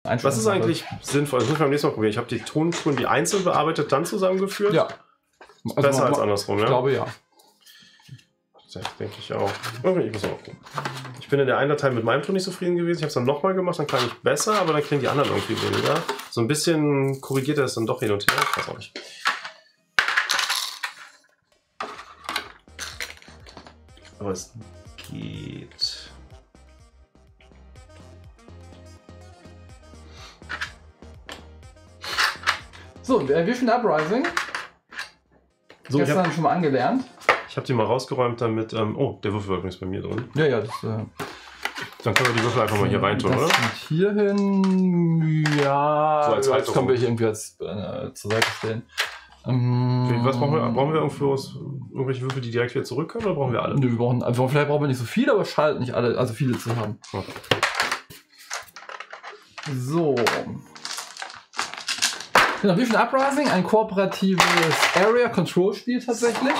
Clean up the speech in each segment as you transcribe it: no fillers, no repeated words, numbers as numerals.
Was ist eigentlich sinnvoll? Das muss ich beim nächsten Mal probieren. Ich habe die Tonspuren, die einzeln bearbeitet, dann zusammengeführt. Ja. Also besser als andersrum, ja? Ich glaube, ja. Das denke ich auch. Ich muss mal gucken. Ich bin in der einen Datei mit meinem Ton nicht zufrieden gewesen. Ich habe es dann nochmal gemacht, dann klang ich besser, aber dann klingen die anderen irgendwie weniger. So ein bisschen korrigiert er es dann doch hin und her. Ich weiß auch nicht. Aber es geht. So, Vision Uprising. So, Gestern schon mal angelernt. Ich habe die mal rausgeräumt damit. Oh, der Würfel war übrigens bei mir drin. Ja, ja. Das, dann können wir die Würfel einfach mal hier rein tun, das oder? Hier hin. Ja. So als das können wir hier irgendwie als, zur Seite stellen. Was brauchen wir? Brauchen wir irgendwelche Würfel, die direkt wieder zurück können, oder brauchen wir alle? Nö, vielleicht brauchen wir nicht so viele, aber schadet nicht alle, also viele zu haben. Okay. So. Genau, Vision Uprising, ein kooperatives Area Control Spiel tatsächlich.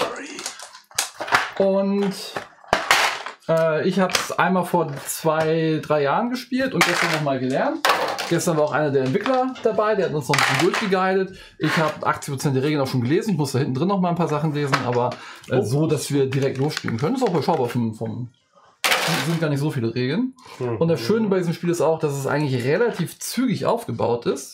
Und ich habe es einmal vor 2-3 Jahren gespielt und gestern nochmal gelernt. Gestern war auch einer der Entwickler dabei, der hat uns noch ein bisschen durchgeguidet. Ich habe 80% der Regeln auch schon gelesen. Ich muss da hinten drin noch mal ein paar Sachen lesen, aber so, dass wir direkt losspielen können. Das ist auch überschaubar vom sind gar nicht so viele Regeln. Und das Schöne bei diesem Spiel ist auch, dass es eigentlich relativ zügig aufgebaut ist.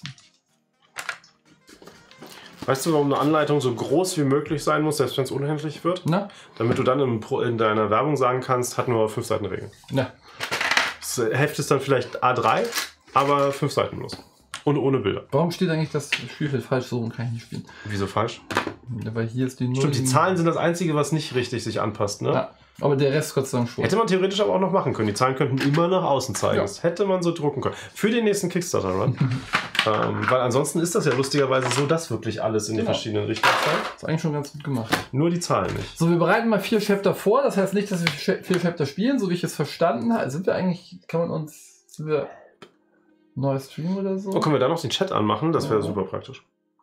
Weißt du, warum eine Anleitung so groß wie möglich sein muss, selbst wenn es unhändlich wird? Na? Damit du dann in deiner Werbung sagen kannst, hat nur 5 Seiten Regeln. Ja. Das Heft ist dann vielleicht A3, aber 5 Seiten bloß. Und ohne Bilder. Warum steht eigentlich das Spielfeld falsch? So kann ich nicht spielen. Wieso falsch? Ja, weil hier ist die 0. Stimmt, die Zahlen sind das Einzige, was nicht richtig sich anpasst, ne? Ja, aber der Rest Gott sei Dank schon. Hätte man theoretisch aber auch noch machen können. Die Zahlen könnten immer nach außen zeigen. Ja. Das hätte man so drucken können. Für den nächsten Kickstarter-Run. Weil ansonsten ist das ja lustigerweise so, dass wirklich alles in die verschiedenen Richtungen zeigt. Das ist eigentlich schon ganz gut gemacht. Nur die Zahlen nicht. So, wir bereiten mal 4 Chapter vor. Das heißt nicht, dass wir 4 Chapter spielen, so wie ich es verstanden habe. Sind wir eigentlich, sind wir neuer Stream oder so? Oh, können wir da noch den Chat anmachen? Das wäre super praktisch.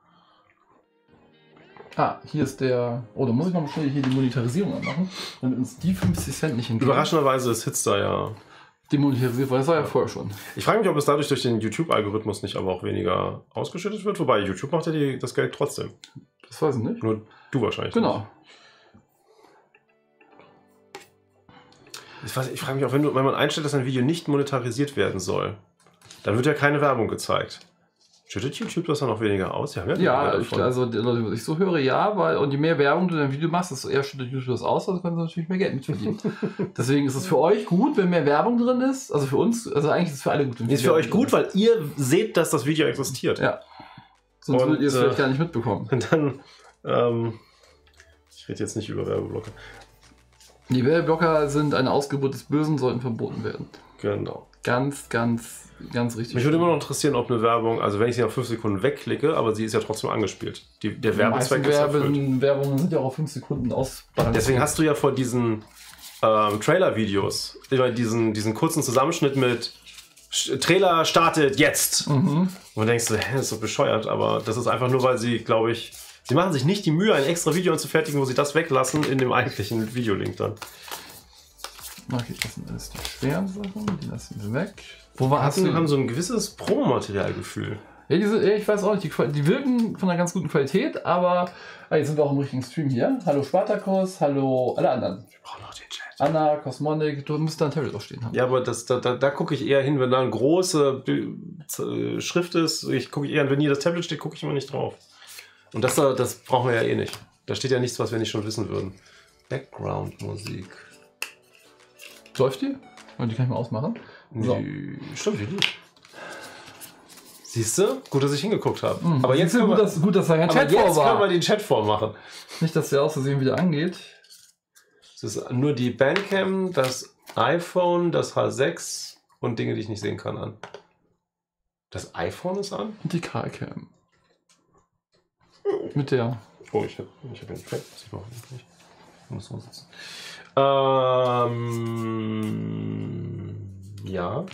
Ah, hier ist der... Oh, da muss ich noch mal schnell hier die Monetarisierung anmachen, damit uns die 50 Cent nicht hingehen. Überraschenderweise ist Hitster ja... Demonetarisiert, weil das war ja vorher schon. Ich frage mich, ob es dadurch durch den YouTube-Algorithmus nicht aber auch weniger ausgeschüttet wird. Wobei, YouTube macht ja das Geld trotzdem. Das weiß ich nicht. Nur du wahrscheinlich. Genau. Nicht. Ich frage mich auch, wenn man einstellt, dass ein Video nicht monetarisiert werden soll, dann wird ja keine Werbung gezeigt. Schüttet YouTube das dann noch weniger aus? Ja, also was ich so höre, ja, weil und je mehr Werbung du in deinem Video machst, desto eher schüttet YouTube das aus, also können sie natürlich mehr Geld mitverdienen. Deswegen ist es für euch gut, wenn mehr Werbung drin ist. Also für uns, also eigentlich ist es für alle gut. Ist für euch gut, weil ihr seht, dass das Video existiert. Ja. Sonst würdet ihr es vielleicht gar nicht mitbekommen. Und dann, ich rede jetzt nicht über Werbeblocker. Die Werbeblocker sind eine Ausgeburt des Bösen, sollten verboten werden. Genau. Ganz richtig. Mich würde immer noch interessieren, ob eine Werbung, also wenn ich sie nach 5 Sekunden wegklicke, aber sie ist ja trotzdem angespielt. Der Werbezweck ist erfüllt. Werbungen sind ja auch auf 5 Sekunden ausbalanciert. Deswegen hast du ja vor diesen Trailer-Videos immer diesen kurzen Zusammenschnitt mit Trailer startet jetzt. Und man denkst so, das ist so bescheuert, aber das ist einfach nur, weil sie, glaube ich, sie machen sich nicht die Mühe, ein extra Video anzufertigen, wo sie das weglassen in dem eigentlichen Videolink dann. Okay, das sind alles die schweren Sachen, die lassen wir weg. Haben so ein gewisses Promomaterialgefühl. Ja, ich weiß auch nicht, die wirken von einer ganz guten Qualität, aber jetzt sind wir auch im richtigen Stream hier. Hallo Spartacus, hallo alle anderen. Wir brauchen noch den Chat. Anna, Cosmonic, du müsst da ein Tablet auch stehen haben. Ja, aber da gucke ich eher hin, wenn da eine große Schrift ist. Gucke eher, wenn hier das Tablet steht, gucke ich immer nicht drauf. Und das brauchen wir ja eh nicht. Da steht ja nichts, was wir nicht schon wissen würden. Background-Musik. Läuft die? Und die kann ich mal ausmachen. So. Stimmt, die nicht. Siehst du? Gut, dass ich hingeguckt habe. Aber jetzt gut, dass da kein Chat vor war. Jetzt können wir den Chat vormachen. Nicht, dass der aus Versehen wieder angeht. Es ist nur die Bandcam, das iPhone, das H6 und Dinge, die ich nicht sehen kann, an. Das iPhone ist an? Und die Carcam. Mit der. Oh, ich hab den Chat. Ich muss so sitzen. Ja.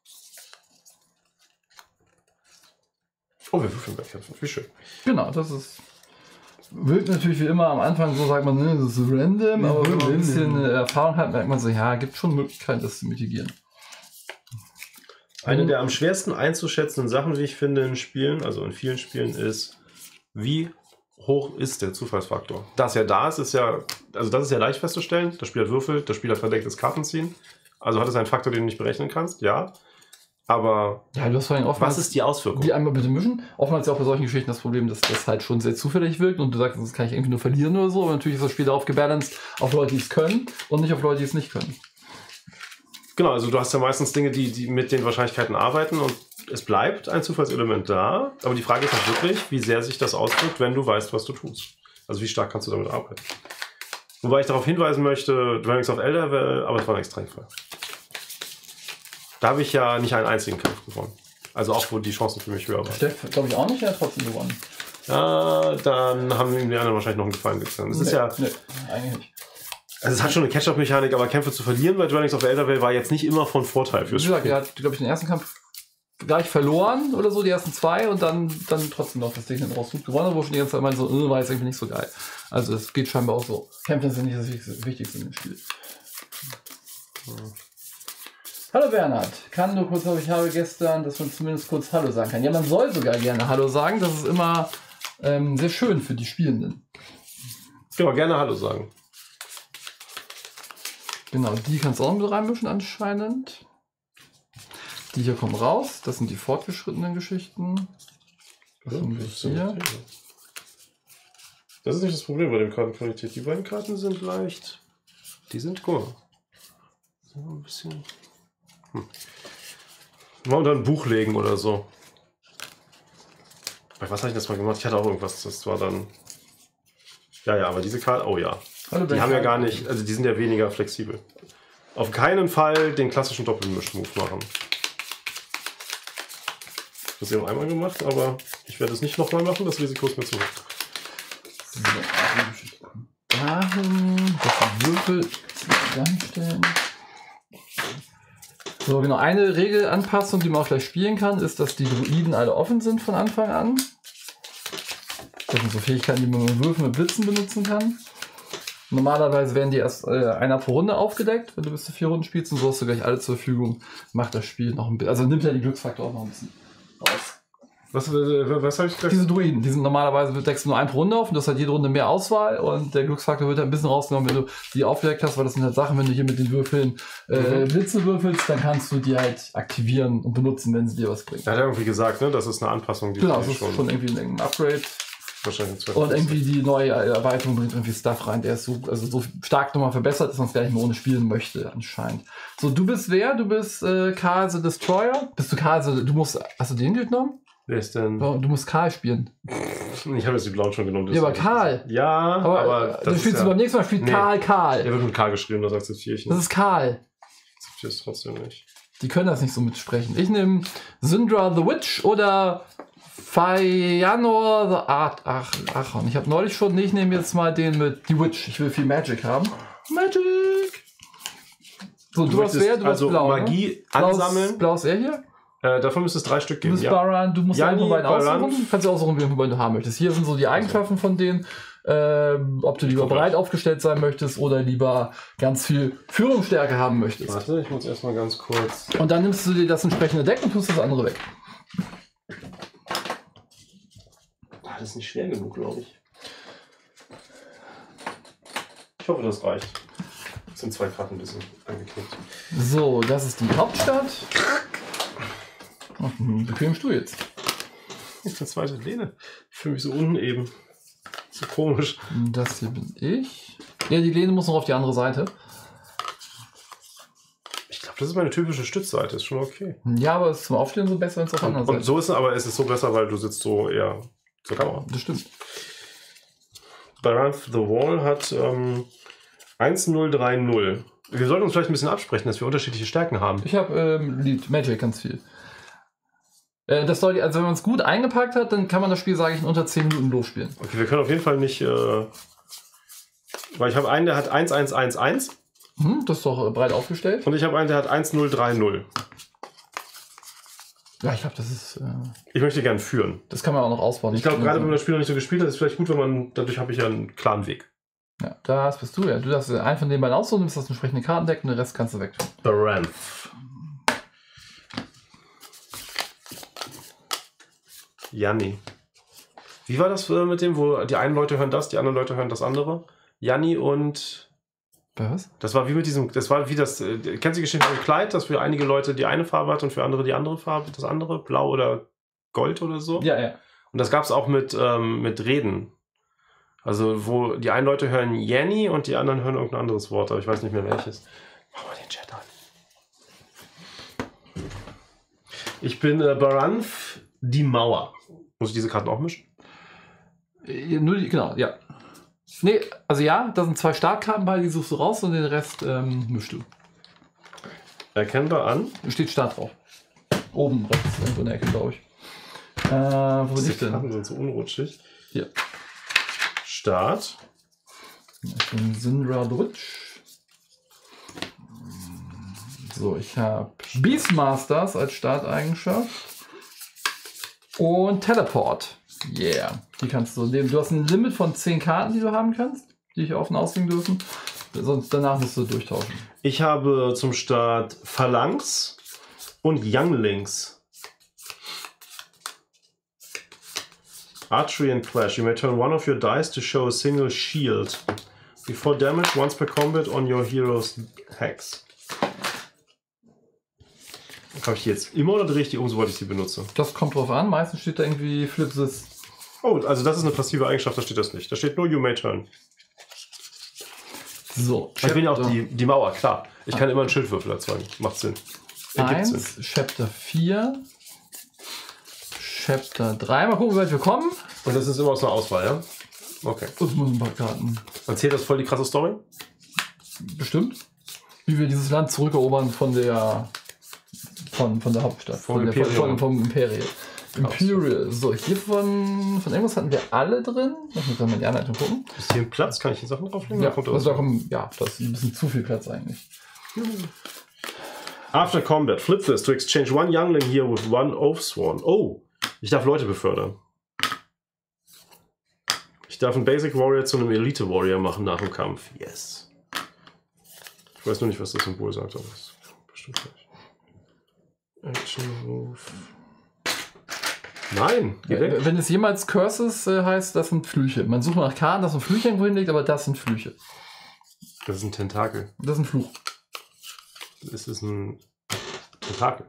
Oh, wir würfeln Wettkämpfen. Wie schön. Genau, das ist. Wirkt natürlich wie immer am Anfang so, sagt man, ne, das ist random, aber wenn man ein bisschen Erfahrung hat, merkt man so, ja, gibt schon Möglichkeiten, das zu mitigieren. Eine der am schwersten einzuschätzenden Sachen, wie ich finde, in Spielen, also in vielen Spielen, ist, wie hoch ist der Zufallsfaktor? Das ja da ist, ist ja, also das ist ja leicht festzustellen. Das Spiel hat Würfel, das Spiel hat verdecktes Kartenziehen. Also hat es einen Faktor, den du nicht berechnen kannst, ja. Aber ja, du hast vorhin oftmals, was ist die Auswirkung? Die einmal bitte mischen. Oftmals ja auch bei solchen Geschichten das Problem, dass das halt schon sehr zufällig wirkt und du sagst, das kann ich irgendwie nur verlieren oder so. Aber natürlich ist das Spiel darauf gebalanced auf Leute, die es können und nicht auf Leute, die es nicht können. Genau, also du hast ja meistens Dinge, die mit den Wahrscheinlichkeiten arbeiten und es bleibt ein Zufallselement da. Aber die Frage ist halt wirklich, wie sehr sich das auswirkt, wenn du weißt, was du tust. Also wie stark kannst du damit arbeiten. Wobei ich darauf hinweisen möchte, Dwellings of Eldervale, aber es war ein Extremfall. Da habe ich ja nicht einen einzigen Kampf gewonnen. Also auch, wo die Chancen für mich höher waren. Steff, glaube ich auch nicht, er hat trotzdem gewonnen. Ja, dann haben ihm die anderen wahrscheinlich noch einen Gefallen getan. Es ist ja... Nee, eigentlich nicht. Also es hat schon eine Catch-up-Mechanik, aber Kämpfe zu verlieren bei Dwellings of Eldervale war jetzt nicht immer von Vorteil fürs Wie gesagt, Spiel. er hat, glaube ich, den ersten Kampf gleich verloren oder so, die ersten 2 und dann trotzdem noch das Ding hinten raus gut gewonnen, wo schon die ganze Zeit meinte so, war jetzt irgendwie nicht so geil. Also es geht scheinbar auch so. Kämpfe sind nicht das Wichtigste in dem Spiel. Hallo Bernhard, kann nur kurz, ich habe gestern, dass man zumindest kurz Hallo sagen kann. Ja, man soll sogar gerne Hallo sagen, das ist immer sehr schön für die Spielenden. Ja, gerne Hallo sagen. Genau, die kannst du auch mit reinmischen anscheinend. Die hier kommen raus, das sind die fortgeschrittenen Geschichten. Was haben wir hier? Das ist nicht das Problem bei dem Kartenqualität. Die beiden Karten sind leicht. Die sind cool. So ein bisschen. Mal unter ein Buch legen oder so. Bei was habe ich das mal gemacht? Ich hatte auch irgendwas. Das war dann. Ja, aber diese Karte. Oh ja. Hallo, die haben ja gar nicht. Also die sind ja weniger flexibel. Auf keinen Fall den klassischen Doppelmisch-Move machen. Das habe ich einmal gemacht, aber ich werde es nicht nochmal machen. Das Risiko ist mir zu hoch. Dahin, das sind Würfel zusammenstellen. So, genau. Eine Regelanpassung, die man auch gleich spielen kann, ist, dass die Druiden alle offen sind von Anfang an. Das sind so Fähigkeiten, die man mit Würfeln mit Blitzen benutzen kann. Normalerweise werden die erst einer pro Runde aufgedeckt, wenn du bis zu 4 Runden spielst und so hast du gleich alle zur Verfügung. Macht das Spiel noch ein bisschen, also nimmt ja die Glücksfaktor auch noch ein bisschen raus. Was habe ich gesagt? Diese Druiden, die sind normalerweise deckst du nur 1 pro Runde auf und das hat jede Runde mehr Auswahl und der Glücksfaktor wird ein bisschen rausgenommen, wenn du die aufgedeckt hast, weil das sind halt Sachen, wenn du hier mit den Würfeln Blitze würfelst, dann kannst du die halt aktivieren und benutzen, wenn sie dir was bringen. Er hat ja irgendwie gesagt, ne, das ist eine Anpassung, die genau, das ist schon irgendwie ein Upgrade. Wahrscheinlich und irgendwie die neue Erweiterung bringt irgendwie Stuff rein, der ist so, also so stark nochmal verbessert, dass man es gar nicht mehr ohne spielen möchte, anscheinend. So, du bist wer? Du bist Karl the Destroyer? Bist du Karl the, du musst, hast du den genommen? Wer ist denn? Du musst Karl spielen. Ich habe jetzt die blauen schon genommen. Ja, aber Karl. Ja, aber das spielst du beim nächsten Mal, spielt Karl. Der wird mit Karl geschrieben, das akzeptiere ich nicht. Das ist Karl. Das akzeptiere ich trotzdem nicht. Die können das nicht so mitsprechen. Ich nehme Syndra the Witch oder Fëanor the Archon. Ich habe neulich schon, ich nehme jetzt mal den mit die Witch. Ich will viel Magic haben. Magic! So, du hast wer? Du also hast blau, Magie ne? ansammeln. Blau ist er hier? Davon müsste es 3 Stück geben. Du bist Baran, du musst einen beiden Baran. aussuchen. Kannst du aussuchen, welchen du haben möchtest. Hier sind so die Eigenschaften von denen. Ob du lieber breit aufgestellt sein möchtest oder lieber ganz viel Führungsstärke haben möchtest. Warte, ich muss erstmal ganz kurz. Und dann nimmst du dir das entsprechende Deck und tust das andere weg. Das ist nicht schwer genug, glaube ich. Ich hoffe, das reicht. Das sind 2 Karten ein bisschen angeknickt. So, das ist die Hauptstadt. Ach, bequemst du jetzt? Jetzt eine zweite Lehne. Ich fühle mich so uneben. So komisch. Das hier bin ich. Ja, die Lehne muss noch auf die andere Seite. Ich glaube, das ist meine typische Stützseite. Ist schon okay. Ja, aber es ist zum Aufstehen so besser, wenn es auf der anderen Seite ist. So ist es, aber es ist so besser, weil du sitzt so eher zur Kamera. Das stimmt. Baran the Wall hat 1030. Wir sollten uns vielleicht ein bisschen absprechen, dass wir unterschiedliche Stärken haben. Ich habe Magic ganz viel. Das soll, also wenn man es gut eingepackt hat, dann kann man das Spiel, sage ich, in unter 10 Minuten durchspielen. Okay, wir können auf jeden Fall nicht, weil ich habe einen, der hat 1111. Das ist doch breit aufgestellt. Und ich habe einen, der hat 1030. Ja, ich glaube, das ist... ich möchte gern führen. Das kann man auch noch ausbauen. Ich glaube, gerade wenn man das Spiel noch nicht so gespielt hat, ist es vielleicht gut, wenn man, dadurch habe ich ja einen klaren Weg. Ja, das bist du ja. Du darfst einen von den beiden aussuchen, nimmst das entsprechende Kartendeck und den Rest kannst du wegtun. Baran. Janni. Wie war das mit dem, wo die einen Leute hören das, die anderen Leute hören das andere? Janni und... Was? Das war wie mit diesem, das war wie das, kennst du die Geschichte mit dem Kleid, dass für einige Leute die eine Farbe hat und für andere die andere Farbe, das andere, blau oder Gold oder so? Ja, ja. Und das gab es auch mit Reden. Also wo die einen Leute hören Janni und die anderen hören irgendein anderes Wort, aber ich weiß nicht mehr welches. Mach mal den Chat an. Ich bin Baranth die Mauer. Muss ich diese Karten auch mischen? Nur die, genau, ja. Nee, also ja, da sind 2 Startkarten bei, die suchst du raus und den Rest mischst du. Erkennbar an. Steht Start drauf. Oben rechts, irgendwo in der Ecke, glaube ich. Wo bin ich denn? Die Karten sind so unrutschig. Hier. Start. Ich bin Syndra Dutch. So, ich habe Beastmasters als Starteigenschaft. Und Teleport. Yeah. Die kannst du nehmen. Du hast ein Limit von 10 Karten, die du haben kannst, die ich offen auslegen dürfen. Sonst danach musst du durchtauschen. Ich habe zum Start Phalanx und Younglings. Archery and Clash. You may turn one of your dice to show a single shield. Before damage, once per combat on your hero's hex. Habe ich die jetzt immer oder drehe ich die um, sobald ich sie benutze? Das kommt drauf an. Meistens steht da irgendwie Flip this. Oh, also das ist eine passive Eigenschaft, da steht das nicht. Da steht nur You may turn. So, ich bin ja auch die Mauer, klar. Ich kann immer einen Schildwürfel erzeugen. Macht Sinn. 1, Chapter 4, Chapter 3. Mal gucken, wie weit wir kommen. Und das ist immer aus einer Auswahl, ja? Okay. Das muss ein paar Karten. Erzählt das voll die krasse Story? Bestimmt. Wie wir dieses Land zurückerobern von der Hauptstadt. Vom Imperium. Imperial. So, hier von irgendwas hatten wir alle drin. Lass mich mal in die Anleitung gucken. Ist hier ein Platz? Kann ich die Sachen drauflegen? Ja, das ist ein bisschen zu viel Platz eigentlich. After combat, flip this to exchange one youngling here with one Oathsworn. Oh, ich darf Leute befördern. Ich darf einen Basic Warrior zu einem Elite Warrior machen nach dem Kampf. Yes. Ich weiß nur nicht, was das Symbol sagt, aber das bestimmt nicht. Action Move. Nein, direkt. Wenn es jemals Curses heißt, das sind Flüche. Man sucht nach Karten, das sind Flüche irgendwo hinlegt, aber das sind Flüche. Das ist ein Tentakel. Das ist ein Fluch. Das ist ein Tentakel.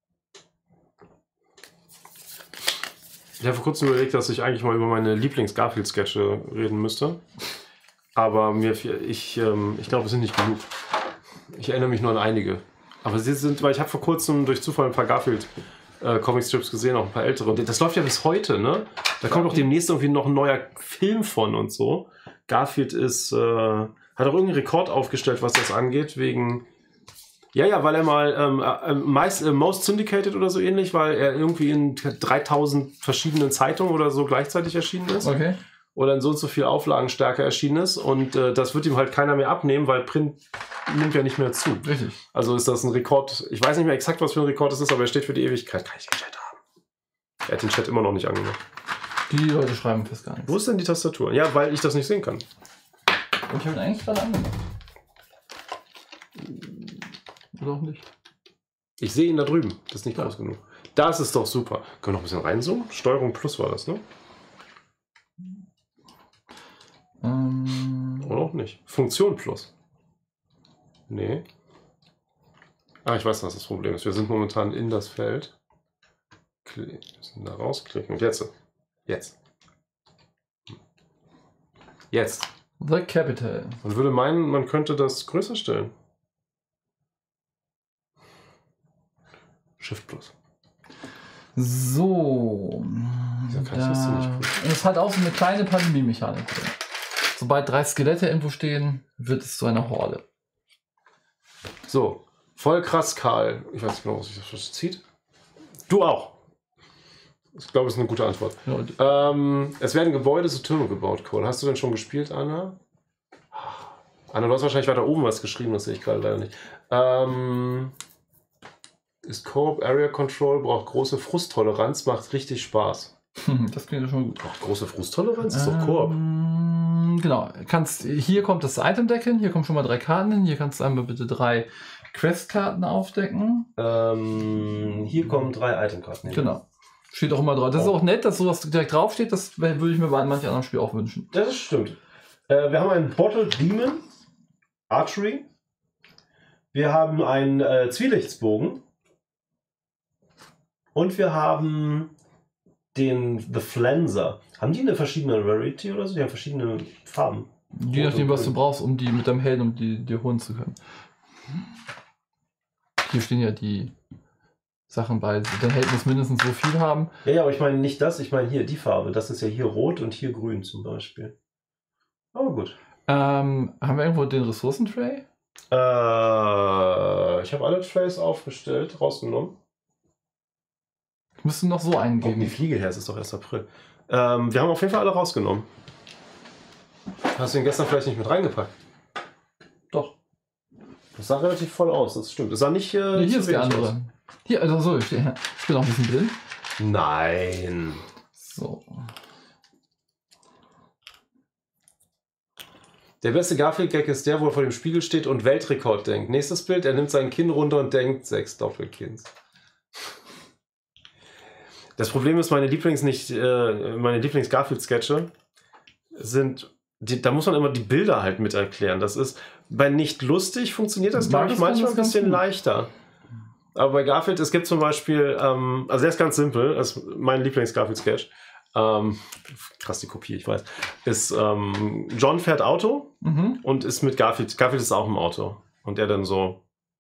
Ich habe vor kurzem überlegt, dass ich eigentlich mal über meine Lieblings-Garfield-Sketche reden müsste. Aber ich glaube, es sind nicht genug. Ich erinnere mich nur an einige. Aber sie sind, weil ich habe vor kurzem durch Zufall ein paar Garfield Comic-Strips gesehen, auch ein paar ältere. Und das läuft ja bis heute, ne? Da kommt auch demnächst irgendwie noch ein neuer Film von und so. Garfield ist, hat auch irgendeinen Rekord aufgestellt, was das angeht, wegen... Ja, weil er mal Most Syndicated oder so ähnlich, weil er irgendwie in 3000 verschiedenen Zeitungen oder so gleichzeitig erschienen ist. Okay. Oder in so und so viel Auflagenstärke erschienen ist. Und das wird ihm halt keiner mehr abnehmen, weil Print nimmt ja nicht mehr zu. Richtig. Also ist das ein Rekord. Ich weiß nicht mehr exakt, was für ein Rekord es ist, aber er steht für die Ewigkeit. Kann ich den Chat haben? Er hat den Chat immer noch nicht angemacht. Die Leute schreiben fast gar nichts. Wo ist denn die Tastatur? Ja, weil ich das nicht sehen kann. Und ich habe ihn eigentlich gerade angemacht. Oder auch nicht? Ich sehe ihn da drüben. Das ist nicht groß genug. Das ist doch super. Können wir noch ein bisschen reinzoomen? Steuerung Plus war das, ne? Oder auch nicht. Funktion Plus. Nee. Ah, ich weiß, was das Problem ist. Wir sind momentan in das Feld. Wir müssen da rausklicken. Und jetzt. Jetzt. Jetzt. The Capital. Man würde meinen, man könnte das größer stellen. Shift Plus. So. Ja, kann ich das nicht gut. Es hat auch so eine kleine Pandemie-Mechanik drin. Sobald 3 Skelette irgendwo stehen, wird es zu einer Horde. So, voll krass, Karl. Ich weiß nicht genau, was sich das zieht. Du auch. Ich glaube, es ist eine gute Antwort. Ja. Es werden Gebäude zu Türmen gebaut, Cole. Hast du denn schon gespielt, Anna? Anna, du hast wahrscheinlich weiter oben was geschrieben, das sehe ich gerade leider nicht. Ist Co-op Area Control, braucht große Frusttoleranz, macht richtig Spaß. Das klingt ja schon gut. Braucht große Frusttoleranz? Ist doch Koop. Genau. Hier kommt das Item-Deck hin, hier kommen schon mal 3 Karten hin. Hier kannst du einmal bitte 3 Quest-Karten aufdecken. Hier kommen 3 Item-Karten hin. Genau. Steht auch immer drauf. Das ist auch nett, dass sowas direkt draufsteht. Das würde ich mir bei manchen anderen Spielen auch wünschen. Das stimmt. Wir haben einen Bottle Demon Archery. Wir haben einen Zwielichtsbogen. Und wir haben den The Flenser. Haben die eine verschiedene Rarity oder so? Die haben verschiedene Farben. Je nachdem, was du brauchst, um die mit deinem Helden, um die dir holen zu können. Hier stehen ja die Sachen bei. Dein Held muss mindestens so viel haben. Ja, aber ich meine nicht das, ich meine hier die Farbe. Das ist ja hier rot und hier grün zum Beispiel. Aber gut. Haben wir irgendwo den Ressourcentray? Ich habe alle Trays aufgestellt, rausgenommen. Müsst du noch so eingeben. Die Fliege her, es ist doch erst April. Wir haben auf jeden Fall alle rausgenommen. Hast du ihn gestern vielleicht nicht mit reingepackt? Doch. Das sah relativ voll aus, das stimmt. Das sah nicht. Nee, hier ist der andere. Aus. Hier, also so, ich bin auch ein bisschen blind. Nein. So. Der beste Garfield-Gag ist der, wo er vor dem Spiegel steht und Weltrekord denkt. Nächstes Bild, er nimmt sein Kinn runter und denkt 6 Doppelkinns. Das Problem ist, meine Lieblings-Garfield-Sketche sind, da muss man immer die Bilder halt mit erklären. Das ist, bei nicht lustig funktioniert das, glaube ich, manchmal ein bisschen leichter. Aber bei Garfield, es gibt zum Beispiel, also der ist ganz simpel, das ist mein Lieblings-Garfield-Sketch. Krass die Kopie, ich weiß. Ist, John fährt Auto und ist mit Garfield. Garfield ist auch im Auto. Und er dann so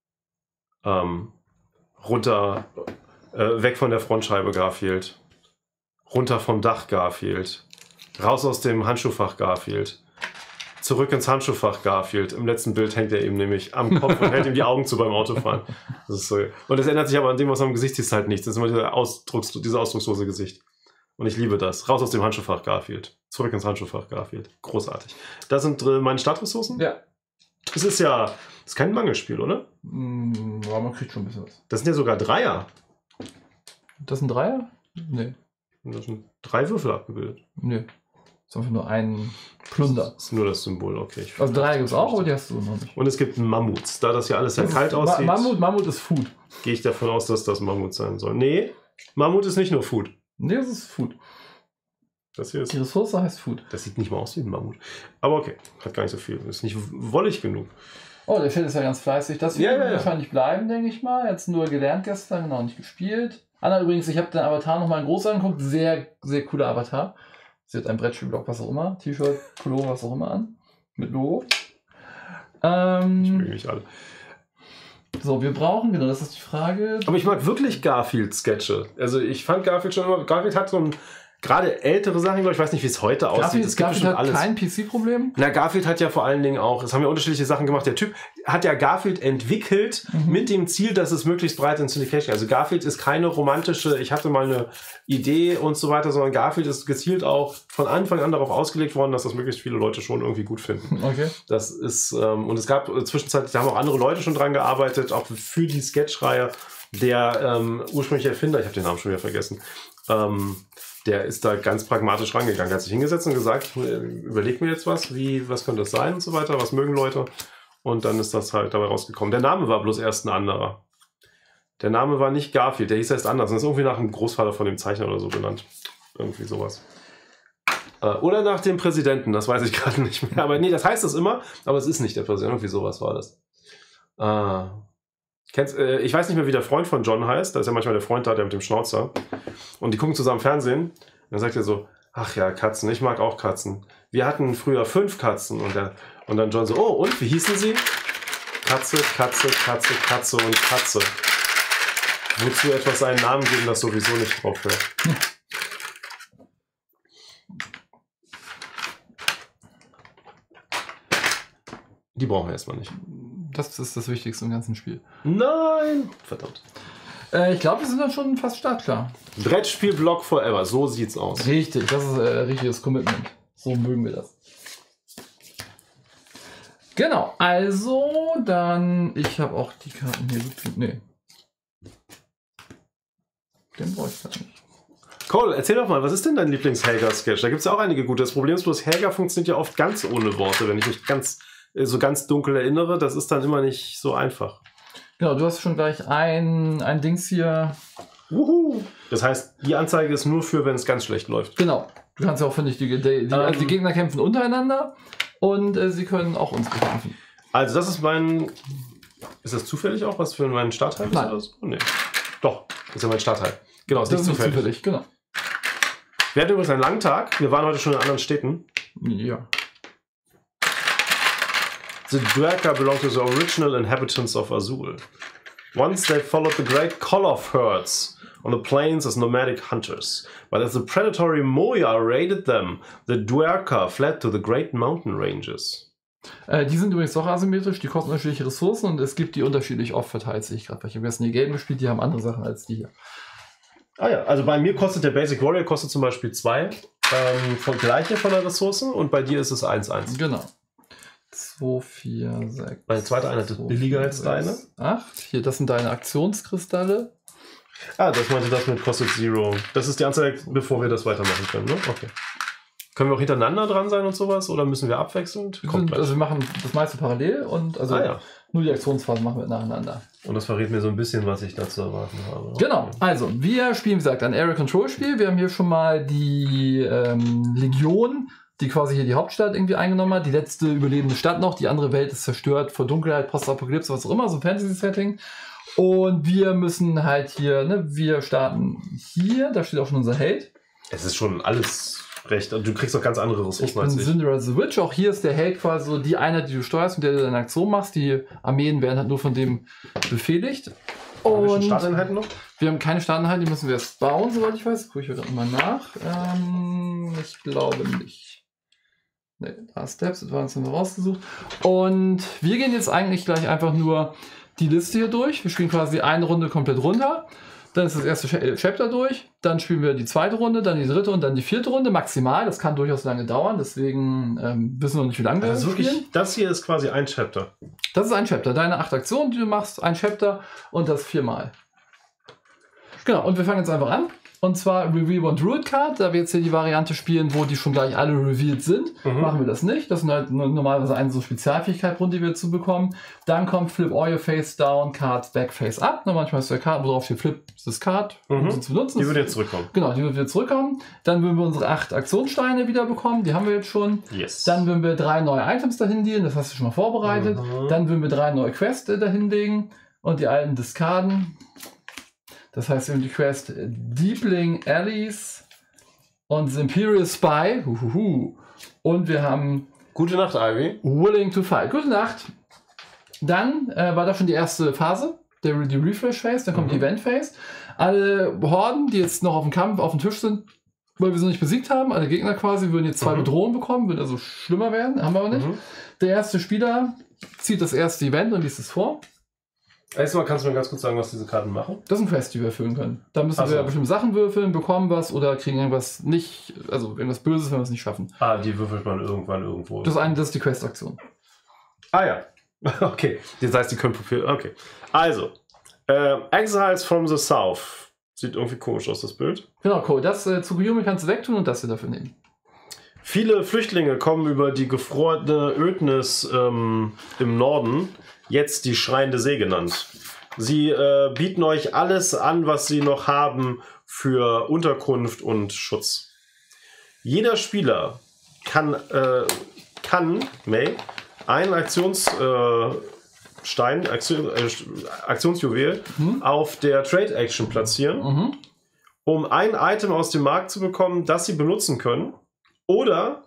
runter, weg von der Frontscheibe Garfield. Runter vom Dach Garfield. Raus aus dem Handschuhfach Garfield. Zurück ins Handschuhfach Garfield. Im letzten Bild hängt er ihm nämlich am Kopf und hält ihm die Augen zu beim Autofahren. Das ist so. Und es ändert sich aber an dem, was am Gesicht ist, halt nichts. Das ist immer dieses ausdruckslose Gesicht. Und ich liebe das. Raus aus dem Handschuhfach Garfield. Zurück ins Handschuhfach Garfield. Großartig. Das sind meine Startressourcen? Ja. Das ist kein Mangelspiel, oder? Ja, man kriegt schon ein bisschen was. Das sind ja sogar Dreier. Das sind Dreier? Nee. Das sind 3 Würfel abgebildet. Nee. Das ist einfach nur ein Plunder. Das ist nur das Symbol, okay. Also Dreier gibt es auch, aber die hast du noch nicht. Und es gibt Mammuts. Da das ja alles sehr kalt aussieht, Mammut ist Food. gehe ich davon aus, dass das Mammut sein soll. Nee, Mammut ist nicht nur Food. Nee, das ist Food. Das hier ist, die Ressource heißt Food. Das sieht nicht mal aus wie ein Mammut. Aber okay, hat gar nicht so viel. Ist nicht wollig genug. Oh, der Schild ist ja ganz fleißig. Das wird wahrscheinlich bleiben, denke ich mal. Jetzt nur gelernt gestern, noch nicht gespielt. Anna übrigens, ich habe den Avatar nochmal in groß angeguckt. Sehr, sehr cooler Avatar. Sie hat ein Brettspielblock, was auch immer. T-Shirt, Pullover, was auch immer an. Mit Logo. Ich will mich alle. So, wir brauchen, genau, das ist die Frage. Aber ich mag wirklich Garfield-Sketche. Also ich fand Garfield schon immer, Garfield hat so ein, gerade ältere Sachen, ich weiß nicht, wie es heute aussieht. Es gibt Garfield hat kein PC-Problem? Na, Garfield hat ja vor allen Dingen auch, es haben ja unterschiedliche Sachen gemacht. Der Typ hat ja Garfield entwickelt mit dem Ziel, dass es möglichst breit in Syndication. Also Garfield ist keine romantische, ich hatte mal eine Idee und so weiter, sondern Garfield ist gezielt auch von Anfang an darauf ausgelegt worden, dass das möglichst viele Leute schon irgendwie gut finden. Okay. Das ist, und es gab zwischenzeitlich, da haben auch andere Leute schon dran gearbeitet, auch für die Sketchreihe. Der ursprüngliche Erfinder, ich habe den Namen schon wieder vergessen, der ist da ganz pragmatisch rangegangen. Er hat sich hingesetzt und gesagt, ich überleg mir jetzt was könnte das sein und so weiter, was mögen Leute? Und dann ist das halt dabei rausgekommen. Der Name war bloß erst ein anderer. Der Name war nicht Garfield, der hieß erst anders. Und ist irgendwie nach dem Großvater von dem Zeichner oder so benannt. Irgendwie sowas. Oder nach dem Präsidenten, das weiß ich gerade nicht mehr. Aber nee, das heißt das immer, aber es ist nicht der Präsident. Irgendwie sowas war das. Ich weiß nicht mehr, wie der Freund von John heißt. Da ist ja manchmal der Freund da, der mit dem Schnauzer. Und die gucken zusammen Fernsehen. Und dann sagt er so, ach ja, Katzen, ich mag auch Katzen. Wir hatten früher 5 Katzen. Und dann John so, oh, und wie hießen sie? Katze, Katze, Katze, Katze und Katze. Wozu etwas einen Namen geben, das sowieso nicht drauf hört. Die brauchen wir erstmal nicht. Das ist das Wichtigste im ganzen Spiel. Nein! Verdammt. Ich glaube, wir sind dann schon fast startklar. Brettspiel-Block forever, so sieht's aus. Richtig, das ist richtiges Commitment. So mögen wir das. Genau, also dann, ich habe auch die Karten hier. Nee. Den brauche ich gar nicht. Cole, erzähl doch mal, was ist denn dein Lieblings-Helga-Sketch? Da gibt es ja auch einige gute. Das Problem ist bloß, Helga funktioniert ja oft ganz ohne Worte, wenn ich mich ganz dunkel erinnere. Das ist dann immer nicht so einfach. Genau, du hast schon gleich ein Dings hier Das heißt, die Anzeige ist nur für, wenn es ganz schlecht läuft. Genau. Du kannst ja auch, finde ich, also die Gegner kämpfen untereinander und sie können auch uns bekämpfen. Also das ist mein... Ist das zufällig auch, was für meinen Startteil ist? Nein. Oder so? Nee. Doch, das ist ja mein Startteil. Genau, Das ist nicht zufällig, genau. Wir hatten übrigens einen langen Tag. Wir waren heute schon in anderen Städten. Ja. The Duergar belong to the original inhabitants of Azul. Once they followed the great Koloff herds on the plains as nomadic hunters. But as the predatory Moya raided them, the Duergar fled to the great mountain ranges. Die sind übrigens auch asymmetrisch, die kosten unterschiedliche Ressourcen und es gibt die unterschiedlich oft verteilt, sehe ich gerade. Weil ich habe gestern die gelben gespielt, die haben andere Sachen als die hier. Ah ja, also bei mir kostet der Basic Warrior kostet zum Beispiel 2 gleiche von der Ressource und bei dir ist es 1,1. Genau. 2, 4, 6. Meine zweite Einheit ist billiger als deine. 8. Hier, das sind deine Aktionskristalle. Ah, das meinte das mit kostet 0. Das ist die Anzeige, bevor wir das weitermachen können, ne? Okay. Können wir auch hintereinander dran sein und sowas oder müssen wir abwechselnd? Also wir machen das meiste parallel und also ja. Nur die Aktionsphasen machen wir nacheinander. Und das verrät mir so ein bisschen, was ich da zu erwarten habe. Genau, also wir spielen, wie gesagt, ein Area Control Spiel. Wir haben hier schon mal die Legion, die quasi hier die Hauptstadt irgendwie eingenommen hat. Die letzte überlebende Stadt noch. Die andere Welt ist zerstört vor Dunkelheit, Postapokalypse, was auch immer, so ein Fantasy-Setting. Und wir müssen halt hier, ne, wir starten hier, da steht auch schon unser Held. Es ist schon alles recht. Du kriegst auch ganz andere Ressourcen als ich. Ich bin Syndra the Witch. Auch hier ist der Held quasi so die Einheit, die du steuerst, mit der du deine Aktion machst. Die Armeen werden halt nur von dem befehligt. Und wir Starteinheiten noch? Wir haben keine Starteinheiten, die müssen wir erst bauen, soweit ich weiß. Gucke ich gerade mal nach. Ich glaube nicht. Ne, da Steps, Advanced haben wir rausgesucht. Und wir gehen jetzt eigentlich gleich einfach nur die Liste hier durch. Wir spielen quasi eine Runde komplett runter. Dann ist das erste Chapter durch. Dann spielen wir die zweite Runde, dann die dritte und dann die vierte Runde. Maximal. Das kann durchaus lange dauern. Deswegen wissen wir noch nicht, wie lange wir also wirklich, spielen. Das hier ist quasi ein Chapter. Das ist ein Chapter. Deine 8 Aktionen, die du machst, ein Chapter und das 4-mal. Genau, und wir fangen jetzt einfach an. Und zwar Reveal One Druid Card. Da wir jetzt hier die Variante spielen, wo die schon gleich alle revealed sind, machen wir das nicht. Das sind halt normalerweise eine so Spezialfähigkeit, die wir dazu bekommen. Dann kommt Flip all your face down, Cards back, face up. Manchmal ist der Card, worauf steht Flip this Card, um sie zu benutzen. Die wird jetzt zurückkommen. Genau, die wird wieder zurückkommen. Dann würden wir unsere 8 Aktionssteine wieder bekommen. Die haben wir jetzt schon. Yes. Dann würden wir 3 neue Items dahin dealen. Das hast du schon mal vorbereitet. Dann würden wir 3 neue Quests dahin legen und die alten discarden. Das heißt, wir haben die Quest Deepling Alleys und The Imperial Spy. Und wir haben Gute Nacht, Ivy. Willing to Fight. Gute Nacht. Dann war da schon die erste Phase, die Refresh Phase. Dann kommt die Event Phase. Alle Horden, die jetzt noch auf dem Kampf, auf dem Tisch sind, weil wir sie noch nicht besiegt haben, alle Gegner quasi, würden jetzt 2 Bedrohungen bekommen, würden also schlimmer werden. Haben wir aber nicht. Der erste Spieler zieht das erste Event und liest es vor. Erstmal kannst du mir ganz kurz sagen, was diese Karten machen? Das sind Quests, die wir erfüllen können. Da müssen wir bestimmte Sachen würfeln, bekommen was oder kriegen irgendwas nicht, also irgendwas Böses, wenn wir es nicht schaffen. Ah, die würfelt man irgendwann irgendwo. Das ist die Quest-Aktion. Ah ja. Okay. Das heißt, die können Profil. Okay. Also, Exiles from the South. Sieht irgendwie komisch aus, das Bild. Genau, cool. Das Tsukuyomi kannst du wegtun und das hier dafür nehmen. Viele Flüchtlinge kommen über die gefrorene Ödnis im Norden. Jetzt die Schreiende See genannt. Sie bieten euch alles an, was sie noch haben für Unterkunft und Schutz. Jeder Spieler kann einen Aktionsjuwel auf der Trade Action platzieren, um ein Item aus dem Markt zu bekommen, das sie benutzen können, oder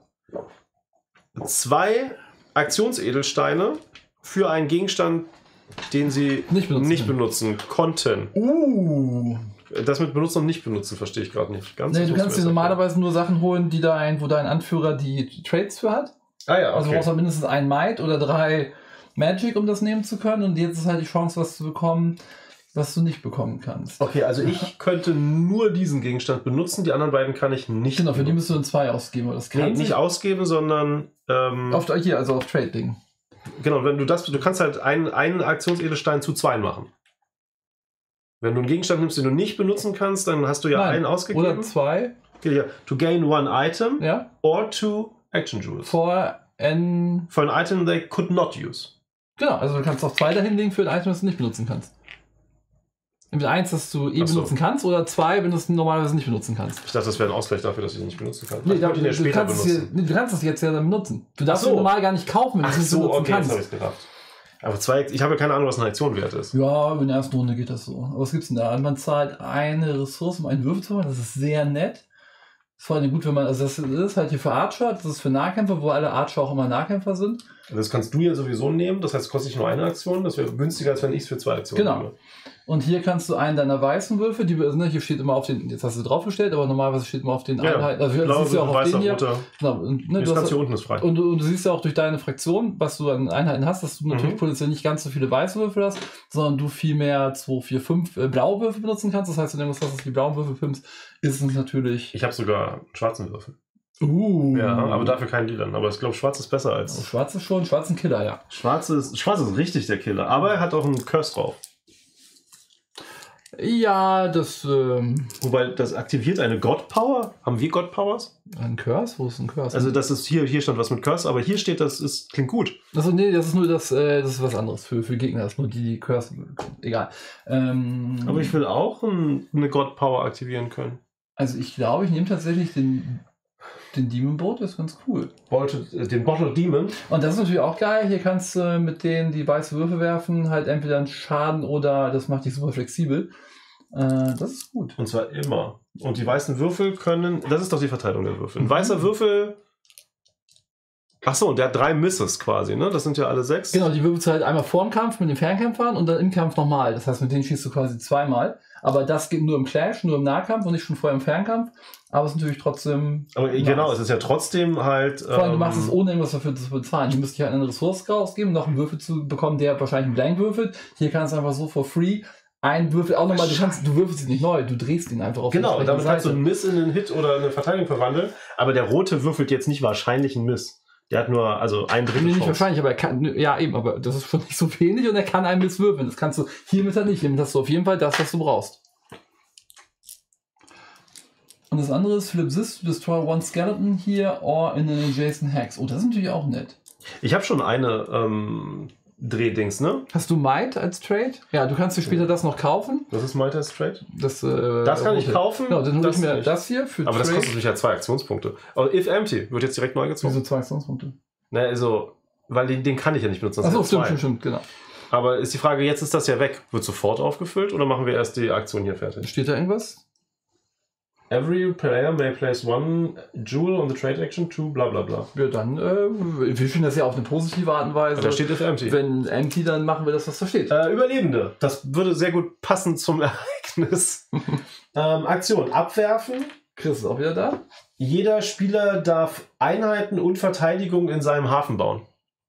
2 Aktionsedelsteine für einen Gegenstand, den sie nicht benutzen konnten. Das mit benutzen und nicht benutzen verstehe ich gerade nicht. Nee, du kannst dir normalerweise nur Sachen holen, wo dein Anführer die Trades für hat. Ah ja, okay. Also du brauchst halt mindestens 1 Might oder 3 Magic, um das nehmen zu können. Und jetzt ist halt die Chance, was zu bekommen, was du nicht bekommen kannst. Okay, also ich könnte nur diesen Gegenstand benutzen, die anderen beiden kann ich nicht. Genau, für die müsst du 2 ausgeben. Das kann nicht ausgeben, sondern auf Trade-Ding. Genau, du kannst halt einen Aktionsedelstein zu 2 machen. Wenn du einen Gegenstand nimmst, den du nicht benutzen kannst, dann hast du ja einen ausgegeben. Oder 2. Ja, to gain 1 item or 2 Action Jewels. For an item they could not use. Genau, also du kannst auch 2 dahin legen für ein Item, das du nicht benutzen kannst. Entweder 1, dass du Ach so. benutzen kannst, oder 2, wenn du es normalerweise nicht benutzen kannst. Ich dachte, das wäre ein Ausgleich dafür, dass ich ihn nicht benutzen kann. Nee, Ich wollte ihn ja später benutzen. du kannst es jetzt ja dann benutzen. Du darfst Ach so. ihn normal gar nicht kaufen, wenn du es nicht benutzen okay, kannst. jetzt habe ich es gerafft. Aber 2, ich habe ja keine Ahnung, was eine Aktion wert ist. Ja, in der ersten Runde geht das so. Aber was gibt's denn da? Man zahlt eine Ressource, um einen Würfel zu machen. Das ist sehr nett. Das ist vor allem gut, wenn man, also das ist halt hier für Archer, das ist für Nahkämpfer, wo alle Archer auch immer Nahkämpfer sind. Das kannst du ja sowieso nehmen, das heißt, es kostet nicht nur eine Aktion, das wäre günstiger, als wenn ich es für 2 Aktionen Genau. nehme. Und hier kannst du einen deiner weißen Würfel, die, ne, hier steht immer auf den, jetzt hast du draufgestellt, aber normalerweise steht immer auf den Einheiten, also Blaue, siehst du auch auf weißer, den hier. roter. Genau, und, ne, Das du Ganze hast, hier unten ist frei. und du siehst ja auch durch deine Fraktion, was du an Einheiten hast, dass du natürlich potenziell nicht ganz so viele weiße Würfel hast, sondern du viel mehr 2, 4, 5 blaue Würfel benutzen kannst. Das heißt, wenn du irgendwas hast, dass die blauen Würfel pimpst, ist es natürlich... Ich habe sogar einen schwarzen Würfel. Ja, aber dafür keinen lilan. Aber ich glaube, schwarz ist besser als... Schwarz ist schon, schwarz ist ein Killer, ja. Schwarz ist richtig der Killer, aber er hat auch einen Curse drauf. Ja, das, Wobei, das aktiviert eine God Power. Haben wir God Powers? ein Curse? Wo ist ein Curse? Also das ist hier stand was mit Curse, aber hier steht, klingt gut. Also nee, das ist nur das ist was anderes für Gegner, das ist nur die Curse. Egal. Aber ich will auch eine God Power aktivieren können. Also ich glaube, ich nehme tatsächlich den Demon Boat, das ist ganz cool. Den Bottle Demon. Und das ist natürlich auch geil. Hier kannst du mit denen, die weiße Würfel werfen, halt entweder einen Schaden oder das macht dich super flexibel. Das ist gut. Und zwar immer. Und die weißen Würfel können, das ist doch die Verteilung der Würfel. Ein weißer Würfel, achso, und der hat 3 Misses quasi, ne? Das sind ja alle 6. Genau, die würfelst du halt einmal vor dem Kampf mit den Fernkämpfern und dann im Kampf nochmal. Das heißt, mit denen schießt du quasi 2-mal. Aber das geht nur im Clash, nur im Nahkampf und nicht schon vorher im Fernkampf. Aber es ist natürlich trotzdem... Aber genau, es ist ja trotzdem halt... Vor allem, du machst es ohne irgendwas dafür zu bezahlen. Hier müsste ich halt eine Ressource rausgeben, noch einen Würfel zu bekommen, der wahrscheinlich einen Blank würfelt. Hier kannst du einfach so for free einen Würfel, auch nochmal, du würfelst ihn nicht neu, du drehst ihn einfach auf die Genau, damit kannst du Seite. einen Miss in einen Hit oder eine Verteidigung verwandeln. Aber der rote würfelt jetzt nicht wahrscheinlich einen Miss. Der hat nur, also ein Drittel Nicht Chance. wahrscheinlich, aber er kann, ja eben, aber das ist schon nicht so wenig und er kann einen Miss würfeln. Das kannst du hiermit halt nicht. Hiermit hast du auf jeden Fall das, was du brauchst. Und das andere ist, flip this to destroy one skeleton here or in an adjacent hex. Oh, das ist natürlich auch nett. Ich habe schon eine Drehdings, ne? Hast du Might als Trade? Ja, du kannst dir später das noch kaufen. Das ist Might as Trade. Das kann ich kaufen. Genau, dann hole ich mir nicht. das hier für Aber Trade. das kostet mich ja 2 Aktionspunkte. Aber if empty wird jetzt direkt neu gezogen. Wieso 2 Aktionspunkte? Ne, also, weil den kann ich ja nicht benutzen. Das Achso, sind ja 2. stimmt, genau. Aber ist die Frage, jetzt ist das ja weg. Wird sofort aufgefüllt oder machen wir erst die Aktion hier fertig? Steht da irgendwas? Every player may place 1 Jewel on the trade action to bla bla bla. Ja, dann, wir finden das ja auf eine positive Art und Weise. Da steht if empty. Wenn empty, dann machen wir das, was da steht. Überlebende. Das würde sehr gut passen zum Ereignis. Aktion. Abwerfen. Chris ist auch wieder da. Jeder Spieler darf Einheiten und Verteidigung in seinem Hafen bauen.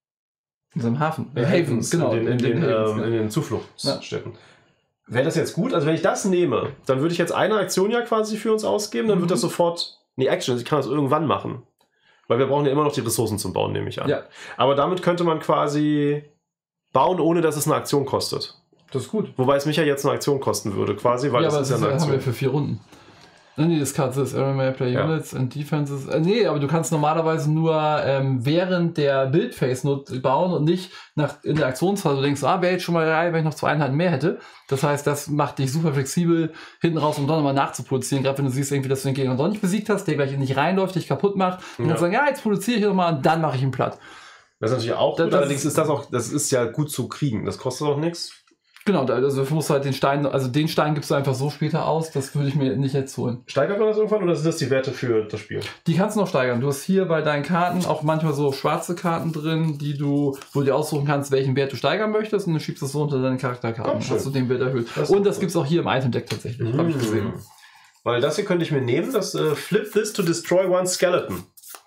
In seinem Hafen. Havens, genau. In den Zufluchtsstätten. Wäre das jetzt gut? Also wenn ich das nehme, dann würde ich jetzt eine Aktion ja quasi für uns ausgeben, dann wird das sofort... Nee, Action, ich kann das irgendwann machen. Weil wir brauchen ja immer noch die Ressourcen zum Bauen, nehme ich an. Ja. Aber damit könnte man quasi bauen, ohne dass es eine Aktion kostet. Das ist gut. Wobei es mich ja jetzt eine Aktion kosten würde, quasi, weil Ja, das aber ist das ja eine haben Aktion. wir für 4 Runden. Nee, das ist Area May Play Ja. Units and Defenses. Nee, aber du kannst normalerweise nur während der Build-Phase nur bauen und nicht in der Aktionsphase. Du denkst, wäre jetzt schon mal geil, wenn ich noch 2 Einheiten mehr hätte. Das heißt, das macht dich super flexibel hinten raus, um dann nochmal nachzuproduzieren. Gerade wenn du siehst, irgendwie, dass du den Gegner noch nicht besiegt hast, der gleich nicht reinläuft, dich kaputt macht. Und dann sagen, ja, jetzt produziere ich nochmal und dann mache ich ihn platt. Das ist natürlich auch Das- gut, das allerdings ist das ist ja gut zu kriegen. Das kostet auch nichts. Genau, also du musst halt den Stein, also den Stein gibst du einfach so später aus, das würde ich mir nicht jetzt holen. Steigert man das irgendwann oder sind das die Werte für das Spiel? Die kannst du noch steigern. Du hast hier bei deinen Karten auch manchmal so schwarze Karten drin, wo du dir aussuchen kannst, welchen Wert du steigern möchtest und dann schiebst du es so unter deine Charakterkarten. Oh, schön. Hast du den Wert erhöht. Das ist Und das cool. gibt's auch hier im Item-Deck tatsächlich, habe ich gesehen. Weil das hier könnte ich mir nehmen, das Flip this to destroy one skeleton.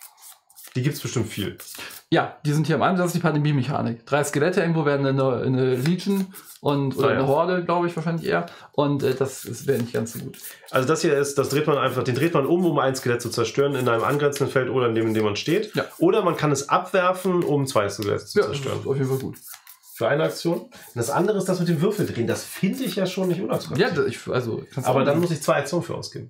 Die gibt's bestimmt viel. Ja, die sind hier am Anfang, das ist die Pandemie-Mechanik. 3 Skelette irgendwo werden eine Legion oder eine Horde, glaube ich, wahrscheinlich eher. Und das wäre nicht ganz so gut. Also das hier ist, den dreht man um ein Skelett zu zerstören in einem angrenzenden Feld oder in dem man steht. Ja. Oder man kann es abwerfen, um 2 Skelette zu Ja, das zerstören. ist auf jeden Fall gut. Für eine Aktion. Und das andere ist das mit dem Würfel drehen. Das finde ich ja schon nicht unattraktiv. Ja, kannst aber du dann muss ich 2 Aktionen für ausgeben.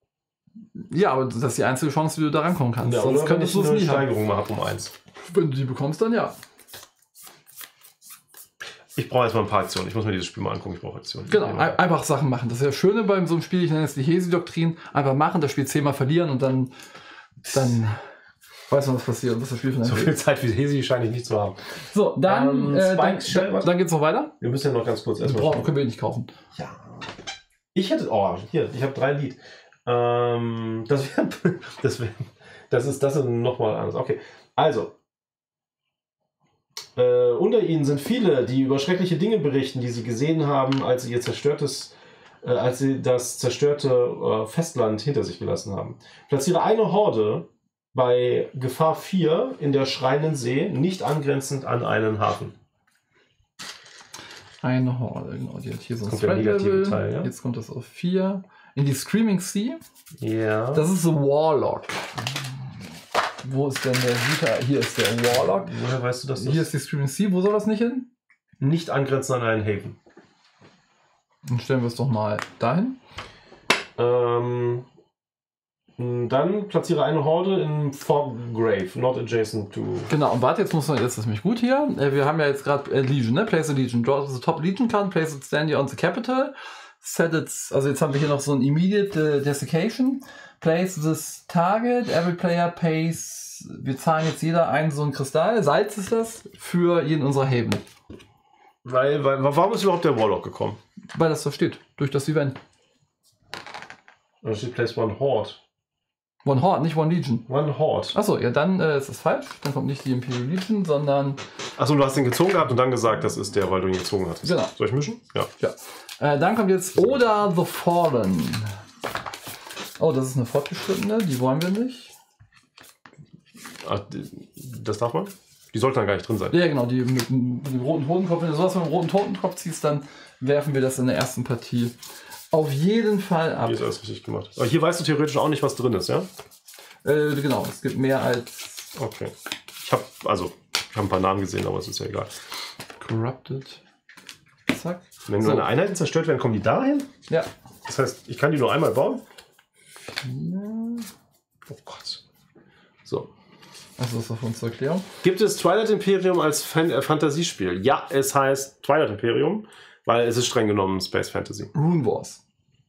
Ja, aber das ist die einzige Chance, wie du da rankommen kannst. Ja, Sonst oder wenn könntest ich du es eine nie haben. Steigerung mal habe um 1. Wenn du die bekommst, dann ja. Ich brauche erstmal ein paar Aktionen. Ich muss mir dieses Spiel mal angucken. Ich brauche Aktionen. Genau, einfach Sachen machen. Das ist ja das Schöne bei so einem Spiel, ich nenne es die Hesi-Doktrin. Einfach machen, das Spiel 10-mal verlieren und dann weiß man, was passiert. Und das Spiel von so viel Zeit wie Hesi scheine ich nicht zu haben. So, dann geht's noch weiter. Wir müssen ja noch ganz kurz erstmal. Können wir nicht kaufen. Ja. Ich hätte. Oh, hier, ich habe 3 Lied. Das ist nochmal anders. Okay. Also. Unter ihnen sind viele, die über schreckliche Dinge berichten, die sie gesehen haben, als sie das zerstörte Festland hinter sich gelassen haben. Platziere eine Horde bei Gefahr 4 in der schreienden See, nicht angrenzend an einen Hafen. Eine Horde, genau. Die hat hier so ein Threat-Level. Ja? Jetzt kommt das auf 4. In die Screaming Sea. Ja. Das ist The Warlock. Wo ist denn der Vita? Hier ist der Warlock. Woher weißt du das? Hier ist die Screaming Sea. Wo soll das nicht hin? Nicht angrenzend an einen Hafen. Dann stellen wir es doch mal dahin. Dann platziere eine Horde in Foggrave, not adjacent to... Genau, und warte, jetzt ist das nämlich gut hier. Wir haben ja jetzt gerade Legion, ne? Place a Legion. Draw the top Legion card, place it standing on the capital. Set it, also jetzt haben wir hier noch so ein Immediate Desiccation. Place this target, every player pays, wir zahlen jetzt jeder einen so einen Kristall, Salz ist das, für jeden unserer Haven. Warum ist überhaupt der Warlock gekommen? Weil das da steht, durch das Event. Da steht Place One Horde. One Horde, nicht One Legion. One Horde. Achso, ja, dann ist das falsch. Dann kommt nicht die Imperial Legion, sondern... Achso, du hast den gezogen gehabt und dann gesagt, das ist der, weil du ihn gezogen hast. Genau. Soll ich mischen? Ja. Dann kommt jetzt Oda the Fallen. Oh, das ist eine fortgeschrittene, die wollen wir nicht. Ach, das darf man? Die sollte dann gar nicht drin sein. Ja, genau, die mit dem roten Totenkopf. Wenn du sowas mit dem roten Totenkopf ziehst, dann werfen wir das in der ersten Partie auf jeden Fall ab. Hier ist alles richtig gemacht. Aber hier weißt du theoretisch auch nicht, was drin ist, ja? Genau, es gibt mehr als... Okay. Ich habe ein paar Namen gesehen, aber es ist ja egal. Corrupted. Zack. Wenn meine Einheiten zerstört werden, kommen die dahin? Ja. Das heißt, ich kann die nur einmal bauen? Ja. Oh Gott. So. Also das ist auf uns zur Erklärung. Gibt es Twilight Imperium als Fantasiespiel? Ja, es heißt Twilight Imperium, weil es ist streng genommen Space Fantasy. Rune Wars.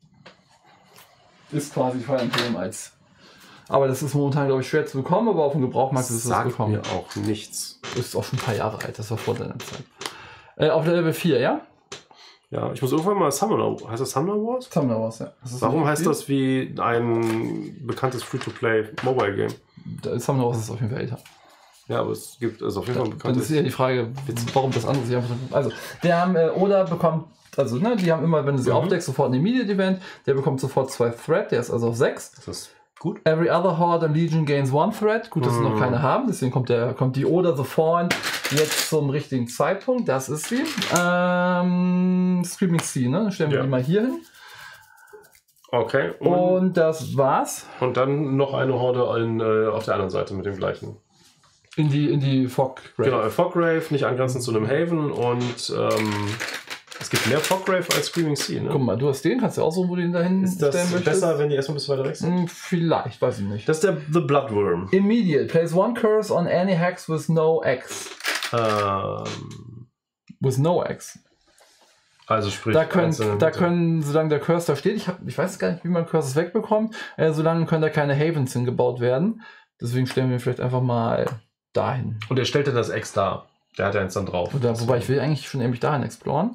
Ist quasi Twilight Imperium als... Aber das ist momentan, glaube ich, schwer zu bekommen, aber auf dem Gebrauchmarkt ist es Sagt bekommen. mir auch nichts. Ist auch schon ein paar Jahre alt, das war vor deiner Zeit. Auf der Level 4, ja? Ja, ich muss irgendwann mal Summoner... Heißt das Summoner Wars? Summoner Wars, ja. Warum heißt das wie ein bekanntes Free-to-Play-Mobile-Game? Summoner Wars ist auf jeden Fall älter. Ja, aber es gibt auf jeden Fall ein bekanntes... Das ist ja die Frage, warum das andere sich einfach... Also, der haben, Oda bekommt... Also, ne, die haben immer, wenn du sie aufdeckst, sofort ein Immediate Event. Der bekommt sofort 2 Threat, der ist also auf 6. Das ist gut. Every other Horde and Legion gains 1 Threat. Gut, dass sie noch keine haben, deswegen kommt die Oda the Fallen jetzt zum richtigen Zeitpunkt. Das ist sie. Screaming Sea, ne? Dann stellen wir die mal hier hin. Okay. Und das war's. Und dann noch eine Horde auf der anderen Seite mit dem gleichen. In die Foggrave. Genau, Foggrave, nicht angrenzend zu einem Haven und es gibt mehr Foggrave als Screaming Sea, ne? Guck mal, du hast den, kannst du auch so, wo du den dahin stellen möchtest. Ist das besser, wenn die erstmal ein bisschen weiter weg sind? Vielleicht, weiß ich nicht. Das ist der The Bloodworm. Immediate. Place 1 curse on any hex with no X. With no X. Also sprich, da können, solange der Curse da steht, ich weiß gar nicht, wie man Curses wegbekommt, solange können da keine Havens hingebaut werden. Deswegen stellen wir vielleicht einfach mal dahin. Und er stellt dann das X da. Der hat ja eins dann drauf. Wobei ich will eigentlich schon nämlich dahin exploren.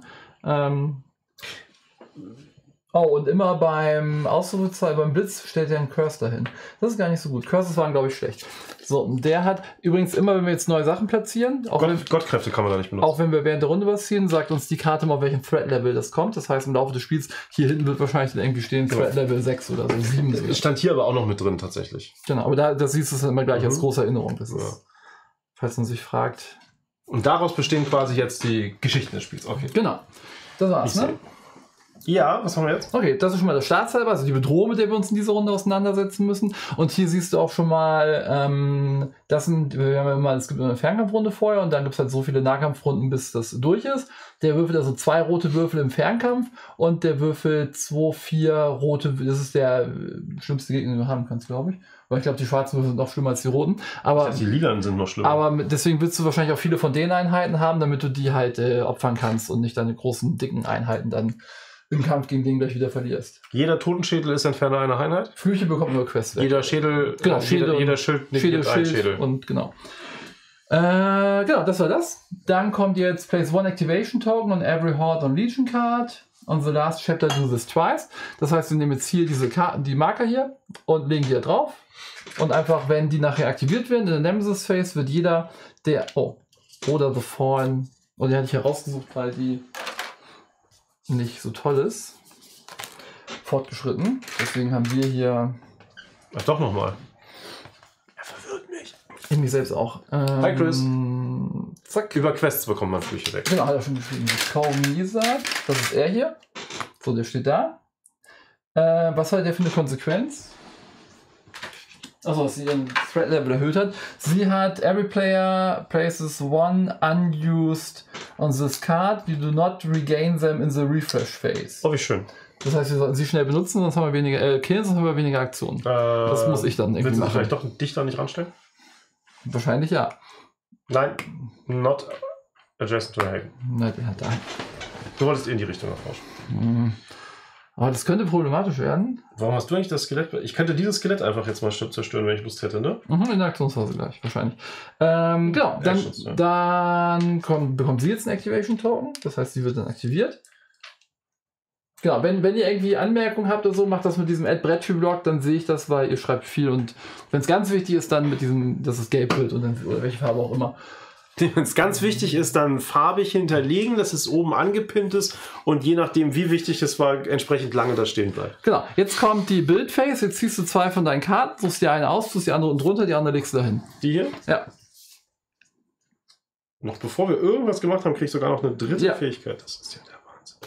Und immer beim Ausrufezeichen, beim Blitz stellt er einen Curse dahin. Das ist gar nicht so gut. Curses waren, glaube ich, schlecht. So, und der hat übrigens immer, wenn wir jetzt neue Sachen platzieren, Gottkräfte kann man da nicht benutzen. Auch wenn wir während der Runde was ziehen, sagt uns die Karte mal, auf welchem Threat-Level das kommt. Das heißt, im Laufe des Spiels, hier hinten wird wahrscheinlich dann irgendwie stehen, Threat-Level 6 oder so, 7. Das stand hier aber auch noch mit drin, tatsächlich. Genau, aber da siehst du es immer gleich als große Erinnerung. Das ist, falls man sich fragt. Und daraus bestehen quasi jetzt die Geschichten des Spiels. Okay. Genau. Das war's, ne? Ja, was haben wir jetzt? Okay, das ist schon mal das Startsalber, also die Bedrohung, mit der wir uns in dieser Runde auseinandersetzen müssen. Und hier siehst du auch schon mal, wir haben ja immer, es gibt eine Fernkampfrunde vorher und dann gibt es halt so viele Nahkampfrunden, bis das durch ist. Der würfelt also 2 rote Würfel im Fernkampf und der Würfel 2, 4 rote, das ist der schlimmste Gegner, den du haben kannst, glaube ich. Weil ich glaube, die schwarzen Würfel sind noch schlimmer als die roten. Aber die lilanen sind noch schlimmer. Aber deswegen willst du wahrscheinlich auch viele von den Einheiten haben, damit du die halt opfern kannst und nicht deine großen, dicken Einheiten dann im Kampf gegen den gleich wieder verlierst. Jeder Totenschädel ist Entferner einer Einheit? Flüche bekommt nur Quests weg. Jeder Schädel, genau, jeder Schild nimmt einen Schädel. Und genau. Genau, das war das. Dann kommt jetzt place 1 Activation Token on every Horde on Legion Card. On the last chapter do this twice. Das heißt, wir nehmen jetzt hier diese Karten, die Marker hier und legen die hier drauf. Und einfach, wenn die nachher aktiviert werden, in der Nemesis Phase wird jeder der... Oh, oder The Fallen... Oh, die hatte ich herausgesucht, weil die nicht so toll ist. Fortgeschritten. Deswegen haben wir hier... Ach, doch nochmal. Er verwirrt mich. Ich mich selbst auch. Hi Chris. Zack. Über Quests bekommt man Flüche weg. Genau, hat er schon geschrieben. Kaumisa, das ist er hier. So, der steht da. Was hat der für eine Konsequenz? Also, dass sie ihren Threat Level erhöht hat. Sie hat, every player places 1 unused on this card. You do not regain them in the refresh phase. Oh, wie schön. Das heißt, wir sollten sie schnell benutzen, sonst haben wir weniger killen, sonst haben wir weniger Aktionen. Das muss ich dann irgendwie machen. Willst du machen. vielleicht doch einen Dichter nicht ranstellen? Wahrscheinlich ja. Nein, not adjacent to Hagen. Na, der hat da. Du wolltest in die Richtung erforschen. Aber das könnte problematisch werden. Warum hast du eigentlich das Skelett? Ich könnte dieses Skelett einfach jetzt mal zerstören, wenn ich Lust hätte, ne? In der Aktionsphase gleich, wahrscheinlich. Genau, dann bekommt sie jetzt einen Activation Token. Das heißt, sie wird dann aktiviert. Genau, wenn ihr irgendwie Anmerkungen habt oder so, macht das mit diesem Add-Brettspiel-Blog, dann sehe ich das, weil ihr schreibt viel. Und wenn es ganz wichtig ist, dann mit diesem, dass es gelb wird und dann, oder welche Farbe auch immer. Wenn es ganz wichtig ist, dann farbig hinterlegen, dass es oben angepinnt ist und je nachdem, wie wichtig es war, entsprechend lange da stehen bleibt. Genau, jetzt kommt die Build-Phase, jetzt ziehst du 2 von deinen Karten, suchst dir eine aus, tust die andere unten drunter, die andere legst du dahin. Die hier? Ja. Noch bevor wir irgendwas gemacht haben, krieg ich sogar noch eine dritte Fähigkeit. Das ist ja der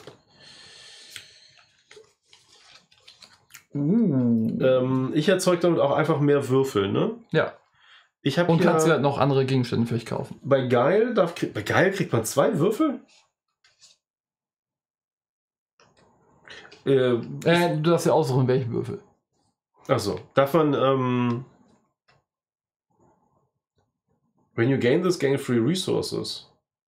Wahnsinn. Ich erzeuge damit auch einfach mehr Würfel, ne? Ja. Und kannst dir halt noch andere Gegenstände für dich kaufen. Bei Geil kriegt man 2 Würfel? Du darfst ja aussuchen, welchen Würfel. Achso, darf man when you gain this, gain free resources.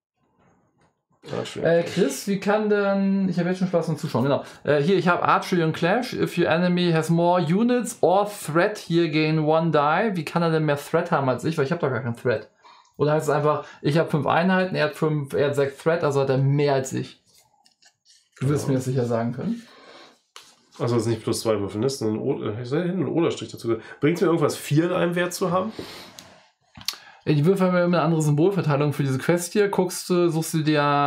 Chris, wie kann denn... Ich habe jetzt schon Spaß beim Zuschauen, genau. Hier, ich habe Archery und Clash. If your enemy has more units or threat, here gain 1 die. Wie kann er denn mehr Threat haben als ich? Weil ich habe doch gar keinen Threat. Oder heißt es einfach, ich habe 5 Einheiten, er hat 6 Threat, also hat er mehr als ich. Du wirst mir das sicher sagen können. Also das ist nicht plus 2 Würfel, das ist ein Oder-Strich dazu. Bringt es mir irgendwas, 4 in einem Wert zu haben? Die Würfel haben ja immer eine andere Symbolverteilung für diese Quest hier. Nimmst du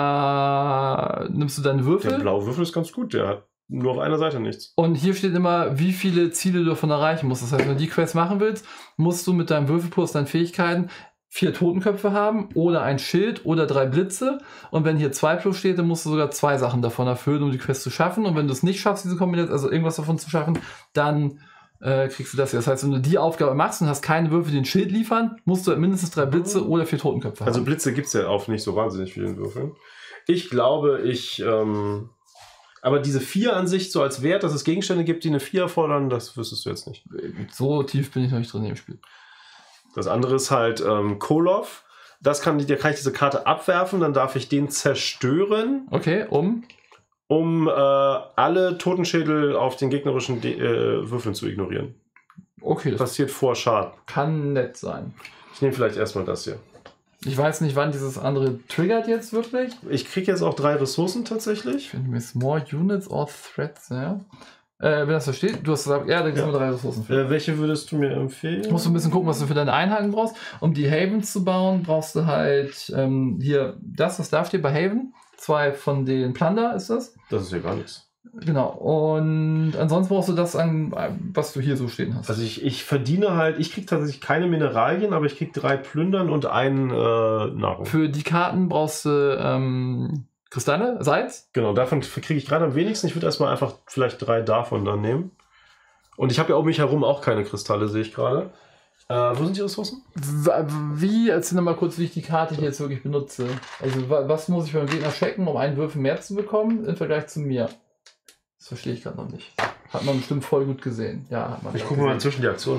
deine Würfel? Der blaue Würfel ist ganz gut, der hat nur auf einer Seite nichts. Und hier steht immer, wie viele Ziele du davon erreichen musst. Das heißt, wenn du die Quest machen willst, musst du mit deinem Würfelpool aus deinen Fähigkeiten 4 Totenköpfe haben oder ein Schild oder 3 Blitze. Und wenn hier 2+ steht, dann musst du sogar 2 Sachen davon erfüllen, um die Quest zu schaffen. Und wenn du es nicht schaffst, diese Kombination, also irgendwas davon zu schaffen, dann kriegst du das hier. Das heißt, wenn du die Aufgabe machst und hast keine Würfel, die ein Schild liefern, musst du mindestens 3 Blitze oder 4 Totenköpfe haben. Also Blitze gibt es ja auf nicht so wahnsinnig vielen Würfeln. Ich glaube, aber diese 4 an sich so als Wert, dass es Gegenstände gibt, die eine 4 erfordern, das wüsstest du jetzt nicht. So tief bin ich noch nicht drin im Spiel. Das andere ist halt Koloff. Da kann ich diese Karte abwerfen, dann darf ich den zerstören. Okay, um alle Totenschädel auf den gegnerischen Würfeln zu ignorieren. Okay, das passiert vor Schaden. Kann nett sein. Ich nehme vielleicht erstmal das hier. Ich weiß nicht, wann dieses andere triggert jetzt wirklich. Ich kriege jetzt auch 3 Ressourcen tatsächlich. Ich finde mir more units or threats, ja. Wenn das da steht, du hast gesagt, ja, da gibt es nur 3 Ressourcen für. Welche würdest du mir empfehlen? Musst du ein bisschen gucken, was du für deine Einheiten brauchst. Um die Havens zu bauen, brauchst du halt hier was darf dir bei Haven? 2 von den Plunder ist das. Das ist ja gar nichts. Genau. Und ansonsten brauchst du das was du hier so stehen hast. Also ich verdiene halt, ich kriege tatsächlich keine Mineralien, aber ich kriege 3 Plündern und 1 Nahrung. Für die Karten brauchst du Kristalle, Salz? Genau, davon kriege ich gerade am wenigsten. Ich würde erstmal einfach vielleicht 3 davon dann nehmen. Und ich habe ja um mich herum auch keine Kristalle, sehe ich gerade. Wo sind die Ressourcen? Wie, erzähl nochmal kurz, wie ich die Karte hier jetzt wirklich benutze. Also was muss ich beim Gegner checken, um einen Würfel mehr zu bekommen im Vergleich zu mir? Das verstehe ich gerade noch nicht. Hat man bestimmt voll gut gesehen. Ja, hat man. Ich gucke mal inzwischen die Aktionen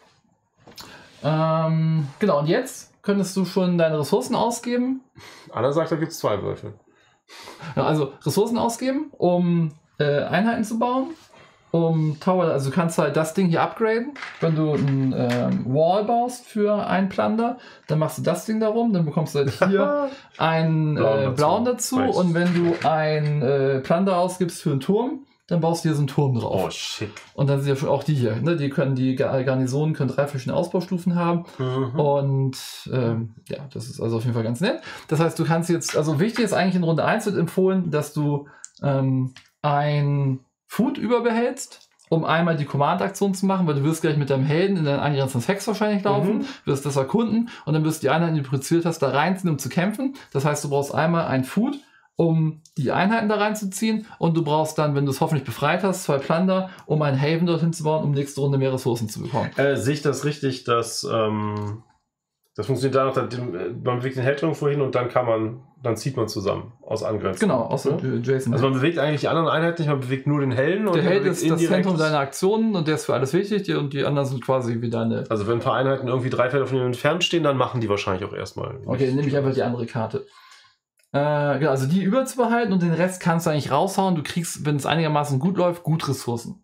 an. Genau, und jetzt könntest du schon deine Ressourcen ausgeben. Anna sagt, da gibt es 2 Würfel. Ja, also Ressourcen ausgeben, um Einheiten zu bauen. Tower, also du kannst halt das Ding hier upgraden. Wenn du ein Wall baust für einen Plunder, dann machst du das Ding darum, dann bekommst du halt hier einen blauen dazu. Und wenn du ein Plunder ausgibst für einen Turm, dann baust du hier so einen Turm drauf. Oh, schick. Und dann sind ja schon auch die hier, ne? Die Garnisonen können 3 verschiedene Ausbaustufen haben. Und ja, das ist also auf jeden Fall ganz nett. Das heißt, du kannst jetzt, also wichtig ist eigentlich in Runde 1 wird empfohlen, dass du ein Food überbehältst, um einmal die Command-Aktion zu machen, weil du wirst gleich mit deinem Helden in deinen angrenzenden Hex wahrscheinlich laufen, wirst das erkunden und dann wirst du die Einheiten, die du produziert hast, da reinziehen, um zu kämpfen. Das heißt, du brauchst einmal ein Food, um die Einheiten da reinzuziehen und du brauchst dann, wenn du es hoffentlich befreit hast, 2 Plunder, um einen Haven dorthin zu bauen, um nächste Runde mehr Ressourcen zu bekommen. Sehe ich das richtig, dass das funktioniert dadurch, man bewegt den Held irgendwo hin und dann zieht man zusammen aus Angrenzen. Genau, außer Jason. Also man bewegt eigentlich die anderen Einheiten nicht, man bewegt nur den Helden. Der Held ist das Zentrum deiner Aktionen und der ist für alles wichtig und die anderen sind quasi wie deine... Also wenn ein paar Einheiten irgendwie 3 Felder von ihm entfernt stehen, dann machen die wahrscheinlich auch erstmal. Okay, dann nehme ich einfach die andere Karte. Genau, also die überzubehalten und den Rest kannst du eigentlich raushauen. Du kriegst, wenn es einigermaßen gut läuft, gut Ressourcen.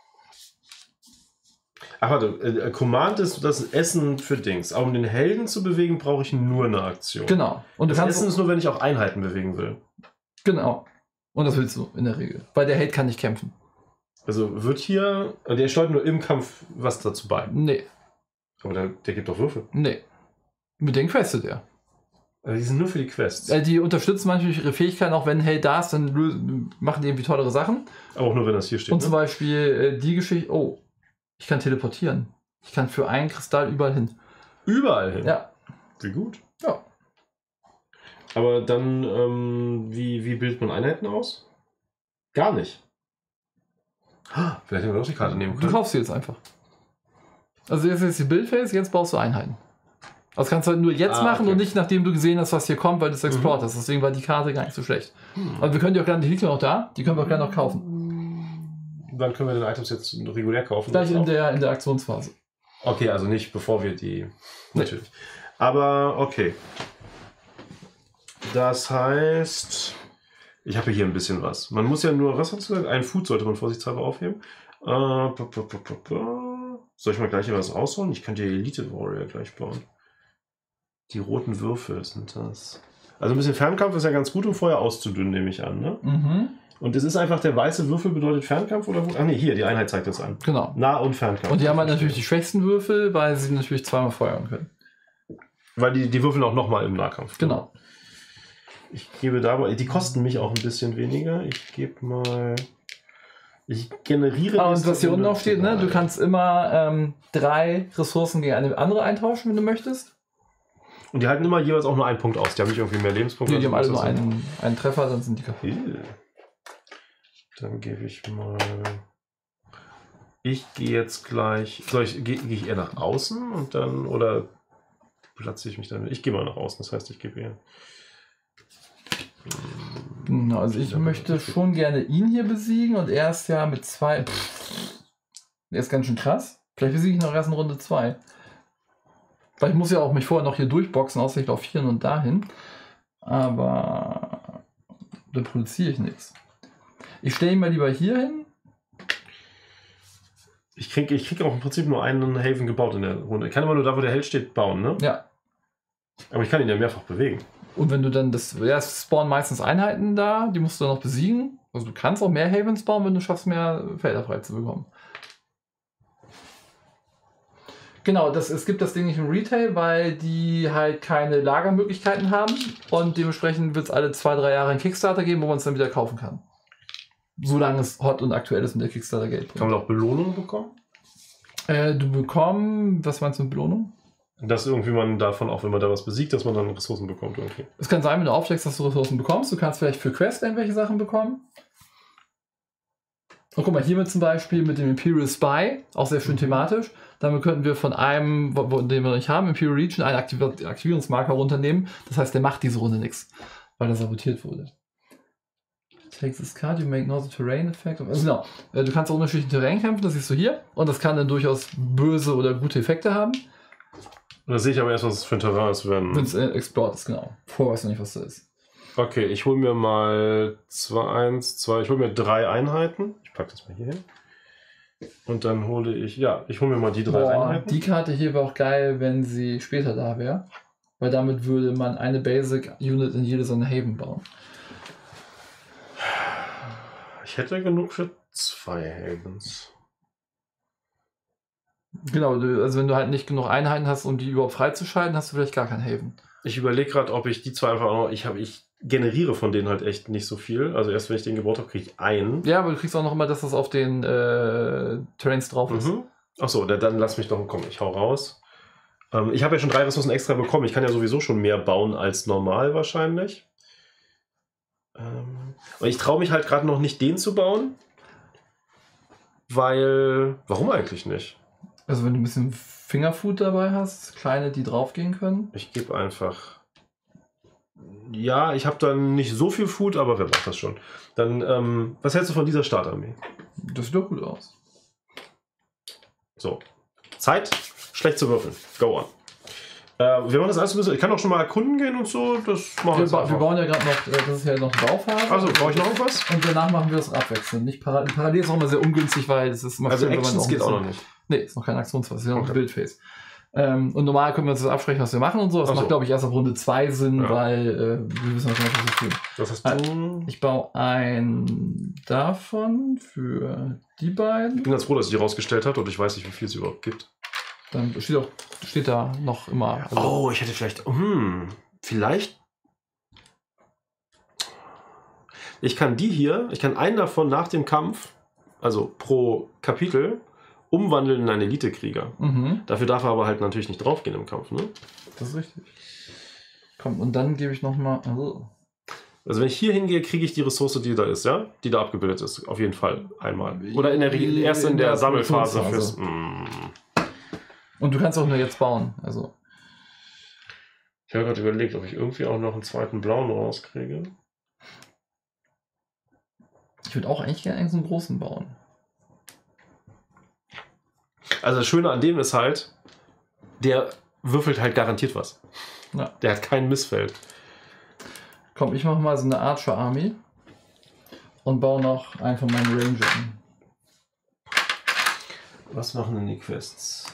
Ach warte, Command ist das Essen für Dings. Aber um den Helden zu bewegen, brauche ich nur eine Aktion. Genau. Und das Essen ist nur, wenn ich auch Einheiten bewegen will. Genau. Und das willst du in der Regel. Weil der Held kann nicht kämpfen. Also wird hier, der steuert nur im Kampf was dazu bei. Nee. Aber der gibt doch Würfel. Nee. Mit denen questet er. Also die sind nur für die Quests. Die unterstützen manchmal ihre Fähigkeiten, auch wenn ein Held da ist, dann machen die irgendwie tollere Sachen. Aber auch nur, wenn das hier steht. Und zum Beispiel die Geschichte, oh, ich kann teleportieren. Ich kann für einen Kristall überall hin. Überall hin? Ja. Wie gut. Ja. Aber dann, wie bildet man Einheiten aus? Gar nicht. Vielleicht hätten wir doch die Karte nehmen können. Du kaufst sie jetzt einfach. Also jetzt ist die Buildphase, jetzt baust du Einheiten. Das kannst du halt nur jetzt machen und nicht nachdem du gesehen hast, was hier kommt, weil du es explored hast. Deswegen war die Karte gar nicht so schlecht. Aber wir können die auch gerne, die liegt ja noch da, die können wir auch gerne noch kaufen. Wann können wir den Items jetzt regulär kaufen? Gleich in der Aktionsphase. Okay, also nicht bevor wir die... Natürlich. Aber okay. Das heißt... Ich habe hier ein bisschen was. Man muss ja nur... Was hast du gesagt? Ein Food sollte man vorsichtshalber aufheben. Soll ich mal gleich was rausholen? Ich könnte ja Elite Warrior gleich bauen. Die roten Würfel sind das. Also ein bisschen Fernkampf ist ja ganz gut, um vorher auszudünnen, nehme ich an. Ne? Mhm. Und es ist einfach, der weiße Würfel bedeutet Fernkampf oder wo? Ach nee, hier, die Einheit zeigt das an. Genau. Nah- und Fernkampf. Und die haben halt natürlich die schwächsten Würfel, weil sie natürlich zweimal feuern können. Weil die würfeln auch nochmal im Nahkampf. Genau. Ich gebe dabei, die kosten mich auch ein bisschen weniger. Ich gebe mal... Ich generiere... Und was hier unten noch steht, ne? Du kannst immer 3 Ressourcen gegen eine andere eintauschen, wenn du möchtest. Und die halten immer jeweils auch nur einen Punkt aus. Die haben nicht irgendwie mehr Lebenspunkte. Die haben alle nur einen Treffer, dann sind die kaputt. Dann gebe ich mal... Ich gehe jetzt gleich... Gehe ich eher nach außen und dann... Oder platziere ich mich dann... Ich gehe mal nach außen. Das heißt, ich gebe eher... Also ich möchte schon gerne ihn hier besiegen und er ist ja mit 2... Der ist ganz schön krass. Vielleicht besiege ich noch erst in Runde 2. Weil ich muss ja auch mich vorher noch hier durchboxen, außer ich laufe hier und dahin. Aber dann produziere ich nichts. Ich stelle ihn mal lieber hier hin. Ich krieg auch im Prinzip nur einen Haven gebaut in der Runde. Ich kann immer nur da, wo der Held steht, bauen, ne? Ja. Aber ich kann ihn ja mehrfach bewegen. Und wenn du dann es spawnen meistens Einheiten da, die musst du dann noch besiegen. Also du kannst auch mehr Havens bauen, wenn du schaffst, mehr Felder frei zu bekommen. Genau, es gibt das Ding nicht im Retail, weil die halt keine Lagermöglichkeiten haben und dementsprechend wird es alle 2-3 Jahre einen Kickstarter geben, wo man es dann wieder kaufen kann. Solange es hot und aktuell ist und der Kickstarter Geld bringt. Kann man auch Belohnungen bekommen? Du bekommst, was meinst du mit Belohnung? Dass irgendwie man davon, auch wenn man da was besiegt, dass man dann Ressourcen bekommt irgendwie. Es kann sein, wenn du aufsteckst, dass du Ressourcen bekommst. Du kannst vielleicht für Quest irgendwelche Sachen bekommen. Und guck mal, hiermit zum Beispiel mit dem Imperial Spy, auch sehr schön thematisch. Damit könnten wir von einem, den wir noch nicht haben, Imperial Region, einen Aktivierungsmarker runternehmen. Das heißt, der macht diese Runde nichts, weil er sabotiert wurde. Take this card, you make not the terrain effect. Also genau, du kannst auch unterschiedliche Terrain kämpfen, das siehst du hier. Und das kann dann durchaus böse oder gute Effekte haben. Da sehe ich aber erst, was es für ein Terrain ist, wenn es explored ist, genau. Vorher weißt du nicht, was das ist. Okay, ich hole mir mal 2, ich hole mir 3 Einheiten. Ich packe das mal hier hin. Und dann hole ich, ich hole mir mal die 3 Einheiten. Die Karte hier wäre auch geil, wenn sie später da wäre. Weil damit würde man eine Basic Unit in jede seiner Haven bauen. Ich hätte genug für 2 Havens. Genau, also wenn du halt nicht genug Einheiten hast, um die überhaupt freizuschalten, hast du vielleicht gar kein Haven. Ich überlege gerade, ob ich die 2 einfach auch noch, ich generiere von denen halt echt nicht so viel. Also erst wenn ich den gebaut habe, kriege ich einen. Ja, aber du kriegst auch noch immer, dass das auf den Terrains drauf ist. Achso, dann lass mich doch, komm, ich hau raus. Ich habe ja schon 3 Ressourcen extra bekommen. Ich kann ja sowieso schon mehr bauen als normal wahrscheinlich. Und ich traue mich halt gerade noch nicht, den zu bauen. Weil, warum eigentlich nicht? Also wenn du ein bisschen Fingerfood dabei hast, kleine, die draufgehen können. Ich gebe einfach... Ja, ich habe dann nicht so viel Food, aber wer macht das schon? Dann, was hältst du von dieser Startarmee? Das sieht doch gut aus. So. Zeit, schlecht zu würfeln. Go on. Wir machen das alles ein bisschen. Ich kann auch schon mal erkunden gehen und so. Das machen wir bauen ja gerade noch, das ist ja noch eine Bauphase. Also, brauche ich noch irgendwas? Und danach machen wir das abwechselnd. Nicht parallel ist auch immer sehr ungünstig, weil es ist immer also schön, Actions geht auch noch nicht. Nee, ist noch keine Aktionsphase, ist ja noch eine Bildphase. Und normal können wir uns das absprechen, was wir machen und so. Das macht, glaube ich, erst ab Runde 2 Sinn, weil wir wissen, was wir tun. Das hast du. Ich baue ein davon für die beiden. Ich bin ganz froh, dass sie die rausgestellt hat und ich weiß nicht, wie viel es überhaupt gibt. Dann steht da noch immer. Also oh, ich hätte vielleicht. Vielleicht. Ich kann einen davon nach dem Kampf, also pro Kapitel, umwandeln in einen Elite-Krieger. Dafür darf er aber halt natürlich nicht draufgehen im Kampf, ne? Das ist richtig. Komm, und dann gebe ich nochmal. Also wenn ich hier hingehe, kriege ich die Ressource, die da ist, ja? Die da abgebildet ist, auf jeden Fall einmal. Oder erst in der Sammelphase fürs. Und du kannst auch nur jetzt bauen. Also. Ich habe gerade überlegt, ob ich irgendwie auch noch einen zweiten blauen rauskriege. Ich würde auch eigentlich gerne so einen großen bauen. Also das Schöne an dem ist halt, der würfelt halt garantiert was. Ja. Der hat kein Missfeld. Komm, ich mache mal so eine Archer Army und baue noch einen von meinen Rangern. Was machen denn die Quests?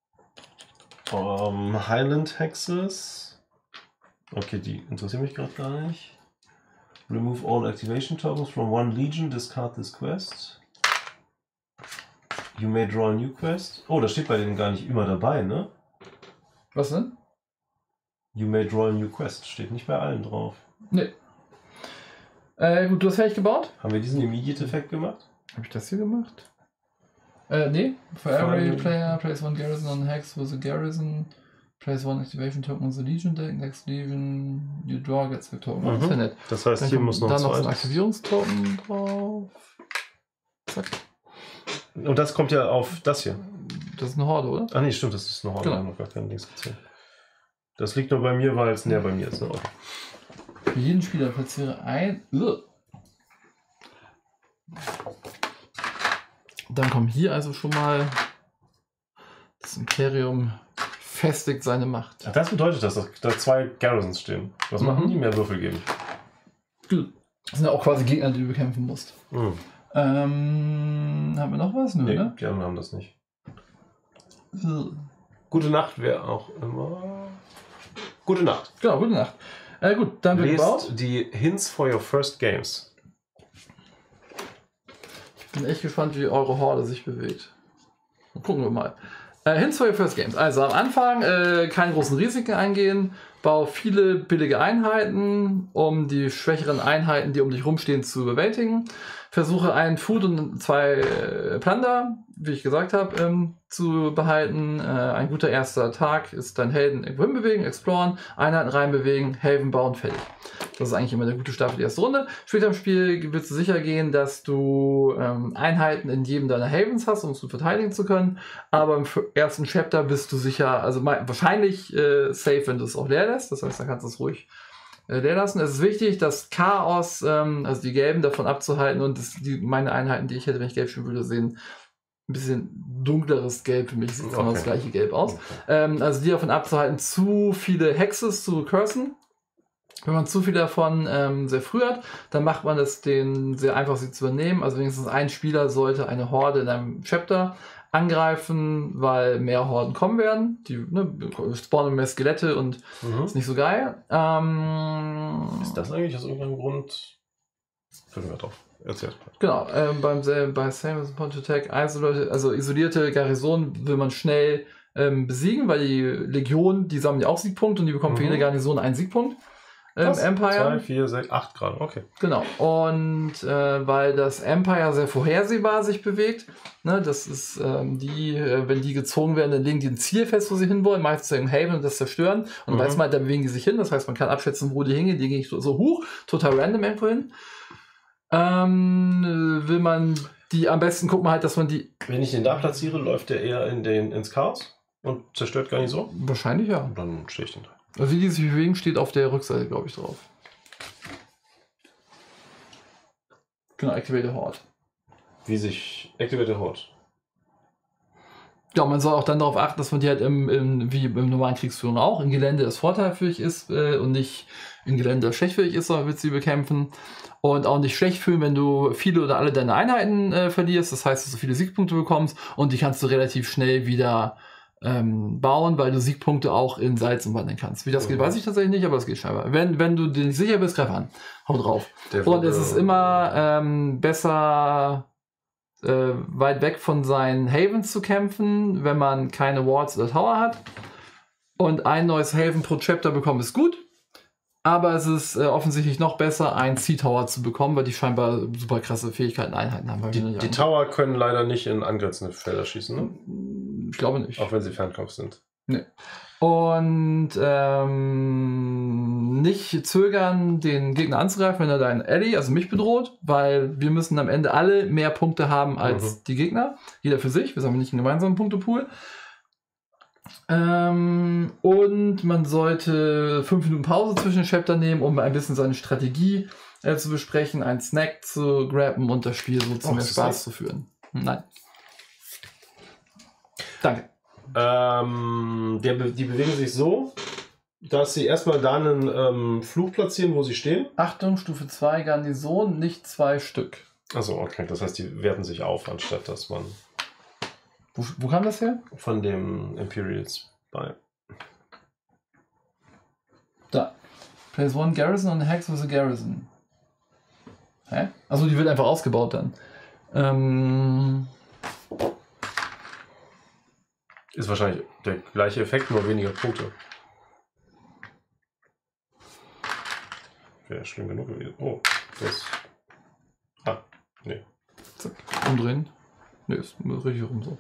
Highland Hexes. Okay, die interessieren mich gerade gar nicht. Remove all activation tokens from one legion, discard this quest. You may draw a new quest. Oh, das steht bei denen gar nicht immer dabei, ne? Was denn? You may draw a new quest. Steht nicht bei allen drauf. Nee. Gut, du hast fertig gebaut? Haben wir diesen Immediate-Effekt gemacht? Habe ich das hier gemacht? Nee. For every player, place one garrison on Hex with a garrison. Place one activation token on the Legion deck. Next Legion, you draw gets the token. Das ist ja nett. Das heißt, dann hier muss noch dann noch ein Aktivierungstoken drauf. Zack. Und das kommt ja auf das hier. Das ist eine Horde, oder? Ach nee, stimmt, das ist eine Horde. Genau. Noch gar kein Dings gezählt. Das liegt nur bei mir, weil es näher bei mir ist. Ne? Für jeden Spieler platziere ein. Dann kommt hier also schon mal das Imperium festigt seine Macht. Ach, das bedeutet, dass da 2 Garrisons stehen. Was machen die? Mehr Würfel geben. Das sind ja auch quasi Gegner, die du bekämpfen musst. Haben wir noch was? Nee, ne? Die anderen haben das nicht. Gute Nacht wäre auch immer. Gute Nacht. Genau, gute Nacht. Gut, dann wird gebaut. Die Hints for your first games. Ich bin echt gespannt, wie eure Horde sich bewegt. Gucken wir mal. Hints for your first games. Also am Anfang keine großen Risiken eingehen. Bau viele billige Einheiten, um die schwächeren Einheiten, die um dich rumstehen, zu überwältigen. Versuche ein Food und 2 Plunder, wie ich gesagt habe, zu behalten. Ein guter erster Tag ist dein Helden irgendwo hinbewegen, exploren, Einheiten reinbewegen, Haven bauen, fertig. Das ist eigentlich immer der gute Start für die erste Runde. Später im Spiel willst du sicher gehen, dass du Einheiten in jedem deiner Havens hast, um es verteidigen zu können. Aber im ersten Chapter bist du sicher, also wahrscheinlich safe, wenn du es auch leer lässt. Das heißt, dann kannst du es ruhig leer lassen. Es ist wichtig, das Chaos, also die Gelben davon abzuhalten und meine Einheiten, die ich hätte, wenn ich Gelb spielen würde, sehen ein bisschen dunkleres Gelb. Für mich sieht es immer das gleiche Gelb aus. Also die davon abzuhalten, zu viele Hexes zu cursen. Wenn man zu viel davon sehr früh hat, dann macht man es denen sehr einfach, sie zu übernehmen. Also wenigstens ein Spieler sollte eine Horde in einem Chapter angreifen, weil mehr Horden kommen werden. Die spawnen mehr Skelette und ist nicht so geil. Ist das eigentlich aus irgendeinem Grund? Können wir drauf. Erzähl. Genau, bei Same as Point to Attack, also isolierte Garnisonen will man schnell besiegen, weil die Legion, die sammeln ja auch Siegpunkte und die bekommen für jede Garnison einen Siegpunkt. Empire. 2, 4, 6, 8 gerade, okay. Genau. Und weil das Empire sehr vorhersehbar sich bewegt, ne, das ist wenn die gezogen werden, dann legen die ein Ziel fest, wo sie hinwollen, meistens im Haven und das zerstören. Und dann weiß man, da bewegen die sich hin. Das heißt, man kann abschätzen, wo die hingehen. Die gehen nicht so hoch, total random irgendwo hin. Will man die am besten gucken, halt, dass man die. Wenn ich den da platziere, läuft der eher ins Chaos und zerstört gar nicht so? Wahrscheinlich ja. Und dann stehe ich den da. Also wie die sich bewegen, steht auf der Rückseite, glaube ich, drauf. Genau, Activate the Horde. Wie sich Activate the Horde? Ja, man soll auch dann darauf achten, dass man die halt wie im normalen Kriegsführung auch in Gelände das vorteilfähig ist und nicht in Gelände schlecht für dich ist, sondern willst du sie bekämpfen. Und auch nicht schlecht fühlen, wenn du viele oder alle deine Einheiten verlierst. Das heißt, dass du viele Siegpunkte bekommst und die kannst du relativ schnell wieder bauen, weil du Siegpunkte auch in Salz umwandeln kannst. Wie das geht, weiß ich tatsächlich nicht, aber es geht scheinbar. Wenn du dir nicht sicher bist, greif an. Hau drauf. Und es ist immer besser, weit weg von seinen Havens zu kämpfen, wenn man keine Wards oder Tower hat. Und ein neues Haven pro Chapter bekommen ist gut. Aber es ist offensichtlich noch besser, einen Sea-Tower zu bekommen, weil die scheinbar super krasse Fähigkeiten, Einheiten haben. Die Tower können leider nicht in angrenzende Felder schießen, ne? Ich glaube nicht. Auch wenn sie Fernkampf sind. Nee. Und nicht zögern, den Gegner anzugreifen, wenn er deinen Ally, also mich, bedroht, weil wir müssen am Ende alle mehr Punkte haben als die Gegner. Jeder für sich. Wir haben nicht einen gemeinsamen Punktepool. Und man sollte 5 Minuten Pause zwischen den Chapter nehmen, um ein bisschen seine Strategie zu besprechen, einen Snack zu grabben und das Spiel so zu mehr Spaß zu führen. Nein. Danke. Die bewegen sich so, dass sie erstmal da einen Fluch platzieren, wo sie stehen. Achtung, Stufe 2 Garnison, nicht 2 Stück. Also okay, das heißt, die werten sich auf, anstatt dass man... Wo kam das her? Von dem Imperial Spy. Da. Place 1 Garrison und Hex with a Garrison. Hä? Achso, die wird einfach ausgebaut dann. Ist wahrscheinlich der gleiche Effekt, nur weniger Punkte. Wäre schlimm genug gewesen. Oh, das... Ah, nee. Zack, umdrehen. Nee, ist richtig rum so.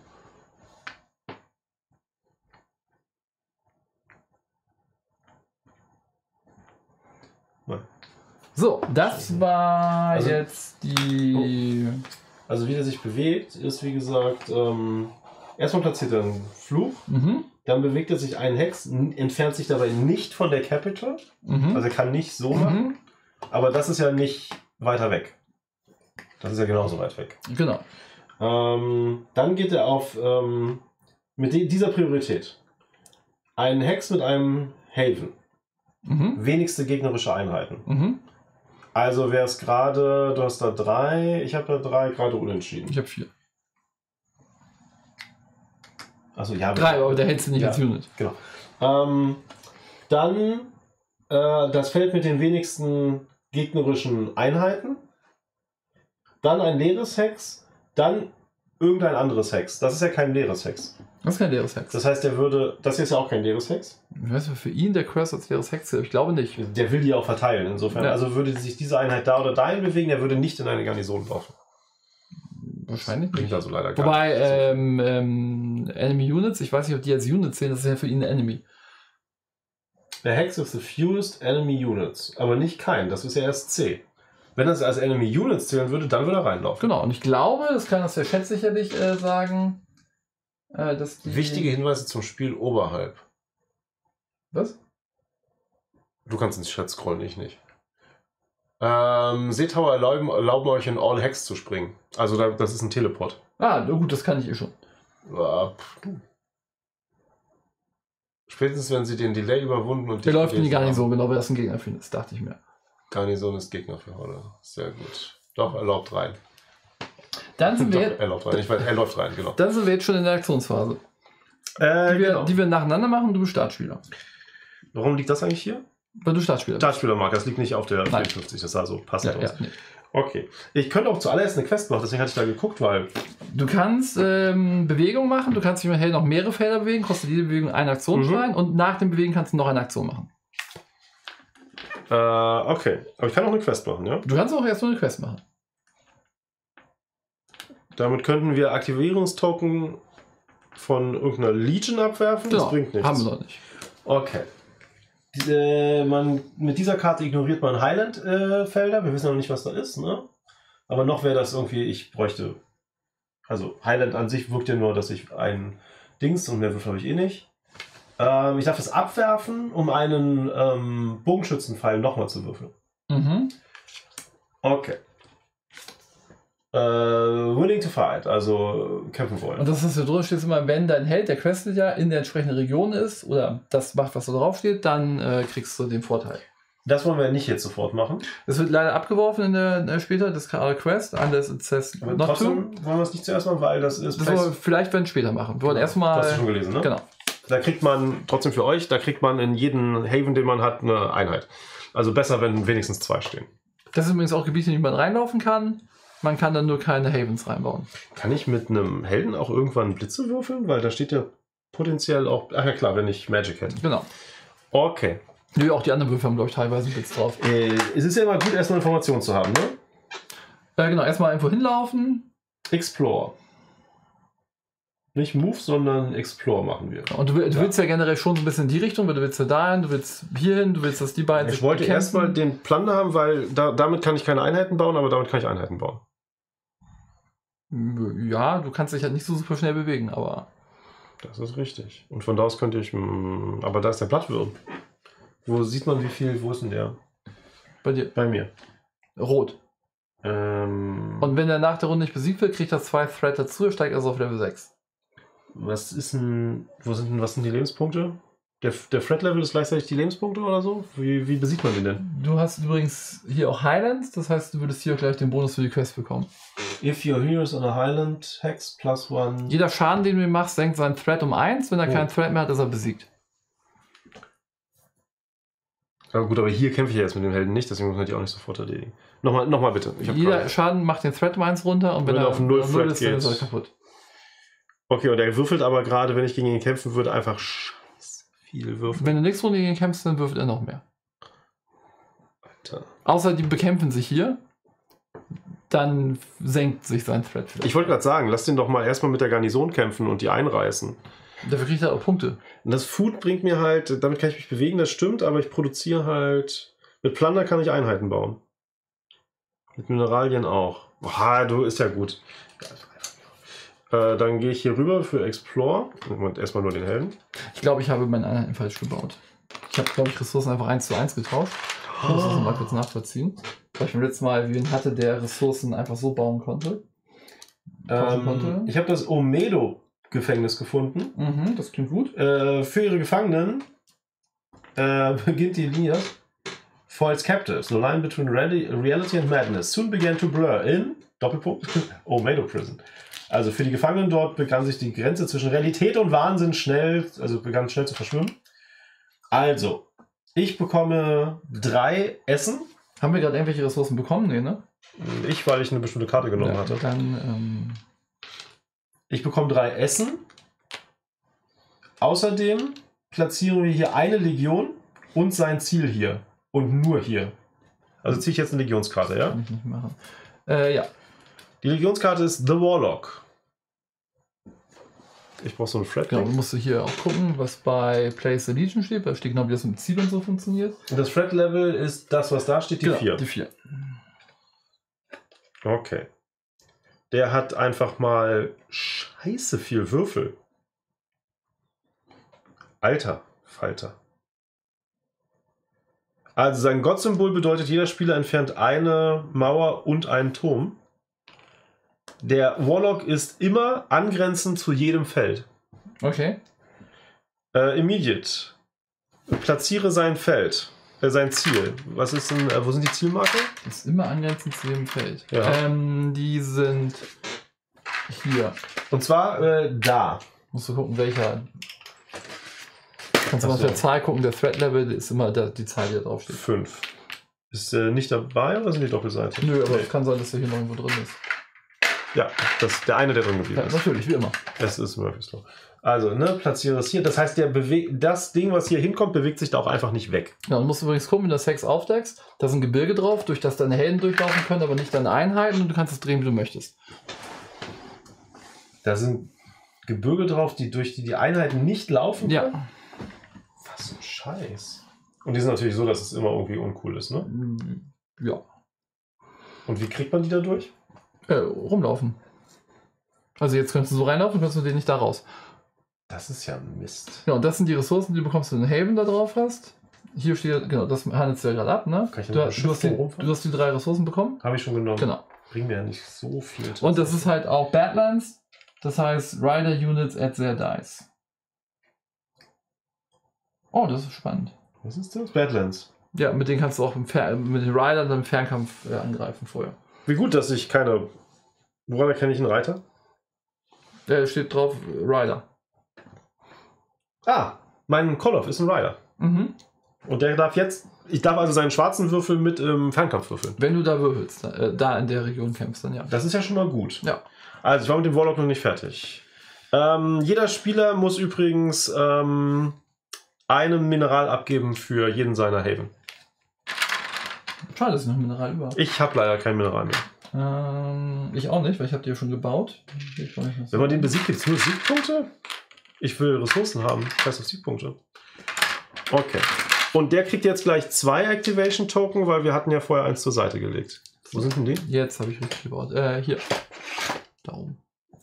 So, das war also, jetzt die... Also wie der sich bewegt, ist wie gesagt, erstmal platziert er einen Fluch, dann bewegt er sich einen Hex, entfernt sich dabei nicht von der Capital, also er kann nicht so machen, aber das ist ja nicht weiter weg. Das ist ja genauso weit weg. Genau. Dann geht er auf, mit dieser Priorität, einen Hex mit einem Haven. Wenigste gegnerische Einheiten. Also wäre es gerade, du hast da 3, ich habe da 3, gerade unentschieden. Ich habe 4. Also ja. 3, aber der hältst du nicht als Unit. Genau. Dann das Feld mit den wenigsten gegnerischen Einheiten. Dann ein leeres Hex. Dann irgendein anderes Hex. Das ist ja kein leeres Hex. Das ist kein leeres Hex. Das heißt, der würde. Das hier ist ja auch kein leeres Hex. Ich weiß nicht, für ihn der Curse als leeres Hex zählt. Ich glaube nicht. Der will die auch verteilen, insofern. Ja. Also würde sich diese Einheit da oder dahin bewegen, der würde nicht in eine Garnison laufen. Wahrscheinlich Bringt nicht. also leider gar Wobei, nicht. Enemy Units, ich weiß nicht, ob die als Units zählen, das ist ja für ihn eine Enemy. Der Hex ist the fewest enemy units, aber nicht kein, das ist ja erst C. Wenn das als Enemy Units zählen würde, dann würde er reinlaufen. Genau, und ich glaube, das kann das der Chat sicherlich sagen, dass die... Wichtige Hinweise zum Spiel oberhalb. Was? Du kannst ins Chat scrollen, ich nicht. Seetower erlauben euch in All Hex zu springen. Also das ist ein Teleport. Ah, gut, das kann ich eh schon. Spätestens, wenn sie den Delay überwunden und Der läuft in die Garnison, genau, weil das ein Gegner findet, das dachte ich mir. Garnison ist Gegner für Holle. Sehr gut. Doch, erlaubt rein. Dann sind wir Doch, erlaubt rein. Ich weiß, er läuft rein, genau. Dann sind wir jetzt schon in der Aktionsphase. Genau. Die wir nacheinander machen, du bist Startspieler. Warum liegt das eigentlich hier? Weil du Startspieler bist. Startspielermarker, das liegt nicht auf der 54, das sah so passend aus. Nee. Okay. Ich könnte auch zuallererst eine Quest machen, deswegen hatte ich da geguckt, weil... Du kannst Bewegung machen, du kannst dich mit Hell noch mehrere Felder bewegen, kostet jede Bewegung eine Aktionsstein und nach dem Bewegen kannst du noch eine Aktion machen. Okay. Aber ich kann auch eine Quest machen, ja? Du kannst auch erst nur eine Quest machen. Damit könnten wir Aktivierungstoken von irgendeiner Legion abwerfen. Genau, Das bringt nichts. haben wir noch nicht. Okay. Mit dieser Karte ignoriert man Highland-Felder. Wir wissen noch nicht, was da ist, ne? Aber noch wäre das irgendwie, ich bräuchte... Also Highland an sich wirkt ja nur, dass ich ein Dings und mehr Würfel habe ich eh nicht. Ich darf es abwerfen, um einen Bogenschützenpfeil nochmal zu würfeln. Mhm. Okay. Willing to fight, also kämpfen wollen. Und das ist, hier drunter steht immer, wenn dein Held, der questet ja, in der entsprechenden Region ist oder das macht, was da drauf steht, dann kriegst du den Vorteil. Das wollen wir nicht jetzt sofort machen. Das wird leider abgeworfen in der später, das Quest, unless it says Aber not to. trotzdem wollen wir es nicht zuerst machen, weil das ist... Das wollen wir vielleicht werden später machen. Wir wollen erstmal... Das hast du schon gelesen, ne? Genau. Da kriegt man, trotzdem für euch, da kriegt man in jeden Haven, den man hat, eine Einheit. Also besser, wenn wenigstens 2 stehen. Das sind übrigens auch Gebiete, in die man reinlaufen kann. Man kann dann nur keine Havens reinbauen. Kann ich mit einem Helden auch irgendwann Blitze würfeln? Weil da steht ja potenziell auch... Ach ja klar, wenn ich Magic hätte. Genau. Okay. Nö, auch die anderen Würfel haben, glaube ich, teilweise einen Blitz drauf. Es ist ja immer gut, erstmal Informationen zu haben, ne? Genau, erstmal irgendwo hinlaufen. Explore. Nicht Move, sondern Explore machen wir. Und du willst ja generell schon so ein bisschen in die Richtung, weil du willst ja dahin, du willst hier hin, du willst, dass die beiden Ich wollte erstmal den Plunder haben, weil damit kann ich keine Einheiten bauen, aber damit kann ich Einheiten bauen. Ja, du kannst dich halt nicht so super schnell bewegen, aber... Das ist richtig. Und von da aus könnte ich... Aber da ist der Blattwurm. Wo sieht man wie viel? Wo ist denn der? Bei dir. Bei mir. Rot. Und wenn er nach der Runde nicht besiegt wird, kriegt er 2 Threat dazu, steigt also auf Level 6. Was ist denn... Was sind die Lebenspunkte? Der Threat-Level ist gleichzeitig die Lebenspunkte oder so? Wie besiegt man den denn? Du hast übrigens hier auch Highlands, das heißt, du würdest hier auch gleich den Bonus für die Quest bekommen. If your hero is on a Highland, Hex +1. Jeder Schaden, den du ihm machst, senkt seinen Threat um 1. Wenn er keinen Threat mehr hat, ist er besiegt. Ja gut, aber hier kämpfe ich ja jetzt mit dem Helden nicht, deswegen muss man die auch nicht sofort erledigen. Nochmal bitte. Jeder Schaden macht den Threat um 1 runter und wenn er auf 0 Threat ist, dann ist er kaputt. Okay, und er würfelt aber gerade, wenn ich gegen ihn kämpfen würde, einfach scheiße viel würfeln. Wenn du nächste Runde gegen ihn kämpfst, dann würfelt er noch mehr. Alter. Außer die bekämpfen sich hier, dann senkt sich sein Threat. Ich wollte gerade sagen, lass den doch mal erstmal mit der Garnison kämpfen und die einreißen. Dafür kriegt er auch Punkte. Und das Food bringt mir halt, damit kann ich mich bewegen, das stimmt, aber ich produziere halt, mit Plunder kann ich Einheiten bauen. Mit Mineralien auch. Boah, du, ist ja gut. Dann gehe ich hier rüber für Explore. Und erstmal nur den Helden. Ich glaube, ich habe meine Einheiten falsch gebaut. Ich habe, glaube ich, Ressourcen einfach 1:1 getauscht. Ich muss das mal kurz nachvollziehen. Weil ich beim letzten Mal wen hatte, der Ressourcen einfach so bauen konnte. Ich habe das Omedo-Gefängnis gefunden. Das klingt gut. Für ihre Gefangenen beginnt die Linie For its captives, the line between reality and madness soon began to blur in Doppelpunkt Omedo Prison. Also für die Gefangenen dort begann sich die Grenze zwischen Realität und Wahnsinn begann schnell zu verschwimmen. Also, ich bekomme 3 Essen. Haben wir gerade irgendwelche Ressourcen bekommen? Nee, ne? Ich, weil ich eine bestimmte Karte genommen hatte. Dann, ich bekomme 3 Essen. außerdem platzieren wir hier eine Legion und sein Ziel hier. Und nur hier. Also ziehe ich jetzt eine Legionskarte, ja? Kann ich nicht machen. Ja. Die Legionskarte ist The Warlock. Ich brauche so eine Thread. Genau, musst du hier auch gucken, was bei Place the Legion steht. Da steht genau, wie das mit Ziel und so funktioniert. Und das Threat-Level ist das, was da steht, die 4. Die 4. Okay. Der hat einfach mal scheiße viel Würfel. Alter Falter. Also sein Gottsymbol bedeutet, jeder Spieler entfernt eine Mauer und einen Turm. Der Warlock ist immer angrenzend zu jedem Feld. Okay. Immediate. Platziere sein Feld. Sein Ziel. Was ist denn, wo sind die Zielmarker? Das ist immer angrenzend zu jedem Feld. Ja. Die sind hier. Und zwar da. Musst du gucken, welcher. Kannst du mal auf Ach so. der Zahl gucken, der Threat Level ist immer die Zahl, die da drauf steht. 5. Ist nicht dabei oder sind die doppelseitig? Nö, aber es kann sein, dass der hier noch irgendwo drin ist. Ja, das ist der eine, der drin geblieben Ja, ist. natürlich, wie immer. Das ist Murphy's Law. Also, ne, platziere es hier. Das heißt, das Ding, was hier hinkommt, bewegt sich da auch einfach nicht weg. Ja, du musst übrigens gucken, wenn du das Hex aufdeckst, da sind Gebirge drauf, durch das deine Helden durchlaufen können, aber nicht deine Einheiten und du kannst es drehen, wie du möchtest. Da sind Gebirge drauf, durch die Einheiten nicht laufen können? Ja. Was ein Scheiß. Und die sind natürlich so, dass es immer irgendwie uncool ist, ne? Ja. Und wie kriegt man die da durch? Rumlaufen. Also jetzt könntest du so reinlaufen, kannst du den nicht da raus. Das ist ja Mist. Ja, und das sind die Ressourcen, die du bekommst, wenn du einen Haven da drauf hast. Hier steht, genau, das handelt ja gerade ab, ne? Kann ich Du, noch du, hast du hast die 3 Ressourcen bekommen. Habe ich schon genommen. Genau. Bringt mir ja nicht so viel. Und das ist halt auch Badlands, das heißt Rider Units at their dice. Oh, das ist spannend. Was ist das? Badlands. Ja, mit denen kannst du auch mit den Riders im Fernkampf angreifen vorher. Wie gut, dass ich keine... Woran erkenne ich einen Reiter? Steht drauf Rider. Ah, mein Koloff ist ein Rider. Mhm. Und der darf jetzt... Ich darf also seinen schwarzen Würfel mit Fernkampf würfeln. Wenn du da würfelst, da in der Region kämpfst, dann ja. Das ist ja schon mal gut. Ja. Also, ich war mit dem Warlock noch nicht fertig. Jeder Spieler muss übrigens einen Mineral abgeben für jeden seiner Haven. Schade, dass ich noch ein Mineral über habe. Ich habe leider kein Mineral mehr. Ich auch nicht, weil ich habe die ja schon gebaut. Wenn man den besiegt, gibt es nur Siegpunkte? Ich will Ressourcen haben. Scheiß auf Siegpunkte. Okay. Und der kriegt jetzt gleich 2 Activation Token, weil wir hatten ja vorher 1 zur Seite gelegt. Wo sind denn die? Jetzt habe ich richtig gebaut. Hier. Da oben.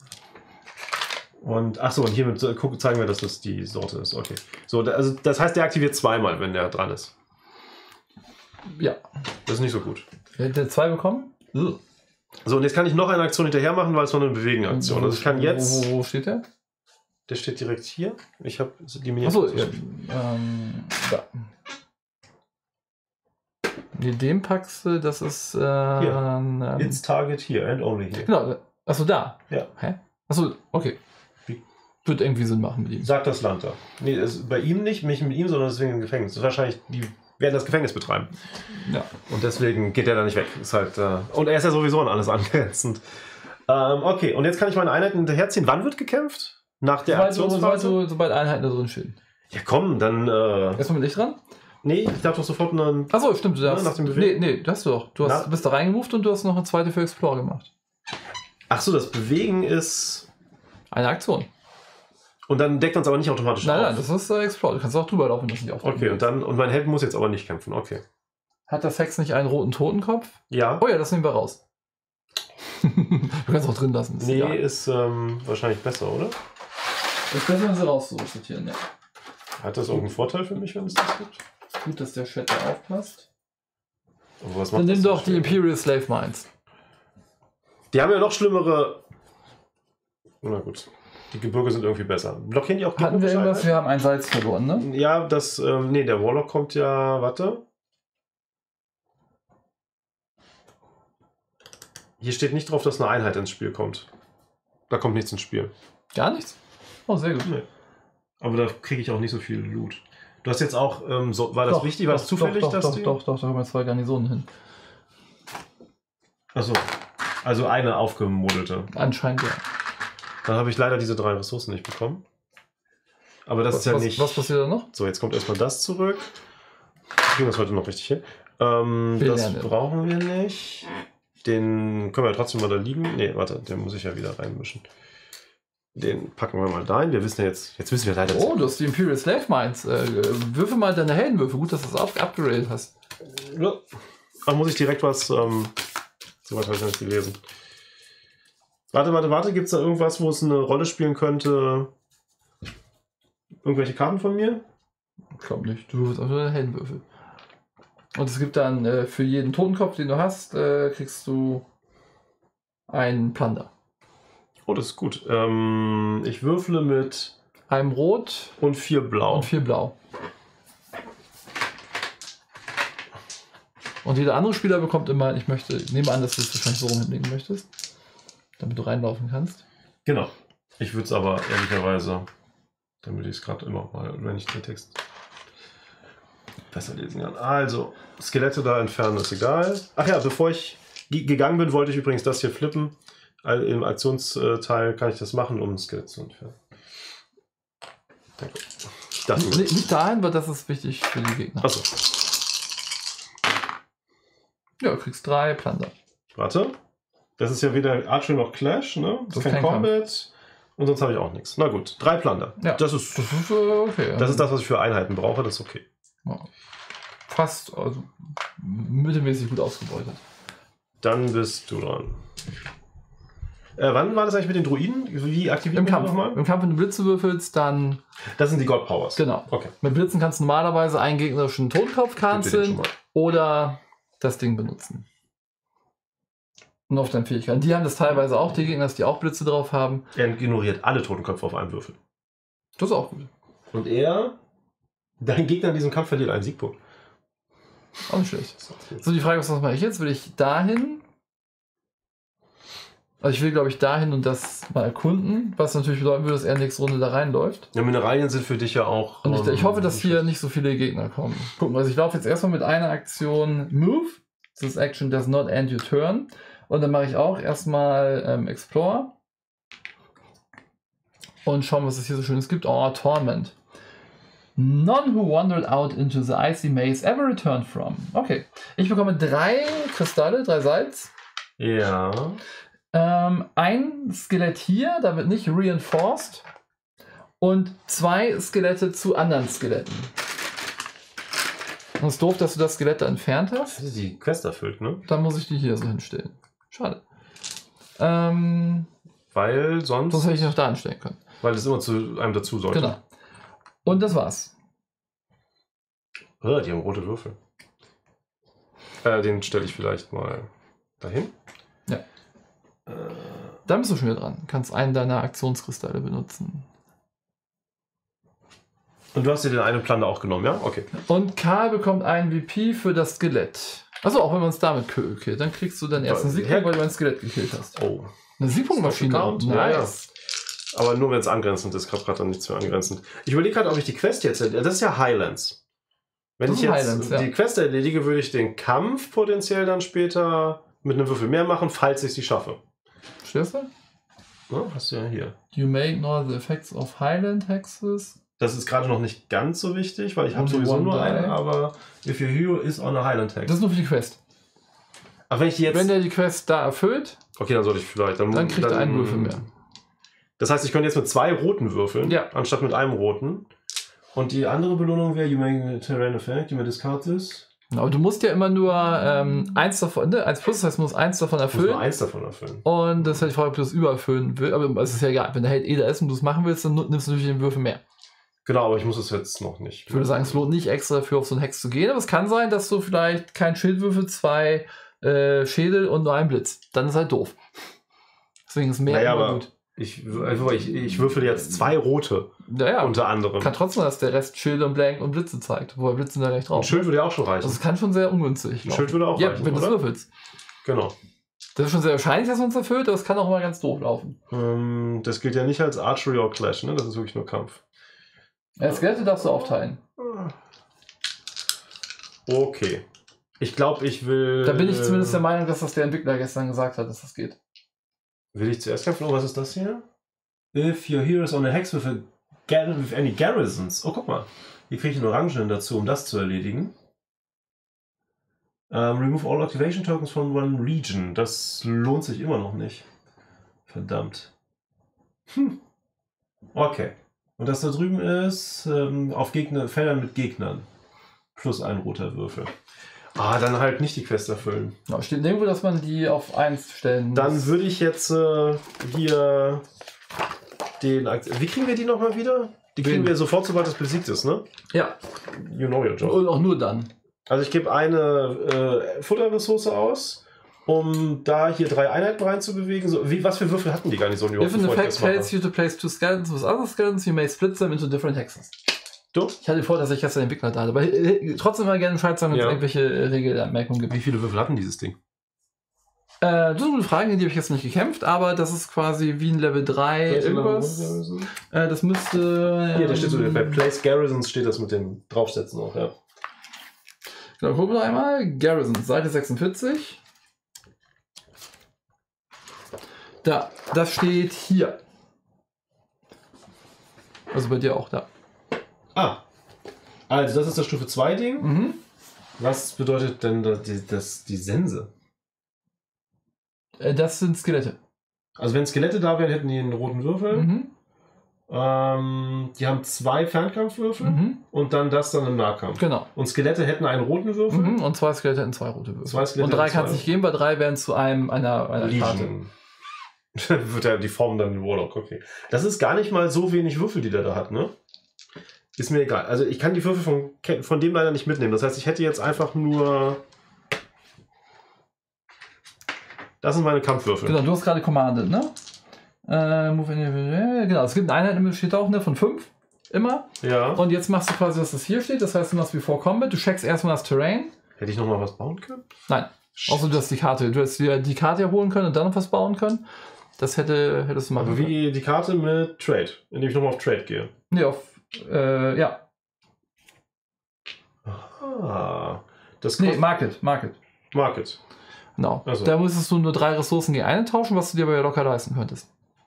Und achso, und hiermit zeigen wir, dass das die Sorte ist. Okay. So, also das heißt, der aktiviert zweimal, wenn der dran ist. Ja. Das ist nicht so gut. Hätte der 2 bekommen? So, und jetzt kann ich noch eine Aktion hinterher machen, weil es noch eine Bewegen-Aktion. Also ich kann jetzt... Wo steht der? Der steht direkt hier. Ich habe die Miniatur. Achso, ja, da. Nee, den packst du, das ist... It's target here and only here. Genau, achso, da. Ja. Hä? Achso, okay. Wie? Wird irgendwie Sinn machen mit ihm. Sagt das Land da. Nee, ist bei ihm nicht, mich mit ihm, sondern deswegen im Gefängnis. Das ist wahrscheinlich, die werden das Gefängnis betreiben. Ja. Und deswegen geht er da nicht weg. Ist halt, und er ist ja sowieso an alles angrenzend. Okay, und jetzt kann ich meine Einheiten hinterherziehen. Wann wird gekämpft? Nach der Aktionsphase? Sobald Einheiten da drin stehen. Ja komm, dann... Erstmal mit dich dran? Nee, ich darf doch sofort einen... Achso, stimmt. Du darfst, nach dem Bewegen? nee, das hast du doch. Du bist da reingemoved und du hast noch eine zweite für Explore gemacht. Achso, das Bewegen ist... Eine Aktion. Und dann deckt uns aber nicht automatisch auf. Nein, das ist Explore. Du kannst auch drüber laufen, das nicht aufdecken. Okay, und mein Held muss jetzt aber nicht kämpfen. Okay. Hat das Hex nicht einen roten Totenkopf? Ja. Oh ja, das nehmen wir raus. Du kannst auch drin lassen. Ist egal. Ist wahrscheinlich besser, oder? Das ist besser, wenn sie raussortieren, ja. Hat das irgendeinen Vorteil für mich, wenn es das gibt? Gut, dass der Chat da aufpasst. Aber was Dann macht nimm das doch so die schön? Imperial Slave Mines. Die haben ja noch schlimmere... Na gut. Die Gebirge sind irgendwie besser. Blockieren die auch Hatten wir gegnerische irgendwas? Einheiten? Wir haben einen Salz verloren, ne? Ja, das... nee, der Warlock kommt ja... Warte. Hier steht nicht drauf, dass eine Einheit ins Spiel kommt. Da kommt nichts ins Spiel. Gar nichts? Oh, sehr gut. Nee. Aber da kriege ich auch nicht so viel Loot. Du hast jetzt auch... war das wichtig? War das zufällig, dass die... Doch, da kommen 2 Garnisonen hin. Achso. Also eine aufgemodelte. Anscheinend ja. Dann habe ich leider diese 3 Ressourcen nicht bekommen. Aber das ist ja nicht... Was passiert da noch? So, jetzt kommt erstmal das zurück. Wir kriegen das heute noch richtig hin. Das brauchen wir nicht. Den können wir ja trotzdem mal da liegen. Ne, warte, den muss ich ja wieder reinmischen. Den packen wir mal da hin. Wir wissen ja jetzt wissen wir leider... Oh, du hast die Imperial Slave Mines. Würfel mal deine Heldenwürfel. Gut, dass du das upgradet hast. Ja. Ach, muss ich direkt was... so was habe ich noch nicht gelesen. Warte. Gibt es da irgendwas, wo es eine Rolle spielen könnte? Irgendwelche Karten von mir? Ich glaube nicht. Du würfelst auch nur deine Heldenwürfel. Und es gibt dann für jeden Totenkopf, den du hast, kriegst du einen Plunder. Oh, das ist gut. Ich würfle mit einem Rot und 4 Blau. Und 4 Blau. Und jeder andere Spieler bekommt immer, ich nehme an, dass du es wahrscheinlich so rum hinlegen möchtest, damit du reinlaufen kannst. Genau. Ich würde es aber ehrlicherweise, damit ich es gerade immer mal, wenn ich den Text besser lesen kann. Also, Skelette da entfernen ist egal. Ach ja, bevor ich gegangen bin, wollte ich übrigens das hier flippen. Im Aktionsteil kann ich das machen, um ein Skelett zu entfernen. Danke. Nicht dahin, weil das ist wichtig für die Gegner. Achso. Ja, du kriegst 3 Plunder. Warte. Das ist ja weder Archery noch Clash, ne? Das ist kein Combat. Kampf. Und sonst habe ich auch nichts. Na gut, 3 Plunder. Ja, das ist okay. Das ist das, was ich für Einheiten brauche, das ist okay. Ja. Fast, also mittelmäßig gut ausgebeutet. Dann bist du dran. Wann war das eigentlich mit den Druiden? Wie aktivieren wir das mal? Im Kampf, wenn du Blitze würfelst, dann... Das sind die God Powers. Genau. Okay. Mit Blitzen kannst du normalerweise einen gegnerischen Totenkopf canceln oder das Ding benutzen. Und auf deine Fähigkeiten. Die haben das teilweise auch, die Gegner, die auch Blitze drauf haben. Er ignoriert alle Totenköpfe auf einem Würfel. Das ist auch gut. Und dein Gegner in diesem Kampf verliert einen Siegpunkt. Auch nicht schlecht. So, die Frage ist, was mache ich jetzt? Will ich dahin? Also ich will, glaube ich, dahin und das mal erkunden, was natürlich bedeuten würde, dass er nächste Runde da reinläuft. Ja, Mineralien sind für dich ja auch... Und ich hoffe, dass hier nicht so viele Gegner kommen. Gucken, also ich laufe jetzt erstmal mit einer Aktion Move. This action does not end your turn. Und dann mache ich auch erstmal Explore. Und schauen, was es hier so Schönes gibt. Oh, Torment. None who wandered out into the icy maze ever returned from. Okay. Ich bekomme 3 Kristalle, 3 Salz. Ja. Ein Skelett hier, da wird nicht reinforced. Und 2 Skelette zu anderen Skeletten. Und es ist doof, dass du das Skelett da entfernt hast. Das ist die Quest erfüllt, ne? Dann muss ich die hier so hinstellen. Schade. Weil sonst hätte ich noch da hinstellen können. Weil es immer zu einem dazu sollte. Genau. Und das war's. Oh, die haben rote Würfel. Den stelle ich vielleicht mal dahin. Ja. Dann bist du schon wieder dran. Du kannst einen deiner Aktionskristalle benutzen. Und du hast dir den einen Plunder auch genommen, ja? Okay. Und Karl bekommt einen VP für das Skelett. Achso, auch wenn man es damit killt. Dann kriegst du deinen ersten Siegpunkt, weil du ein Skelett gekillt hast. Oh. Eine Siegpunktmaschine. Nice. Ja, ja. Aber nur wenn es angrenzend ist. Ich habe gerade dann nichts mehr angrenzend. Ich überlege gerade, ob ich die Quest jetzt... Das ist ja Highlands. Wenn ich jetzt die Quest erledige, würde ich den Kampf potenziell dann später mit einem Würfel mehr machen, falls ich sie schaffe. Verstehst du? Ja, hast du ja hier. You may ignore the effects of Highland Hexes. Das ist gerade noch nicht ganz so wichtig, weil ich habe sowieso nur eine, aber if your hero is on a Highland Hex. Das ist nur für die Quest. Ach, wenn der die Quest da erfüllt, okay, dann sollte ich vielleicht... Dann kriegt er einen Würfel mehr. Das heißt, ich könnte jetzt mit 2 roten würfeln, ja, anstatt mit einem roten. Und die andere Belohnung wäre, you make a terrain effect, you may discard this. Aber du musst ja immer nur 1 davon, ne? 1 plus, das heißt, du musst 1 davon erfüllen. Nur 1 davon erfüllen. Und das ist halt die Frage, ob du das übererfüllen willst. Aber es ist ja egal, wenn der Held da ist und du es machen willst, dann nimmst du natürlich den Würfel mehr. Genau, aber ich muss es jetzt noch nicht. Ich würde sagen, es lohnt nicht extra dafür, auf so einen Hex zu gehen, aber es kann sein, dass du vielleicht kein Schildwürfel, 2 Schädel und nur einen Blitz. Dann ist halt doof. Deswegen ist mehr immer gut. Ich würfel jetzt 2 rote, unter anderem. Kann trotzdem, dass der Rest Schilde und Blank und Blitze zeigt. Wobei Blitze da gleich drauf. Ein Schild würde ja auch schon reichen. Also es kann schon sehr ungünstig. Ein Schild würde auch reichen, ja, wenn du es würfelst. Genau. Das ist schon sehr wahrscheinlich, dass man es erfüllt, aber es kann auch mal ganz doof laufen. Das gilt ja nicht als Archery or Clash, ne? Das ist wirklich nur Kampf. Ja, Skelette darfst du aufteilen. Okay. Ich glaube, ich will... Da bin ich zumindest der Meinung, dass das der Entwickler gestern gesagt hat, dass das geht. Will ich zuerst kämpfen? Oh, was ist das hier? If your hero is on a hex with a with any garrisons. Oh, guck mal. Hier kriege ich einen Orangen dazu, um das zu erledigen. Remove all activation tokens from one region. Das lohnt sich immer noch nicht. Verdammt. Okay. Und das da drüben ist auf Feldern mit Gegnern. Plus ein roter Würfel. Ah, dann halt nicht die Quest erfüllen. Ja, steht nirgendwo, dass man die auf 1 stellen muss. Dann würde ich jetzt hier den... Wie kriegen wir die nochmal wieder? Die kriegen wir sofort, sobald das besiegt ist, ne? Ja. You know your job. Und auch nur dann. Also ich gebe eine Futterressource aus, um da hier 3 Einheiten reinzubewegen. So, was für Würfel hatten die gar nicht so überhaupt? If an effect fails you to place 2 skeletons with other skeletons, you may split them into different hexes. Du? Ich hatte vor, dass ich gestern den Entwickler da hatte, aber trotzdem mal gerne Bescheid sagen, wenn es irgendwelche Regelanmerkungen gibt. Wie viele Würfel hatten dieses Ding? Das ist eine Frage, in die habe ich jetzt nicht gekämpft, aber das ist quasi wie ein Level 3 irgendwas. Das müsste... Hier, da steht so, bei Place Garrisons steht das mit dem Draufsetzen auch, ja. Genau, gucken wir einmal. Garrisons, Seite 46. Da, das steht hier. Also bei dir auch da. Ah, also das ist das Stufe 2 Ding. Mhm. Was bedeutet denn die Sense? Das sind Skelette. Also wenn Skelette da wären, hätten die einen roten Würfel. Mhm. Die haben 2 Fernkampfwürfel und dann das dann im Nahkampf. Genau. Und Skelette hätten einen roten Würfel. Und 2 Skelette hätten 2 rote Würfel. 2 Skelette und 3 kann es nicht geben, weil 3 wären zu einer Karte. Wird ja die Form dann ein Warlock, okay. Das ist gar nicht mal so wenig Würfel, die der da hat, ne? Ist mir egal. Also ich kann die Würfel von dem leider nicht mitnehmen. Das heißt, ich hätte jetzt einfach nur... Das sind meine Kampfwürfel. Genau, du hast gerade commanded, ne? Genau, es gibt eine Einheit, steht auch, ne, von 5. Immer. Ja. Und jetzt machst du quasi, dass das hier steht. Das heißt, du machst Before Combat. Du checkst erstmal das Terrain. Hätte ich nochmal was bauen können? Nein. Außer du hast die Karte. Du hättest dir die Karte erholen können und dann noch was bauen können. Das hättest du machen können. Aber wie die Karte mit Trade, indem ich nochmal auf Trade gehe. Nee, auf ja. Ah. Das nee, Market. Genau. Also. Da müsstest du nur 3 Ressourcen gegen eine tauschen, was du dir aber ja locker leisten könntest.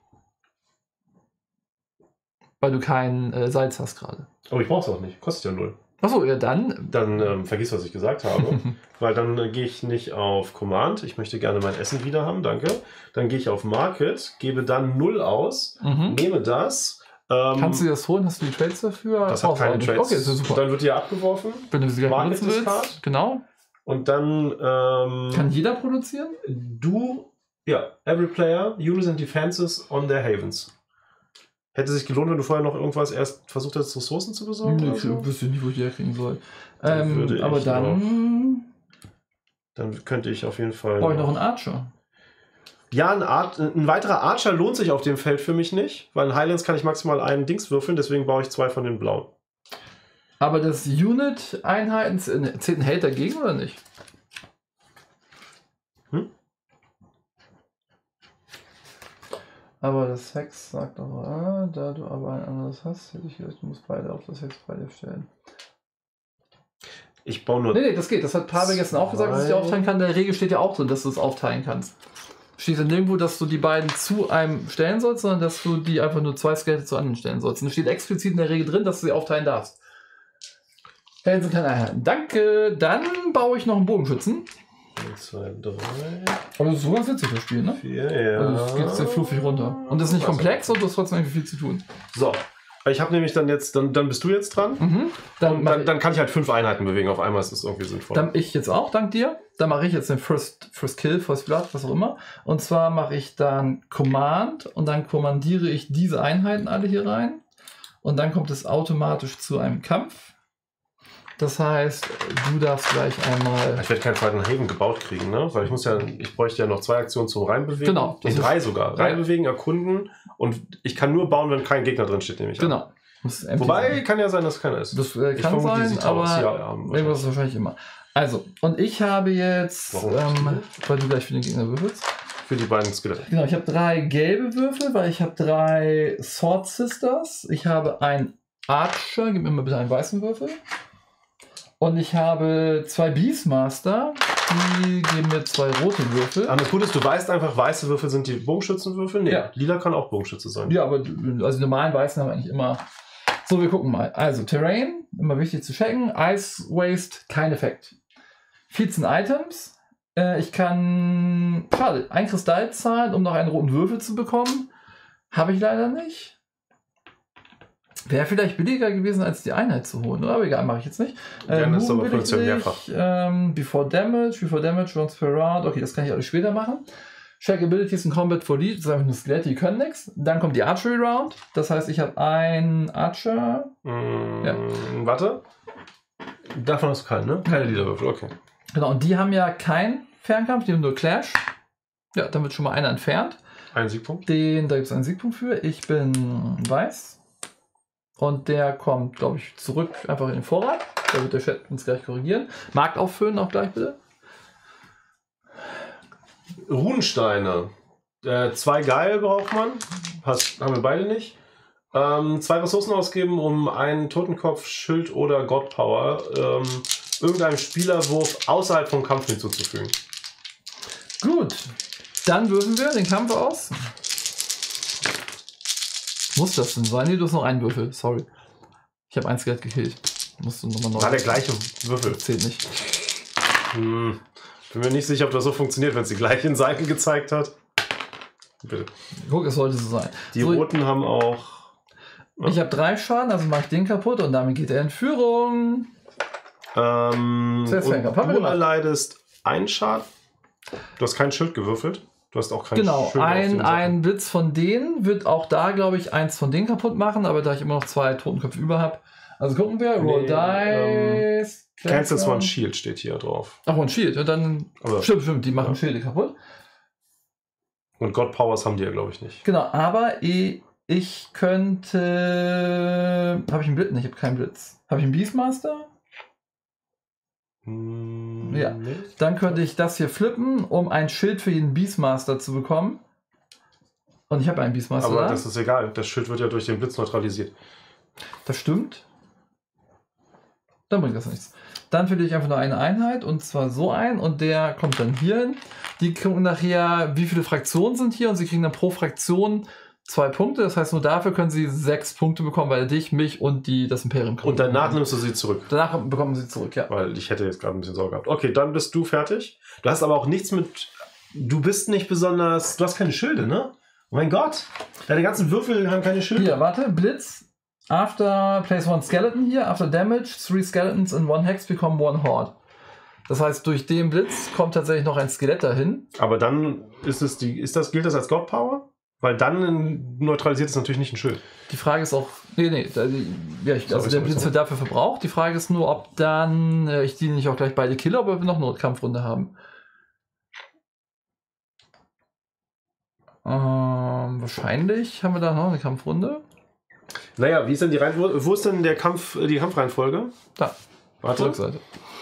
Weil du keinen Salz hast gerade. Aber ich brauch's auch nicht. Kostet ja 0. Achso, ja dann. Dann vergiss, was ich gesagt habe. Weil dann gehe ich nicht auf Command. Ich möchte gerne mein Essen wieder haben, danke. Dann gehe ich auf Market, gebe dann 0 aus, nehme das. Kannst du dir das holen? Hast du die Trades dafür? Das hat keine Trades. Okay, das ist super. Dann wird die abgeworfen. Wenn du sie gleich benutzen willst. Genau. Und dann... kann jeder produzieren? Every player uses and defenses on their havens. Hätte sich gelohnt, wenn du vorher noch irgendwas erst versucht hättest, Ressourcen zu besorgen? Nee, ich wüsste nicht, wo ich die herkriegen soll. Aber dann könnte ich auf jeden Fall... Brauche ich noch einen Archer? Ja, ein weiterer Archer lohnt sich auf dem Feld für mich nicht, weil in Highlands kann ich maximal einen Dings würfeln, deswegen baue ich 2 von den blauen. Aber das Unit-Einheiten zählt ein Held dagegen oder nicht? Aber das Hex sagt doch, da du aber ein anderes hast, hätte ich gedacht, du musst beide auf das Hex bei dir stellen. Ich baue nur... Nee, das geht. Das hat Pavel gestern auch gesagt, dass ich die aufteilen kann. In der Regel steht ja auch drin, dass du es aufteilen kannst. Steht dann nirgendwo, dass du die beiden zu einem stellen sollst, sondern dass du die einfach nur 2 Skelette zu anderen stellen sollst. Und es steht explizit in der Regel drin, dass du sie aufteilen darfst. Helden sind keine Einheiten. Danke. Dann baue ich noch einen Bogenschützen. 1, 2, 3. Aber das ist so ganz witzig, das Spiel, ne? 4, ja. Also es geht sehr fluffig runter. Und das ist nicht komplex und du hast trotzdem viel zu tun. So. Ich habe nämlich dann jetzt, dann bist du jetzt dran. Dann kann ich halt 5 Einheiten bewegen auf einmal, ist das irgendwie sinnvoll. Dann ich jetzt auch, dank dir. Dann mache ich jetzt den First Kill, First Blood, was auch immer. Und zwar mache ich dann Command und dann kommandiere ich diese Einheiten alle hier rein. Und dann kommt es automatisch zu einem Kampf. Das heißt, du darfst gleich einmal... Ich werde keinen zweiten Haven gebaut kriegen, ne? Weil ich bräuchte ja noch 2 Aktionen zum Reinbewegen. Genau. Nee, 3 sogar. Reinbewegen, erkunden und ich kann nur bauen, wenn kein Gegner drin steht, nehme ich an. Genau. Wobei, kann ja sein, dass keiner ist. Das kann sein, aber irgendwas ist wahrscheinlich immer. Also, und ich habe jetzt, weil du gleich für den Gegner würfelst. Für die beiden Skelette. Genau, ich habe 3 gelbe Würfel, weil ich habe 3 Sword Sisters. Ich habe einen Archer, gib mir mal bitte einen weißen Würfel. Und ich habe 2 Beastmaster, die geben mir 2 rote Würfel. Das Gute ist, du weißt einfach, weiße Würfel sind die Bogenschützenwürfel. Nee, ja. Lila kann auch Bogenschütze sein. Ja, aber also die normalen weißen haben eigentlich immer So, wir gucken mal. Also, Terrain, immer wichtig zu checken. Ice Waste, kein Effekt. 14 Items. Ich kann, schade, ein Kristall zahlen, um noch einen roten Würfel zu bekommen. Habe ich leider nicht. Wäre vielleicht billiger gewesen, als die Einheit zu holen, oder? Aber egal, mache ich jetzt nicht. Dann ist aber Funktion mehrfach. Before Damage, once per round. Okay, das kann ich alles später machen. Check Abilities in Combat for Lead. Das ist einfach nur Skelette, die können nichts. Dann kommt die Archery Round. Das heißt, ich habe einen Archer. Ja. Warte. Davon hast du keinen, ne? Keine Leaderwürfel, okay. Genau, und die haben ja keinen Fernkampf, die haben nur Clash. Ja, dann wird schon mal einer entfernt. Ein Siegpunkt. Da gibt es einen Siegpunkt für. Ich bin weiß. Und der kommt, glaube ich, zurück einfach in den Vorrat. Da wird der Chat uns gleich korrigieren. Markt auffüllen auch gleich bitte. Runensteine. 2 Geil braucht man. Haben wir beide nicht. 2 Ressourcen ausgeben, um einen Totenkopf, Schild oder Godpower irgendeinem Spielerwurf außerhalb vom Kampf hinzuzufügen. Gut. Dann würfeln wir den Kampf aus. Muss das denn sein? Nee, du hast noch einen Würfel. Sorry. Ich habe ein Skelett gekillt. Musst du nochmal neu. War der gleiche Würfel. Zählt nicht. Bin mir nicht sicher, ob das so funktioniert, wenn es die gleichen Seiten gezeigt hat. Bitte. Guck, es sollte so sein. Die roten haben auch... Ja. Ich habe 3 Schaden, also mache ich den kaputt und damit geht er in Führung. Und du erleidest einen Schaden. Du hast kein Schild gewürfelt. Du hast auch kein Schild. Genau, ein Blitz von denen wird auch da, glaube ich, eins von denen kaputt machen, aber da ich immer noch 2 Totenköpfe über habe. Also gucken wir, Roll Dice. Cancels One Shield steht hier drauf. Ach, One Shield. Und dann. Aber stimmt, die machen Schilde kaputt. Und God Powers haben die ja, glaube ich, nicht. Genau, aber ich könnte. Habe ich einen Blitz? Ich habe keinen Blitz. Habe ich einen Beastmaster? Ja. Nee. Dann könnte ich das hier flippen, um ein Schild für jeden Beastmaster zu bekommen. Und ich habe einen Beastmaster. Aber das ist egal. Das Schild wird ja durch den Blitz neutralisiert. Das stimmt. Dann bringt das nichts. Dann verliere ich einfach nur eine Einheit und zwar so ein und der kommt dann hier hin. Die kriegen nachher, wie viele Fraktionen sind hier und sie kriegen dann pro Fraktion 2 Punkte. Das heißt, nur dafür können sie 6 Punkte bekommen, weil dich, mich und das Imperium kriegen. Und danach nimmst du sie zurück. Danach bekommen sie zurück, ja. Weil ich hätte jetzt gerade ein bisschen Sorge gehabt. Okay, dann bist du fertig. Du hast aber auch nichts mit... Du bist nicht besonders... Du hast keine Schilde, ne? Oh mein Gott. Deine ganzen Würfel haben keine Schilde. Hier, warte. Blitz. After place 1 skeleton hier. After damage, 3 skeletons in 1 hex become 1 horde. Das heißt, durch den Blitz kommt tatsächlich noch ein Skelett dahin. Aber dann gilt das als God Power? Weil dann neutralisiert es natürlich nicht ein Schild. Die Frage ist auch... Nee. Der Blitz wird dafür verbraucht. Die Frage ist nur, ob dann ich die nicht auch gleich beide kille, ob wir noch eine Kampfrunde haben. Wahrscheinlich haben wir da noch eine Kampfrunde. Naja, wie ist denn die Reihenfolge? Wo ist denn die Kampfreihenfolge? Da. Warte. Rückseite.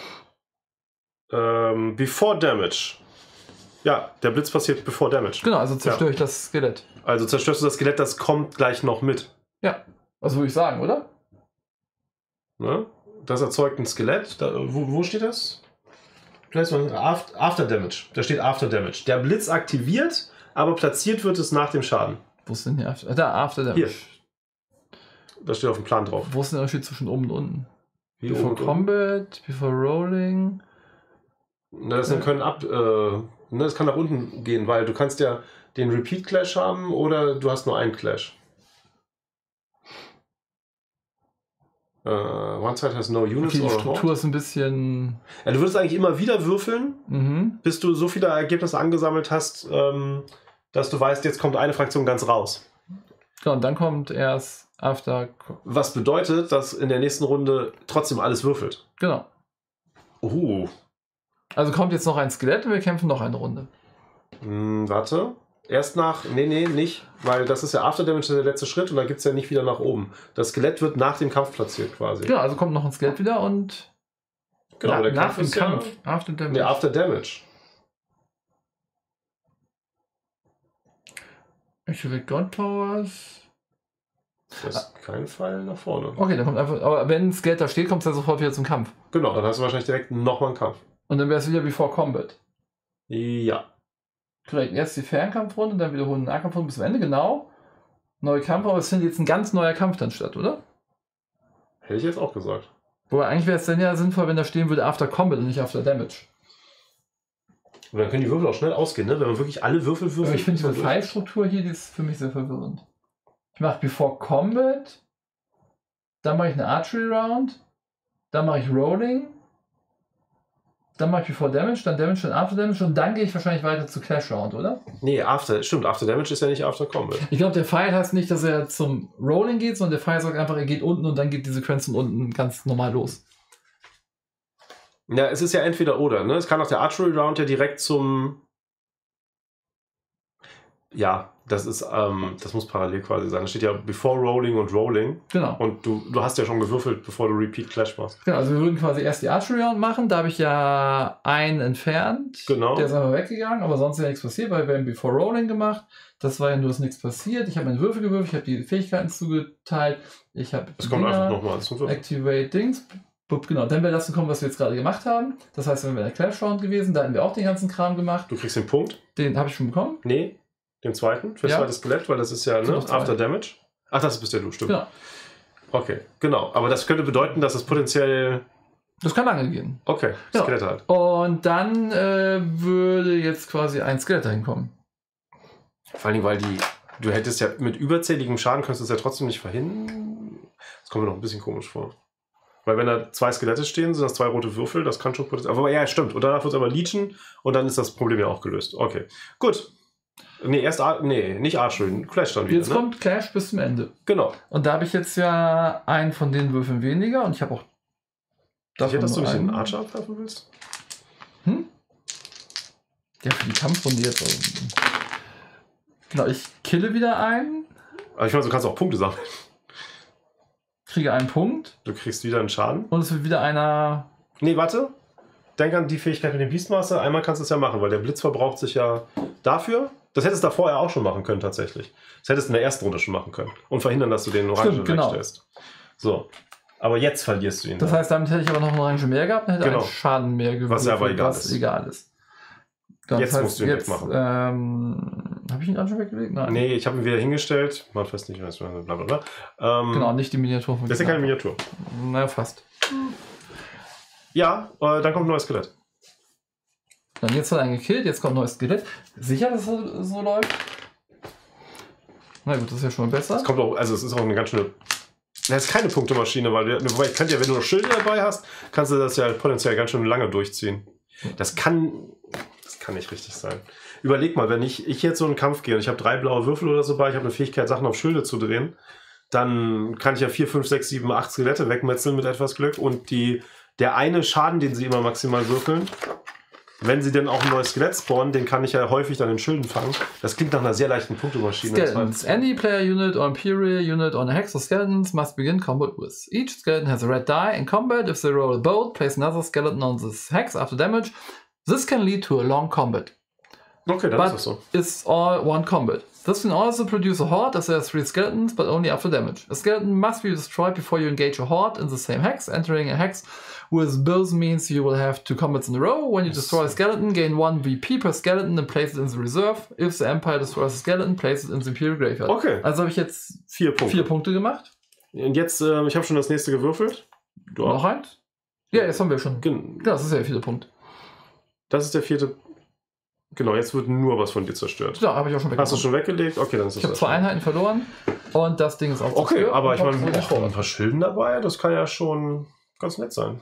Before Damage. Ja, der Blitz passiert before Damage. Genau, also zerstöre ich das Skelett. Also zerstörst du das Skelett, das kommt gleich noch mit. Ja, also würde ich sagen, oder? Ne? Das erzeugt ein Skelett. Wo steht das? After Damage. Da steht After Damage. Der Blitz aktiviert, aber platziert wird es nach dem Schaden. Wo ist denn hier After? Da, After Damage. Hier. Das steht auf dem Plan drauf. Wo ist denn der Unterschied zwischen oben und unten? Wie before Combat, before Rolling. Das kann nach unten gehen, weil du kannst ja den Repeat Clash haben oder du hast nur einen Clash. One side has no units. Okay, die Struktur ist ein bisschen... Ja, du würdest eigentlich immer wieder würfeln, bis du so viele Ergebnisse angesammelt hast, dass du weißt, jetzt kommt eine Fraktion ganz raus. Genau, und dann kommt erst After... Was bedeutet, dass in der nächsten Runde trotzdem alles würfelt. Genau. Also kommt jetzt noch ein Skelett und wir kämpfen noch eine Runde. Warte. Erst nach... Nee, nicht. Weil das ist ja After Damage der letzte Schritt und dann gibt es ja nicht wieder nach oben. Das Skelett wird nach dem Kampf platziert quasi. Genau, also kommt noch ein Skelett wieder und... Genau, der nach Kampf dem Kampf. Ja, After Damage. Nee, After Damage. Ich will God Powers... Das ist kein Pfeil nach vorne. Okay, dann kommt einfach... Aber wenn ein Skelett da steht, kommt es ja sofort wieder zum Kampf. Genau, dann hast du wahrscheinlich direkt nochmal einen Kampf. Und dann wäre es wieder Before Combat. Ja. Korrekt, erst die Fernkampfrunde, dann wiederholen die Nahkampfrunde bis zum Ende, genau. Neue Kampf, aber es findet jetzt ein ganz neuer Kampf dann statt, oder? Hätte ich jetzt auch gesagt. Wobei eigentlich wäre es dann ja sinnvoll, wenn da stehen würde After Combat und nicht After Damage. Und dann können die Würfel auch schnell ausgehen, ne? Wenn man wirklich alle Würfel würfelt. Aber ich finde diese Pfeilstruktur hier, die ist für mich sehr verwirrend. Ich mache Before Combat, dann mache ich eine Archery Round, dann mache ich Rolling, dann mache ich Before Damage, dann After Damage und dann gehe ich wahrscheinlich weiter zu Clash Round, oder? Nee, stimmt, After Damage ist ja nicht After Combat. Ich glaube, der Pfeil heißt nicht, dass er zum Rolling geht, sondern der Pfeil sagt einfach, er geht unten und dann geht die Sequenz von unten ganz normal los. Ja, es ist ja entweder oder, ne? Es kann auch der Archery Round ja direkt zum... Ja, das ist, das muss parallel quasi sein. Da steht ja Before Rolling und Rolling. Genau. Und du hast ja schon gewürfelt, bevor du Repeat Clash machst. Genau, also wir würden quasi erst die Archery Round machen. Da habe ich ja einen entfernt. Genau. Der ist einfach weggegangen, aber sonst ist ja nichts passiert, weil wir haben Before Rolling gemacht. Das war ja nur, dass nichts passiert. Ich habe meinen Würfel gewürfelt, ich habe die Fähigkeiten zugeteilt. Ich habe Es kommt einfach nochmal zum Würfel. Activate Dings. Genau, dann wäre das gekommen, was wir jetzt gerade gemacht haben. Das heißt, wenn wir in der Clash Round gewesen, da hätten wir auch den ganzen Kram gemacht. Du kriegst den Punkt. Den habe ich schon bekommen. Nee, den zweiten. Für das zweite Skelett, weil das ist ja, ne? After Damage. Ach, das bist ja du, stimmt. Genau. Okay, genau. Aber das könnte bedeuten, dass es potenziell... Das kann lange gehen. Okay, genau. Skelett halt. Und dann würde jetzt quasi ein Skelett dahin kommen. Vor allem, weil du hättest ja mit überzähligem Schaden, könntest du es ja trotzdem nicht verhindern. Das kommt mir noch ein bisschen komisch vor. Weil wenn da 2 Skelette stehen, sind das 2 rote Würfel, das kann schon potenziell... Aber ja, stimmt. Und danach wird es aber leechen und dann ist das Problem ja auch gelöst. Okay, gut. Nee, nicht Archery, Clash dann wieder. Jetzt kommt Clash bis zum Ende. Genau. Und da habe ich jetzt ja einen von den Würfeln weniger und ich habe auch... Sicher, dass du nicht den Archer abwerfen willst? Hm? Ja, für die Kampfrunde jetzt. Genau, ich kille wieder einen. Aber ich meine, du kannst auch Punkte sammeln. Kriege einen Punkt. Du kriegst wieder einen Schaden. Und es wird wieder einer... Nee, warte. Denk an die Fähigkeit mit dem Beastmaster. Einmal kannst du es ja machen, weil der Blitz verbraucht sich ja dafür. Das hättest du da vorher auch schon machen können, tatsächlich. Das hättest du in der ersten Runde schon machen können. Und verhindern, dass du den Orangen wegstellst. So. Aber jetzt verlierst du ihn. Das heißt, damit hätte ich aber noch einen Orange mehr gehabt und hätte einen Schaden mehr gewürfelt. Was ja aber egal ist. Dann jetzt musst du ihn wegmachen. Habe ich ihn gerade schon weggelegt? Nein. Nee, ich habe ihn wieder hingestellt. Mal fest nicht, was blablabla. Genau, nicht die Miniatur von... Das ist ja keine Miniatur. Naja, fast. Ja, dann kommt ein neues Skelett. Dann jetzt hat er einen gekillt, jetzt kommt ein neues Skelett. Sicher, dass es so läuft? Na gut, das ist ja schon mal besser. Es kommt auch, also es ist auch eine ganz schöne... Das ist keine Punktemaschine, weil wobei ich kann ja, wenn du noch Schilde dabei hast, kannst du das ja potenziell ganz schön lange durchziehen. Das kann nicht richtig sein. Überleg mal, wenn ich jetzt so einen Kampf gehe und ich habe 3 blaue Würfel oder so bei, ich habe eine Fähigkeit, Sachen auf Schilde zu drehen, dann kann ich ja 4, 5, 6, 7, 8 Skelette wegmetzeln mit etwas Glück und der eine Schaden, den sie immer maximal würfeln, wenn sie dann auch ein neues Skelett spawnen, den kann ich ja häufig dann in Schilden fangen. Das klingt nach einer sehr leichten Punktemaschine. Skeletons. Any player unit or Imperial unit on a hex of skeletons must begin combat with. Each skeleton has a red die. In combat, if they roll a bolt, place another skeleton on this hex after damage. This can lead to a long combat. Okay, dann ist das so. It's all one combat. This can also produce a horde as there are 3 skeletons, but only after damage. A skeleton must be destroyed before you engage a horde in the same hex. Entering a hex with both means you will have 2 combats in a row. When you destroy a skeleton, gain 1 VP per skeleton and place it in the reserve. If the Empire destroys a skeleton, place it in the Imperial Graveyard. Okay. Also habe ich jetzt 4 Punkte. 4 Punkte gemacht. Und jetzt, ich habe schon das nächste gewürfelt. Du noch eins? Ja, jetzt haben wir schon. Genau, das ist ja der 4. Punkt. Das ist der 4. Genau, jetzt wird nur was von dir zerstört. Ja, habe ich auch schon weggelegt. Hast du schon weggelegt? Okay, dann ist das. Ich habe 2 Einheiten verloren und das Ding ist auch okay, aber ich meine, ein paar Schilden dabei, das kann ja schon ganz nett sein.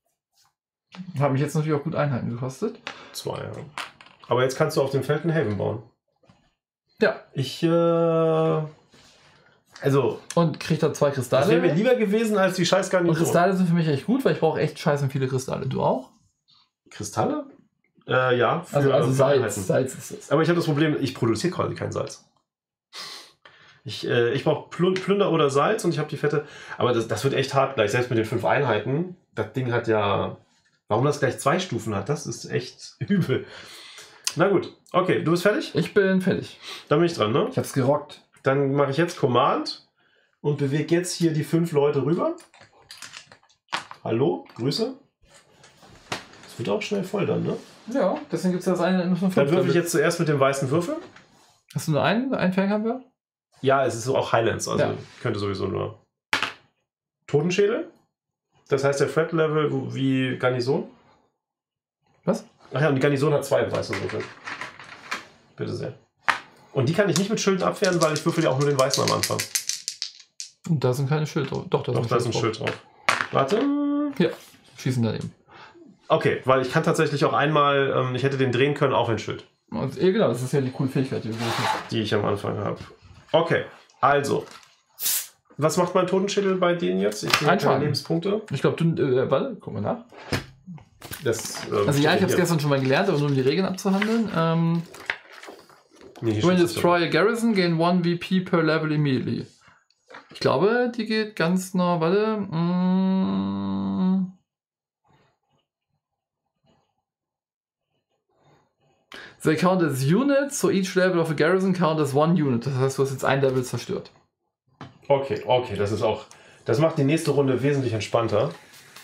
Hat mich jetzt natürlich auch gut Einheiten gekostet. 2, ja. Aber jetzt kannst du auf dem Feld einen Haven bauen. Ja. Also. Und krieg da 2 Kristalle. Das wäre mir lieber gewesen als die scheiß Garnison. Und Kristalle sind für mich echt gut, weil ich brauche echt scheiße viele Kristalle. Du auch? Kristalle? Ja. Also Salz. Salz ist es. Aber ich habe das Problem, ich produziere quasi kein Salz. Ich brauche Plunder oder Salz und ich habe die Fette. Aber das wird echt hart gleich. Selbst mit den 5 Einheiten. Das Ding hat ja... Warum das gleich 2 Stufen hat, das ist echt übel. Na gut. Okay, du bist fertig? Ich bin fertig. Dann bin ich dran, ne? Ich hab's gerockt. Dann mache ich jetzt Command und bewege jetzt hier die 5 Leute rüber. Hallo, Grüße. Das wird auch schnell voll dann, ne? Ja, deswegen gibt es das eine in 5. Dann würfel ich jetzt zuerst mit dem weißen Würfel. Hast du nur einen? Einen Fang haben wir? Ja, es ist so auch Highlands, also ja. Könnte sowieso nur. Totenschädel. Das heißt, der Threat-Level wie Garnison? Was? Ach ja, und die Garnison hat 2 weiße Würfel. Bitte sehr. Und die kann ich nicht mit Schilden abwehren, weil ich würfel ja auch nur den weißen am Anfang. Und da sind keine Schilde drauf. Doch, da ist ein Schild drauf. Warte. Ja, schießen daneben. Okay, weil ich kann tatsächlich auch einmal, ich hätte den drehen können, auch ein Schild. Und, genau, das ist ja die coole Fähigkeit, die ich am Anfang habe. Okay, also. Was macht mein Totenschädel bei denen jetzt? Ich sehe keine Lebenspunkte. Ich glaube, warte, guck mal nach. Also ja, ich habe es gestern schon mal gelernt, aber nur um die Regeln abzuhandeln. When you destroy a garrison, gain 1 VP per level immediately. Ich glaube, die geht ganz nah, warte. They count as units, so each level of a garrison count as 1 unit. Das heißt, du hast jetzt ein Level zerstört. Okay, das ist auch. Das macht die nächste Runde wesentlich entspannter.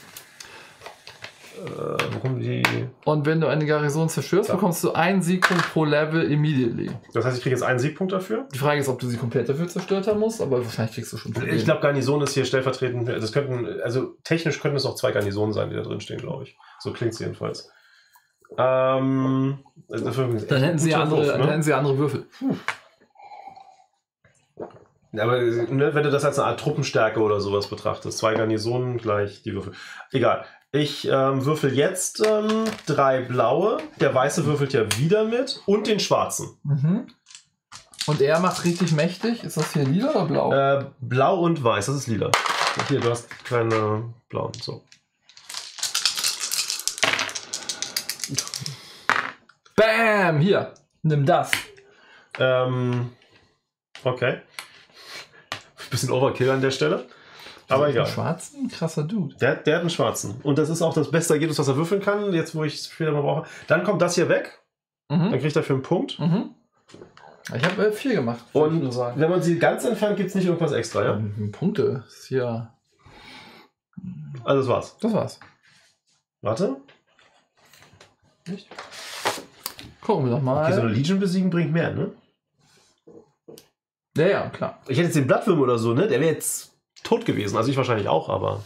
Warum die. Und wenn du eine Garnison zerstörst, bekommst du einen Siegpunkt pro Level immediately. Das heißt, ich kriege jetzt einen Siegpunkt dafür? Die Frage ist, ob du sie komplett dafür zerstört haben musst, aber wahrscheinlich kriegst du schon. Ich glaube, Garnison ist hier stellvertretend. Das könnten, also technisch könnten es auch 2 Garnisonen sein, die da drin stehen, glaube ich. So klingt es jedenfalls. Dann hätten sie andere Würfel. Aber ne, wenn du das als eine Art Truppenstärke oder sowas betrachtest, 2 Garnisonen gleich die Würfel. Egal. Ich würfel jetzt 3 blaue. Der weiße würfelt ja wieder mit und den schwarzen. Mhm. Und er macht richtig mächtig. Ist das hier lila oder blau? Blau und weiß, das ist lila. Hier, du hast keine blauen. So. Bam! Hier, nimm das. Okay. Bisschen Overkill an der Stelle. Aber egal. Einen schwarzen? Krasser Dude. Der hat einen schwarzen. Und das ist auch das beste Ergebnis, was er würfeln kann, jetzt wo ich es später mal brauche. Dann kommt das hier weg. Dann kriegt er für einen Punkt. Ich habe 4 gemacht. Und wenn man sie ganz entfernt, gibt es nicht irgendwas extra, ja? Punkte. Ist hier. Also das war's. Das war's. Warte. Nicht? Gucken wir doch mal. Okay, so eine Legion besiegen bringt mehr, ne? Ja, klar. Ich hätte jetzt den Blattwurm oder so, ne? Der wäre jetzt tot gewesen. Also ich wahrscheinlich auch, aber.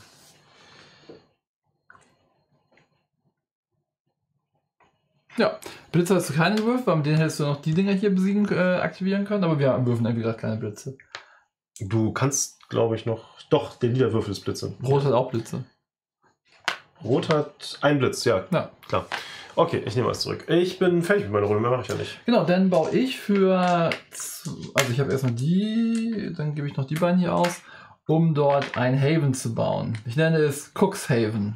Ja, Blitze hast du keine Würfe, weil mit denen hättest du noch die Dinger hier besiegen, aktivieren können, aber wir würfen irgendwie gerade keine Blitze. Du kannst, glaube ich, noch. Doch, der lila Würfel ist Blitze. Rot hat auch Blitze. Rot hat einen Blitz, ja. Klar. Okay, ich nehme was zurück. Ich bin fertig mit meiner Runde, mehr mache ich ja nicht. Genau, dann baue ich für. Also ich habe erstmal die, dann gebe ich noch die beiden hier aus, um dort ein Haven zu bauen. Ich nenne es Cuxhaven.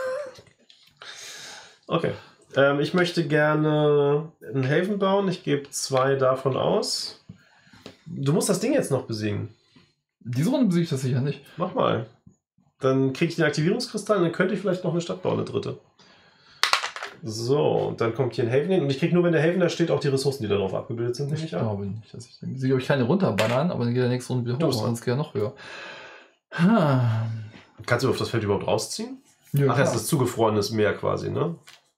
Okay. Ich möchte gerne einen Haven bauen. Ich gebe 2 davon aus. Du musst das Ding jetzt noch besiegen. Diese Runde besiege ich das sicher nicht. Mach mal. Dann kriege ich den Aktivierungskristall und dann könnte ich vielleicht noch eine Stadt bauen, eine dritte. So, und dann kommt hier ein Haven hin. Und ich kriege nur, wenn der Haven da steht, auch die Ressourcen, die darauf abgebildet sind. Ich glaube nicht, dass ich den besiege. Ich kann den runterballern, aber dann geht der nächste Runde wieder hoch, sonst geht er noch höher. Kannst du auf das Feld überhaupt rausziehen? Ja, ach, es ist zugefrorenes Meer quasi, ne?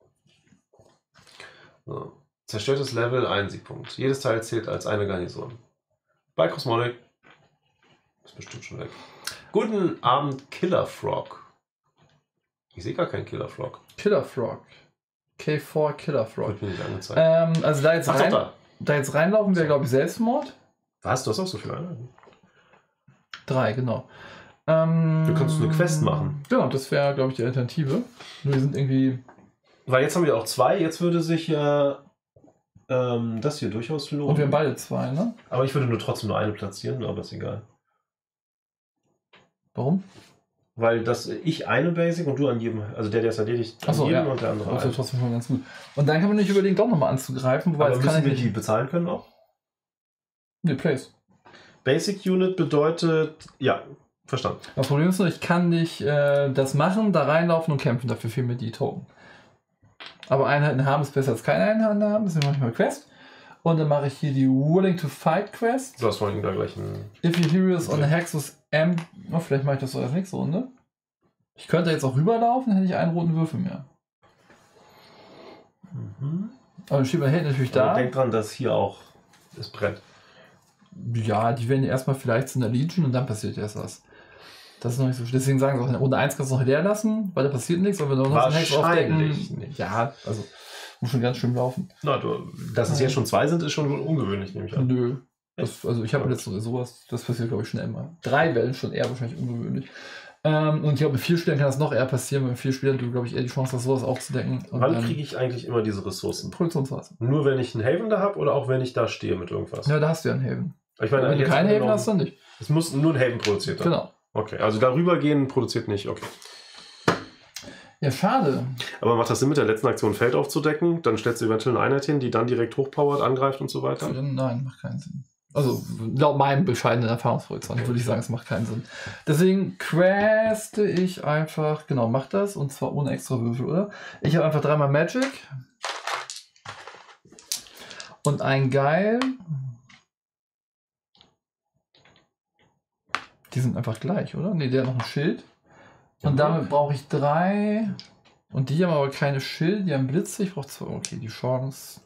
So. Zerstörtes Level, 1 Siegpunkt. Jedes Teil zählt als eine Garnison. Bei Cosmonic. Ist bestimmt schon weg. Guten Abend, Killer Frog. Ich sehe gar keinen Killer Frog. Killer Frog. K4 Killer Frog. Wird mir nicht angezeigt. Also da jetzt, reinlaufen wäre, glaube ich, Selbstmord. Was? Du hast auch so viel, ne? 3, genau. Du kannst eine Quest machen. Genau, das wäre, glaube ich, die Alternative. Nur wir sind irgendwie. Weil jetzt haben wir auch 2, jetzt würde sich ja das hier durchaus lohnen. Und wir haben beide 2, ne? Aber ich würde trotzdem nur eine platzieren, aber ist egal. Warum? Weil ich eine Basic und du an jedem, also der es erledigt, an jedem und der andere. Das ist trotzdem schon ganz gut. Und dann kann man nicht überlegen, doch nochmal anzugreifen. Wobei aber müssen wir die bezahlen können auch? Ne, Place. Basic Unit bedeutet, ja, verstanden. Das Problem ist nur, ich kann nicht das machen, da reinlaufen und kämpfen. Dafür fehlen mir die Token. Aber Einheiten haben ist besser als keine Einheiten haben. Deswegen mache ich mal Quest. Und dann mache ich hier die Willing to Fight Quest. Du hast vorhin da gleich ein... If your heroes on a hex with M... Oh, vielleicht mache ich das so als nächste Runde. Ich könnte jetzt auch rüberlaufen, dann hätte ich einen roten Würfel mehr. Aber dann steht mein Held natürlich da. Denk dran, dass hier auch es brennt. Ja, die werden ja erstmal vielleicht zu einer Legion und dann passiert erst was. Das ist noch nicht so. Deswegen sagen sie auch, in Runde 1 kannst du noch leer lassen, weil da passiert nichts, aber wenn du noch einen Hex aufdecken. Nicht. Ja, also muss schon ganz schön laufen. Na, dass es jetzt schon 2 sind, ist schon ungewöhnlich, nehme ich an. Nö. Also ich habe jetzt sowas, das passiert glaube ich schon immer. 3 Wellen schon eher wahrscheinlich ungewöhnlich. Und ich glaube, mit 4 Spielern kann das noch eher passieren, weil mit 4 Spielern du, glaube ich, eher die Chance hast, sowas aufzudecken. Und wann kriege ich eigentlich immer diese Ressourcen? Produktionsphase. Nur wenn ich einen Haven da habe oder auch wenn ich da stehe mit irgendwas? Ja, da hast du ja einen Haven. Ich meine, wenn du keinen Haven hast, dann nicht. Es muss nur ein Haven produziert werden. Genau. Okay, also darüber gehen produziert nicht, okay. Ja, schade. Aber macht das Sinn, mit der letzten Aktion Feld aufzudecken? Dann stellst du eventuell eine Einheit hin, die dann direkt hochpowert, angreift und so weiter? Nein, macht keinen Sinn. Also laut meinem bescheidenen Erfahrungshorizont würde ich sagen, es macht keinen Sinn. Deswegen queste ich einfach, genau, mach das und zwar ohne extra Würfel, oder? Ich habe einfach 3-mal Magic und ein Geil. Die sind einfach gleich, oder? Ne, der hat noch ein Schild. Und damit brauche ich 3. Und die haben aber keine Schild, die haben Blitze. Ich brauche 2. Okay, die Chance.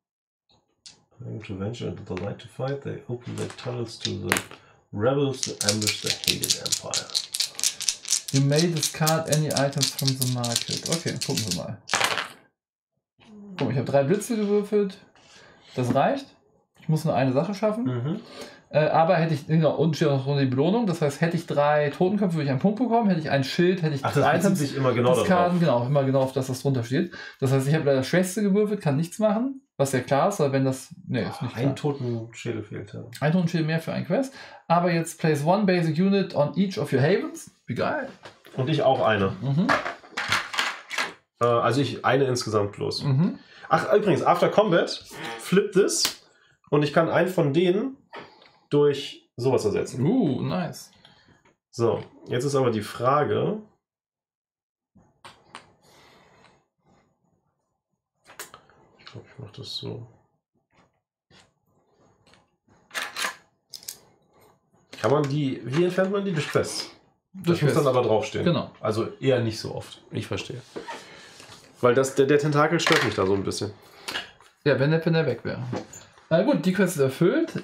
To venture into the light to fight, they open their tunnels to the rebels to ambush the hated empire. You may discard any items from the market. Okay, gucken wir mal. Guck, ich habe 3 Blitze gewürfelt. Das reicht. Ich muss nur eine Sache schaffen. Aber hätte ich, genau, unten steht noch so die Belohnung. Das heißt, hätte ich 3 Totenköpfe, würde ich einen Punkt bekommen. Hätte ich ein Schild, hätte ich 3 Items. Sich immer genau discarden, genau, immer genau auf das, was drunter steht. Das heißt, ich habe leider das Schwächste gewürfelt, kann nichts machen. Was ja klar ist, aber wenn das. Nee, ist nicht klar. Ein Totenschädel fehlt, ja. Ein Totenschädel mehr für einen Quest. Aber jetzt place 1 basic unit on each of your havens. Wie geil. Und ich auch eine. Also ich eine insgesamt bloß. Ach, übrigens, after combat, flip this. Und ich kann einen von denen durch sowas ersetzen. Nice. So, jetzt ist aber die Frage. Ich glaube, ich mache das so. Kann man die, wie entfernt man die? Durch Quests. Das muss dann aber draufstehen. Genau. Also eher nicht so oft. Ich verstehe. Weil der Tentakel stört mich da so ein bisschen. Ja, wenn der weg wäre. Na gut, die Quest ist erfüllt.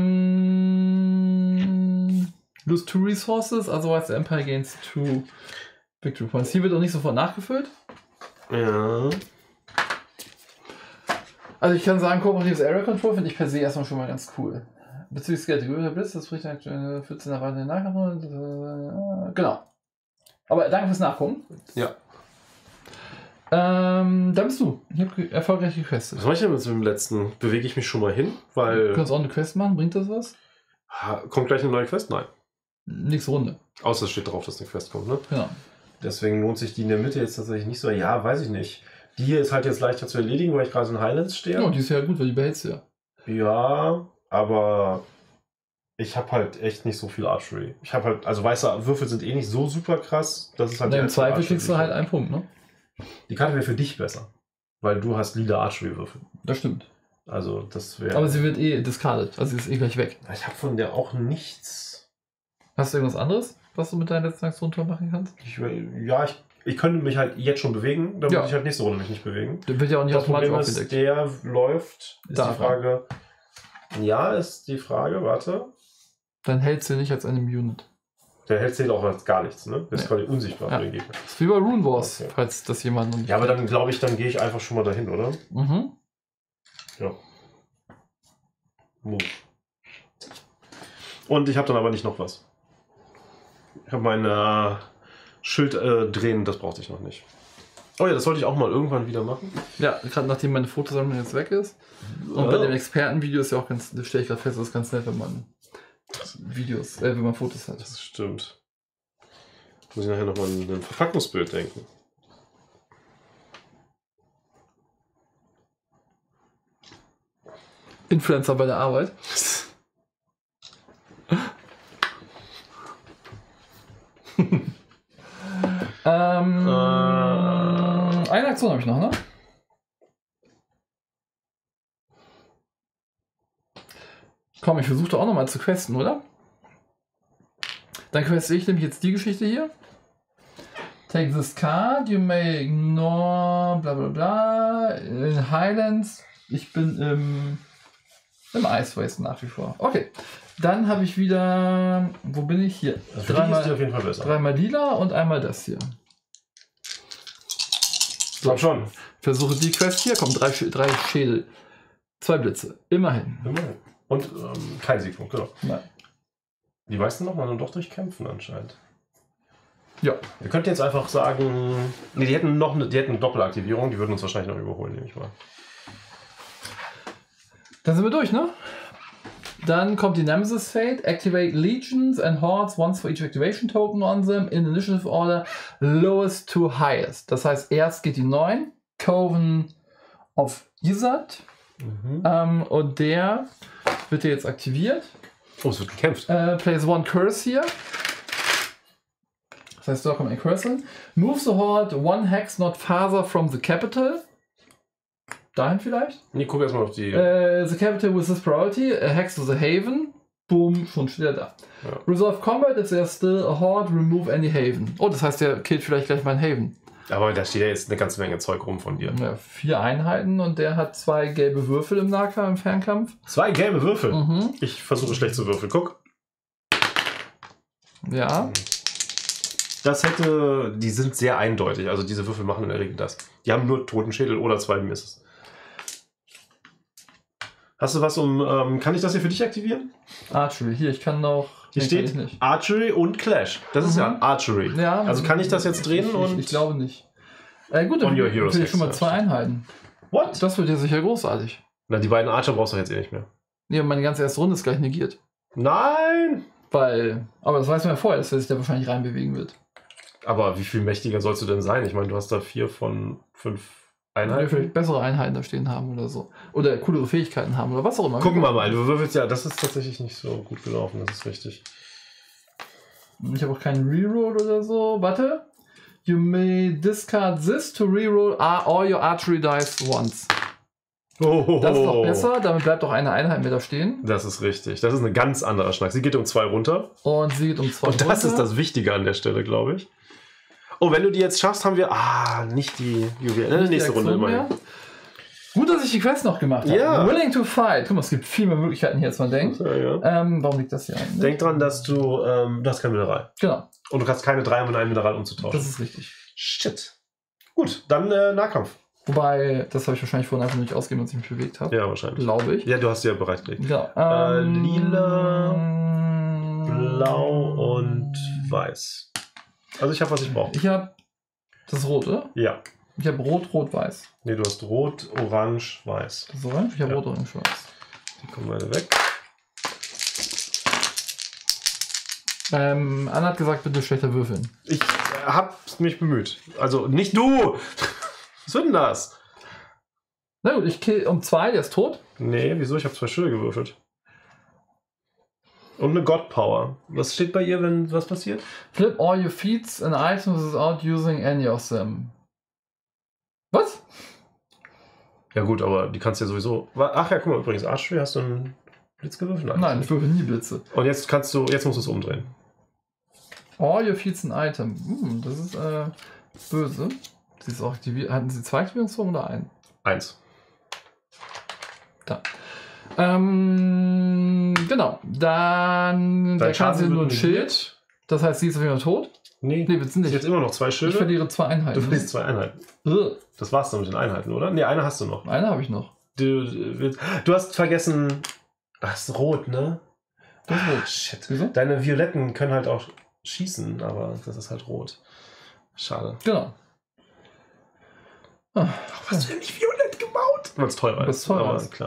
Lose 2 Resources, otherwise the Empire gains 2 Victory Points. Hier wird auch nicht sofort nachgefüllt. Ja. Also ich kann sagen, kooperatives Area Control finde ich per se erstmal schon mal ganz cool. Bezüglich Skelette, gewöhnlicher Blitz, das spricht aktuell 14 erweiterte Nachrichten. Genau. Aber danke fürs Nachgucken. Ja. Dann bist du. Ich habe erfolgreich gequestet. Was mache ich denn mit dem letzten? Bewege ich mich schon mal hin? Weil. Du kannst auch eine Quest machen, bringt das was? Kommt gleich eine neue Quest? Nein. Nächste Runde. Außer es steht drauf, dass eine Quest kommt, ne? Genau. Deswegen lohnt sich die in der Mitte jetzt tatsächlich nicht so. Ja, weiß ich nicht. Die hier ist halt jetzt leichter zu erledigen, weil ich gerade in Highlands stehe. Ja, die ist ja gut, weil die behältst du ja. Ja, aber ich habe halt echt nicht so viel Archery. Ich habe halt, also weiße Würfel sind eh nicht so super krass. Das ist halt im Zweifel kriegst du halt einen Punkt, ne? Die Karte wäre für dich besser, weil du hast lila Archery-Würfel. Das stimmt. Also das wäre. Aber sie wird eh discarded, also sie ist eh gleich weg. Ich habe von der auch nichts. Hast du irgendwas anderes, was du mit deiner letzten Aktion machen kannst? Ich könnte mich halt jetzt schon bewegen, dann würde ich halt nächste Runde mich nicht bewegen. Der wird ja auch nicht automatisch aufgedeckt. Der läuft, ist die Frage. Ja, ist die Frage, warte. Dann hältst du nicht als eine Unit. Der hält zählt auch als gar nichts, ne? Der ist quasi unsichtbar für den Gegner. Das ist wie bei Rune Wars, falls das jemand noch nicht. Ja, aber dann glaube ich, dann gehe ich einfach schon mal dahin, oder? Ja. Move. Und ich habe dann aber nicht noch was. Ich habe mein Schild drehen, das brauchte ich noch nicht. Oh ja, das sollte ich auch mal irgendwann wieder machen. Ja, gerade nachdem meine Fotosammlung jetzt weg ist. Und bei dem Expertenvideo ist ja auch ganz, das stelle ich gerade fest, das ist ganz nett, wenn man Videos, wenn man Fotos hat. Das stimmt. Muss ich nachher nochmal an ein Verpackungsbild denken. Influencer bei der Arbeit. Eine Aktion habe ich noch, ne? Komm, ich versuche doch auch nochmal zu questen, oder? Dann queste ich nämlich jetzt die Geschichte hier. Take this card, you may ignore bla bla bla. In Highlands, ich bin im Im Ice Waste nach wie vor. Okay. Dann habe ich wieder. Wo bin ich hier? Also für dich ist die auf jeden Fall besser. Dreimal lila und einmal das hier. Ich glaube schon. Versuche die Quest hier. Kommt 3 Schädel. 2 Blitze. Immerhin. Immerhin. Und kein Siegpunkt, genau. Nein. Die meisten nochmal dann doch durchkämpfen anscheinend. Ja. Wir könnten jetzt einfach sagen. Ne, die hätten eine Doppelaktivierung, die würden uns wahrscheinlich noch überholen, nehme ich mal. Dann sind wir durch, ne? Dann kommt die Nemesis Fate. Activate Legions and Hordes once for each Activation Token on them in Initiative Order lowest to highest. Das heißt, erst geht die 9, Coven of Izzard. Und der wird hier jetzt aktiviert. Oh, es wird gekämpft. Place 1 Curse hier. Das heißt, da kommt ein Curse hin. Move the Horde 1 Hex not farther from the capital. Dahin vielleicht? Nee, guck erstmal auf die. The capital with this priority. A Hex to the Haven. Boom, schon steht er da. Ja. Resolve Combat, if there's still a Horde, remove any Haven. Oh, das heißt, der killt vielleicht gleich mal einen Haven. Aber da steht ja jetzt eine ganze Menge Zeug rum von dir. Ja, 4 Einheiten und der hat 2 gelbe Würfel im Nahkampf, im Fernkampf. 2 gelbe Würfel. Mhm. Ich versuche schlecht zu würfeln. Guck. Ja. Die sind sehr eindeutig. Also diese Würfel machen in der Regel das. Die haben nur Totenschädel oder 2 Misses. Hast du was kann ich das hier für dich aktivieren? Archery, hier, ich kann noch... Hier steht nicht. Archery und Clash. Das ist ja Archery. Ja, also kann ich das jetzt drehen und... Ich glaube nicht. Gut, dann On your heroes will ich schon mal next, 2 Einheiten. What? Das wird ja sicher großartig. Na, die beiden Archer brauchst du jetzt eh nicht mehr. Ja, meine ganze erste Runde ist gleich negiert. Nein! Aber das weiß man ja vorher, dass er sich da wahrscheinlich reinbewegen wird. Aber wie viel mächtiger sollst du denn sein? Ich meine, du hast da 4 von 5 Oder Einheiten. vielleicht bessere Einheiten da stehen haben oder so. Oder coolere Fähigkeiten haben oder was auch immer. Gucken wir mal. Du würfelst ja, das ist tatsächlich nicht so gut gelaufen, das ist richtig. Ich habe auch keinen Reroll oder so. Warte. You may discard this to reroll all your archery dice once. Oh, Das ist doch besser, damit bleibt doch eine Einheit mehr da stehen. Das ist richtig. Das ist ein ganz anderer Schnack. Sie geht um 2 runter. Und sie geht um 2 Und das runter. ist das Wichtige an der Stelle, glaube ich. Oh, wenn du die jetzt schaffst, haben wir... nicht die Juwelen. Nicht die Nächste Runde Aktion immerhin. mehr. Gut, dass ich die Quest noch gemacht habe. Ja. Willing to fight. Guck mal, es gibt viel mehr Möglichkeiten hier, als man denkt. Ja, ja. Warum liegt das hier eigentlich? Denk dran, dass du hast kein Mineral. Genau, Und du kannst keine 3 um ein Mineral umzutauschen. das ist richtig. Shit. Gut, dann Nahkampf. Wobei, das habe ich wahrscheinlich vorhin einfach nicht ausgegeben, als ich mich bewegt habe. Ja, wahrscheinlich. Glaube ich. Ja, du hast sie ja bereitgelegt. Genau. Lila, Blau und Weiß. Also ich habe, was ich brauche. Ich habe das Rot, oder? Ja. Ich habe Rot, Rot, Weiß. Nee, du hast Rot, Orange, Weiß. Das ist orange? Ich habe Ja. Rot, Orange, Weiß. Die kommen beide weg. Anna hat gesagt, bitte schlechter würfeln. Ich habe mich bemüht. Also nicht du! Was wird denn das? Na gut, ich kill um 2, der ist tot. Nee, wieso? Ich habe 2 Schilde gewürfelt. Und eine God Power. Was steht bei ihr, wenn was passiert? Flip all your feats and items without using any of them. Was? Ja gut, aber die kannst du ja sowieso... Ach ja, guck mal, übrigens, Archery, hast du einen Blitz gewürfelt? Nein, ich würfel nie Blitze. Und jetzt musst du es umdrehen. All your feats and items. Das ist böse. Sie ist auch aktiviert. Hatten Sie 2 Aktivierungsformen oder 1? 1. Da. Genau. Dann der kann sie nur ein Schild. Das heißt, sie ist auf jeden Fall tot. Nee, Nee, wir sind ist nicht. jetzt immer noch 2 Ich Schilde. verliere 2 Einheiten. Du verlierst 2 Einheiten. Ugh. Das war's dann mit den Einheiten, oder? Nee, eine hast du noch. Eine habe ich noch. Du hast vergessen... Ach, ist rot, ne? Das ist rot. Shit. Wieso? Deine Violetten können halt auch schießen, aber das ist halt rot. Schade. Genau. Warum hast du denn nicht violett gebaut? Weil es teurer Weil's ist. teurer Aber ist. klar.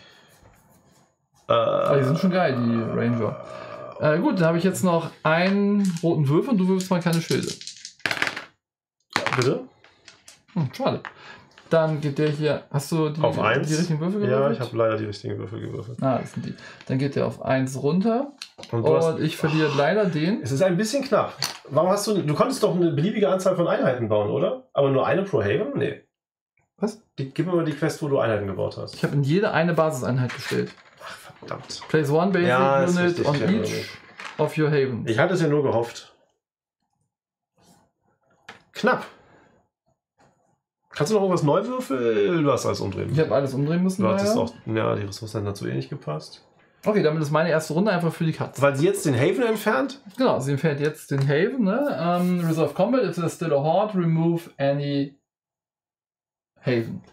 Aber die sind schon geil, die Ranger. Gut, dann habe ich jetzt noch einen roten Würfel und du wirfst mal keine Schilde. Bitte? Schade. Dann geht der hier. Hast du Auf 1. die richtigen Würfel Ja, gewürfelt? ich habe leider die richtigen Würfel gewürfelt. Das sind die. Dann geht der auf 1 runter. Und Und ich verliere leider den. es ist ein bisschen knapp. Warum hast du... Du konntest doch eine beliebige Anzahl von Einheiten bauen, oder? Aber nur eine pro Haven? Nee. Was? Gib mir mal die Quest, wo du Einheiten gebaut hast. Ich habe in jede eine Basiseinheit gestellt. Ach, verdammt. Place 1 basic Ja, ist unit richtig, on ja, each of your haven. Ich hatte es ja nur gehofft. Knapp. Kannst du noch irgendwas neu würfeln? Du hast alles umdrehen müssen. Ich habe alles umdrehen müssen. Du hattest auch, ja, die Ressourcen haben dazu eh nicht gepasst. Okay, damit ist meine erste Runde einfach für die Katze. Weil sie jetzt den Haven entfernt? Genau, sie entfernt jetzt den Haven. Ne? Resolve Combat, if there's still a horde, remove any Haven.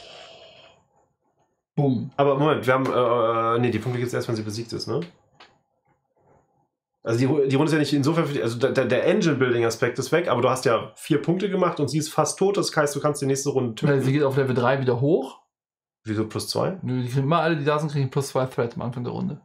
Boom. Aber Moment, wir haben, nee, die Punkte gibt es erst, wenn sie besiegt ist, ne? Also die Runde ist ja nicht insofern, also der Engine-Building-Aspekt ist weg, aber du hast ja 4 Punkte gemacht und sie ist fast tot, das heißt, du kannst die nächste Runde töten. Sie geht auf Level 3 wieder hoch. Wieso plus 2? Nö, die kriegen immer alle, die da sind, kriegen plus 2 Threat am Anfang der Runde.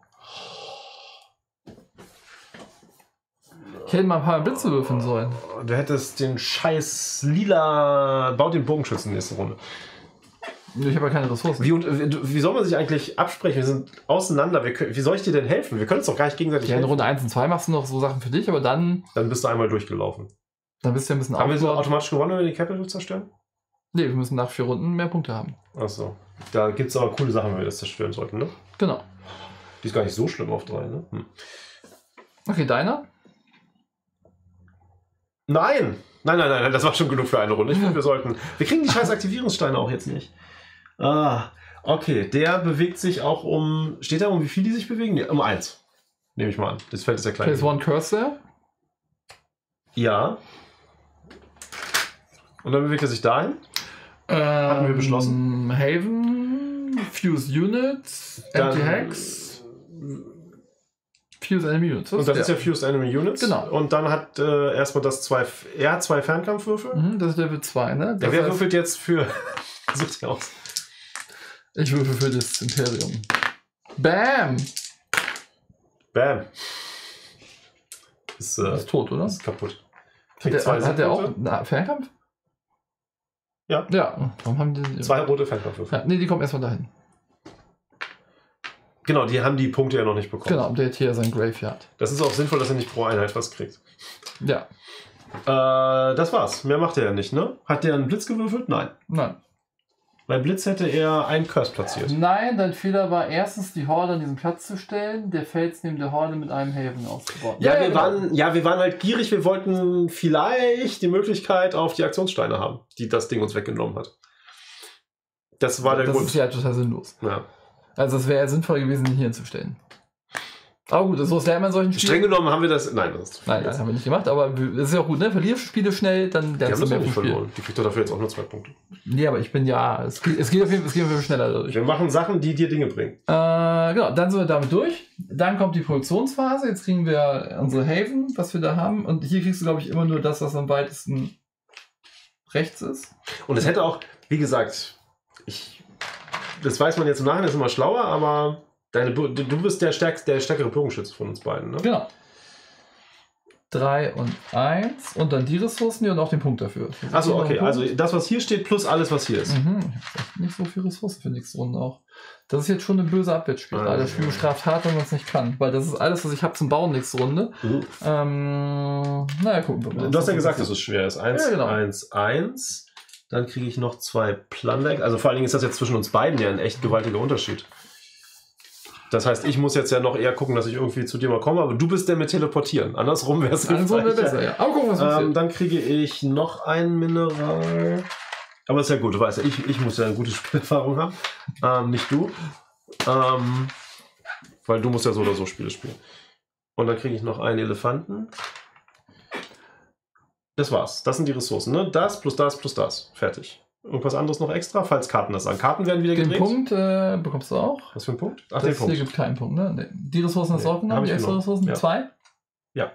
Ich hätte mal ein paar Blitze würfeln sollen. Du hättest den scheiß lila, baut den Bogenschützen nächste Runde. Ich habe ja keine Ressourcen. Wie soll man sich eigentlich absprechen? Wir sind auseinander. Wie soll ich dir denn helfen? Wir können uns doch gar nicht gegenseitig Ja, in helfen. Runde 1 und 2 machst du noch so Sachen für dich, aber dann bist du einmal durchgelaufen. bist du ja ein bisschen Haben wir so automatisch gewonnen, wenn wir die Capital zerstören? Nee, wir müssen nach 4 Runden mehr Punkte haben. Achso. Da gibt es aber coole Sachen, wenn wir das zerstören sollten, ne? Genau. Die ist gar nicht so schlimm auf 3, ne? Okay, deiner? Nein, das war schon genug für eine Runde. Ich finde, wir kriegen die scheiß Aktivierungssteine auch jetzt nicht. Okay, der bewegt sich auch steht da wie viel die sich bewegen? Nee, um 1. Nehme ich mal an. Das Feld ist ja klein. Place one cursor. Ja. Und dann bewegt er sich dahin. Hatten wir beschlossen. Haven, Fuse Unit, Empty Hex, Fuse Enemy Units. Und das ist ja Fused Enemy Units. Genau. Und dann hat erstmal er hat 2 Fernkampfwürfel. Das ist Level 2, ne? Ja, wer würfelt jetzt für... Sucht ihr aus. Ich würfel für das Imperium. Bam! Bam. Ist tot, oder? Ist kaputt. Hat der auch Fernkampf? Ja. Ja. Warum haben die 2 rote Fernkampfwürfel. Ja, nee, die kommen erstmal dahin. Genau, die haben die Punkte ja noch nicht bekommen. Genau, der hat hier sein Graveyard. Das ist auch sinnvoll, dass er nicht pro Einheit was kriegt. Ja. Das war's. Mehr macht er ja nicht, ne? Hat der einen Blitz gewürfelt? Nein. Nein. Bei Blitz hätte er einen Curse platziert. Nein, dein Fehler war erstens, die Horde an diesen Platz zu stellen, der Fels neben der Horde mit einem Haven auszubauen. Wir waren halt gierig. Wir wollten vielleicht die Möglichkeit auf die Aktionssteine haben, die das Ding uns weggenommen hat. Das war der Grund. Das ist ja total sinnlos. Ja. Also es wäre sinnvoll gewesen, ihn hier hinzustellen. Aber gut, so ist ja immer in solchen Spielen. Streng genommen haben wir das... Nein, Nein, das haben wir nicht gemacht, aber das ist ja auch gut, ne? Verlierst Spiele schnell, dann die haben lernst das du auch mehr nicht vom Spiel. verloren. Die kriegt doch dafür jetzt auch nur 2 Punkte. Nee, aber ich bin ja... Es geht auf jeden Fall schneller dadurch. Wir machen Sachen, die dir Dinge bringen. Genau, dann sind wir damit durch. Dann kommt die Produktionsphase. Jetzt kriegen wir unsere Haven, was wir da haben. Und hier kriegst du, glaube ich, immer nur das, was am weitesten rechts ist. Und es hätte auch, wie gesagt, das weiß man jetzt im Nachhinein, ist immer schlauer, aber du bist der stärkere Bogenschütze von uns beiden, ne? Genau. 3 und 1 und dann die Ressourcen hier und auch den Punkt dafür. Achso, okay, also das, was hier steht, plus alles, was hier ist. Ich habe nicht so viele Ressourcen für nächste Runde auch. Das ist jetzt schon eine böse Abwärtsspirale. Das Spiel bestraft hart, wenn man es nicht kann. Weil das ist alles, was ich habe zum Bauen nächste Runde. Naja, gucken wir mal. Du hast ja gesagt, dass es schwer ist. 1, Ja, genau. 1, 1. Dann kriege ich noch 2 Plunder. Also vor allen Dingen ist das jetzt zwischen uns beiden ja ein echt gewaltiger Unterschied. Das heißt, ich muss jetzt ja noch eher gucken, dass ich irgendwie zu dir mal komme, aber du bist der mit Teleportieren. Andersrum wäre es besser, ja. Aber gucken, was passiert. Dann kriege ich noch ein Mineral. Aber ist ja gut, du weißt ja, ich muss ja eine gute Spielerfahrung haben. Nicht du. Weil du musst ja so oder so Spiele spielen. Und dann kriege ich noch einen Elefanten. Das war's. Das sind die Ressourcen, ne? Das plus das plus das. Fertig. Irgendwas anderes noch extra, falls Karten das sagen. Karten werden wieder gedreht. Den Punkt bekommst du auch. Was für ein Punkt? Ach, das den Punkt. Hier gibt keinen Punkt, ne? Nee. Die Ressourcen hast du auch genommen, die extra Ressourcen? Ja. 2? Ja.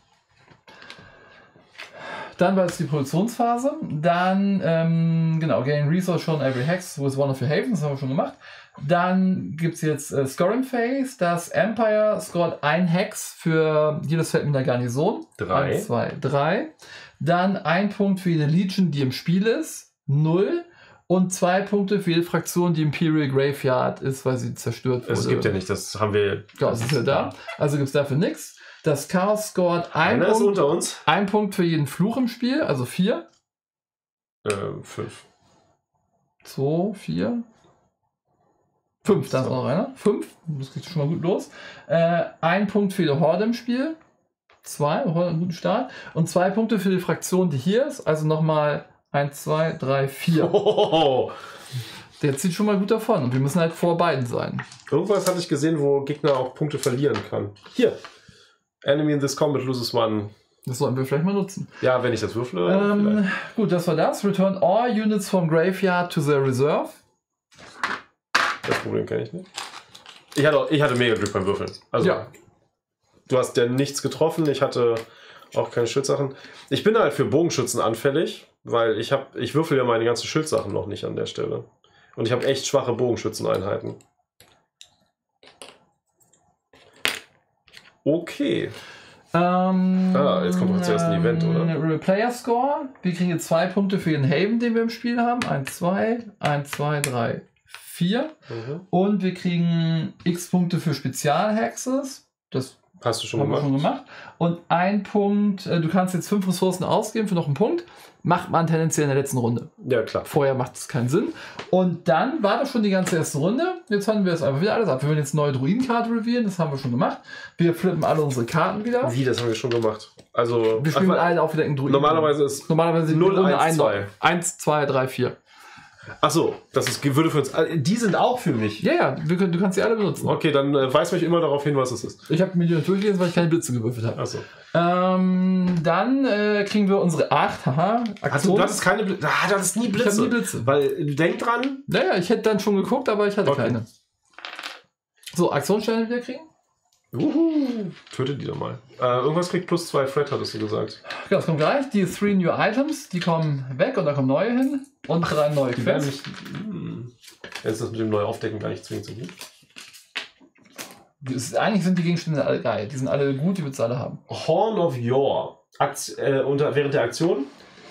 Dann war es die Produktionsphase. Dann, genau, gain resource shown every hex with one of your havens, das haben wir schon gemacht. Dann gibt es jetzt Scoring Phase. Das Empire scoret 1 Hex für jedes Feld mit einer Garnison. 3. 1, 2, 3. Dann 1 Punkt für jede Legion, die im Spiel ist. 0. Und 2 Punkte für jede Fraktion, die Imperial Graveyard ist, weil sie zerstört wurde. Es gibt ja nicht, das haben wir... Ja, das ist ja da. Also gibt es dafür nichts. Das Chaos scoret 1 Punkt. Ist Punkt, unter uns. 1 Punkt für jeden Fluch im Spiel, also 4. 5. 2, 4. 5, da ist auch noch einer. 5, das geht schon mal gut los. 1 Punkt für die Horde im Spiel. 2, Horde, einen guten Start. Und 2 Punkte für die Fraktion, die hier ist. Also nochmal 1, 2, 3, 4. Oh. Der zieht schon mal gut davon und wir müssen halt vor beiden sein. Irgendwas hatte ich gesehen, wo Gegner auch Punkte verlieren kann. Hier. Enemy in this combat loses one. Das sollten wir vielleicht mal nutzen. Ja, wenn ich das würfle. Gut, das war das. Return all units from graveyard to their reserve. Das Problem kenne ich nicht. Ich hatte mega Glück beim Würfeln. Also, Ja. du hast ja nichts getroffen. Ich hatte auch keine Schildsachen. Ich bin halt für Bogenschützen anfällig, weil ich würfel ja meine ganzen Schildsachen noch nicht an der Stelle. Und ich habe echt schwache Bogenschützeneinheiten. Okay. Jetzt kommt doch zuerst ein Event, oder? Player Score. Wir kriegen jetzt 2 Punkte für den Haven, den wir im Spiel haben. 1, 2, 1, 2, 3, 4. Und wir kriegen x Punkte für Spezialhexes. Das hast du schon haben wir schon gemacht. Und 1 Punkt, du kannst jetzt 5 Ressourcen ausgeben für noch einen Punkt. Macht man tendenziell in der letzten Runde. Ja, klar. Vorher macht es keinen Sinn. Und dann war das schon die ganze erste Runde. Jetzt handeln wir es einfach wieder alles ab. Wir wollen jetzt neue Druidenkarte revealen, das haben wir schon gemacht. Wir flippen alle unsere Karten wieder. Wie, das haben wir schon gemacht? Also, wir spielen alle auch wieder in Druiden. Normalerweise sind 0, 1, 2. 1, 2, 3, 4. Achso, würde für uns. Die sind auch für mich. Ja, du kannst sie alle benutzen. Okay, dann weis mich immer darauf hin, was es ist. Ich habe mir die durchgelesen, weil ich keine Blitze gewürfelt habe. Achso. Dann kriegen wir unsere 8. Aktion. Du hattest keine Blitze. Du hattest nie Blitze. Ich habe nie Blitze. Weil, denk dran. Naja, ich hätte dann schon geguckt, aber ich hatte keine. So, Aktionsstellen wieder kriegen. Töte die doch mal. Irgendwas kriegt +2 Threat, hattest du gesagt. Ja, das kommt gleich. Die 3 New Items, die kommen weg und da kommen neue hin. Und 3 neue Quests. Jetzt ist das mit dem Neuaufdecken gar nicht zwingend so gut. Eigentlich sind die Gegenstände alle geil. Die sind alle gut, die willst du alle haben. Horn of Yore. Während der Aktion.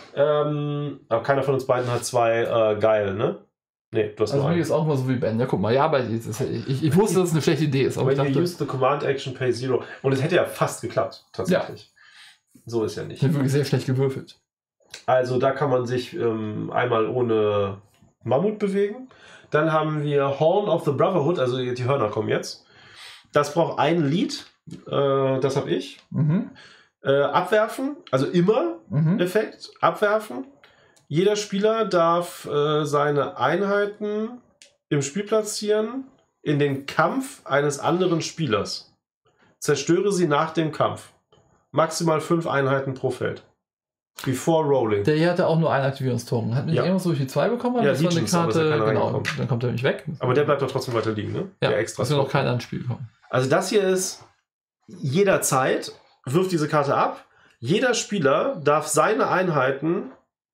Aber keiner von uns beiden hat 2 geil, ne? Nee, du hast also nur einen. ist auch mal so wie Ben. Ja, guck mal. Ja, aber ich wusste, dass es eine schlechte Idee ist. Aber When you use the command action, pay 0. Und es hätte ja fast geklappt, tatsächlich. Ja. So ist ja nicht. Ich habe wirklich sehr schlecht gewürfelt. Also da kann man sich einmal ohne Mammut bewegen. Dann haben wir Horn of the Brotherhood, also die Hörner kommen jetzt. Das braucht ein Lied, das habe ich. Abwerfen, also immer Effekt, abwerfen. Jeder Spieler darf seine Einheiten im Spiel platzieren in den Kampf eines anderen Spielers. Zerstöre sie nach dem Kampf. Maximal 5 Einheiten pro Feld. Before rolling. Der hier hatte auch nur einen Aktivierungstoken. Hat nicht irgendwas durch die 2 bekommen? Ja, das war eine Karte, genau. Dann kommt er nicht weg. Aber der bleibt doch trotzdem weiter liegen, ne? Ja, der extra. dass wir noch keiner ins Spiel kommen. Also das hier ist jederzeit, wirft diese Karte ab. Jeder Spieler darf seine Einheiten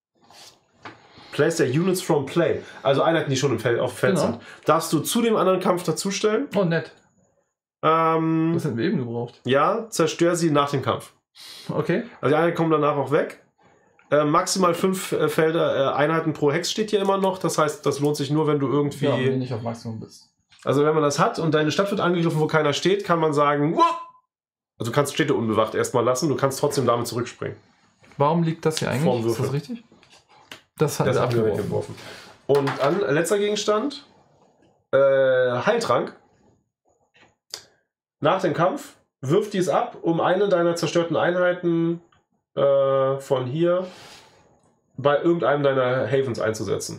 place their units from play. Also Einheiten, die schon auf dem Feld sind. Darfst du zu dem anderen Kampf dazustellen. Oh, nett. Das hätten wir eben gebraucht. Ja, zerstör sie nach dem Kampf. Okay. Also die Einheiten kommen danach auch weg. Maximal 5 Einheiten pro Hex steht hier immer noch. Das heißt, das lohnt sich nur, wenn du irgendwie... Ja, wenn du nicht auf Maximum bist. Also wenn man das hat und deine Stadt wird angegriffen, wo keiner steht, kann man sagen... Also du kannst Städte unbewacht erstmal lassen. Du kannst trotzdem damit zurückspringen. Warum liegt das hier eigentlich? Ist das richtig? Das hat er weggeworfen. Und dann, letzter Gegenstand. Heiltrank. Nach dem Kampf wirf dies ab, um eine deiner zerstörten Einheiten von hier bei irgendeinem deiner Havens einzusetzen.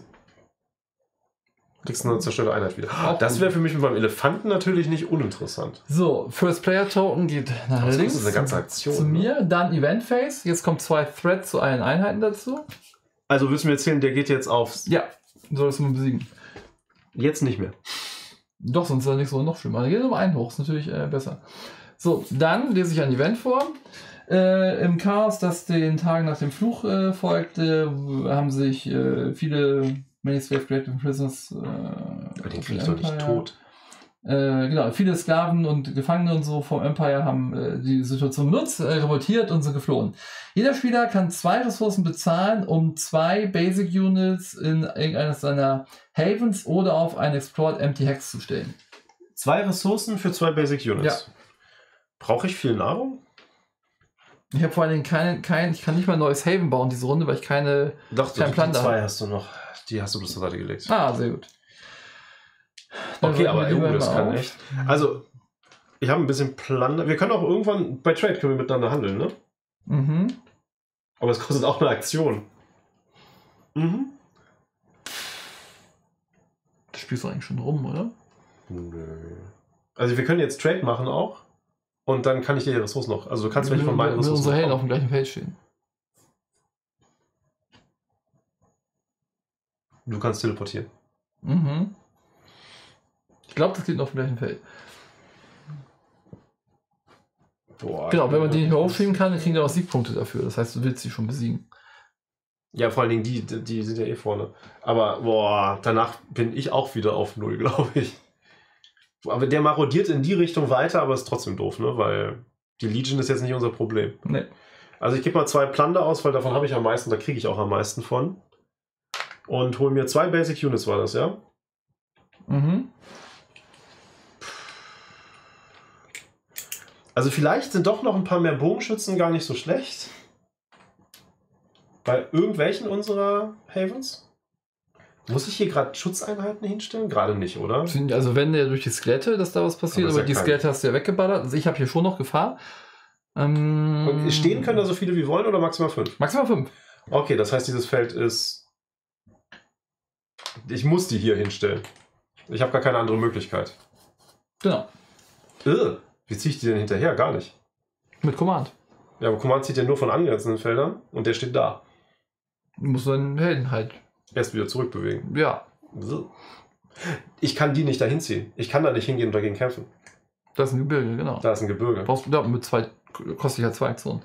Du kriegst eine zerstörte Einheit wieder. Das wäre für mich mit meinem Elefanten natürlich nicht uninteressant. So, First Player Token geht nach links. Das ist eine ganze Aktion. Zu mir, dann Event Phase. Jetzt kommt 2 Threats zu allen Einheiten dazu. Also willst du mir erzählen, der geht jetzt aufs... Ja, sollst du mal besiegen. Jetzt nicht mehr. Doch, sonst ist das nicht so noch schlimmer. Der geht um einen hoch, ist natürlich besser. So, dann lese ich ein Event vor. Im Chaos, das den Tagen nach dem Fluch folgte, haben sich viele Many Slave Creative Prisoners den krieg ich doch nicht tot. Genau, viele Sklaven und Gefangene und so vom Empire haben die Situation benutzt, revoltiert und sind geflohen. Jeder Spieler kann 2 Ressourcen bezahlen, um 2 Basic Units in irgendeines seiner Havens oder auf einen Explored Empty Hex zu stellen. 2 Ressourcen für 2 Basic Units. Ja. Brauche ich viel Nahrung? Ich habe vor allen Dingen ich kann nicht mal ein neues Haven bauen diese Runde, weil ich keinen Plan da habe. 2 hast du noch. Die hast du bis zur Seite gelegt. Ah, sehr gut. Okay, aber das kann echt. Also, ich habe ein bisschen Plan. Wir können auch irgendwann, bei Trade können wir miteinander handeln, ne? Aber es kostet auch eine Aktion. Mhm. Das spielst du eigentlich schon rum, oder? Nö. Also wir können jetzt Trade machen auch. Und dann kann ich dir die Ressourcen noch. Also du kannst welche von meinen Ressourcen. Mit unseren Helden auf dem gleichen Feld stehen. Du kannst teleportieren. Mhm. Ich glaube, das geht noch auf dem gleichen Feld. Boah, genau, wenn man die hier aufschieben kann, dann kriegen wir auch Siegpunkte dafür. Das heißt, du willst sie schon besiegen. Ja, vor allen Dingen die sind ja eh vorne. Aber boah, danach bin ich auch wieder auf 0, glaube ich. Aber der marodiert in die Richtung weiter, aber ist trotzdem doof, ne? Weil die Legion ist jetzt nicht unser Problem. Nee. Also ich gebe mal 2 Plunder aus, weil davon habe ich am meisten, da kriege ich auch am meisten von. Und hole mir 2 Basic Units, war das, ja? Mhm. Also vielleicht sind doch noch ein paar mehr Bogenschützen gar nicht so schlecht. Bei irgendwelchen unserer Havens? Muss ich hier gerade Schutzeinheiten hinstellen? Gerade nicht, oder? Also wenn der durch die Skelette, dass da was passiert, aber die Skelette hast du ja weggeballert. Also ich habe hier schon noch Gefahr. Und stehen können da so viele wie wollen oder maximal 5? Maximal 5. Okay, das heißt, dieses Feld ist... Ich muss die hier hinstellen. Ich habe gar keine andere Möglichkeit. Genau. Wie ziehe ich die denn hinterher? Gar nicht. Mit Command. Ja, aber Command zieht ja nur von angrenzenden Feldern und der steht da. Du musst deinen Helden halt... Erst wieder zurückbewegen. Ja. Ich kann die nicht dahin ziehen. Ich kann da nicht hingehen und dagegen kämpfen. Das ist ein Gebirge, genau. Da ist ein Gebirge. Brauchst du da mit 2, kostet ja 2 Aktionen.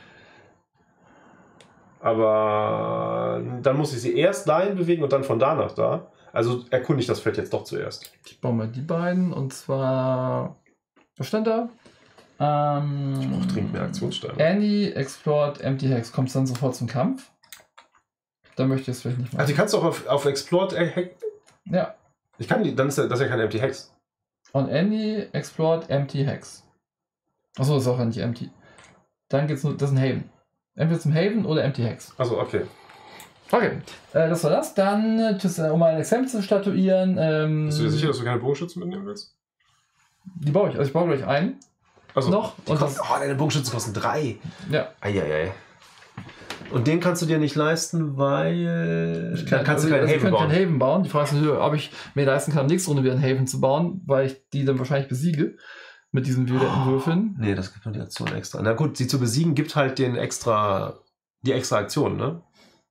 Aber dann muss ich sie erst dahin bewegen und dann von da nach da. Also erkunde ich das Feld jetzt doch zuerst. Ich baue mal die beiden und zwar... Was stand da? Ich brauche dringend mehr Aktionssteine. Annie, Explored, Empty Hex. Kommst dann sofort zum Kampf? Dann möchte ich es vielleicht nicht machen. Also die kannst du auch auf Explored Hex... Ja. Ich kann die, dann ist das ja keine Empty Hex. Und Annie, Explored, Empty Hex. Achso, das ist auch nicht Empty. Dann geht's nur, das ist ein Haven. Entweder zum Haven oder Empty Hex. Achso, okay. Okay, das war das. Dann, um ein Exempel zu statuieren. Bist du dir sicher, dass du keine Bogenschützen mitnehmen willst? Die baue ich. Also ich baue gleich ein. Also noch. Und deine Bogenschützen kosten 3. Ja. Eieiei. Und den kannst du dir nicht leisten, weil... Dann kannst du keinen Haven bauen. Die Frage ist nur, ob ich mir leisten kann, nächste Runde wieder einen Haven zu bauen, weil ich die dann wahrscheinlich besiege mit diesen violetten Würfeln. Nee, das gibt nur die Aktion extra. Na gut, sie zu besiegen gibt halt die extra Aktion, ne?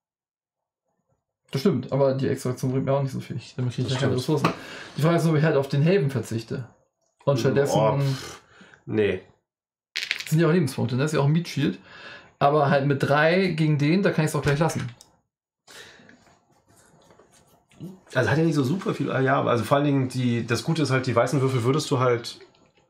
Das stimmt, aber die extra Aktion bringt mir auch nicht so viel. Damit kriege ich ja keine Ressourcen. Die Frage ist, ob ich halt auf den Haven verzichte. Und stattdessen... Nee. Das sind ja auch Lebenspunkte, ne? Das ist ja auch ein Meat Shield. Aber halt mit 3 gegen den, da kann ich es auch gleich lassen. Also hat ja nicht so super viel. Ja, also vor allen Dingen, das Gute ist halt, die weißen Würfel würdest du halt...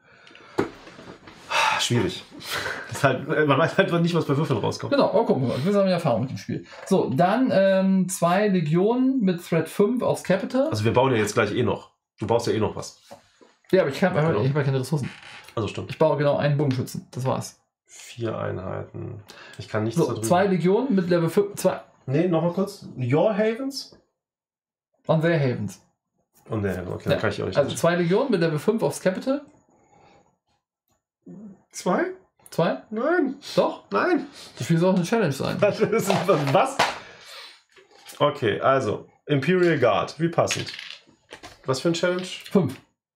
Schwierig. Das ist halt, man weiß halt nicht, was bei Würfeln rauskommt. Genau, oh, gucken wir mal. Wir sammeln Erfahrung mit dem Spiel. So, dann 2 Legionen mit Threat 5 aufs Capital. Also wir bauen ja jetzt gleich eh noch. Du baust ja eh noch was. Ja, aber ich habe keine Ressourcen. Also stimmt. Ich baue genau einen Bogenschützen. Das war's. 4 Einheiten. Ich kann nichts so, darüber. 2 Legionen mit Level 5. 2. Nee, nochmal kurz. Your Havens? Und their Havens. Und their Havens, okay, ja. dann kann ich auch nicht. Also 2 Legionen mit Level 5 aufs Capital. 2? 2? Nein. Doch? Nein. Das Spiel soll auch eine Challenge sein. Was? Okay, also Imperial Guard, wie passend. Was für ein Challenge? 5.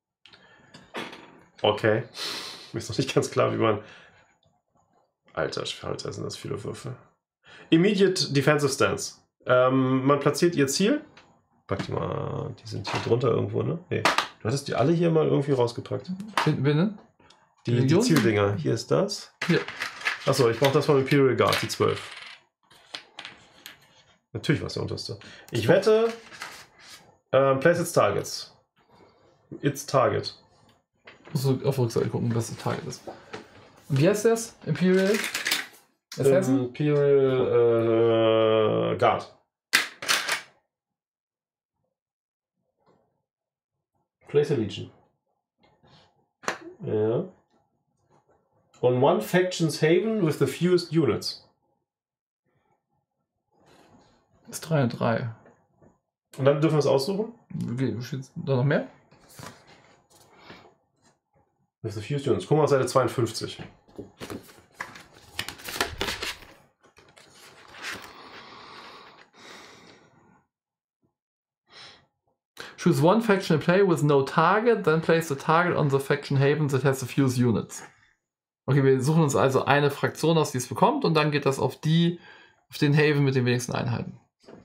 Okay. Mir ist noch nicht ganz klar, wie man... Alter Schwalter, sind das viele Würfel. Immediate Defensive Stance. Man platziert ihr Ziel. Pack die mal, die sind hier drunter irgendwo, ne? Nee. Du hattest die alle hier mal irgendwie rausgepackt. Wen? Die Zieldinger. Hier ist das. Hier. Achso, ich brauche das von Imperial Guard, die 12. Natürlich war es der unterste. Ich wette, place its targets. Its target. Musst du auf Rückseite gucken, was das Target ist. Und wie heißt das? Imperial Assassin? Imperial Guard. Place a Legion. Ja. On one faction's Haven with the fewest units. Das ist 3 und 3. Und dann dürfen wir es aussuchen? Okay, steht da noch mehr? With the fewest units. Guck mal auf Seite 52. Choose one faction in play with no target, then place the target on the faction haven that has the fewest units. Okay, wir suchen uns also eine Fraktion aus, die es bekommt, und dann geht das auf den Haven mit den wenigsten Einheiten.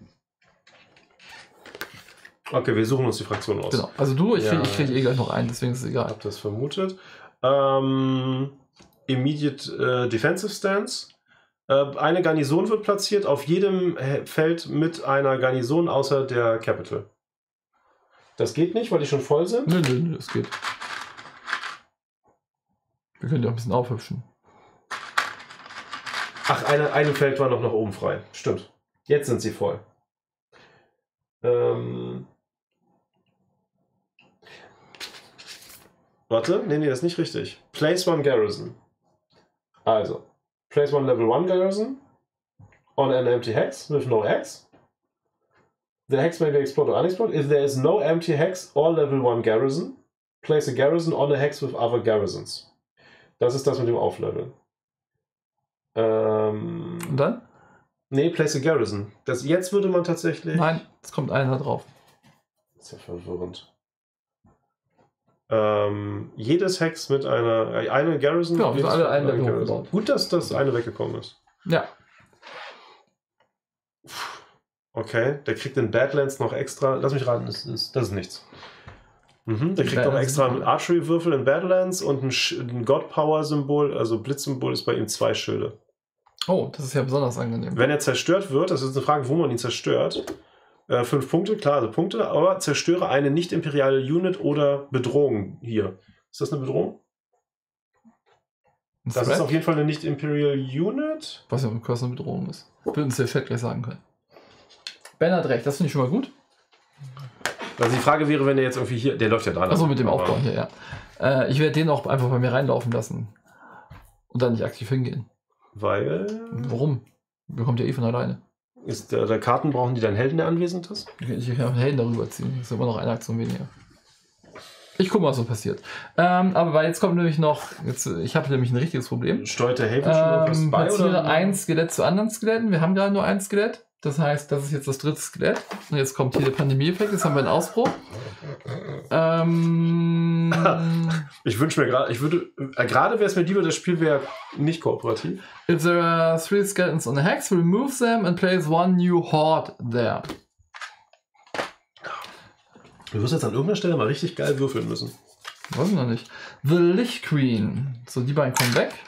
Okay, wir suchen uns die Fraktion aus. Genau, also du, ich kriege eh gleich noch einen, deswegen ist es egal. Ich habe das vermutet. Immediate Defensive Stance. Eine Garnison wird platziert auf jedem Feld mit einer Garnison außer der Capital. Das geht nicht, weil die schon voll sind? Nö, das geht. Wir können die auch ein bisschen aufhübschen. Ach, ein Feld war noch nach oben frei. Stimmt. Jetzt sind sie voll. Warte, nee, das ist nicht richtig. Place one Garrison. Also, place one Level 1 Garrison on an empty hex with no hex. The hex may be exploded or unexploded. If there is no empty hex or Level 1 Garrison, place a Garrison on a hex with other Garrisons. Das ist das mit dem Aufleveln. Und dann? Nee, place a Garrison. Jetzt würde man tatsächlich... Nein, es kommt einer drauf. Das ist ja verwirrend. Jedes Hex mit eine Garrison. Ja, also alle einen Level hochgebaut. Gut, dass das eine weggekommen ist. Ja. Okay, der kriegt in Badlands noch extra. Lass mich raten, das ist nichts. Der kriegt noch extra einen Archery-Würfel in Badlands und ein God-Power-Symbol, also Blitzsymbol ist bei ihm 2 Schilde. Oh, das ist ja besonders angenehm. Wenn er zerstört wird, das ist eine Frage, wo man ihn zerstört. 5 Punkte, klar, also Punkte, aber zerstöre eine nicht-imperiale Unit oder Bedrohung hier. Ist das eine Bedrohung? Das ist auf jeden Fall eine nicht-imperial Unit. Was ja mit Curse eine Bedrohung ist. Wird uns der Chat gleich sagen können. Ben hat recht, das finde ich schon mal gut. Also die Frage wäre, wenn der jetzt irgendwie hier, der läuft ja dran. Achso, mit dem Aufbau hier, ja. Ich werde den auch einfach bei mir reinlaufen lassen. Und dann nicht aktiv hingehen. Weil? Warum? Bekommt ja eh von alleine. Ist der Karten brauchen die deinen Helden, der anwesend ist? Ich kann auch einen Helden darüber ziehen. Das ist immer noch eine Aktion weniger. Ich gucke mal, was so passiert. Aber weil jetzt kommt nämlich noch, ich habe nämlich ein richtiges Problem. Steuert der Haven schon was bei? Platziere ein Skelett zu anderen Skeletten. Wir haben gerade nur ein Skelett. Das heißt, das ist jetzt das 3. Skelett. Und jetzt kommt hier der Pandemie-Effekt. Jetzt haben wir einen Ausbruch. Ich wünsche mir gerade, gerade wäre es mir lieber, das Spiel wäre nicht kooperativ. If there are 3 skeletons on a hex, remove them and place one new horde there. Du wirst jetzt an irgendeiner Stelle mal richtig geil würfeln müssen. Weiß ich noch nicht. The Lich Queen. So, die beiden kommen weg.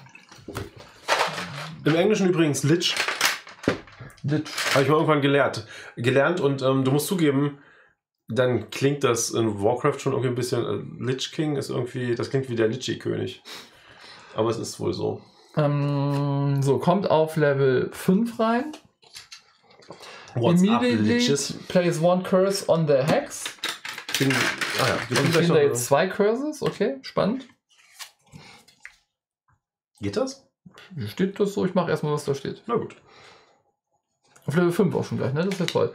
Im Englischen übrigens Lich. Habe ich mal irgendwann gelernt und du musst zugeben, dann klingt das in Warcraft schon irgendwie ein bisschen, Lich King ist irgendwie, das klingt wie der Lich-König. Aber es ist wohl so. So, kommt auf Level 5 rein. Immediately place one curse on the hex. Wir kriegen da jetzt 2 Curses, okay, spannend. Geht das? Wie steht das so? Ich mache erstmal, was da steht. Na gut. Auf Level 5 auch schon gleich, ne? Das ist ja toll.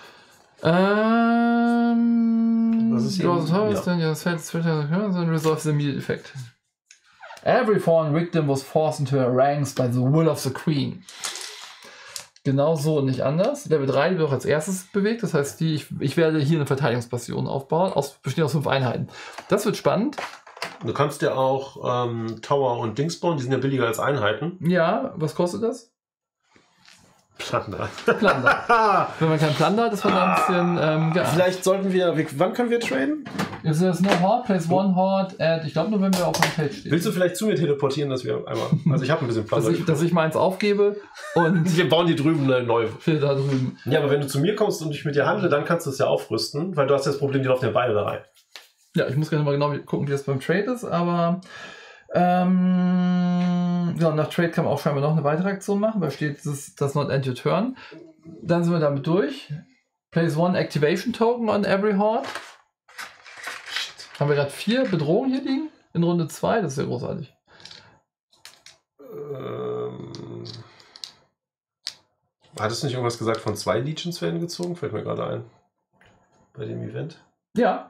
Was ist hier? Then resolves the immediate effect. Every fallen victim was forced into her ranks by the will of the Queen. Genau so und nicht anders. Level 3 wird auch als erstes bewegt. Das heißt, ich werde hier eine Verteidigungsbastion aufbauen, bestehend aus 5 Einheiten. Das wird spannend. Du kannst ja auch Tower und Dings bauen, die sind ja billiger als Einheiten. Ja, was kostet das? Plunder. Wenn man kein Plunder hat, ist man da ein bisschen Vielleicht sollten wann können wir traden? If there's no horde, place one horde at, ich glaube nur, wenn wir auf einem Feld stehen. Willst du vielleicht zu mir teleportieren, dass wir einmal, also ich habe ein bisschen Plunder. dass ich meins aufgebe und wir bauen die drüben eine neue. Da drüben. Ja, aber wenn du zu mir kommst und ich mit dir handle, dann kannst du es ja aufrüsten, weil du hast ja das Problem, die laufen ja beide da rein. Ja, ich muss gerne mal genau gucken, wie das beim Trade ist, aber ja, nach Trade kann man auch scheinbar noch eine weitere Aktion machen, weil steht, das not end your turn. Dann sind wir damit durch. Place one Activation Token on every horde. Haben wir gerade 4 Bedrohungen hier liegen? In Runde 2, das ist ja großartig. Hattest du nicht irgendwas gesagt von 2 Legions werden gezogen? Fällt mir gerade ein. Bei dem Event. Ja.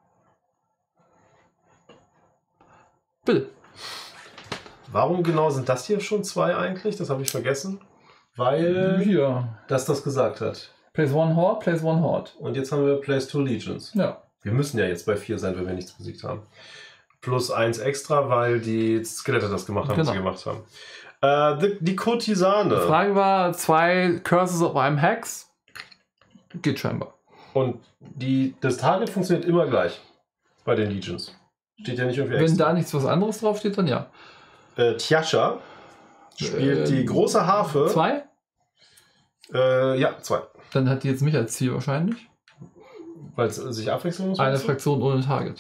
Bitte. Warum genau sind das hier schon 2 eigentlich? Das habe ich vergessen. Weil hier das gesagt hat. Place one horde, place one horde. Und jetzt haben wir Place 2 Legions. Ja. Wir müssen ja jetzt bei 4 sein, wenn wir nichts besiegt haben. Plus 1 extra, weil die Skelette das gemacht haben, was sie gemacht haben. Die Kurtisane. Die Frage war, 2 Curses auf einem Hex. Geht scheinbar. Und das Target funktioniert immer gleich bei den Legions. Steht ja nicht irgendwie extra. Wenn da nichts was anderes draufsteht, dann ja. Tjascha spielt die große Harfe. 2? Ja, 2. Dann hat die jetzt mich als Ziel wahrscheinlich. Weil es sich abwechseln muss? Eine Fraktion ohne Target.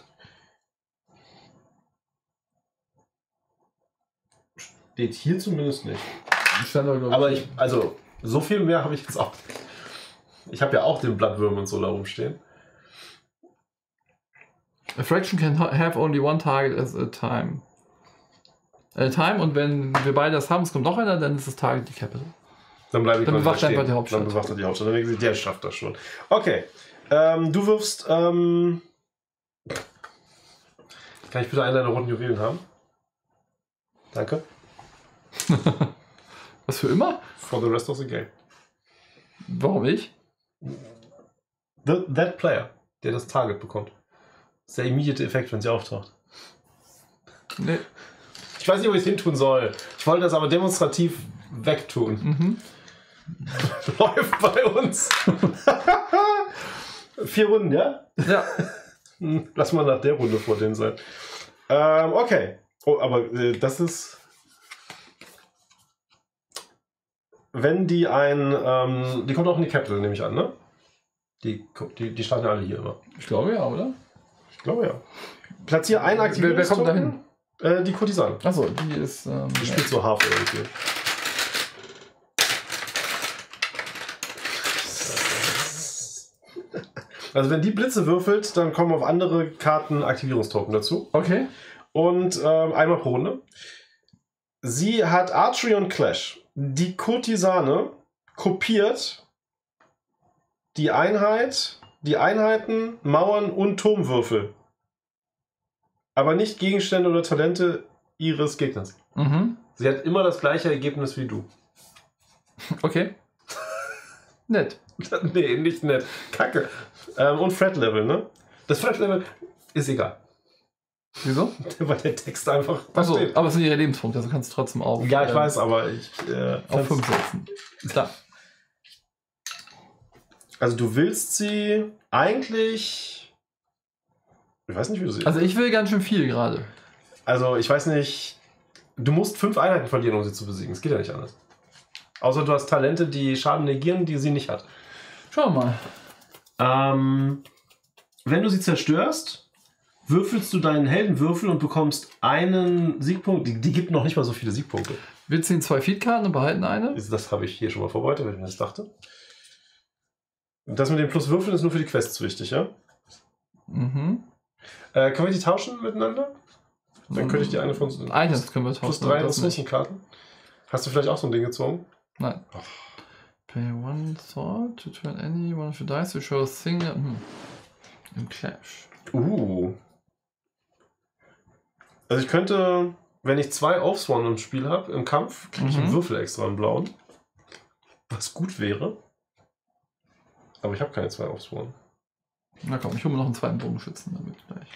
Steht hier zumindest nicht. Aber also so viel mehr habe ich jetzt auch. Ich habe ja auch den Blattwürm und so da rumstehen. A fraction can have only one target at a time. Und wenn wir beide das haben, es kommt noch einer, dann ist das Target die Capital. Dann bewacht er einfach die Hauptstadt. Dann bewacht er die Hauptstadt. Dann denken sie, der schafft das schon. Okay. Du wirfst. Kann ich bitte einen deiner roten Juwelen haben? Danke. Was für immer? For the rest of the game. Warum ich? That player, der das Target bekommt. Das ist der immediate Effekt, wenn sie auftaucht. Nee. Ich weiß nicht, wo ich es hin tun soll. Ich wollte das aber demonstrativ wegtun. Mhm. Läuft bei uns. 4 Runden, ja? Ja. Lass mal nach der Runde vor denen sein. Okay. Oh, aber das ist... Wenn die die kommt auch in die Capital, nehme ich an, ne? Die starten ja alle hier immer. Ich glaube ja, oder? Ich glaube ja. Platziere einen Aktivierungstoken. Wer kommt da hin? Die Kurtisane. Achso, die ist... die spielt so Harfe irgendwie. Also wenn die Blitze würfelt, dann kommen auf andere Karten Aktivierungstoken dazu. Okay. Und einmal pro Runde. Sie hat Archery und Clash. Die Kurtisane kopiert die Einheiten, Mauern und Turmwürfel. Aber nicht Gegenstände oder Talente ihres Gegners. Mhm. Sie hat immer das gleiche Ergebnis wie du. Okay. Nett. Nee, nicht nett. Kacke. Und Threat-Level, ne? Das Threat-Level ist egal. Wieso? Weil der Text einfach Achso, aber es sind ihre Lebenspunkte, also kannst du trotzdem auf... Ja, ich weiß, aber ich... auf 5 setzen. Klar. Also du willst sie eigentlich... Ich weiß nicht, wie du sie... Also ich will ganz schön viel gerade. Also ich weiß nicht... Du musst 5 Einheiten verlieren, um sie zu besiegen. Es geht ja nicht anders. Außer du hast Talente, die Schaden negieren, die sie nicht hat. Schauen wir mal. Wenn du sie zerstörst, würfelst du deinen Heldenwürfel und bekommst einen Siegpunkt. Die gibt noch nicht mal so viele Siegpunkte. Wir ziehen 2 Feed-Karten und behalten eine. Das habe ich hier schon mal vorbereitet, wenn ich mir das dachte. Das mit dem Plus-Würfeln ist nur für die Quests wichtig, ja? Mhm. Können wir die tauschen miteinander? Dann könnte ich die eine von uns... Eines können wir tauschen. Plus 3 Ressourcenkarten. Hast du vielleicht auch so ein Ding gezogen? Nein. Oh. Pay 1 thought to turn any one of your dice to show a single... Im Clash. Also ich könnte, wenn ich 2 Oathsworn im Spiel habe, im Kampf, kriege ich einen Würfel extra einen blauen. Was gut wäre. Aber ich habe keine 2 Oathsworn. Na komm, ich hole mir noch einen zweiten Bogenschützen damit gleich.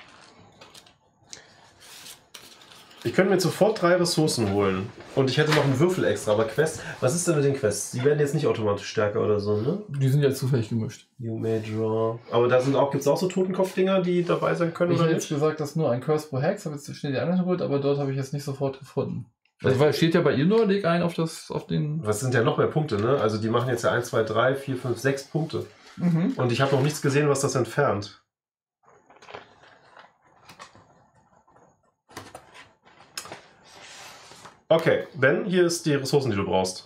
Ich könnte mir sofort 3 Ressourcen holen. Und ich hätte noch einen Würfel extra. Aber Quests, was ist denn mit den Quests? Die werden jetzt nicht automatisch stärker oder so, ne? Die sind ja zufällig gemischt. You may draw. Aber da gibt es auch so Totenkopfdinger, die dabei sein können, ich oder hätte nicht? jetzt gesagt, dass nur ein Curse pro Hex, habe jetzt schnell die anderen geholt, aber dort habe ich jetzt nicht sofort gefunden. Also weil steht ja bei ihr nur, leg ein auf den... Was sind ja noch mehr Punkte, ne? Also die machen jetzt ja 1, 2, 3, 4, 5, 6 Punkte. Und ich habe noch nichts gesehen, was das entfernt. Okay, Ben, hier ist die Ressourcen, die du brauchst.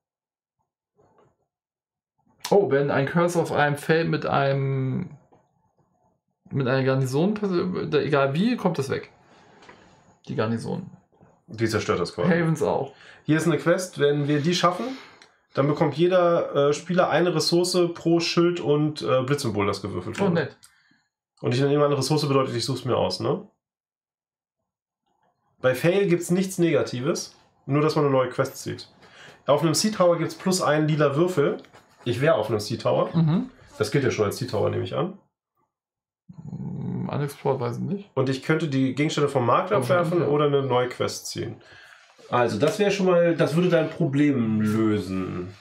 Oh, wenn ein Curse auf einem Feld mit einer Garnison, egal wie, kommt das weg. Die Garnison. Die zerstört das quasi. Havens auch. Hier ist eine Quest, wenn wir die schaffen, dann bekommt jeder Spieler eine Ressource pro Schild und Blitzsymbol, das gewürfelt wurde. Oh, nett. Und ich nehme eine Ressource bedeutet, ich suche es mir aus, ne? Bei Fail gibt es nichts Negatives, nur dass man eine neue Quest zieht. Auf einem Sea Tower gibt es plus einen lila Würfel. Ich wäre auf einem Sea Tower. Das gilt ja schon als Sea Tower, nehme ich an. Unexplored weiß ich nicht. Und ich könnte die Gegenstände vom Markt abwerfen oder eine neue Quest ziehen. Also, das wäre schon mal, das würde dein Problem lösen.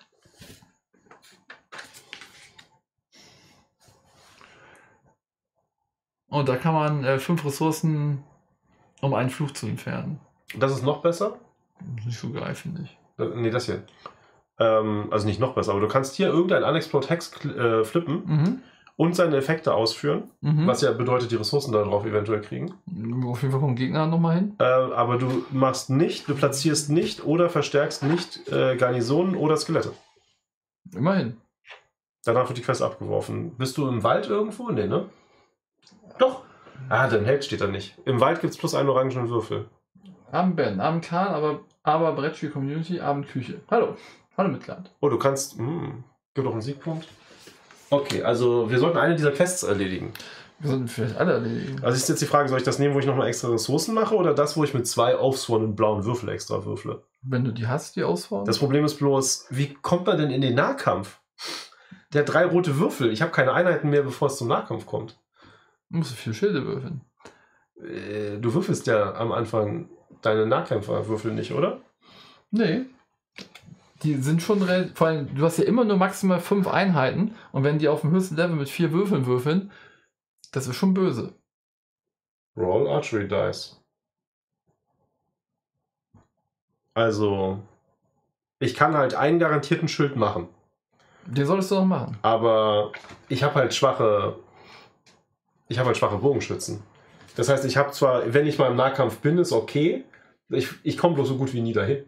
Und da kann man 5 Ressourcen, um einen Fluch zu entfernen. Das ist noch besser? Nicht so geil, finde ich. Nee, das hier. Also nicht noch besser, aber du kannst hier irgendein Unexplored Hex flippen und seine Effekte ausführen, was ja bedeutet, die Ressourcen darauf eventuell kriegen. Auf jeden Fall kommen Gegner nochmal hin. Aber du platzierst nicht oder verstärkst nicht Garnisonen oder Skelette. Immerhin. Danach wird die Quest abgeworfen. Bist du im Wald irgendwo? Nee, ne? Doch. Dein Held steht da nicht. Im Wald gibt es plus einen orangenen Würfel. Abend Ben, Abend Kahn, aber Brettspiel Community, Abend Küche. Hallo Mitglied. Oh, du kannst. Gibt doch einen Siegpunkt. Okay, also wir sollten eine dieser Quests erledigen. Wir sollten vielleicht alle erledigen. Also ist jetzt die Frage, soll ich das nehmen, wo ich nochmal extra Ressourcen mache oder das, wo ich mit 2 aufswornen blauen Würfel extra würfle? Wenn du die hast, die Auswahl. Das Problem ist bloß, wie kommt man denn in den Nahkampf? Der hat 3 rote Würfel. Ich habe keine Einheiten mehr, bevor es zum Nahkampf kommt. Du musst 4 Schilde würfeln. Du würfelst ja am Anfang deine Nahkämpferwürfel nicht, oder? Nee. Die sind schon vor allem, du hast ja immer nur maximal 5 Einheiten und wenn die auf dem höchsten Level mit 4 Würfeln würfeln, das ist schon böse. Roll Archery Dice. Also, ich kann halt einen garantierten Schild machen. Den solltest du noch machen. Aber ich habe halt schwache Bogenschützen. Das heißt, ich habe zwar, wenn ich mal im Nahkampf bin, ist okay. Ich komme bloß so gut wie nie dahin.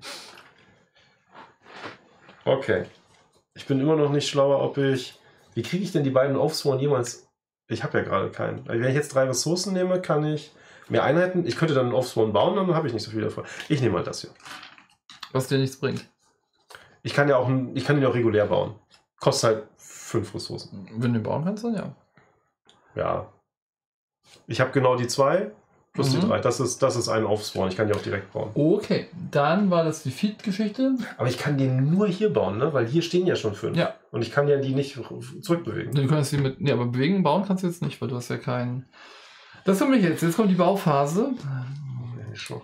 Okay. Ich bin immer noch nicht schlauer, wie kriege ich denn die beiden Offsworn jemals? Ich habe ja gerade keinen. Wenn ich jetzt 3 Ressourcen nehme, kann ich mehr Einheiten. Ich könnte dann einen Offsworn bauen, dann habe ich nicht so viel davon. Ich nehme mal das hier. Was dir nichts bringt. Ich kann ihn auch regulär bauen. Kostet halt 5 Ressourcen. Wenn du ihn bauen kannst, dann ja. Ja. Ich habe genau die 2 plus die 3. Das ist ein Offsworn. Ich kann die auch direkt bauen. Okay, dann war das die Feed-Geschichte. Aber ich kann den nur hier bauen, ne? Weil hier stehen ja schon 5. Ja. Und ich kann ja die nicht zurückbewegen. Du kannst die mit. Nee, aber bewegen, bauen kannst du jetzt nicht, weil du hast ja keinen. Das kommt nicht jetzt. Jetzt kommt die Bauphase. Nee, schon.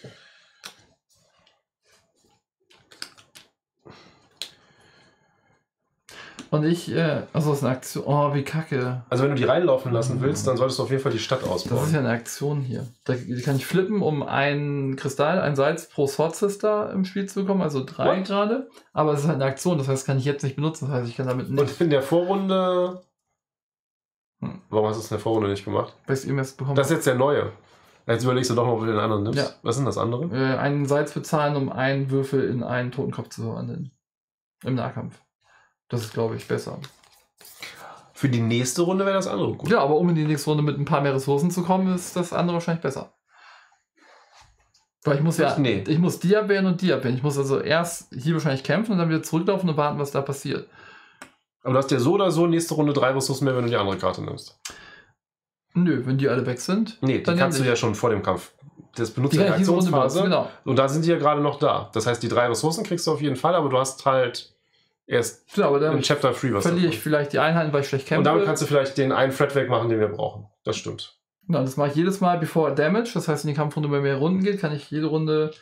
Und also das ist eine Aktion. Oh, wie kacke. Also wenn du die reinlaufen lassen willst, dann solltest du auf jeden Fall die Stadt ausbauen. Das ist ja eine Aktion hier. Die kann ich flippen, um einen Kristall, ein Salz pro Sword Sister im Spiel zu bekommen, also 3 gerade. Aber es ist halt eine Aktion, das heißt, kann ich jetzt nicht benutzen. Das heißt, ich kann damit nicht. Und in der Vorrunde. Warum hast du es in der Vorrunde nicht gemacht? Weil ich es eben erst bekommen Das ist jetzt der neue. Jetzt überlegst du doch mal, ob du den anderen nimmst. Ja. Was sind das andere? Einen Salz bezahlen, um einen Würfel in einen Totenkopf zu verwandeln. Im Nahkampf. Das ist, glaube ich, besser. Für die nächste Runde wäre das andere gut. Ja, aber um in die nächste Runde mit ein paar mehr Ressourcen zu kommen, ist das andere wahrscheinlich besser. Weil ich muss ich muss die abwehren und die abwehren. Ich muss also erst hier wahrscheinlich kämpfen und dann wieder zurücklaufen und warten, was da passiert. Aber du hast ja so oder so nächste Runde 3 Ressourcen mehr, wenn du die andere Karte nimmst. Nö, wenn die alle weg sind. Nee, die kannst du ja schon vor dem Kampf. Das benutzt ja die Aktionsphase. Genau. Und da sind die ja gerade noch da. Das heißt, die 3 Ressourcen kriegst du auf jeden Fall, aber du hast halt erst aber dann in Chapter 3 was verliere ich vielleicht die Einheiten, weil ich schlecht kämpfe. Und damit kannst du vielleicht den einen Thread wegmachen, den wir brauchen. Das stimmt. Genau, das mache ich jedes Mal bevor Damage. Das heißt, in die Kampfrunde bei mehr Runden geht, kann ich jede Runde.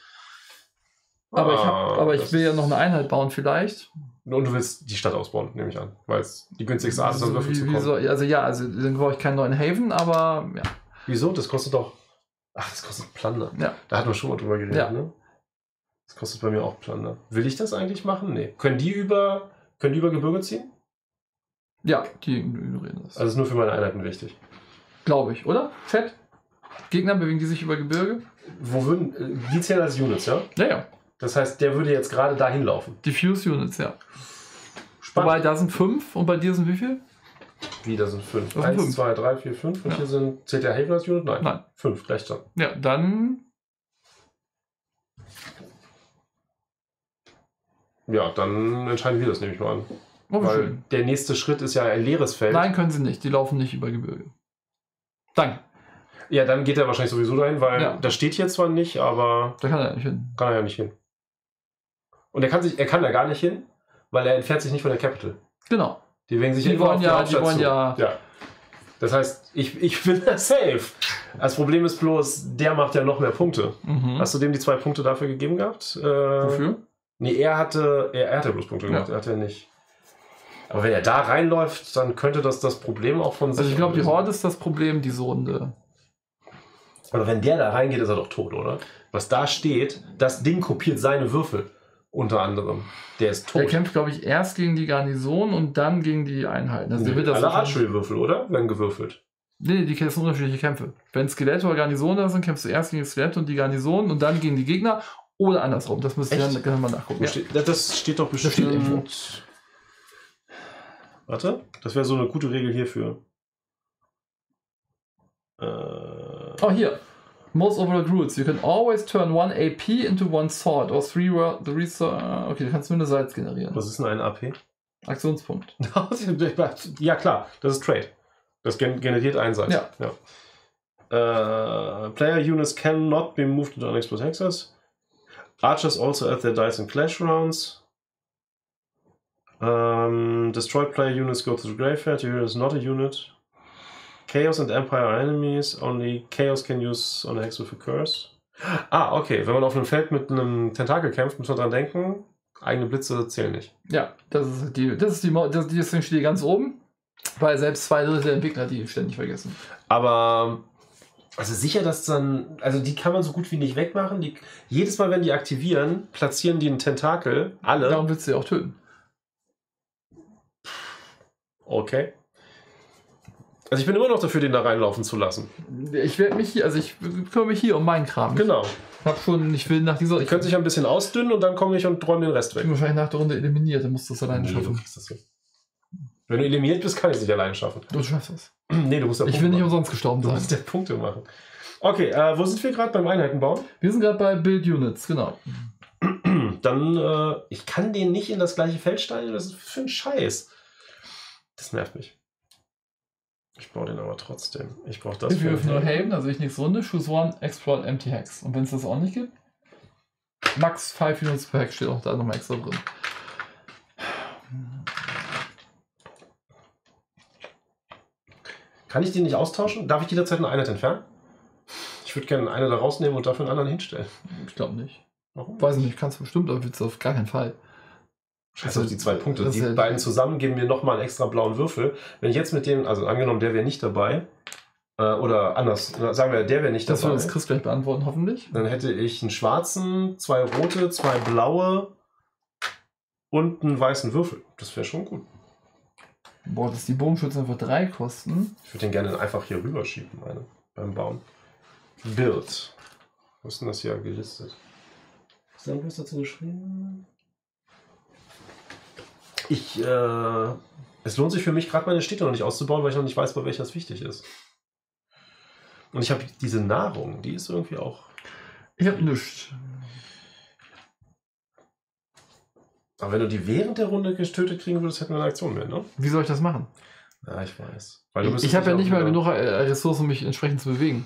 Aber ich will ja noch eine Einheit bauen vielleicht. Und du willst die Stadt ausbauen, nehme ich an. Weil es die günstigste Art ist, an Würfel zu kommen. Also dann brauche ich keinen neuen Haven, aber ja. Wieso? Das kostet doch. Ach, das kostet Plunder. Ja. Da hatten wir schon mal drüber geredet, ne? Das kostet bei mir auch Plunder. Will ich das eigentlich machen? Nee. Können die über Gebirge ziehen? Ja, die ignorieren das. Also ist nur für meine Einheiten wichtig. Glaube ich, oder? Chat? Gegner bewegen die sich über Gebirge? Die zählen als Units, ja? Ja. Das heißt, der würde jetzt gerade dahin laufen. Diffuse Units, ja. Spannend. Wobei, da sind 5 und bei dir sind wie viel? Wie, da sind 5. Das sind 1, 5. 2, 3, 4, 5. Und hier zählt der Haven als Unit? Nein. 5, gleich dann. Ja, dann. Ja, dann entscheiden wir das, nehme ich mal an. Oh, weil schön. der nächste Schritt ist ja ein leeres Feld. Nein, können sie nicht. Die laufen nicht über Gebirge. Danke. Ja, dann geht er wahrscheinlich sowieso dahin, weil das steht hier zwar nicht, aber... Da kann er nicht hin. Kann er ja nicht hin. Und er kann da gar nicht hin, weil er entfernt sich nicht von der Capital. Genau. Die wollen sich die wollen ja. Das heißt, ich bin da safe. Das Problem ist bloß, der macht ja noch mehr Punkte. Hast du dem die 2 Punkte dafür gegeben gehabt? Wofür? Nee, er hatte bloß Punkte gemacht. Er hatte ja nicht. Aber wenn er da reinläuft, dann könnte das Problem auch von sich. Also ich glaube, die Horde ist das Problem, diese Runde. Aber wenn der da reingeht, ist er doch tot, oder? Was da steht, das Ding kopiert seine Würfel. Unter anderem. Der ist tot. Der kämpft, glaube ich, erst gegen die Garnison und dann gegen die Einheiten. Also Nee, alle Archery-Würfel, oder? Werden gewürfelt. Nee, die sind unterschiedliche Kämpfe. Wenn Skelette oder Garnison da sind, kämpfst du erst gegen die Skelette und die Garnison und dann gegen die Gegner oder andersrum. Das müsst ihr dann mal nachgucken. Ja. Das steht doch bestimmt. Das steht irgendwo. Warte, das wäre so eine gute Regel hierfür. Oh, hier. Most overload rules. You can always turn 1 AP into 1 sword or 3 the resource. Okay, du kannst nur eine Salz generieren. Was ist denn ein AP? Aktionspunkt. Ja, klar, das ist Trade. Das generiert einen Salz. Ja. Player units cannot be moved into unexplored hexes. Archers also add their dice in clash rounds. Destroyed player units go to the graveyard. Your hero is not a unit. Chaos and Empire are enemies. Only Chaos can use on a hex with a curse. Okay. Wenn man auf einem Feld mit einem Tentakel kämpft, muss man dran denken, eigene Blitze zählen nicht. Ja, deswegen steht die ganz oben, weil selbst 2 Drittel der Entwickler die ständig vergessen. Aber also sicher, dass dann, also die kann man so gut wie nicht wegmachen. Jedes Mal, wenn die aktivieren, platzieren die einen Tentakel. Alle. Darum willst du sie auch töten. Okay. Also ich bin immer noch dafür, den da reinlaufen zu lassen. Ich werde mich hier, also ich kümmere mich hier um meinen Kram. Genau. Ich will nach dieser. Die können sich ein bisschen ausdünnen und dann komme ich und räume den Rest weg. Ich bin wahrscheinlich nach der Runde eliminiert, dann musst du es alleine Du schaffen. kriegst das hin. Wenn du eliminiert bist, kann ich es nicht alleine schaffen. Du schaffst es. Nee, du musst ja Ich will nicht umsonst gestorben Du sein. musst ja Punkte machen. Okay, wo sind wir gerade beim Einheitenbauen? Wir sind gerade bei Build Units, genau. Dann, ich kann den nicht in das gleiche Feld stellen. Das ist für ein Scheiß. Das nervt mich. Ich baue den aber trotzdem. Ich brauche das. Wir würfeln nur Haven, also ich nächste Runde. Choose one, explore empty hex. Und wenn es das auch nicht gibt, max 5 Units per Hex steht auch da nochmal extra drin. Kann ich die nicht austauschen? Darf ich jederzeit eine Einheit entfernen? Ich würde gerne eine da rausnehmen und dafür einen anderen hinstellen. Ich glaube nicht. Warum? Weiß nicht, kannst du bestimmt, aber willst du auf gar keinen Fall. Scheiße, auf die 2 Punkte. Das Die ist ja- beiden zusammen geben mir nochmal einen extra blauen Würfel. Wenn ich jetzt mit dem, also angenommen, der wäre nicht dabei, oder anders, sagen wir, der wäre nicht Das dabei, wird uns Chris gleich beantworten, hoffentlich. dann hätte ich einen schwarzen, 2 rote, 2 blaue und einen weißen Würfel. Das wäre schon gut. Boah, dass die Bogenschützen einfach 3 kosten. Ich würde den gerne einfach hier rüberschieben, beim Bauen. Build. Was ist denn das hier gelistet? Ist da irgendwas dazu geschrieben? Es lohnt sich für mich gerade meine Städte noch nicht auszubauen, weil ich noch nicht weiß, bei welcher es wichtig ist. Und ich habe diese Nahrung, die ist irgendwie auch. Ich habe nichts. Aber wenn du die während der Runde getötet kriegen würdest, hätten wir eine Aktion mehr, ne? Wie soll ich das machen? Ja, ich weiß. Weil du Ich habe ja nicht mal genug Ressourcen, um mich entsprechend zu bewegen.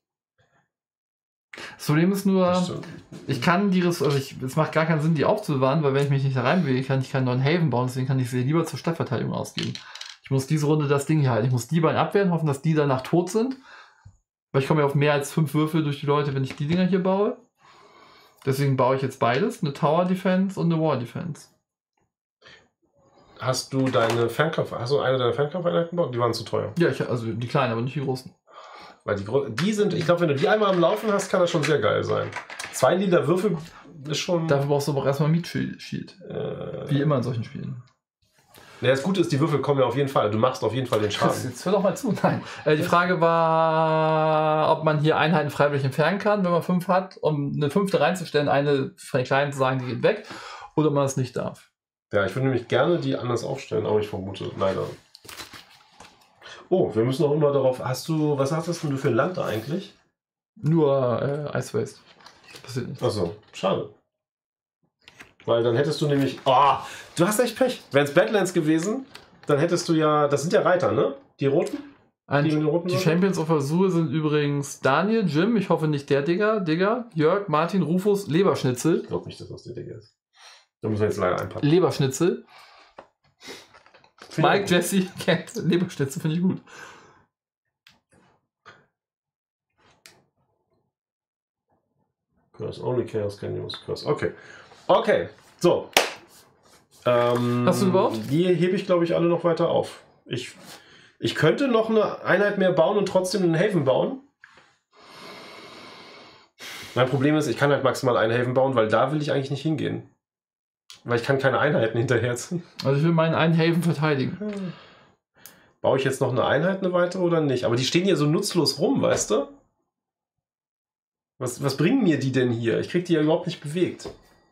Das Problem ist nur, ich kann die Ressourcen, also es macht gar keinen Sinn, die aufzubewahren, weil wenn ich mich nicht da reinbewege, kann ich keinen neuen Haven bauen, deswegen kann ich sie lieber zur Stadtverteidigung ausgeben. Ich muss diese Runde das Ding hier halten. Ich muss die beiden abwehren, hoffen, dass die danach tot sind. Weil ich komme ja auf mehr als 5 Würfel durch die Leute, wenn ich die Dinger hier baue. Deswegen baue ich jetzt beides, eine Tower Defense und eine Wall Defense. Hast du eine deiner Fernkampfeinheiten gebaut? Die waren zu teuer. Ja, also die kleinen, aber nicht die großen. Weil die sind, ich glaube, wenn du die einmal am Laufen hast, kann das schon sehr geil sein. 2 lila Würfel ist schon. Dafür brauchst du aber auch erstmal Meat Shield. Wie immer in solchen Spielen. Ja, das Gute ist, die Würfel kommen ja auf jeden Fall. Du machst auf jeden Fall den Schaden. Jetzt hör doch mal zu. Nein. Die Frage war, ob man hier Einheiten freiwillig entfernen kann, wenn man 5 hat, um eine 5. reinzustellen, eine von den kleinen zu sagen, die geht weg, oder man es nicht darf. Ja, ich würde nämlich gerne die anders aufstellen, aber ich vermute leider. Oh, wir müssen noch immer darauf. Was hast denn du für ein Land da eigentlich? Nur Ice Waste. Passiert nicht. Achso, schade. Weil dann hättest du nämlich. Oh, du hast echt Pech. Wäre es Badlands gewesen, dann hättest du ja. Das sind ja Reiter, ne? Die Roten? Die Champions of Azur sind übrigens Daniel, Jim, ich hoffe nicht der Digger, Jörg, Martin, Rufus, Leberschnitzel. Ich glaube nicht, dass das der Digger ist. Da müssen wir jetzt leider einpacken. Leberschnitzel. Mike, Jesse, Cat, Leberschnitzel finde ich gut. Curse. Only Chaos can use Curse. Okay. Okay. So. Hast du überhaupt? Die hebe ich, glaube ich, alle noch weiter auf. Ich könnte noch eine Einheit mehr bauen und trotzdem einen Haven bauen. Mein Problem ist, ich kann halt maximal einen Haven bauen, weil da will ich eigentlich nicht hingehen. Weil ich kann keine Einheiten hinterherziehen. Also ich will meinen einen Haven verteidigen. Baue ich jetzt noch eine Einheit, eine weitere oder nicht? Aber die stehen hier so nutzlos rum, weißt du? Was bringen mir die denn hier? Ich krieg die ja überhaupt nicht bewegt.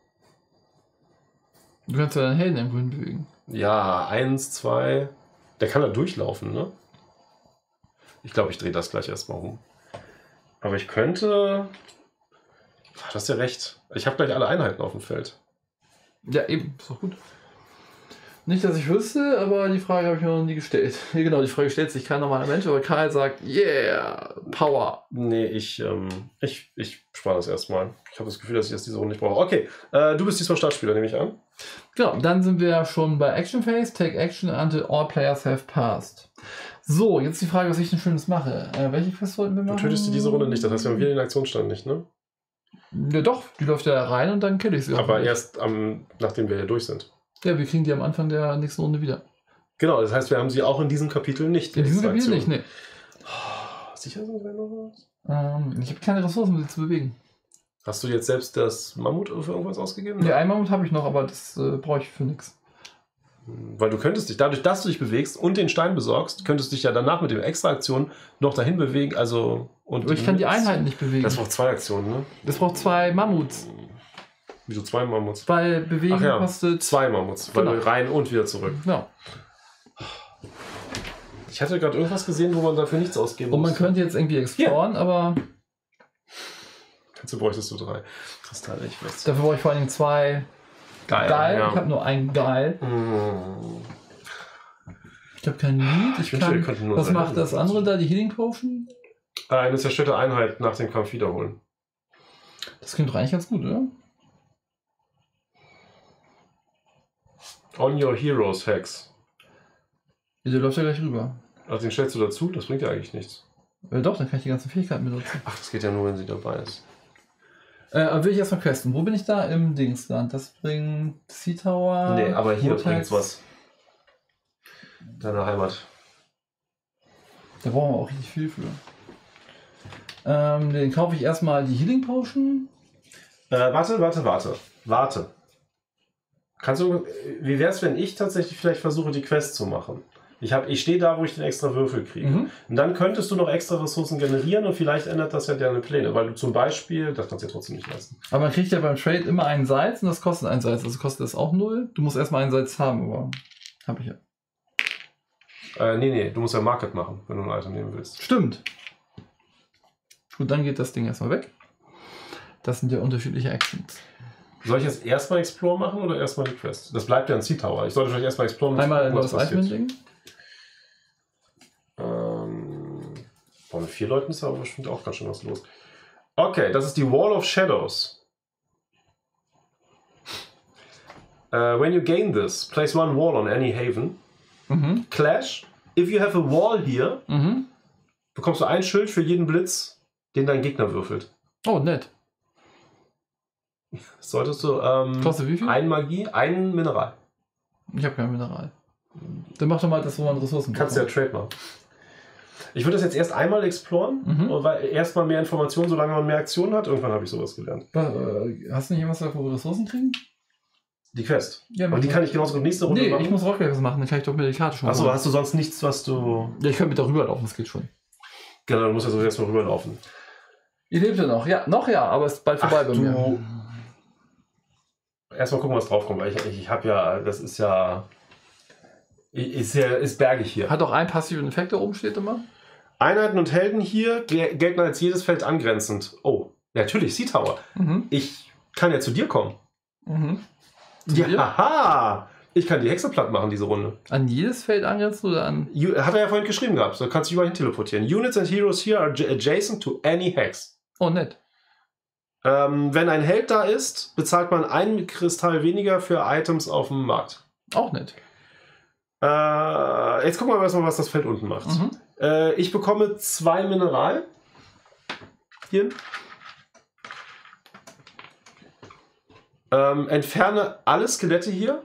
Du kannst ja deinen Helden irgendwo hin bewegen. Ja, 1, 2. Der kann da durchlaufen, ne? Ich glaube, ich drehe das gleich erstmal rum. Aber ich könnte... Ach, du hast ja recht. Ich habe gleich alle Einheiten auf dem Feld. Ja, eben. Ist doch gut. Nicht, dass ich wüsste, aber die Frage habe ich mir noch nie gestellt. Ja, genau, die Frage stellt sich kein normaler Mensch, aber Karl sagt, yeah, Power. Nee, ich spare das erstmal. Ich habe das Gefühl, dass ich das diese Runde nicht brauche. Okay, du bist diesmal Startspieler, nehme ich an. Genau, dann sind wir schon bei Action Phase. Take action until all players have passed. So, jetzt die Frage, was ich denn Schönes mache. Welche Quest sollten wir machen? Du tötest die diese Runde nicht, das heißt, wir haben wieder den Aktionsstand nicht, ne? Ja doch, die läuft ja rein und dann kill ich sie. Aber erst nachdem wir hier durch sind. Ja, wir kriegen die am Anfang der nächsten Runde wieder. Genau, das heißt, wir haben sie auch in diesem Kapitel nicht. In diesem Kapitel nicht, ne. Sicher sind wir noch was? Ich habe keine Ressourcen, um sie zu bewegen. Hast du jetzt selbst das Mammut für irgendwas ausgegeben? Ja, ein Mammut habe ich noch, aber das brauche ich für nichts. Weil du könntest dich, dadurch, dass du dich bewegst und den Stein besorgst, könntest du dich ja danach mit der Extra-Aktion noch dahin bewegen. Also, und aber ich kann die Einheiten nicht bewegen. Das braucht 2 Aktionen, ne? Das braucht 2 Mammuts. Wieso 2 Mammuts? Weil bewegen kostet... 2 Mammuts, weil rein und wieder zurück. Ja. Ich hatte gerade irgendwas gesehen, wo man dafür nichts ausgeben muss. Und man könnte jetzt irgendwie exploren, aber... Dazu bräuchtest du 3 Kristalle, ich weiß. Dafür brauche ich vor allem 2 Geil. Ja. Ich habe nur einen Geil. Ich habe kein Lied. Was macht das andere da, die Healing Potion? Eine zerstörte Einheit nach dem Kampf wiederholen. Das klingt doch eigentlich ganz gut, oder? On your Heroes Hex. Ja, der läuft ja gleich rüber. Also den stellst du dazu? Das bringt ja eigentlich nichts. Doch, dann kann ich die ganzen Fähigkeiten benutzen. Ach, das geht ja nur, wenn sie dabei ist. Will ich erstmal questen. Wo bin ich da? Im Dingsland. Das bringt Sea Tower. Nee, aber hier bringt's was. Deine Heimat. Da brauchen wir auch richtig viel für. Den kaufe ich erstmal die Healing Potion. Warte. Kannst du, wie wär's, wenn ich tatsächlich vielleicht versuche, die Quest zu machen? Ich stehe da, wo ich den extra Würfel kriege. Und dann könntest du noch extra Ressourcen generieren und vielleicht ändert das ja deine Pläne, weil du zum Beispiel, das kannst du ja trotzdem nicht leisten. Aber man kriegt ja beim Trade immer einen Salz und das kostet einen Salz. Also kostet das auch 0. Du musst erstmal einen Salz haben, aber habe ich ja. Nee, du musst ja Market machen, wenn du ein Item nehmen willst. Stimmt. Gut, dann geht das Ding erstmal weg. Das sind ja unterschiedliche Actions. Soll ich jetzt erstmal Explore machen oder erstmal die Quest? Das bleibt ja ein Sea Tower. Ich sollte vielleicht erstmal Explore machen. Einmal das Item-Ding. Mit 4 Leuten ist aber bestimmt auch ganz schön was los. Okay, das ist die Wall of Shadows. When you gain this, place 1 wall on any haven. Clash. If you have a wall here, bekommst du ein Schild für jeden Blitz, den dein Gegner würfelt. Oh, nett. Solltest du kostet wie viel? Ein Magie, ein Mineral. Ich habe kein Mineral. Dann mach doch mal das, wo man Ressourcen braucht. Kannst du ja Trade machen. Ich würde das jetzt erst einmal exploren, weil erstmal mehr Informationen, solange man mehr Aktionen hat. Irgendwann habe ich sowas gelernt. Hast du nicht irgendwas, wo wir Ressourcen kriegen? Die Quest. Ja, aber die kann ich genauso gut nächste Runde machen. Nee, ich muss Rockwerk machen, dann kann ich doch mit der Karte schon. Achso, hast du sonst nichts, was du... Ja, ich könnte mit da rüberlaufen, das geht schon. Genau, du musst ja so erstmal rüberlaufen. Ihr lebt ja noch. Ja, noch ja, aber es ist bald vorbei bei mir. Erstmal gucken, was draufkommt, weil ich habe ja, das ist ja... Ist bergig hier. Hat auch einen passiven Effekt, da oben steht immer. Einheiten und Helden hier gelten als jedes Feld angrenzend. Oh, natürlich, Sea Tower. Ich kann ja zu dir kommen. Ja, haha! Ich kann die Hexe platt machen, diese Runde. An jedes Feld angrenzend oder an... Hat er ja vorhin geschrieben gehabt, so kannst du überall hin teleportieren. Units and Heroes here are adjacent to any Hex. Oh, nett. Wenn ein Held da ist, bezahlt man einen Kristall weniger für Items auf dem Markt. Auch nett. Jetzt gucken wir erstmal, was das Feld unten macht. Ich bekomme 2 Mineral. Hier. Entferne alle Skelette hier.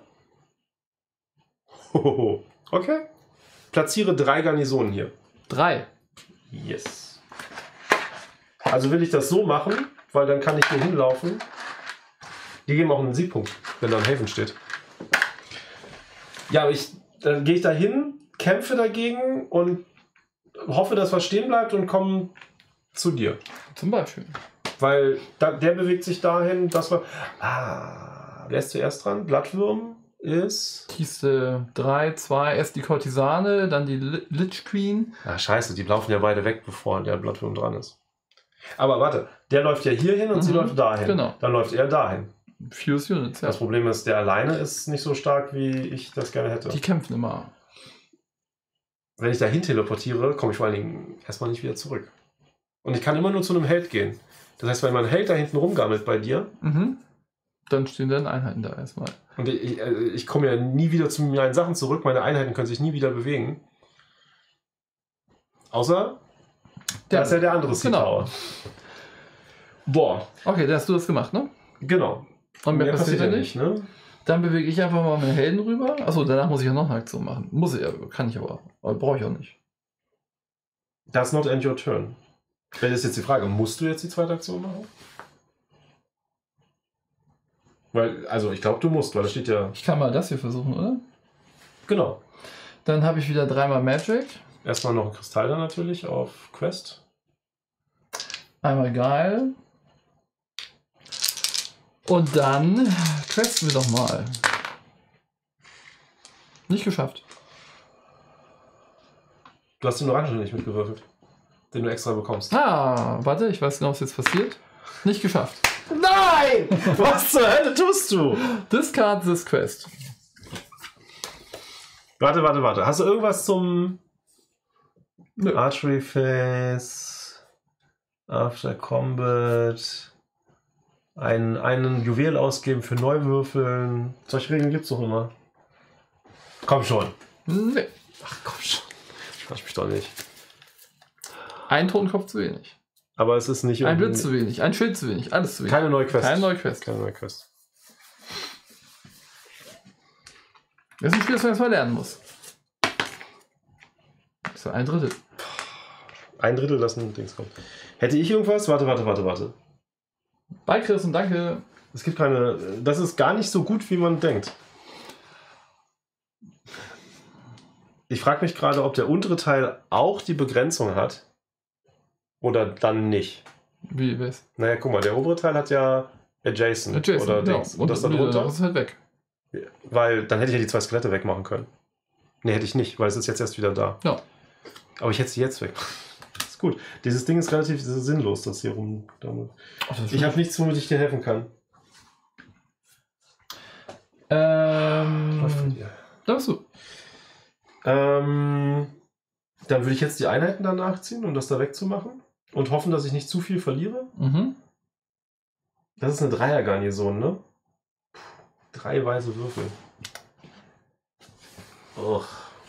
Hohoho. Okay. Platziere 3 Garnisonen hier. 3. Yes. Also will ich das so machen, weil dann kann ich hier hinlaufen. Die geben auch einen Siegpunkt, wenn da ein Haven steht. Ja, aber dann gehe ich da hin, kämpfe dagegen und hoffe, dass was stehen bleibt und komme zu dir. Zum Beispiel. Weil der bewegt sich dahin, dass wir... wer ist zuerst dran? Blattwurm ist... Kiste 3, 2, erst die Kurtisane, dann die Lich Queen. Scheiße, die laufen ja beide weg, bevor der Blattwurm dran ist. Aber warte, der läuft ja hier hin und sie läuft dahin. Genau. Dann läuft er dahin. Fuse Units, ja. Das Problem ist, der alleine ist nicht so stark, wie ich das gerne hätte. Die kämpfen immer. Wenn ich dahin teleportiere, komme ich vor allen Dingen erstmal nicht wieder zurück. Und ich kann immer nur zu einem Held gehen. Das heißt, wenn mein Held da hinten rumgammelt bei dir, dann stehen dann Einheiten da erstmal. und ich komme ja nie wieder zu meinen Sachen zurück, meine Einheiten können sich nie wieder bewegen. Außer, da ist ja der andere Sea Tower. Boah. Okay, da hast du das gemacht, ne? Genau. Und mehr passiert ja nicht, ne? Dann bewege ich einfach mal meinen Helden rüber. Achso, danach muss ich ja noch eine Aktion machen. Muss ich, kann ich aber brauche ich auch nicht. That's not end your turn. Das ist jetzt die Frage, musst du jetzt die zweite Aktion machen? Weil, also ich glaube, du musst, weil da steht ja... Ich kann mal das hier versuchen, oder? Genau. Dann habe ich wieder 3-mal Magic. Erstmal noch ein Kristall da natürlich auf Quest. Einmal geil. Und dann questen wir doch mal. Nicht geschafft. Du hast den Orange nicht mitgewürfelt, den du extra bekommst. Warte, ich weiß genau, was jetzt passiert. Nicht geschafft. Nein! Was zur Hölle tust du? Discard this quest. Warte. Hast du irgendwas zum Nö. Archery Phase, After Combat, einen Juwel ausgeben für Neuwürfeln? Solche Regeln gibt's doch immer. Komm schon. Nee. Ach komm schon. Quatsch mich doch nicht. Ein Totenkopf zu wenig. Aber es ist nicht... Ein Blitz zu wenig, ein Schild zu wenig, alles zu wenig. Keine neue Quest. Keine neue Quest. Das ist ein Spiel, das man erstmal lernen muss. So, 1/3. 1/3 lassen Dings kommt. Hätte ich irgendwas? Warte. Bye Chris und danke. Es gibt keine... Das ist gar nicht so gut, wie man denkt. Ich frage mich gerade, ob der untere Teil auch die Begrenzung hat. Oder dann nicht. Wie was? Naja, guck mal, der obere Teil hat ja Adjacent oder Dings. Und das darunter ist halt weg. Weil dann hätte ich ja die 2 Skelette wegmachen können. Ne, hätte ich nicht, weil es ist jetzt erst wieder da. Ja. Aber ich hätte sie jetzt weg. Ist gut. Dieses Ding ist relativ sinnlos, das hier rum. Ich habe nichts, womit ich dir helfen kann. Da bist du. Dann würde ich jetzt die Einheiten danach ziehen, um das da wegzumachen. Und hoffen, dass ich nicht zu viel verliere. Das ist eine Dreier-Garnison, ne? 3 weiße Würfel. Och.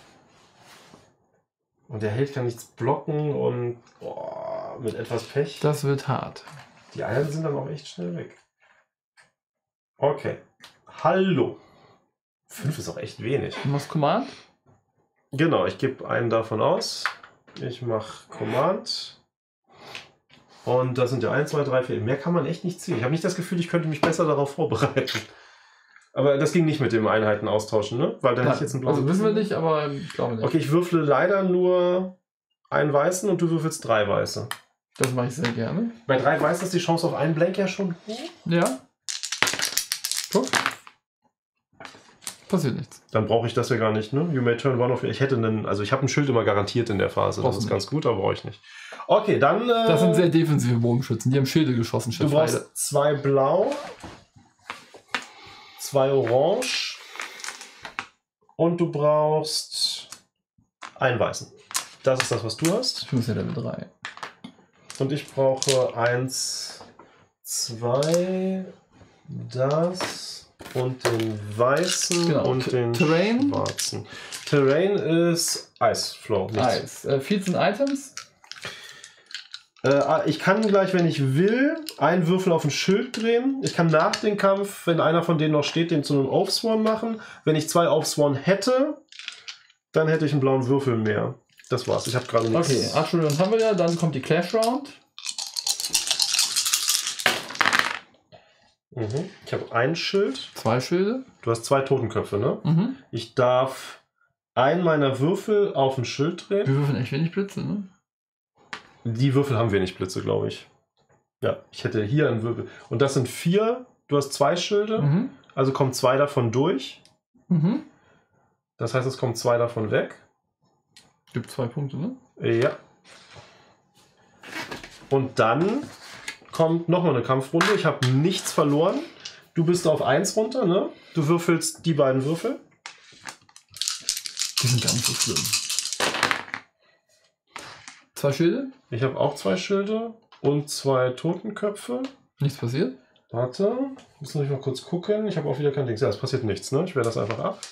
Und der Held kann nichts blocken und mit etwas Pech. Das wird hart. Die Einheiten sind dann auch echt schnell weg. Okay. Hallo. 5 ist auch echt wenig. Du machst Command? Genau, ich gebe einen davon aus. Ich mache Command. Und das sind ja 1, 2, 3, 4. Mehr kann man echt nicht ziehen. Ich habe nicht das Gefühl, ich könnte mich besser darauf vorbereiten. Aber das ging nicht mit dem Einheiten austauschen, ne? Weil dann hätte ich jetzt einen blauen. Also wissen wir nicht, aber ich glaube nicht. Okay, ich würfle leider nur einen weißen und du würfelst 3 weiße. Das mache ich sehr gerne. Bei 3 weißen ist die Chance auf einen Blank ja schon hoch. Ja. Guck. Passiert nichts. Dann brauche ich das ja gar nicht, ne? You may turn one of... Ich hätte einen... Also ich habe ein Schild immer garantiert in der Phase. Das ist ganz gut, aber brauche ich nicht. Okay, dann... Das sind sehr defensive Bogenschützen. Die haben Schilde geschossen. Du brauchst 2 blau, 2 orange und du brauchst einen weißen. Das ist das, was du hast. Ich muss ja Level 3. Und ich brauche 1, 2, das... Und den weißen und den schwarzen. Terrain ist Ice Flow. Nichts. 14 Items. Ich kann gleich, wenn ich will, einen Würfel auf ein Schild drehen. Ich kann nach dem Kampf, wenn einer von denen noch steht, den zu einem Oathsworn machen. Wenn ich 2 Oathsworn hätte, dann hätte ich einen blauen Würfel mehr. Das war's. Ich habe gerade nichts. Okay, 8 Schilde haben wir ja. Dann kommt die Clash Round. Ich habe ein Schild. 2 Schilde. Du hast 2 Totenköpfe, ne? Ich darf einen meiner Würfel auf ein Schild drehen. Wir würfeln echt wenig Blitze, ne? Die Würfel haben wenig Blitze, glaube ich. Ja, ich hätte hier einen Würfel. Und das sind 4. Du hast 2 Schilde. Also kommen 2 davon durch. Das heißt, es kommen 2 davon weg. Gibt 2 Punkte, ne? Ja. Und dann kommt nochmal eine Kampfrunde. Ich habe nichts verloren. Du bist auf 1 runter, ne? Du würfelst die beiden Würfel. Die sind gar nicht so schlimm. 2 Schilde? Ich habe auch 2 Schilde und 2 Totenköpfe. Nichts passiert? Warte, muss ich mal kurz gucken. Ich habe auch wieder kein Ding. Ja, es passiert nichts, ne? Ich wehre das einfach ab.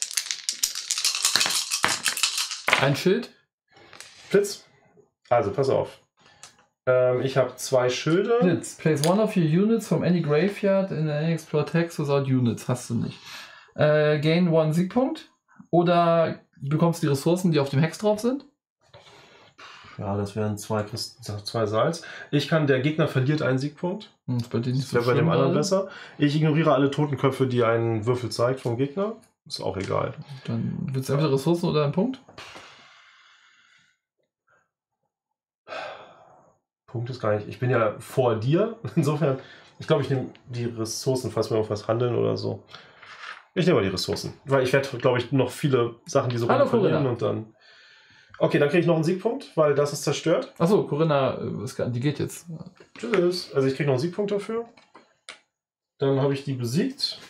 Ein Schild? Blitz. Also, pass auf. Ich habe 2 Schilde. Blitz. Place one of your units from any graveyard in any explore text without units. Hast du nicht. Gain 1 Siegpunkt. Oder du bekommst die Ressourcen, die auf dem Hex drauf sind. Ja, das wären 2 plus 2 Salz. Der Gegner verliert einen Siegpunkt. Ist bei dir nicht Das wäre bei dem anderen besser. Ich ignoriere alle Totenköpfe, die einen Würfel zeigt vom Gegner. Ist auch egal. Dann willst du entweder Ressourcen oder einen Punkt? Punkt ist gar nicht. Ich bin ja vor dir. Insofern, ich glaube, ich nehme die Ressourcen, falls wir auf was handeln oder so. Ich nehme mal die Ressourcen. Weil ich werde, glaube ich, noch viele Sachen, die so verlieren und dann. Okay, dann kriege ich noch einen Siegpunkt, weil das ist zerstört. Achso, Corinna, die geht jetzt. Tschüss. Also ich kriege noch einen Siegpunkt dafür. Dann habe ich die besiegt.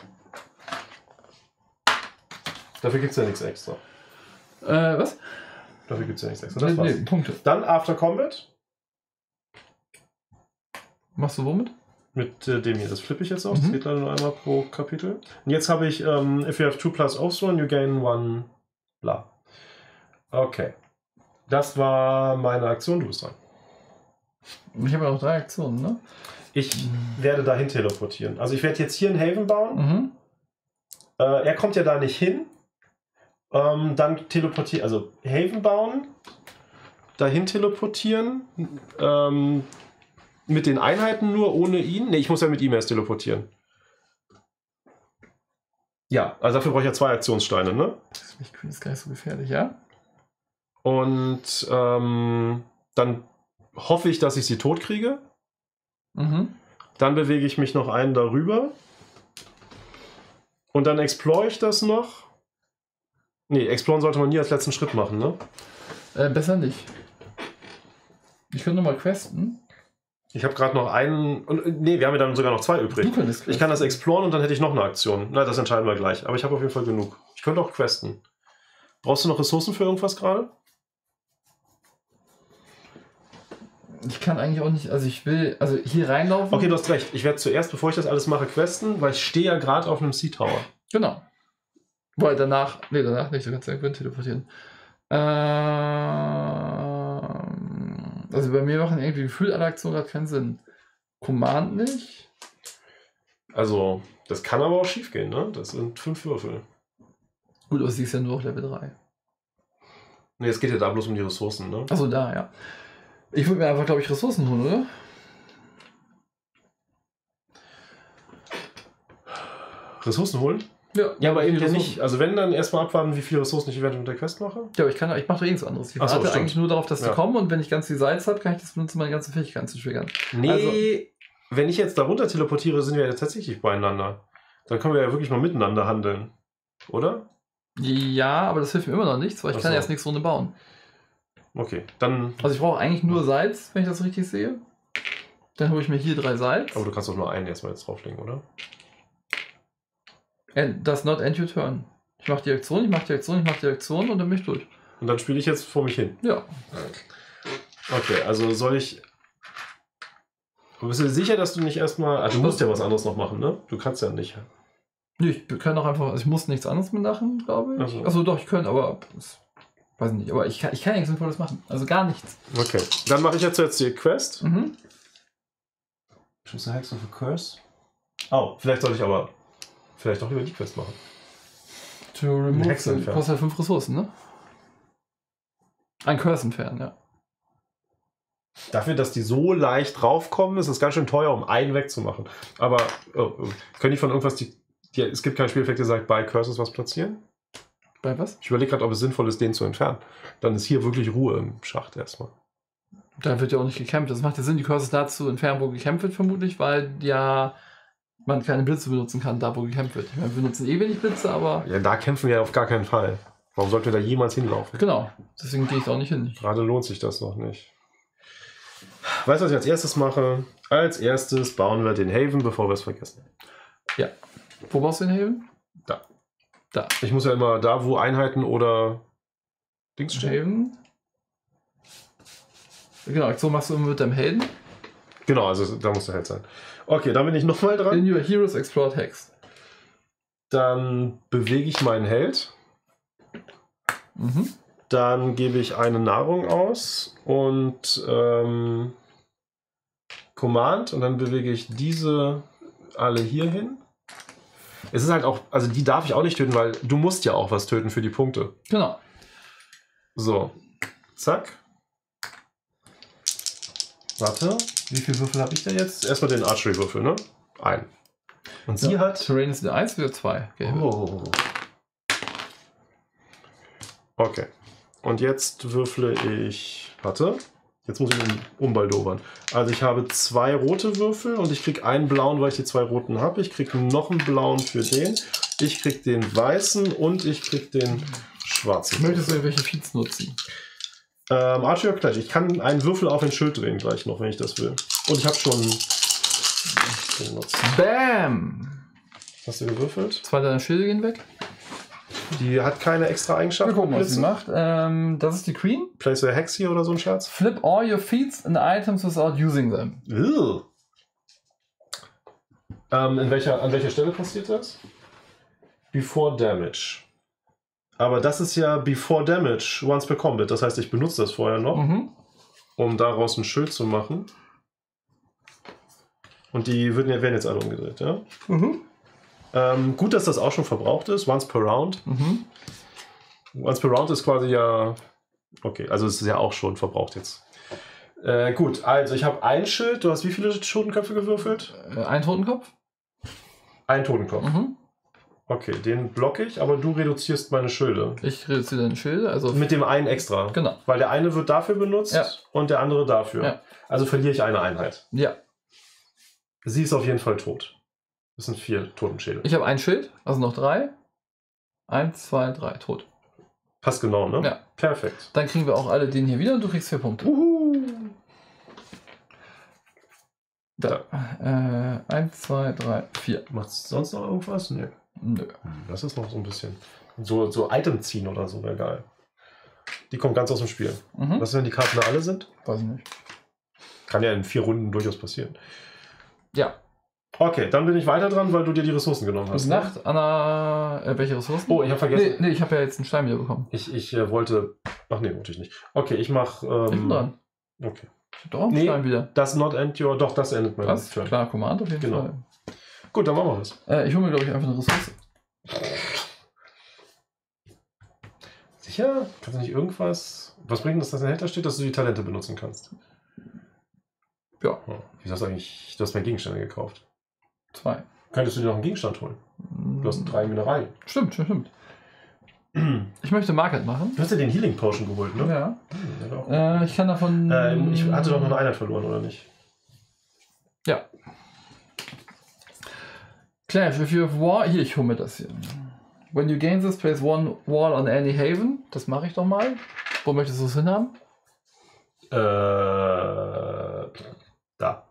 Dafür gibt es ja nichts extra. Was? Dafür gibt es ja nichts extra. Das nee, Punkte. Dann After Combat. Machst du womit? Mit dem hier. Das flippe ich jetzt auf. Das geht leider nur einmal pro Kapitel. Und jetzt habe ich, if you have 2 plus Oathsworn, you gain 1 bla. Okay. Das war meine Aktion. Du bist dran. Ich habe ja noch 3 Aktionen, ne? Ich werde dahin teleportieren. Also ich werde jetzt hier einen Haven bauen. Er kommt ja da nicht hin. Dann teleportieren, also Haven bauen, dahin teleportieren, mit den Einheiten nur, ohne ihn. Ne, ich muss ja mit ihm erst teleportieren. Ja, also dafür brauche ich ja 2 Aktionssteine, ne? Das ist gar nicht so gefährlich, ja? Und dann hoffe ich, dass ich sie tot kriege. Dann bewege ich mich noch einen darüber. Und dann explore ich das noch. Nee, exploren sollte man nie als letzten Schritt machen, ne? Besser nicht. Ich könnte nochmal questen. Ich habe gerade noch einen. Ne, wir haben ja dann sogar noch 2 übrig. Du könntest questen. Ich kann das exploren und dann hätte ich noch eine Aktion. Na, das entscheiden wir gleich. Aber ich habe auf jeden Fall genug. Ich könnte auch questen. Brauchst du noch Ressourcen für irgendwas gerade? Ich kann eigentlich auch nicht, also ich will, also hier reinlaufen. Okay, du hast recht. Ich werde zuerst, bevor ich das alles mache, questen, weil ich stehe ja gerade auf einem Sea Tower. Genau. Weil danach nicht, du kannst ja irgendwann teleportieren. Also bei mir machen irgendwie gefühlt alle Aktionen gerade keinen Sinn. Command nicht. Also, das kann aber auch schief gehen, ne? Das sind 5 Würfel. Gut, aber sie ist ja nur auf Level 3. Ne, es geht ja da bloß um die Ressourcen, ne? Achso, da, ja. Ich würde mir einfach, glaube ich, Ressourcen holen, oder? Ressourcen holen? Ja, aber eben ja nicht. Also wenn, dann erstmal abwarten, wie viele Ressourcen ich eventuell mit der Quest mache. Ja, aber ich mache doch nichts anderes. Ich warte eigentlich nur darauf, dass die kommen und wenn ich ganz viel Salz habe, kann ich das benutzen, meine ganzen Fähigkeiten zu triggern. Nee, also, wenn ich jetzt darunter teleportiere, sind wir ja tatsächlich beieinander. Dann können wir ja wirklich mal miteinander handeln. Oder? Ja, aber das hilft mir immer noch nichts, weil ich kann erst nächste Runde bauen. Okay, dann... Also ich brauche eigentlich nur Salz, wenn ich das richtig sehe. Dann hole ich mir hier 3 Salz. Aber du kannst doch nur einen erstmal jetzt drauflegen, oder? Does not end your turn. Ich mache die Aktion, ich mache die Aktion, ich mache die Aktion und dann bin ich durch. Und dann spiele ich jetzt vor mich hin? Ja. Okay, also soll ich... Bist du sicher, dass du nicht erstmal... Also du musst ja was anderes noch machen, ne? Du kannst ja nicht. Nee, ich kann auch einfach... Also ich muss nichts anderes mehr machen, glaube ich. Also Achso, doch, ich könnte, aber... Weiß nicht, aber ich kann nichts Sinnvolles machen. Also gar nichts. Okay, dann mache ich jetzt die Quest. Mhm. Choose a Hex of a Curse. Oh, vielleicht soll ich aber doch lieber die Quest machen. To remove Hex entfernen. kostet halt 5 Ressourcen, ne? Ein Curse entfernen, ja. Dafür, dass die so leicht draufkommen, ist es ganz schön teuer, um einen wegzumachen. Aber können die von irgendwas, es gibt kein Spieleffekt, der sagt, bei Curses was platzieren? Bei was? Ich überlege gerade, ob es sinnvoll ist, den zu entfernen. Dann ist hier wirklich Ruhe im Schacht erstmal. Da wird ja auch nicht gekämpft. Das macht ja Sinn, die Curses da zu entfernen, wo gekämpft wird, vermutlich, weil ja man keine Blitze benutzen kann, da wo gekämpft wird. Ich meine, wir benutzen wenig Blitze, aber... Ja, da kämpfen wir auf gar keinen Fall. Warum sollten wir da jemals hinlaufen? Genau, deswegen gehe ich da auch nicht hin. Gerade lohnt sich das noch nicht. Weißt du, was ich als erstes mache? Als erstes bauen wir den Haven, bevor wir es vergessen. Ja. Wo baust du den Haven? Da. Ich muss ja immer da, wo Einheiten oder Dings stehen. Haven. Genau, so machst du immer mit deinem Helden. Genau, also da muss der Held sein. Okay, dann bin ich nochmal dran. In your Heroes Explored Hex. Dann bewege ich meinen Held. Mhm. Dann gebe ich eine Nahrung aus und Command und dann bewege ich diese alle hier hin. Es ist halt auch, also die darf ich auch nicht töten, weil du musst ja auch was töten für die Punkte. Genau. So, zack. Warte, wie viele Würfel habe ich da jetzt? Erstmal den Archery-Würfel, ne? Ein. Und sie hat... Terrain ist eine 1 oder 2. Oh. Okay. Und jetzt würfle ich... Warte. Jetzt muss ich umbaldowern. Also ich habe 2 rote Würfel und ich kriege einen blauen, weil ich die 2 roten habe. Ich kriege noch einen blauen für den. Ich kriege den weißen und ich kriege den schwarzen. Möchtest du irgendwelche Feeds nutzen? Archer Clash. Ich kann einen Würfel auf den Schild drehen gleich noch, wenn ich das will. Und ich habe schon benutzt. Bam! Hast du gewürfelt? 2 deiner Schilde gehen weg. Die hat keine extra Eigenschaft. Wir gucken, was sie macht. Das ist die Queen. Place a Hex hier oder so ein Scherz. Flip all your feats and items without using them. An welcher Stelle passiert das? Before Damage. Aber das ist ja Before Damage, once per Combat. Das heißt, ich benutze das vorher noch, um daraus ein Schild zu machen. Und die werden jetzt alle umgedreht, ja? Gut, dass das auch schon verbraucht ist. Once per Round. Once per Round ist quasi ja... Okay, also es ist ja auch schon verbraucht jetzt. Gut, also ich habe ein Schild. Du hast wie viele Totenköpfe gewürfelt? Ein Totenkopf. Ein Totenkopf. Okay, den blocke ich, aber du reduzierst meine Schilde. Ich reduziere deine Schilde. Also mit dem einen extra. Genau. Weil der eine wird dafür benutzt und der andere dafür. Ja. Also verliere ich eine Einheit. Ja. Sie ist auf jeden Fall tot. Das sind 4 Totenschädel. Ich habe ein Schild, also noch 3. 1, 2, 3, tot. Passt genau, ne? Ja. Perfekt. Dann kriegen wir auch alle den hier wieder und du kriegst 4 Punkte. Da. 1, 2, 3, 4. Macht's sonst noch irgendwas? Nee. Nö. Das ist noch so ein bisschen. So Item ziehen oder so wäre geil. Die kommt ganz aus dem Spiel. Was ist, wenn die Karten da alle sind? Weiß ich nicht. Kann ja in 4 Runden durchaus passieren. Ja. Okay, dann bin ich weiter dran, weil du dir die Ressourcen genommen hast. Gute Nacht, Anna. Welche Ressourcen? Oh, ich habe vergessen. Nee, ich habe ja jetzt einen Stein wieder bekommen. Ich wollte. Ach nee, wollte ich nicht. Okay, ich mache. Ich bin dran. Okay. Ich hab doch auch einen Stein wieder. Das not end your. Doch, das endet mein Was? Turn. Klar, Command auf jeden Fall. Gut, dann machen wir das. Ich hole mir, glaube ich, einfach eine Ressource. Sicher? Kannst du nicht irgendwas. Was bringt das, dass dahinter steht, dass du die Talente benutzen kannst? Ja. Oh, wieso hast du eigentlich. Du hast mehr Gegenstände gekauft. 2. Könntest du dir noch einen Gegenstand holen? Du hast 3 Mineralien. Stimmt. Ich möchte Market machen. Du hast ja den Healing Potion geholt, ne? Ja. Ich kann davon... ich hatte doch noch eine Einheit verloren, oder nicht? Ja. Clash, if you have war... Hier, ich hole mir das hier. When you gain this, place one wall on any haven. Das mache ich doch mal. Wo möchtest du es hinhaben? Da.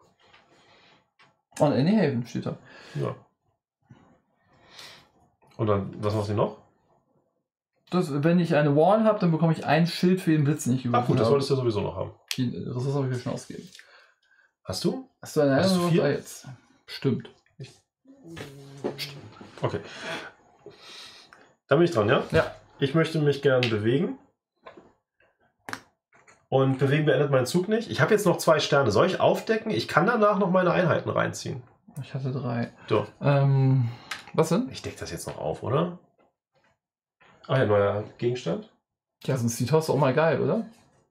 On any haven steht da. Ja. Und dann, was machst du noch? Wenn ich eine Wall habe, dann bekomme ich ein Schild für den Blitz, den ich gewürfelt habe. Ach gut, das solltest du ja sowieso noch haben. Die Ressource habe ich ja schon ausgegeben. Hast du? Hast du eine Hast du 4? Jetzt? Stimmt. Okay. Dann bin ich dran, ja? Ja. Ich möchte mich gern bewegen. Und bewegen beendet meinen Zug nicht. Ich habe jetzt noch 2 Sterne. Soll ich aufdecken? Ich kann danach noch meine Einheiten reinziehen. Ich hatte 3. So. Was denn? Ich decke das jetzt noch auf, oder? Ah ja, neuer Gegenstand. Ja, sonst die Tosse auch mal geil, oder?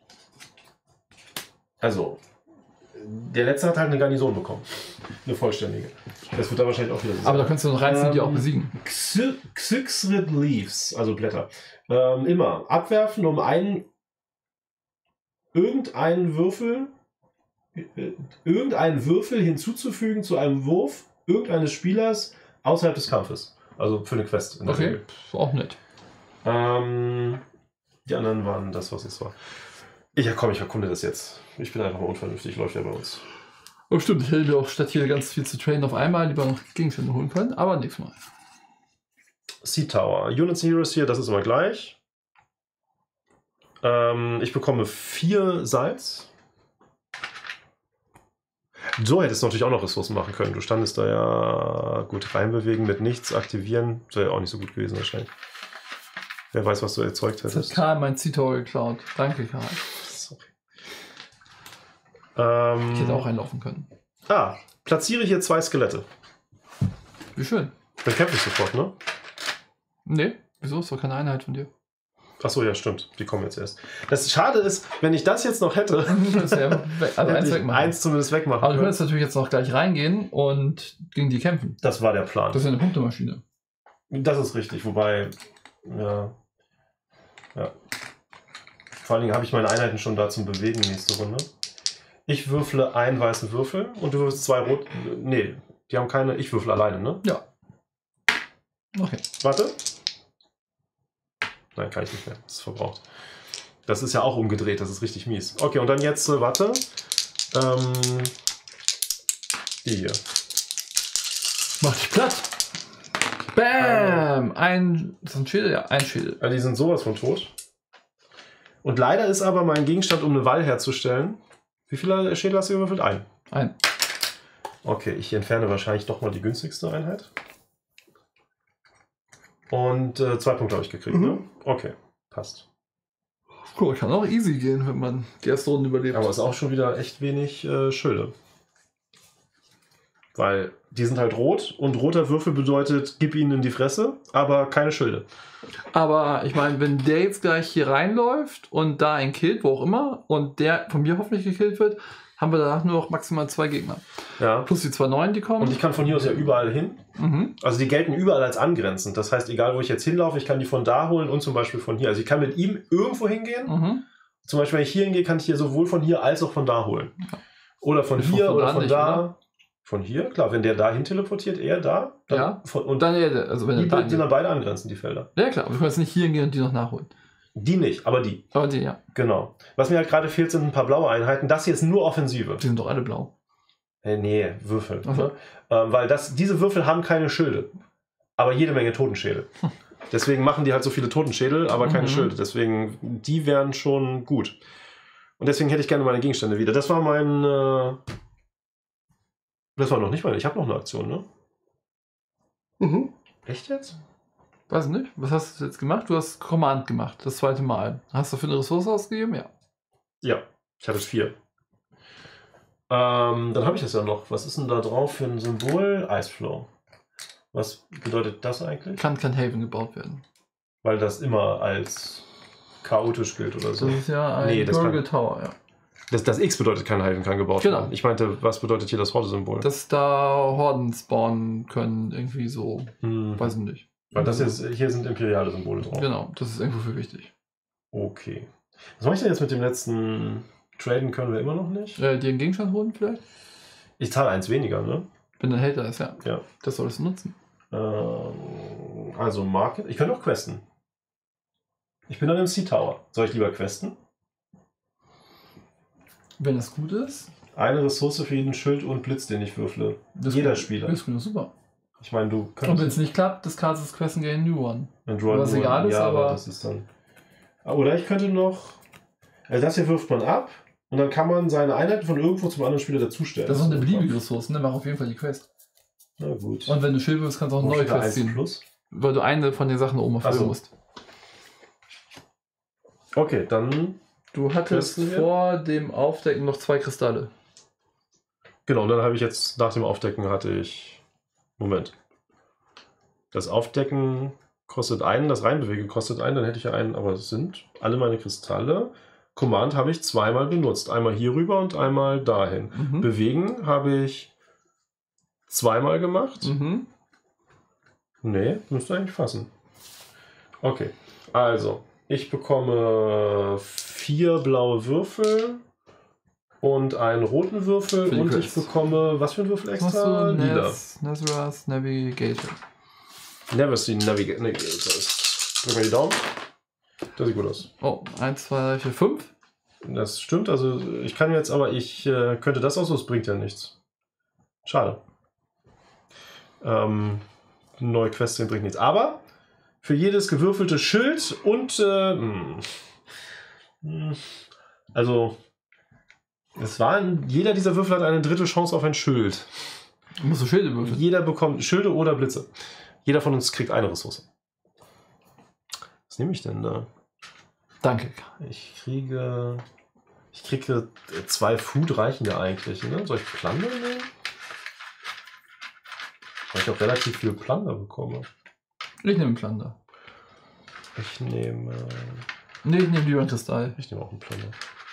Also, der letzte hat halt eine Garnison bekommen. Eine vollständige. Das wird da wahrscheinlich auch wieder so sein. Aber da kannst du noch reinziehen, die auch besiegen. Xyxrid Leaves, also Blätter. Immer abwerfen, um irgendeinen Würfel hinzuzufügen zu einem Wurf irgendeines Spielers außerhalb des Kampfes. Also für eine Quest. In der Okay, Regel. auch nett. Die anderen waren das, was es war. Ich verkunde das jetzt. Ich bin einfach mal unvernünftig, läuft ja bei uns. Oh stimmt, ich hätte mir auch statt hier ganz viel zu trainen auf einmal lieber noch Gegenstände holen können, aber nächstes Mal. Sea Tower. Units and Heroes hier, das ist immer gleich. Ich bekomme 4 Salz. So hättest du natürlich auch noch Ressourcen machen können. Du standest da ja gut reinbewegen mit nichts, aktivieren. Das wäre ja auch nicht so gut gewesen wahrscheinlich. Wer weiß, was du erzeugt hättest. Das hat Karl mein Sea-Tower geklaut. Danke, Karl. Sorry. Ich hätte auch einlaufen können. Platziere hier 2 Skelette. Wie schön. Dann kämpfe ich sofort, ne? Nee, wieso? Ist doch keine Einheit von dir. Achso, ja, stimmt. Die kommen jetzt erst. Das Schade ist, wenn ich das jetzt noch hätte, Also eins wegmachen. eins zumindest wegmachen. Aber du könntest natürlich jetzt noch gleich reingehen und gegen die kämpfen. Das war der Plan. Das ist ja eine Punktemaschine. Das ist richtig, wobei, ja. Vor allen Dingen habe ich meine Einheiten schon da zum Bewegen nächste Runde. Ich würfle einen weißen Würfel und du würfelst 2 rot. Nee, die haben keine. Ich würfel alleine, ne? Ja. Okay. Warte. Nein, kann ich nicht mehr. Das ist verbraucht. Das ist ja auch umgedreht, das ist richtig mies. Okay, und dann jetzt, warte. Die hier. Mach dich platt. Bam! Das ist ein Schädel? Ja, ein Schädel. Ja, die sind sowas von tot. Und leider ist aber mein Gegenstand, um eine Wall herzustellen. Wie viele Schädel hast du gewürfelt? Ein. Okay, ich entferne wahrscheinlich doch mal die günstigste Einheit. Und 2 Punkte habe ich gekriegt, ne? Okay, passt. Cool, kann auch easy gehen, wenn man die erste Runde überlebt. Aber es ist auch schon wieder echt wenig Schilde. Weil die sind halt rot und roter Würfel bedeutet, gib ihnen in die Fresse, aber keine Schilde. Aber ich meine, wenn der jetzt gleich hier reinläuft und da einen killt, wo auch immer, und der von mir hoffentlich gekillt wird, haben wir danach nur noch maximal 2 Gegner. Ja. Plus die 2 neuen, die kommen. Und ich kann von hier aus ja überall hin. Also die gelten überall als angrenzend. Das heißt, egal wo ich jetzt hinlaufe, ich kann die von da holen und zum Beispiel von hier. Also ich kann mit ihm irgendwo hingehen. Zum Beispiel, wenn ich hier hingehe, kann ich hier sowohl von hier als auch von da holen. Oder von hier oder von da. Oder? Von hier, klar, wenn der dahin teleportiert, er da. Dann ja. Und dann, also wenn die sind dann beide angrenzend, die Felder. Ja klar, aber wir können jetzt nicht hier hingehen und die noch nachholen. Die nicht, aber die. Aber die, ja. Genau. Was mir halt gerade fehlt, sind ein paar blaue Einheiten. Das hier ist nur Offensive. Die sind doch alle blau. Nee, Würfel. Okay. Ne? Weil diese Würfel haben keine Schilde. Aber jede Menge Totenschädel. Deswegen machen die halt so viele Totenschädel, aber keine Schilde. Deswegen, die wären schon gut. Und deswegen hätte ich gerne meine Gegenstände wieder. Das war mein... Das war noch nicht meine... Ich habe noch eine Aktion, ne? Echt jetzt? Weiß nicht. Was hast du jetzt gemacht? Du hast Command gemacht. Das 2. Mal. Hast du für eine Ressource ausgegeben? Ja. Ja, ich hatte 4. Dann habe ich das ja noch. Was ist denn da drauf für ein Symbol? Iceflow. Was bedeutet das eigentlich? Kann kein Haven gebaut werden. Weil das immer als chaotisch gilt oder so. Das ist ja ein Burgle Tower, ja. Das X bedeutet kein Haven kann gebaut werden. Ich meinte, was bedeutet hier das Horde-Symbol? Dass da Horden spawnen können, irgendwie so. Weiß ich nicht. Weil das jetzt, hier sind imperiale Symbole drauf. Genau, das ist irgendwo für wichtig. Okay. Was mache ich denn jetzt mit dem letzten? Traden können wir immer noch nicht. Dir einen Gegenstand holen vielleicht? Ich zahle 1 weniger, ne? Wenn ein Held da ist, ja. Ja. Das solltest du nutzen. Also Market. Ich könnte auch questen. Ich bin dann im Sea Tower. Soll ich lieber questen? Wenn es gut ist. Eine Ressource für jeden Schild und Blitz, den ich würfle. Jeder Spieler. Das ist super. Ich meine, du kannst... Und wenn es nicht klappt, das kannst du questen gegen New One. Was egal ist, ja, aber... das ist dann... Oder ich könnte noch... Also das hier wirft man ab und dann kann man seine Einheiten von irgendwo zum anderen Spieler dazustellen. Das ist auch eine beliebige Ressource, ne? Mach auf jeden Fall die Quest. Na gut. Und wenn du Schild wirst, kannst du auch eine neue Quest ziehen. Plus? Weil du eine von den Sachen oben erfüllen musst. Okay, dann Du hattest vor dem Aufdecken noch 2 Kristalle. Genau, und dann habe ich jetzt, nach dem Aufdecken hatte ich... Moment. Das Aufdecken kostet einen, das Reinbewegen kostet einen, dann hätte ich ja einen, aber es sind alle meine Kristalle. Command habe ich zweimal benutzt. Einmal hier rüber und einmal dahin. Bewegen habe ich zweimal gemacht. Nee, müsste eigentlich fassen. Okay, also ich bekomme 4 blaue Würfel und einen roten Würfel und ich bekomme, was für ein Würfel extra? Lila. Nezra's Navigator. Never seen Navigators. Drück mal die Daumen. Das sieht gut aus. Oh, 1, 2, 3, 4, 5. Das stimmt, also ich kann jetzt, aber ich könnte das auch so, es bringt ja nichts. Schade. Neue Quest bringt nichts. Aber für jedes gewürfelte Schild und also es waren, jeder dieser Würfel hat eine dritte Chance auf ein Schild. Musst du Schilde würfeln? Jeder bekommt Schilde oder Blitze. Jeder von uns kriegt eine Ressource. Was nehme ich denn da? Danke. Ich kriege 2 Food reichen ja eigentlich. Ne? Soll ich Plunder nehmen? Weil ich auch relativ viel Plunder bekomme. Ich nehme Plunder. Ich nehme... Nee, ich nehme lieber einen Kristall. Ich nehme auch einen Plunder.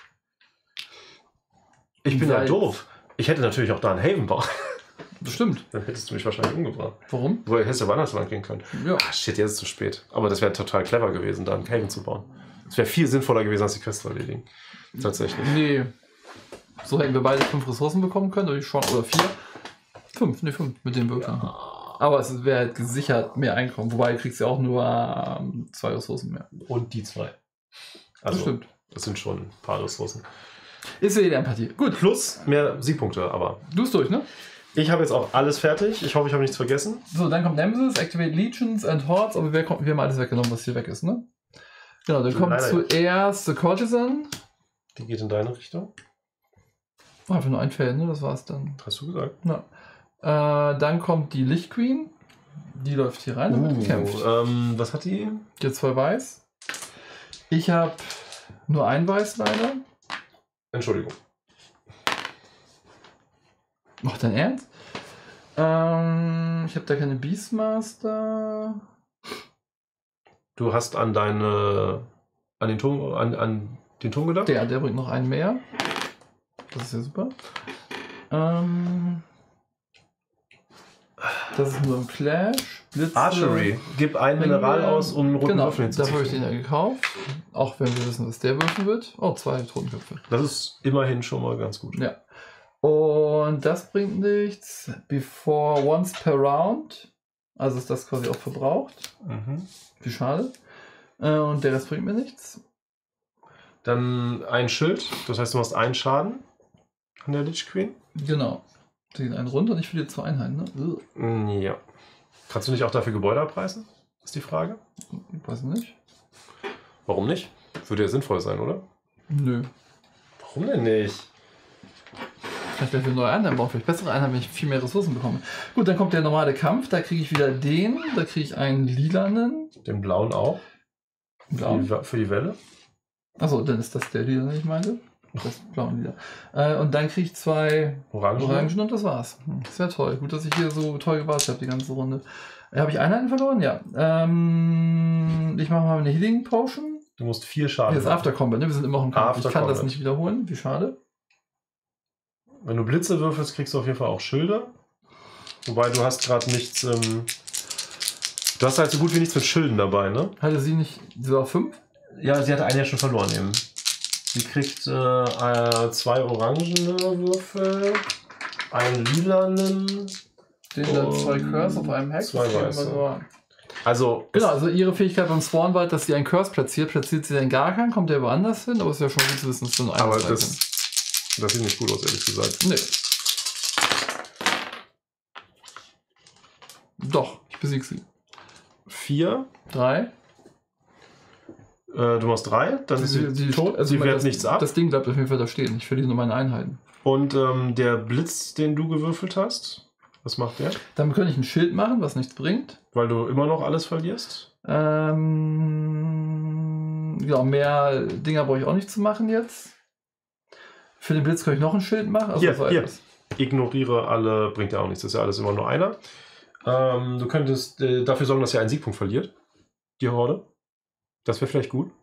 Ich bin ja doof. Ich hätte natürlich auch da einen Haven bauen. Bestimmt. Dann hättest du mich wahrscheinlich umgebracht. Warum? Wo hättest du woanders lang gehen können. Ja. Ah, shit, jetzt ist es zu spät. Aber das wäre total clever gewesen, da einen Haven zu bauen. Das wäre viel sinnvoller gewesen, als die Quest zu erledigen. Tatsächlich. Nee. So hätten wir beide 5 Ressourcen bekommen können, oder 4. 5, nee, 5 mit den Würfeln. Ja. Aber es wäre halt gesichert mehr Einkommen. Wobei du kriegst ja auch nur 2 Ressourcen mehr. Und die 2. Also, das stimmt. Das sind schon ein paar Ressourcen. Ist ja jede Empathie. Gut. Plus mehr Siegpunkte, aber. Du bist durch, ne? Ich habe jetzt auch alles fertig. Ich hoffe, ich habe nichts vergessen. So, dann kommt Nemesis, Activate Legions and Hordes. Aber wir haben alles weggenommen, was hier weg ist, ne? Genau, dann kommt zuerst The Courtesan. Die geht in deine Richtung. Oh, einfach nur ein Feld, ne? Das war's dann. Hast du gesagt? Ja. Dann kommt die Licht Queen. Die läuft hier rein und wird gekämpft. Was hat die? Die hat 2 Weiß. Ich habe nur ein Weiß leider. Entschuldigung. Ach, dein Ernst? Ich habe da keine Beastmaster. Du hast an den Turm gedacht? Der bringt noch einen mehr. Das ist ja super. Das ist nur ein Clash. Blitze. Archery. Gib ein Mineral aus, um einen roten Würfel hinzuzufügen. Dafür habe ich den ja gekauft. Auch wenn wir wissen, dass der würfeln wird. Oh, 2 Totenköpfe. Das ist immerhin schon mal ganz gut. Ja. Und das bringt nichts. Before once per round. Also ist das quasi auch verbraucht. Wie schade. Und der Rest bringt mir nichts. Dann ein Schild. Das heißt, du machst einen Schaden an der Lich Queen. Genau. Sie gehen einen runter und ich verliere 2 Einheiten, ne? Ja. Kannst du nicht auch dafür Gebäude abreißen? Ist die Frage. Ich weiß nicht. Warum nicht? Würde ja sinnvoll sein, oder? Nö. Warum denn nicht? Vielleicht werde ich neue Einheiten bauen, vielleicht bessere Einheiten, wenn ich viel mehr Ressourcen bekomme. Gut, dann kommt der normale Kampf, da kriege ich wieder den, da kriege ich einen lilanen. Den blauen auch? Blauen? Für die Welle? Achso, dann ist das der lila, den ich meinte. Das blaue und lila. Und dann kriege ich 2 Orangen und das war's. Das wäre toll. Gut, dass ich hier so toll gewartet habe, die ganze Runde. Habe ich Einheiten verloren? Ja. Ich mache mal eine Healing Potion. Du musst 4 Schaden. Hier ist After Combat, ne? Wir sind immer noch im Kampf. Ich kann das nicht wiederholen. Wie schade. Wenn du Blitze würfelst, kriegst du auf jeden Fall auch Schilde. Wobei du hast gerade nichts. Du hast halt so gut wie nichts mit Schilden dabei, ne? Hatte sie nicht. Sie war 5? Ja, sie hatte einen ja schon verloren eben. Sie kriegt 2 orangene Würfel, einen lilanen. Den dann 2 Curse auf einem Hex. 2 weiße. Also, genau, also ihre Fähigkeit beim Spawn war, dass sie einen Curse platziert sie den gar keinen, kommt der woanders hin, aber es ist ja schon gut zu wissen, dass du nur aber das sieht nicht gut aus, ehrlich gesagt. Nee. Doch, ich besiege sie. 4. 3. Du machst 3, dann ist sie tot. Also sie wehrt nichts ab. Das Ding bleibt auf jeden Fall da stehen. Ich verliere nur meine Einheiten. Und der Blitz, den du gewürfelt hast, was macht der? Damit könnte ich ein Schild machen, was nichts bringt. Weil du immer noch alles verlierst? Genau, mehr Dinger brauche ich auch nicht zu machen jetzt. Für den Blitz kann ich noch ein Schild machen. Also Hier. Ignoriere alle, bringt ja auch nichts. Das ist ja alles immer nur einer. Du könntest dafür sorgen, dass ihr einen Siegpunkt verliert. Die Horde. Das wäre vielleicht gut.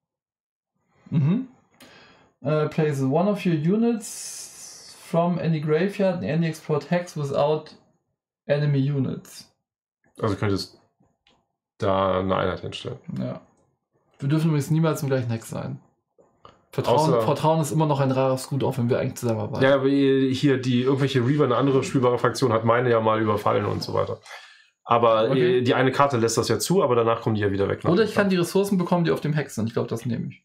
Place one of your units from any graveyard and any explored hex without enemy units. Also könntest da eine Einheit hinstellen. Ja. Wir dürfen übrigens niemals im gleichen Hex sein. Vertrauen ist immer noch ein rares Gut, auch wenn wir eigentlich zusammenarbeiten. Ja, aber hier irgendwelche Reaver, eine andere spielbare Fraktion, hat meine ja mal überfallen und so weiter. Aber die eine Karte lässt das ja zu, aber danach kommen die ja wieder weg. Oder ich kann die Ressourcen bekommen, die auf dem Hex sind. Ich glaube, das nehme ich.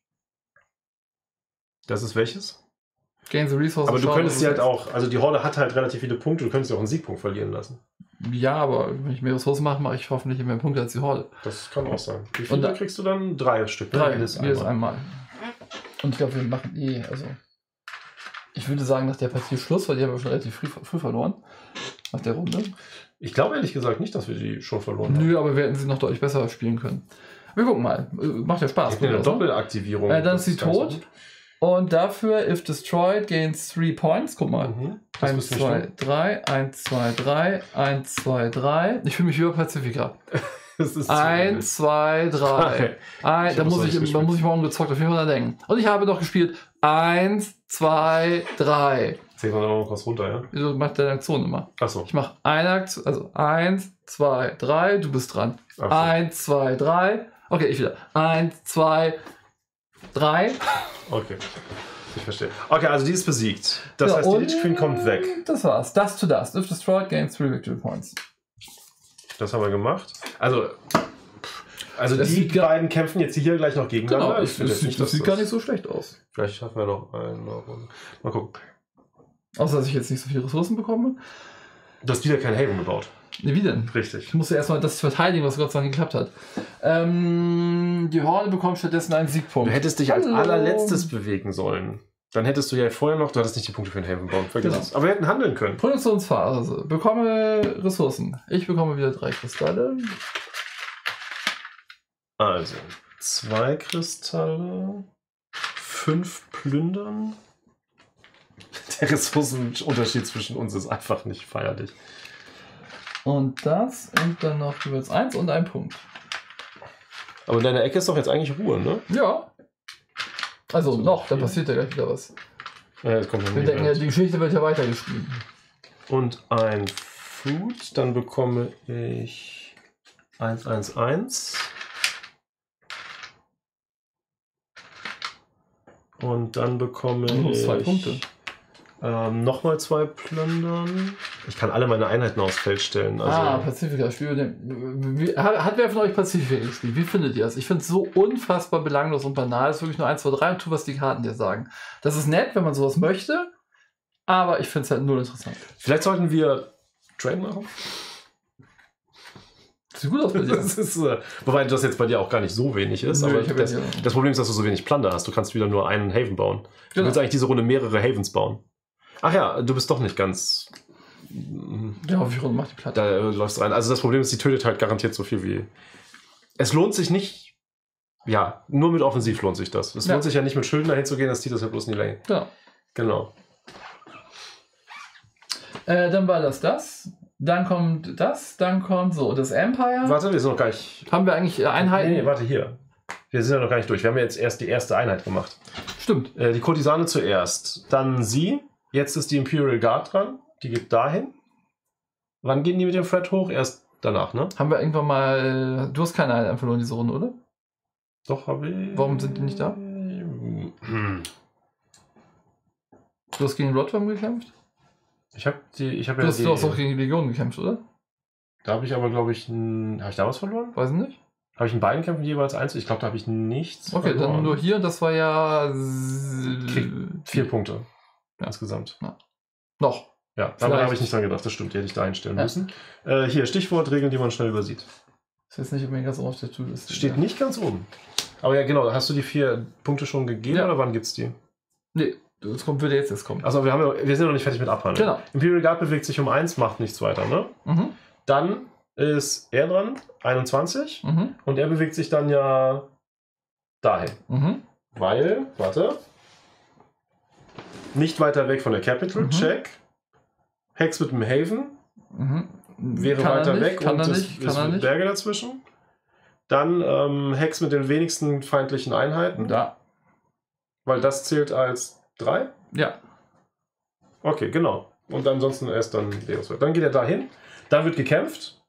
Das ist welches? Gain the Resources. Aber du könntest sie halt auch, also die Horde hat halt relativ viele Punkte, du könntest sie auch einen Siegpunkt verlieren lassen. Ja, aber wenn ich mehr Ressourcen mache, mache ich hoffentlich mehr Punkte als die Horde. Das kann auch sein. Wie viele kriegst du dann? 3 Stück. 3, jedes einmal. Und ich glaube, wir machen also ich würde sagen, nach der Partie Schluss, weil die haben wir schon relativ früh verloren. Nach der Runde. Ich glaube ehrlich gesagt nicht, dass wir die schon verloren haben. Nö, aber wir hätten sie noch deutlich besser spielen können. Wir gucken mal. Macht ja Spaß. Eine Doppelaktivierung. Dann ist sie tot. Und dafür, if destroyed, gains 3 points. Guck mal. 1, 2, 3, 1, 2, 3, 1, 2, 3. Ich fühle mich wie bei Pazifika. 1, 2, 3. Da muss ich morgen gezockt auf jeden Fall denken. Und ich habe noch gespielt 1, 2, 3. Zählt man aber noch was runter, ja? Du machst deine Aktion immer. Achso. Ich mache eine Aktion, also 1, 2, 3, du bist dran. 1, 2, 3. Okay, ich wieder. 1, 2, 3. Okay. Ich verstehe. Okay, also die ist besiegt. Das heißt, die Lich Queen kommt weg. Das war's. Dust to Dust. If destroyed, gains 3 Victory Points. Das haben wir gemacht. Also die beiden kämpfen jetzt hier gleich noch gegeneinander. Genau, das sieht gar nicht so schlecht aus. Vielleicht schaffen wir noch eine Runde. Mal gucken. Außer, dass ich jetzt nicht so viele Ressourcen bekomme. Du hast wieder kein Haven gebaut. Nee, wie denn? Richtig. Ich musste erstmal das verteidigen, was Gott sei Dank geklappt hat. Die Horde bekommt stattdessen einen Siegpunkt. Du hättest dich als allerletztes bewegen sollen. Dann hättest du ja vorher noch, du hattest nicht die Punkte für den Haven bauen. Vergiss es. Aber wir hätten handeln können. Produktionsphase. Bekomme Ressourcen. Ich bekomme wieder 3 Kristalle. Also 2 Kristalle, 5 Plündern. Der Ressourcenunterschied zwischen uns ist einfach nicht feierlich. Und das und dann noch jeweils 1 und ein Punkt. Aber in deiner Ecke ist doch jetzt eigentlich Ruhe, ne? Ja. Also noch, dann passiert ja gleich wieder was. Ja, jetzt kommt wir denken ja, die Geschichte wird ja weitergeschrieben. Und ein Food, dann bekomme ich 1, 1, 1. Und dann bekomme ich 2 Punkte. Nochmal 2 plündern. Ich kann alle meine Einheiten aufs Feld stellen. Also Pazifika. Hat wer von euch Pazifika gespielt? Wie findet ihr das? Ich finde es so unfassbar belanglos und banal. Es ist wirklich nur 1, 2, 3 und tu, was die Karten dir sagen. Das ist nett, wenn man sowas möchte, aber ich finde es halt null interessant. Vielleicht sollten wir Trade machen. Sieht gut aus bei dir. Wobei das jetzt bei dir auch gar nicht so wenig ist. Nö, aber das Problem ist, dass du so wenig Plunder hast. Du kannst wieder nur einen Haven bauen. Du willst eigentlich diese Runde mehrere Havens bauen. Ach ja, du bist doch nicht ganz... Ja, auf die Runde macht die Platte. Da läufst du rein. Also das Problem ist, die tötet halt garantiert so viel wie... Es lohnt sich nicht... Ja, nur mit Offensiv lohnt sich das. Es lohnt sich ja nicht mit Schilden dahin zu gehen, das zieht das ja bloß in die Länge. Ja. Genau. Dann war das. Dann kommt das. Dann kommt so das Empire. Warte, wir sind noch gar nicht... Haben wir eigentlich Einheiten? Nee, warte, hier. Wir sind ja noch gar nicht durch. Wir haben ja jetzt erst die erste Einheit gemacht. Stimmt. Die Kurtisane zuerst. Dann sie. Jetzt ist die Imperial Guard dran. Die geht dahin. Wann gehen die mit dem Thread hoch? Erst danach, ne? Haben wir irgendwann mal... Du hast keine Einheit verloren diese Runde, oder? Doch, habe ich... Warum sind die nicht da? Du hast gegen Rotterdam gekämpft? Du hast auch gegen die Legion gekämpft, oder? Da habe ich aber, glaube ich... Habe ich da was verloren? Weiß ich nicht. Habe ich in beiden Kämpfen jeweils 1? Ich glaube, da habe ich nichts verloren. Dann nur hier. Das war ja... 4 Punkte. Ja. Insgesamt. Ja. Noch. Ja, aber da habe ich nicht dran gedacht. Das stimmt, die hätte ich da einstellen müssen. Hier, Stichwortregeln, die man schnell übersieht. Das ist jetzt nicht unbedingt ganz oben auf der To-Do-Liste. Steht nicht ganz oben. Aber ja, genau. Hast du die 4 Punkte schon gegeben oder wann gibt's die? Nee, das würde jetzt kommen. Also wir sind noch nicht fertig mit Abhandeln. Genau. Imperial Guard bewegt sich um 1, macht nichts weiter, ne? Mhm. Dann ist er dran, 21. Mhm. Und er bewegt sich dann ja dahin. Weil, warte, nicht weiter weg von der Capital, check. Hex mit dem Haven, wäre Kann er weiter nicht, weg kann und er es nicht, kann ist er mit nicht. Berge dazwischen. Dann Hex mit den wenigsten feindlichen Einheiten, Da. weil das zählt als 3. Ja. Okay, genau. Und ansonsten erst dann Deus. Dann geht er dahin, dann wird gekämpft.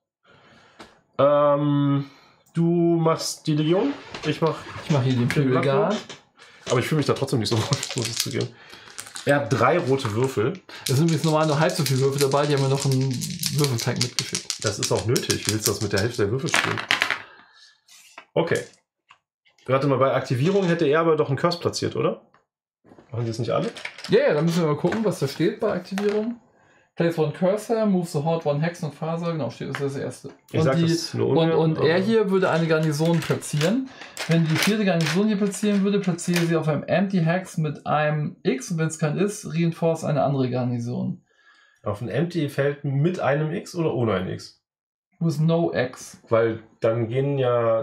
Du machst die Legion, ich mach hier den Imperial Guard. aber ich fühle mich da trotzdem nicht so wohl, muss ich zugeben. Er hat 3 rote Würfel. Es sind übrigens normal nur halb so viele Würfel dabei, die haben mir noch einen Würfelpack mitgeschickt. Das ist auch nötig. Wie willst du das mit der Hälfte der Würfel spielen? Okay. Warte mal, bei Aktivierung hätte er aber doch einen Curse platziert, oder? Machen die es nicht alle? Ja, dann müssen wir mal gucken, was da steht bei Aktivierung. Place one Cursor, move the Horde one Hex und Faser. Genau, steht das erste. Ich sag das nur ungern, und er hier würde eine Garnison platzieren. Wenn die 4. Garnison hier platzieren würde, platziere sie auf einem Empty Hex mit einem X und wenn es kein ist, reinforce eine andere Garnison. Auf ein Empty Feld mit einem X oder ohne ein X? With no X. Weil dann gehen ja.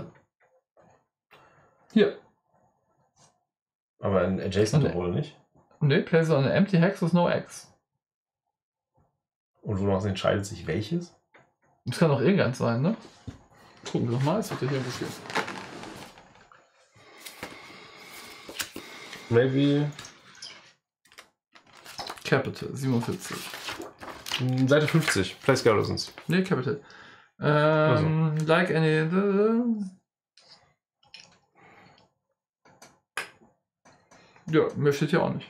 Hier. Aber ein Adjacent doch wohl nicht. Ne, place on an Empty Hex with no X. Und wonach entscheidet sich welches? Das kann auch irgendeins sein, ne? Gucken wir doch mal, es wird ja hier irgendwo stehen. Maybe. Capital, 47. Seite 50, Place Garrisons. Ne, Capital. Like any. Ja, mehr steht hier auch nicht.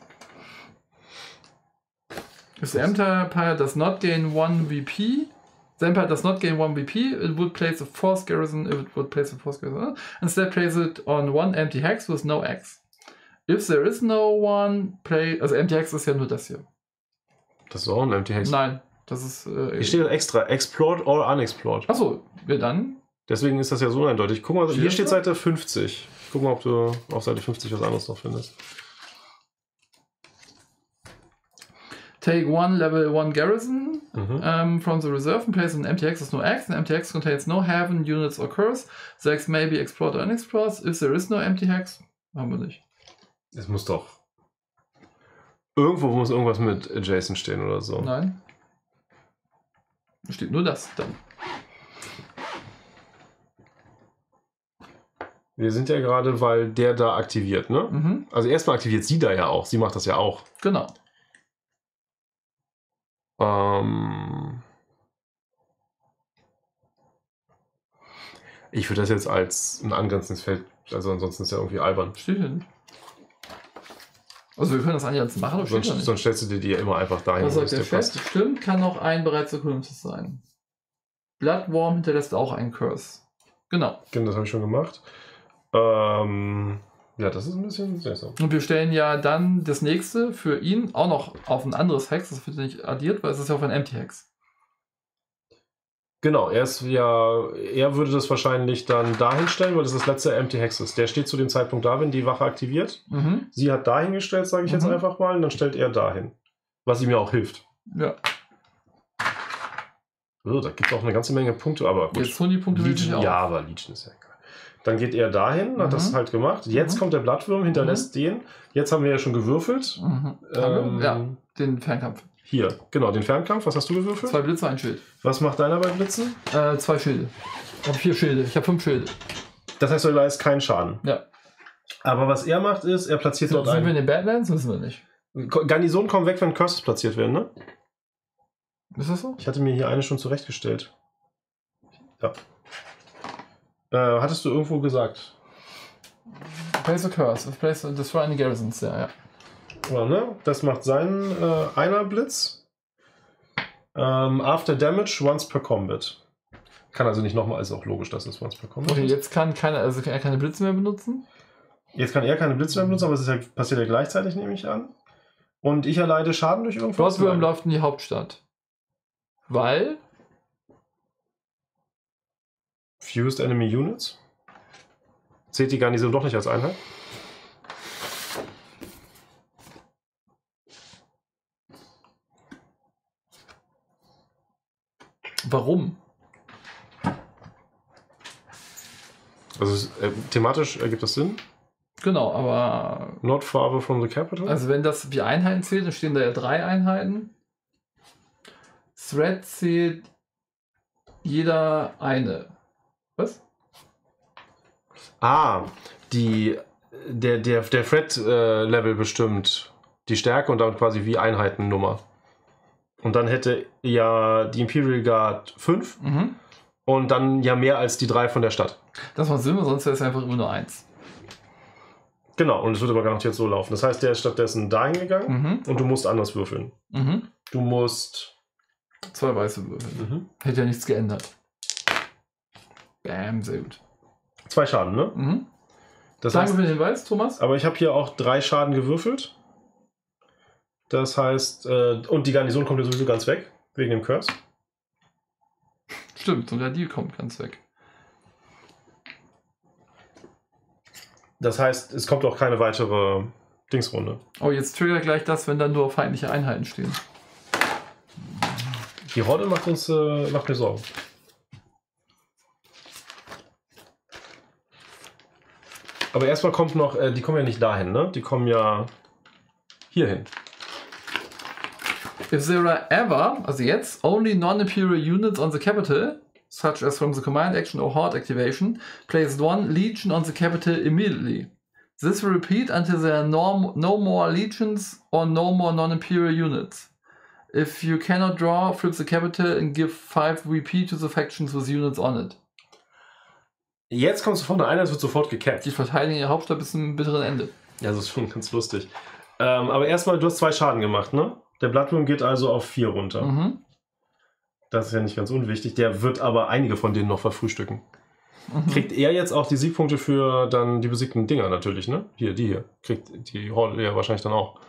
If the Empire does not gain 1 VP, the Empire does not gain 1 VP, it would place a force garrison if it would place a force garrison. Instead, place it on one empty hex with no X. If there is no one, also empty hex ist ja nur das hier. Das ist auch ein Empty Hex. Nein, das ist. Hier steht extra, explored or unexplored. Achso, ja dann. Deswegen ist das ja so eindeutig. Guck mal, hier steht das? Seite 50. Guck mal, ob du auf Seite 50 was anderes noch findest. Take one level 1 garrison from the reserve and place an empty hex with no X. An empty hex contains no haven, units or curse. The X may be explored or unexplored. If there is no empty hex, haben wir nicht. Es muss doch. Irgendwo muss irgendwas mit Adjacent stehen oder so. Nein. Da steht nur das dann. Wir sind ja gerade, weil der da aktiviert, ne? Also erstmal aktiviert sie da ja auch. Sie macht das ja auch. Genau. Ich würde das jetzt als ein angrenzendes Feld, also ansonsten ist ja irgendwie albern. Steht hier nicht. Also wir können das ansonsten machen, aber Sonst stellst du dir die ja immer einfach dahin. Was sagt der Chef? Stimmt, kann noch ein bereits erkundetes sein. Bloodworm hinterlässt auch einen Curse. Genau. Das habe ich schon gemacht. Ja, das ist ein bisschen seltsam. Und wir stellen ja dann das nächste für ihn auch noch auf ein anderes Hex. Das wird nicht addiert, weil es ist ja auf ein Empty Hex. Genau, er würde das wahrscheinlich dann dahin stellen, weil das das letzte Empty Hex ist. Der steht zu dem Zeitpunkt da, wenn die Wache aktiviert. Sie hat dahin gestellt, sage ich jetzt einfach mal, und dann stellt er dahin. Was ihm ja auch hilft. Ja. Oh, da gibt es auch eine ganze Menge Punkte, aber gut. Jetzt holen die Punkte Legion, ja, aber Legion ist ja egal. Dann geht er dahin, hat das halt gemacht. Jetzt kommt der Blattwurm, hinterlässt den. Jetzt haben wir ja schon gewürfelt. Ja, den Fernkampf. Hier, genau, den Fernkampf. Was hast du gewürfelt? 2 Blitze, ein Schild. Was macht deiner bei Blitzen? 2 Schilde. Ich habe 4 Schilde. Ich habe 5 Schilde. Das heißt, du leistest keinen Schaden. Ja. Aber was er macht, ist, er platziert dort Sind wir in den Badlands? Wissen wir nicht. Garnisonen kommen weg, wenn Curses platziert werden, ne? Ist das so? Ich hatte mir hier eine schon zurechtgestellt. Ja. Hattest du irgendwo gesagt? Place a curse. Place a destroy any garrisons. Ja. Ja, ne? Das macht seinen einer Blitz. After damage, once per combat. Kann also nicht nochmal, ist auch logisch, dass es once per combat Okay, ist. jetzt kann er keine Blitze mehr benutzen. Jetzt kann er keine Blitze mehr benutzen, aber es ist ja, passiert ja gleichzeitig, nehme ich an. Und ich erleide Schaden durch irgendwas. Bloodworm läuft in die Hauptstadt. Weil? Fused Enemy Units. Zählt die Garnison doch nicht als Einheit? Warum? Also thematisch ergibt das Sinn? Genau, aber... Not far from the capital? Also wenn das wie Einheiten zählt, dann stehen da ja 3 Einheiten. Thread zählt jeder eine. Was? Ah, der Thread-Level bestimmt die Stärke und dann quasi wie Einheitennummer. Und dann hätte ja die Imperial Guard 5 und dann ja mehr als die 3 von der Stadt. Das macht Sinn, sonst wäre es einfach immer nur 1. Genau, und es wird aber garantiert so laufen. Das heißt, der ist stattdessen dahin gegangen und du musst anders würfeln. Du musst 2 weiße würfeln. Hätte ja nichts geändert. Bam, sehr gut. 2 Schaden, ne? Das Danke heißt, für den Hinweis, Thomas. aber ich habe hier auch 3 Schaden gewürfelt. Das heißt, und die Garnison kommt ja sowieso ganz weg, wegen dem Curse. Stimmt, und der Deal kommt ganz weg. Das heißt, es kommt auch keine weitere Dingsrunde. Oh, jetzt triggert gleich das, wenn dann nur feindliche Einheiten stehen. Die Horde macht mir Sorgen. Aber erstmal kommt noch, die kommen ja nicht dahin, ne? Die kommen ja hierhin. If there are ever, also jetzt, only non-imperial units on the capital, such as from the command action or horde activation, place 1 legion on the capital immediately. This will repeat until there are no more legions or no more non-imperial units. If you cannot draw, flip the capital and give 5 VP to the factions with units on it. Jetzt kommst du von der Einheit, wird sofort gecapped. Die verteidigen ihre Hauptstadt bis zum bitteren Ende. Ja, das ist schon ganz lustig. Aber erstmal, du hast 2 Schaden gemacht, ne? Der Bloodroom geht also auf 4 runter. Das ist ja nicht ganz unwichtig. Der wird aber einige von denen noch verfrühstücken. Kriegt er jetzt auch die Siegpunkte für dann die besiegten Dinger natürlich, ne? Hier, die hier. Kriegt die Horde ja wahrscheinlich dann auch.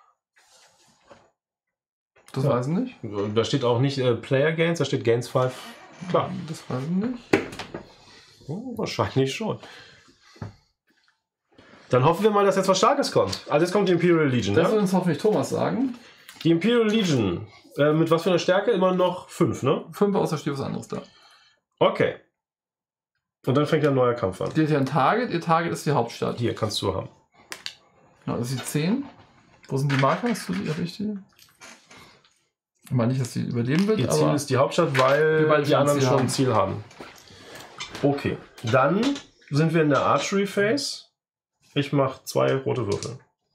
Das weiß ich nicht. Da steht auch nicht Player Gains, da steht Gains 5. Klar. Das weiß ich nicht. Oh, wahrscheinlich schon. Dann hoffen wir mal, dass jetzt was Starkes kommt. Also jetzt kommt die Imperial Legion. Das wird uns hoffentlich Thomas sagen. Die Imperial Legion. Mit was für einer Stärke? Immer noch 5, ne? 5, außer steht was anderes da. Okay. Und dann fängt ja ein neuer Kampf an. Die hat ja ein Target. Ihr Target ist die Hauptstadt. Hier, kannst du haben. Genau, das ist die 10. Wo sind die Marker? Hast du die richtig? Ich meine nicht, dass sie überleben wird. Ihr Ziel ist die Hauptstadt, weil die anderen schon ein Ziel haben. Okay. Dann sind wir in der Archery Phase. Ich mache 2 rote Würfel.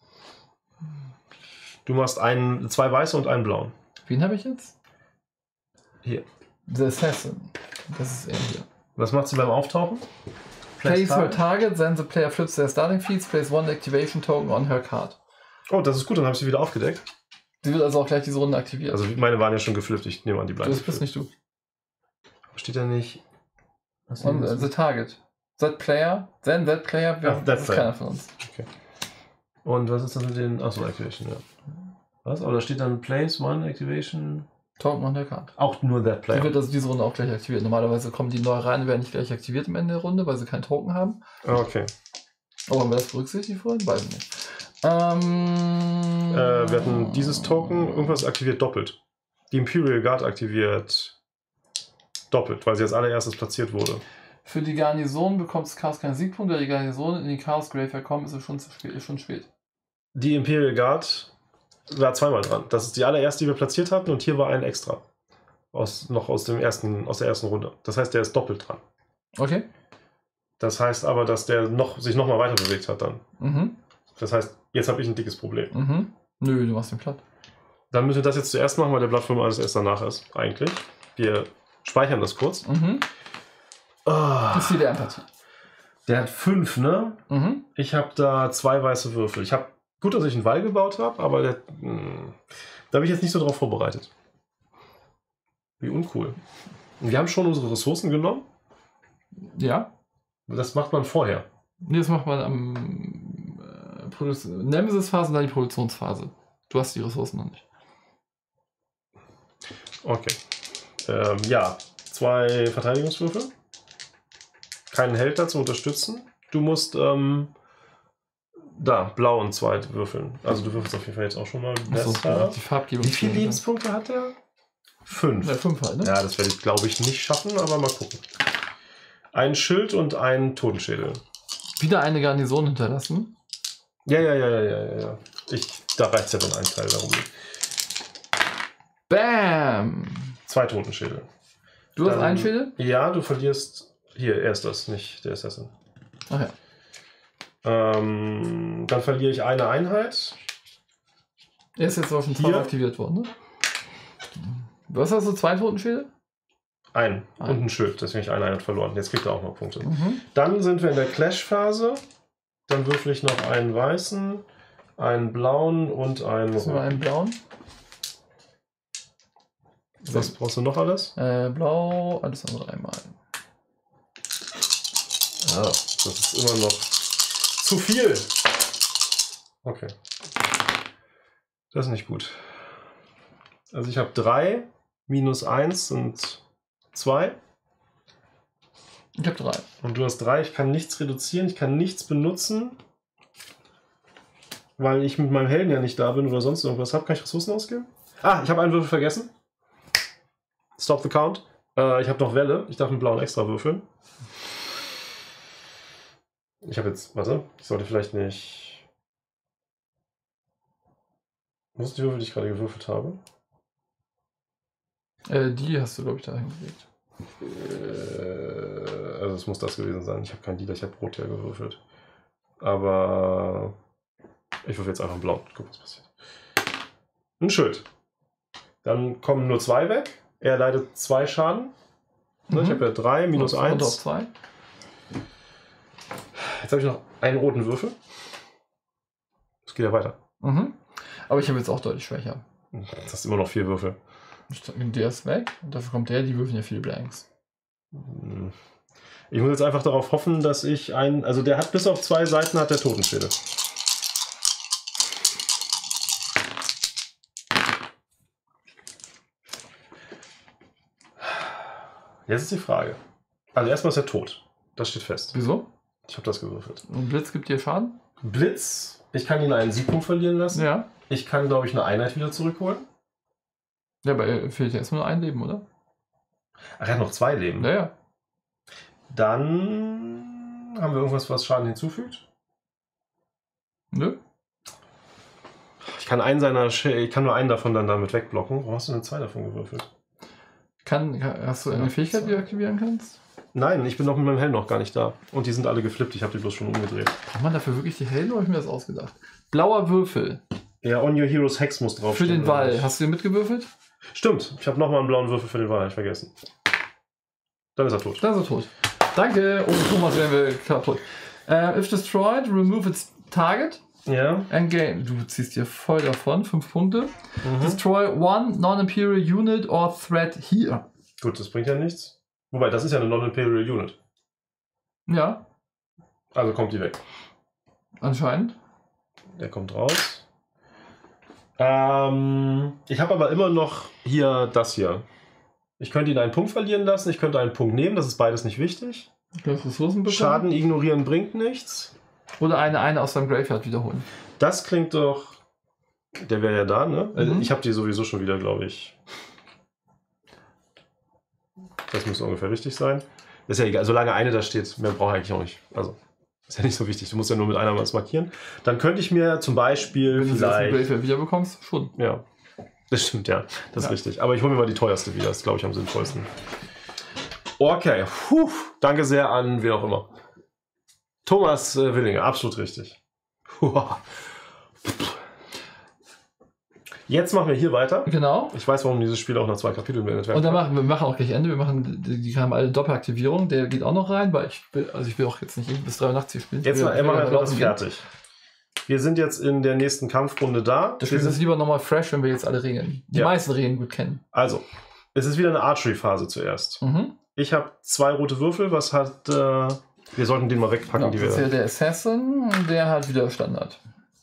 Du machst 2 weiße und einen blauen. Wen habe ich jetzt? Hier. The Assassin. Das ist er hier. Was macht sie beim Auftauchen? Place her target, then the player flips their starting feats, place 1 activation token on her card. Oh, das ist gut, dann habe ich sie wieder aufgedeckt. Sie wird also auch gleich diese Runde aktiviert. Also meine waren ja schon geflippt, ich nehme an, die bleiben. Das bist nicht du. Steht da nicht... On the target. That player, then that player, das ist keiner von uns. Okay. Und was ist das mit den... Achso, Activation, ja. Was? Aber da steht dann Place 1 Activation... Token on der Karte. Auch nur that player. Die wird also diese Runde auch gleich aktiviert. Normalerweise kommen die neu rein und werden nicht gleich aktiviert am Ende der Runde, weil sie keinen Token haben. Okay. Aber haben wir das berücksichtigt vorhin? Weiß ich nicht. Wir hatten dieses Token, irgendwas aktiviert doppelt. Die Imperial Guard aktiviert doppelt, weil sie als allererstes platziert wurde. Für die Garnison bekommt das Chaos keinen Siegpunkt, da die Garnison in die Chaos Graveyard kommt, ist es schon zu spät. Ist schon spät. Die Imperial Guard war 2-mal dran. Das ist die allererste, die wir platziert hatten, und hier war ein extra. Aus der ersten Runde. Das heißt, der ist doppelt dran. Okay. Das heißt aber, dass der sich noch mal weiter bewegt hat dann. Das heißt, jetzt habe ich ein dickes Problem. Nö, du machst den platt. Dann müssen wir das jetzt zuerst machen, weil der Bloodroom alles erst danach ist, eigentlich. Wir speichern das kurz. Das ist hier der Empathie. Der hat 5, ne? Ich habe da 2 weiße Würfel. Gut, dass ich einen Wall gebaut habe, aber da bin ich jetzt nicht so drauf vorbereitet. Wie uncool. Und wir haben schon unsere Ressourcen genommen. Ja. Das macht man vorher. Nee, das macht man am Nemesis-Phase und dann die Produktionsphase. Du hast die Ressourcen noch nicht. Okay. Ja, 2 Verteidigungswürfel. Keinen Held dazu unterstützen. Du musst blau und 2 würfeln. Also du würfelst auf jeden Fall jetzt auch schon mal besser. Die Farbgebung. Wie viele Lebenspunkte hat er? 5. Ja, 5 halt, ne? Ja, das werde ich, glaube ich, nicht schaffen, aber mal gucken. Ein Schild und ein Totenschädel. Wieder eine Garnison hinterlassen. Ja. Da reicht ja dann ein Teil darum. Bam! 2 Totenschädel. Du hast einen Schädel? Ja, du verlierst. Hier, er ist das, nicht der Assassin. Ach ja. Dann verliere ich eine Einheit. Er ist jetzt auch schon zweimal aktiviert worden, ne? Was hast du? 2 Totenschädel? Und ein Schild, deswegen habe ich eine Einheit verloren. Jetzt kriegt er auch noch Punkte. Mhm. Dann sind wir in der Clash-Phase. Dann würfel ich noch einen weißen, einen blauen und einen roten. Einen blauen. Was brauchst du noch alles? Blau, alles andere einmal. Ah, das ist immer noch zu viel. Okay. Das ist nicht gut. Also ich habe 3, minus 1 sind 2. Ich habe 3. Und du hast 3. Ich kann nichts reduzieren, ich kann nichts benutzen. Weil ich mit meinem Helden ja nicht da bin oder sonst irgendwas habe. Kann ich Ressourcen ausgeben? Ah, ich habe einen Würfel vergessen. Stop the count. Ich habe noch Welle. Ich darf einen blauen extra würfeln. Ich habe jetzt, warte, ich sollte vielleicht nicht... Wo sind die Würfel, die ich gerade gewürfelt habe? Die hast du, glaube ich, da hingelegt. Also es muss das gewesen sein. Ich habe keinen Dealer, ich habe Rot hier gewürfelt. Aber ich würfel jetzt einfach blau. Guck, was passiert. Ein Schild. Dann kommen nur 2 weg. Er leidet 2 Schaden. Mhm. Ich habe ja 3, minus 1. Auf 2. Jetzt habe ich noch einen roten Würfel. Es geht ja weiter. Mhm. Aber ich habe jetzt auch deutlich schwächer. Das ist immer noch 4 Würfel. Der ist weg. Und dafür kommt der, die würfeln ja viele Blanks. Ich muss jetzt einfach darauf hoffen, dass ich einen... Also der hat bis auf 2 Seiten hat der Totenschädel. Jetzt ist die Frage. Also erstmal ist er tot. Das steht fest. Wieso? Ich habe das gewürfelt. Und Blitz gibt dir Schaden? Blitz? Ich kann ihn einen Siegpunkt verlieren lassen. Ja. Ich kann, glaube ich, eine Einheit wieder zurückholen. Ja, aber er fehlt ja erstmal nur ein Leben, oder? Ach, er hat noch 2 Leben. Ja. Dann haben wir irgendwas, was Schaden hinzufügt. Nö. Ich kann nur einen davon dann damit wegblocken. Warum hast du denn 2 davon gewürfelt? Hast du eine Fähigkeit, die du aktivieren kannst? Nein, ich bin noch mit meinem Helm noch gar nicht da. Und die sind alle geflippt, ich habe die bloß schon umgedreht. Braucht man dafür wirklich die Helden oder habe ich mir das ausgedacht? Blauer Würfel. Ja, On Your Heroes Hex muss drauf. Für den Wall. Hast du den mitgewürfelt? Stimmt, ich habe nochmal einen blauen Würfel für den Wall, habe ich vergessen. Dann ist er tot. Dann ist er tot. Danke. Oh, Thomas, werden wir kaputt. If destroyed, remove its target. Ja. Endgame. Du ziehst hier voll davon. 5 Punkte. Destroy one non-imperial unit or threat here. Gut, das bringt ja nichts. Wobei, das ist ja eine non-imperial Unit. Ja. Also kommt die weg. Anscheinend. Der kommt raus. Ich habe aber immer noch hier das hier. Ich könnte ihn einen Punkt verlieren lassen, ich könnte einen Punkt nehmen, das ist beides nicht wichtig. Schaden ignorieren bringt nichts. Oder eine aus seinem Graveyard wiederholen. Das klingt doch... Der wäre ja da, ne? Ich habe die sowieso schon wieder, glaube ich. Das muss ungefähr richtig sein. Ist ja egal, solange eine da steht, mehr brauche ich eigentlich auch nicht. Also, ist ja nicht so wichtig. Du musst ja nur mit einer was markieren. Dann könnte ich mir zum Beispiel wenn vielleicht... du das wieder bekommst, schon. Ja, das stimmt, ja. Das ist richtig. Aber ich hole mir mal die teuerste wieder. Das ist, glaube ich, am sinnvollsten. Okay, danke sehr an wen auch immer. Thomas Willinger, absolut richtig. Jetzt machen wir hier weiter. Genau. Ich weiß, warum dieses Spiel auch nach 2 Kapiteln beendet wird. Und dann machen wir auch gleich Ende. Die haben alle Doppelaktivierung. Der geht auch noch rein, weil ich will auch jetzt nicht bis 83 spielen. Jetzt machen wir das fertig. Wir sind jetzt in der nächsten Kampfrunde da. Das Spiel ist lieber nochmal fresh, wenn wir jetzt alle Regeln, die meisten Regeln gut kennen. Also, es ist wieder eine Archery-Phase zuerst. Ich habe 2 rote Würfel. Was hat... wir sollten den mal wegpacken. Genau, das ist ja der Assassin. Der hat wieder Standard.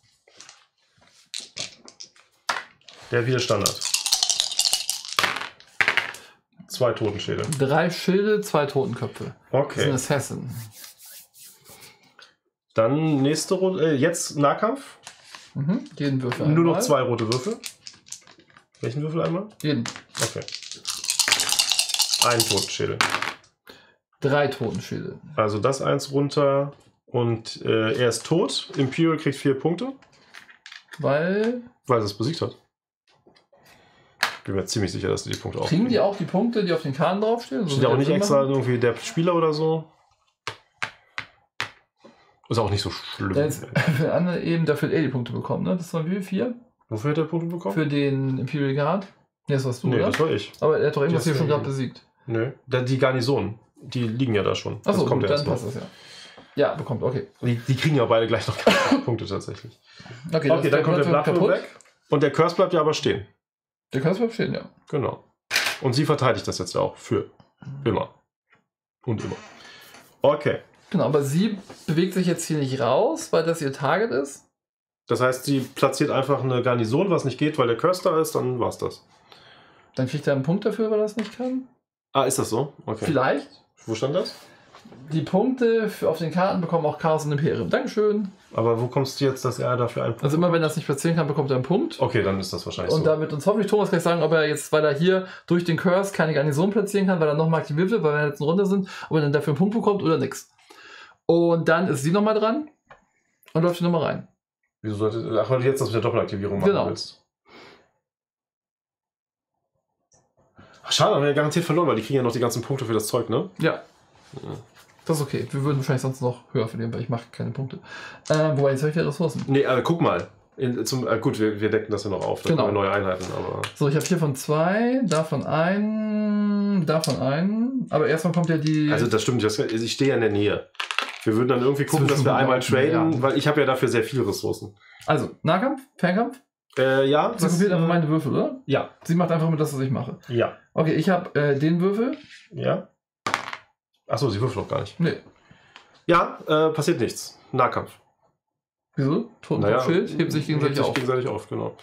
Der hat wieder Standard. 2 Totenschädel. 3 Schilde, 2 Totenköpfe. Okay. Das ist ein Assassin. Dann nächste Runde. Jetzt Nahkampf. Jeden Würfel einmal. Nur noch 2 rote Würfel. Welchen Würfel einmal? Jeden. Okay. Ein Totenschädel. 3 Totenschilde. Also das 1 runter und er ist tot. Imperial kriegt 4 Punkte. Weil er es besiegt hat. Bin mir ziemlich sicher, dass die Punkte auch kriegen die auch die Punkte, die auf den Karten draufstehen? Steht auch nicht extra irgendwie der Spieler oder so? Ist auch nicht so schlimm. Für den anderen eben, dafür hat er die Punkte bekommen, ne? Das waren wie 4? Wofür hat er Punkte bekommen? Für den Imperial Guard. Nee, das warst du, nee, oder? Das war ich. Aber er hat doch irgendwas hier schon gerade besiegt. Nö. Die Garnison, die liegen ja da schon. Achso, kommt dann passt das ja. Ja, bekommt, okay. Die kriegen ja beide gleich noch Punkte tatsächlich. Okay, dann kommt der Bloodful weg. Und der Curse bleibt ja aber stehen. Der Curse bleibt stehen, ja. Genau. Und sie verteidigt das jetzt ja auch für immer. Und immer. Okay. Genau, aber sie bewegt sich jetzt hier nicht raus, weil das ihr Target ist. Das heißt, sie platziert einfach eine Garnison, was nicht geht, weil der Curse da ist, dann war's das. Dann kriegt er einen Punkt dafür, weil er das nicht kann. Ah, ist das so? Okay. Vielleicht. Wo stand das? Die Punkte auf den Karten bekommen auch Chaos und Imperium. Dankeschön. Aber wo kommst du jetzt, dass er dafür einen Punkt? Also immer wenn er es nicht platzieren kann, bekommt er einen Punkt. Okay, dann ist das wahrscheinlich und so. Da wird uns hoffentlich Thomas gleich sagen, ob er jetzt, weil er hier durch den Curse keine Garnison platzieren kann, weil er nochmal aktiviert wird, weil wir jetzt eine Runde sind, ob er dann dafür einen Punkt bekommt oder nix. Und dann ist sie nochmal dran und läuft sie nochmal rein. Wieso sollte... Ach, weil du jetzt das mit der Doppelaktivierung machen willst. Ach, schade, haben wir ja garantiert verloren, weil die kriegen ja noch die ganzen Punkte für das Zeug, ne? Ja. Das ist okay. Wir würden wahrscheinlich sonst noch höher verlieren, weil ich mache keine Punkte. Wobei, jetzt habe ich ja Ressourcen. Nee, guck mal. Gut, wir decken das ja noch auf. Da genau. kommen neue Einheiten, aber... So, ich habe hier von 2, davon einen, aber erstmal kommt ja die... Also das stimmt, ich stehe ja in der Nähe. Wir würden dann irgendwie gucken, dass wir einmal traden, weil ich habe ja dafür sehr viele Ressourcen. Also, Nahkampf? Fernkampf? Ja. Sie kopiert einfach meine Würfel, oder? Ja. Sie macht einfach mit das, was ich mache. Ja. Okay, ich habe den Würfel. Ja. Achso, sie würfelt doch gar nicht. Nee. Ja, passiert nichts. Nahkampf. Wieso? Totenkopfschild hebt sich gegenseitig auf. Genau.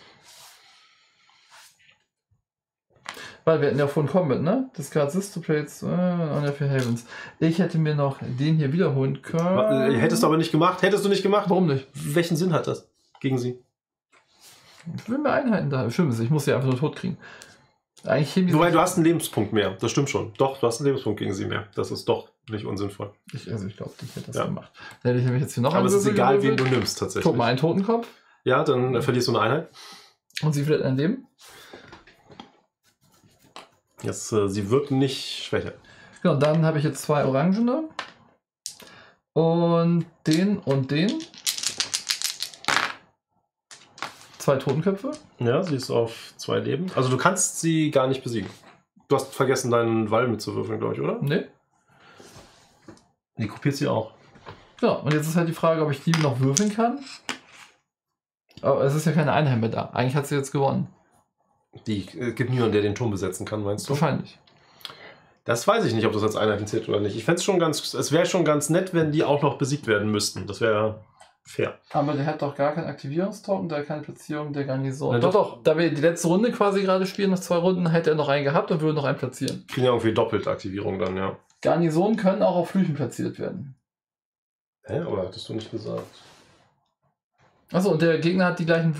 Weil wir hatten ja vorhin Combat, ne? Discard Sistoplates on your Havens. Ich hätte mir noch den hier wiederholen können. Hättest du aber nicht gemacht. Hättest du nicht gemacht? Warum nicht? Welchen Sinn hat das gegen sie? Ich will mehr Einheiten da. Stimmt, ich muss sie einfach nur tot kriegen. Eigentlich Wobei, du hast einen Lebenspunkt mehr. Das stimmt schon. Doch, du hast einen Lebenspunkt gegen sie mehr. Das ist doch nicht unsinnvoll. Ich glaube, ich hätte das gemacht. Dann hätte ich nämlich jetzt hier noch aber es ist egal, wen du nimmst tatsächlich. Guck mal, einen Totenkopf. Ja, dann verlierst du eine Einheit. Und sie verliert ein Leben. Jetzt, sie wird nicht schwächer. Genau, dann habe ich jetzt 2 Orangene. Und den und den. 2 Totenköpfe. Ja, sie ist auf 2 Leben. Also du kannst sie gar nicht besiegen. Du hast vergessen, deinen Wall mitzuwürfeln, glaube ich, oder? Nee. Die kopiert sie auch. Ja, und jetzt ist halt die Frage, ob ich die noch würfeln kann. Aber es ist ja keine Einheit mehr da. Eigentlich hat sie jetzt gewonnen. Die gibt niemanden, der den Turm besetzen kann, meinst du? Wahrscheinlich. Das weiß ich nicht, ob das als Einheiten zählt oder nicht. Ich fände es wäre schon ganz nett, wenn die auch noch besiegt werden müssten. Das wäre fair. Aber der hat doch gar keinen Aktivierungstoken, der hat keine Platzierung der Garnison. Nein, doch. Da wir die letzte Runde quasi gerade spielen, nach 2 Runden, hätte er noch einen gehabt und würde noch einen platzieren. Kriegen ja irgendwie doppelt Aktivierung dann, ja. Garnisonen können auch auf Flüchen platziert werden. Hä? Aber hattest du nicht gesagt? Achso, und der Gegner hat die gleichen...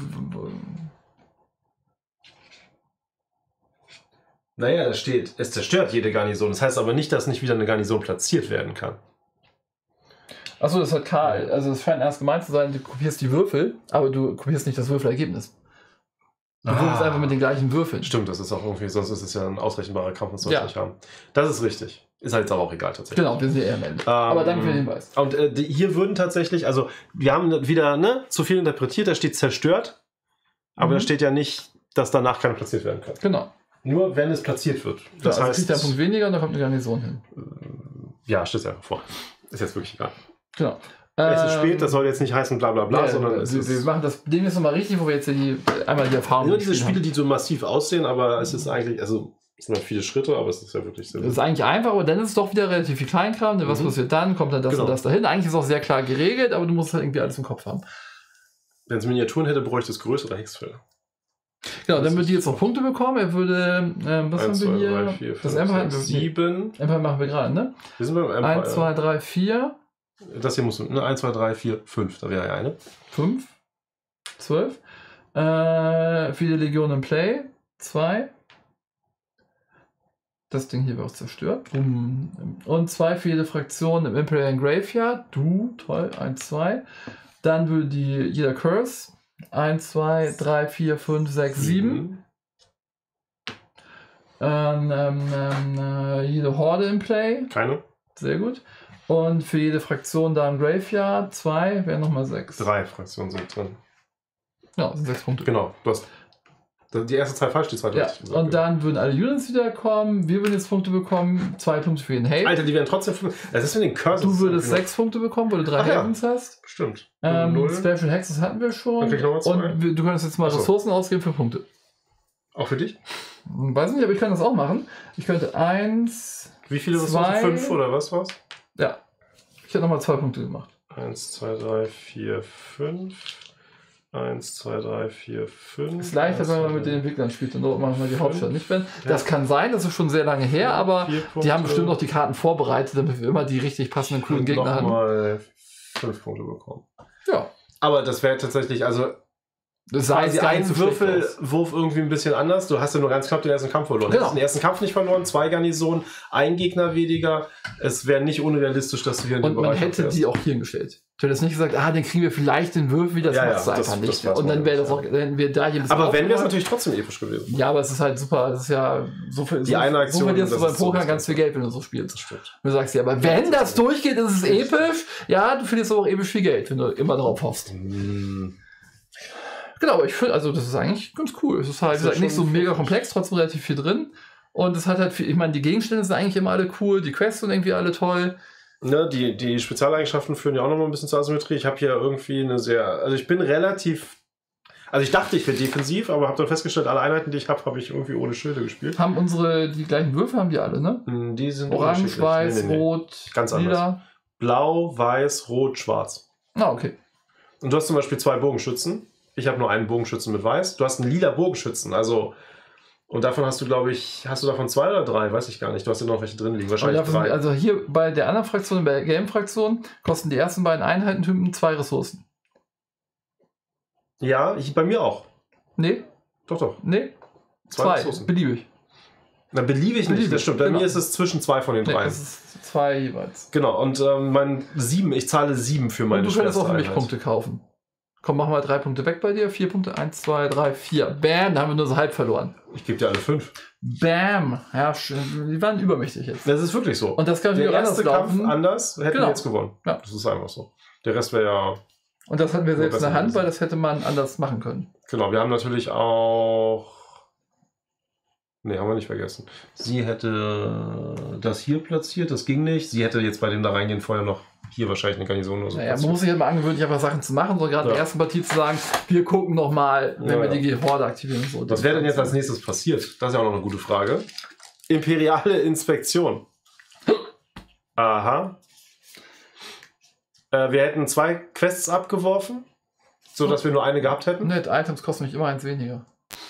Naja, da steht, es zerstört jede Garnison. Das heißt aber nicht, dass nicht wieder eine Garnison platziert werden kann. Achso, das hat Karl. Also es scheint erst gemeint zu sein, du kopierst die Würfel, aber du kopierst nicht das Würfelergebnis. Du würfelst einfach mit den gleichen Würfeln. Stimmt, das ist auch irgendwie, sonst ist es ja ein ausrechenbarer Kampf, das soll es nicht haben. Das ist richtig. Ist halt aber auch egal tatsächlich. Genau, wir sind ja eher am Ende. Aber danke für den Hinweis. Und hier würden tatsächlich, also wir haben wieder zu viel interpretiert, da steht zerstört, aber da steht ja nicht, dass danach keine platziert werden kann. Genau. Nur wenn es platziert wird. Das heißt, kriegt er einen Punkt weniger und dann kommt eine Garnison hin. Ja, steht einfach vor. Ist jetzt wirklich egal. Genau. Es ist spät, das soll jetzt nicht heißen bla bla bla, sondern wir machen das Ding jetzt nochmal richtig, wo wir jetzt hier einmal die Erfahrung nur diese Spiele, die so massiv aussehen, aber es ist eigentlich, also es sind halt viele Schritte, aber es ist ja wirklich sehr. Das ist eigentlich einfach, aber dann ist es doch wieder relativ viel Kleinkram. Denn was passiert dann? Kommt dann das und das dahin. Eigentlich ist es auch sehr klar geregelt, aber du musst halt irgendwie alles im Kopf haben. Wenn es Miniaturen hätte, bräuchte es größere Hexfelder. Genau, dann würde die jetzt noch Punkte bekommen. Er würde, was 1, haben wir hier? 3, 4, 5, das Empire 6, 7. Empire machen wir gerade, ne? Wir sind beim Empire. 1, 2, 3, 4. Das hier muss, ne? 1, 2, 3, 4, 5. Da wäre ja eine. 5. 12. Viele Legionen im Play. 2. Das Ding hier wird auch zerstört. Und 2 für jede Fraktion im Imperial Graveyard. Du, toll, 1, 2. Dann würde jeder Curse. 1, 2, 3, 4, 5, 6, 7. Jede Horde im Play. Keine. Sehr gut. Und für jede Fraktion da im Graveyard 2 wären nochmal 6. 3 Fraktionen sind drin. Ja, sind 6 Punkte. Genau, du hast die erste Zahl falsch, die zweite ja. richtig. Und dann würden alle Units wiederkommen. Wir würden jetzt Punkte bekommen. 2 Punkte für jeden Hate. Alter, die werden trotzdem 5. Das ist mit den Curses. Du würdest 6 Punkte bekommen, weil du 3 Havens hast. Stimmt. Special Hexes hatten wir schon. Und du könntest jetzt mal Ressourcen ausgeben für Punkte. Auch für dich? Weiß nicht, aber ich kann das auch machen. Ich könnte 1. Wie viele Ressourcen? 5 oder was war's? Ja. Ich hätte nochmal 2 Punkte gemacht. 1, 2, 3, 4, 5. 1, 2, 3, 4, 5. Ist leichter, wenn man mit den Entwicklern spielt und machen wir die Hauptstadt nicht. Das kann sein, das ist schon sehr lange her, aber die haben bestimmt noch die Karten vorbereitet, damit wir immer die richtig passenden, coolen Gegner haben. Mal 5 Punkte bekommen. Ja. Aber das wäre tatsächlich, also das sah jetzt ein Würfelwurf irgendwie ein bisschen anders. Du hast ja nur ganz knapp den ersten Kampf verloren. Du hast den ersten Kampf nicht verloren, 2 Garnisonen, 1 Gegner weniger. Es wäre nicht unrealistisch, dass du hier in den Bereich man hätte die auch hier hingestellt. Du hättest nicht gesagt, den kriegen wir vielleicht den Würfel wieder, das macht es einfach nicht. Und dann wäre das auch, wenn wir da hier ein bisschen. Aber wenn, wäre es natürlich trotzdem episch gewesen. Ja, aber es ist halt super. Es ist ja so viel. Die eine Aktion. So verlierst du beim Poker ganz viel Geld, wenn du so spielst. Das stimmt. Du sagst ja, aber wenn das durchgeht, ist es episch. Ja, du verlierst aber auch episch viel Geld, wenn du immer drauf hoffst. Genau, aber ich finde, also das ist eigentlich ganz cool. Es ist halt wie gesagt, nicht so mega komplex, trotzdem relativ viel drin. Und es hat halt viel, ich meine, die Gegenstände sind eigentlich immer alle cool, die Quests sind irgendwie alle toll. Ne, die Spezialeigenschaften führen ja auch noch mal ein bisschen zur Asymmetrie. Ich habe hier irgendwie also ich bin relativ, also ich dachte, ich wäre defensiv, aber habe dann festgestellt, alle Einheiten, die ich habe ich irgendwie ohne Schilde gespielt. Haben die gleichen Würfel, haben die alle, ne? Die sind orange, weiß, rot, ganz lila. Anders. Blau, weiß, rot, schwarz. Okay. Und du hast zum Beispiel 2 Bogenschützen. Ich habe nur einen Bogenschützen mit weiß. Du hast einen lila Bogenschützen, also. Und davon hast du, glaube ich, hast du davon 2 oder 3? Weiß ich gar nicht. Du hast ja noch welche drin liegen. Wahrscheinlich 3. Also hier bei der anderen Fraktion, bei der Game-Fraktion, kosten die ersten beiden Einheitentypen 2 Ressourcen. Ja, bei mir auch. Nee. Doch. Nee. 2 Ressourcen. Beliebig. Na, beliebig nicht, das stimmt. Bei mir ist es zwischen 2 von den 3. Das ist 2 jeweils. Genau, und ich zahle 7 für meine Schwester. Du könntest auch für mich Punkte kaufen. Komm, mach mal 3 Punkte weg bei dir. 4 Punkte. 1, 2, 3, 4. Bam, da haben wir nur so halb verloren. Ich gebe dir alle 5. Bam. Ja, die waren übermächtig jetzt. Das ist wirklich so. Und das kann natürlich auch anders laufen. Kampf anders, hätten wir jetzt gewonnen. Ja. Das ist einfach so. Der Rest wäre ja... Und das hatten wir selbst in der Hand, weil das hätte man anders machen können. Genau, wir haben natürlich auch... Ne, haben wir nicht vergessen. Sie hätte das hier platziert, das ging nicht. Sie hätte jetzt bei dem da reingehen vorher noch hier wahrscheinlich eine Garnison oder so. Naja, man muss sich halt mal angewöhnen, einfach Sachen zu machen, so gerade in der ersten Partie zu sagen, wir gucken noch mal, wenn wir die Horde aktivieren. So. Was wäre denn jetzt als nächstes passiert? Das ist ja auch noch eine gute Frage. Imperiale Inspektion. Aha. Wir hätten 2 Quests abgeworfen, sodass wir nur eine gehabt hätten. Net Items kosten mich immer 1 weniger.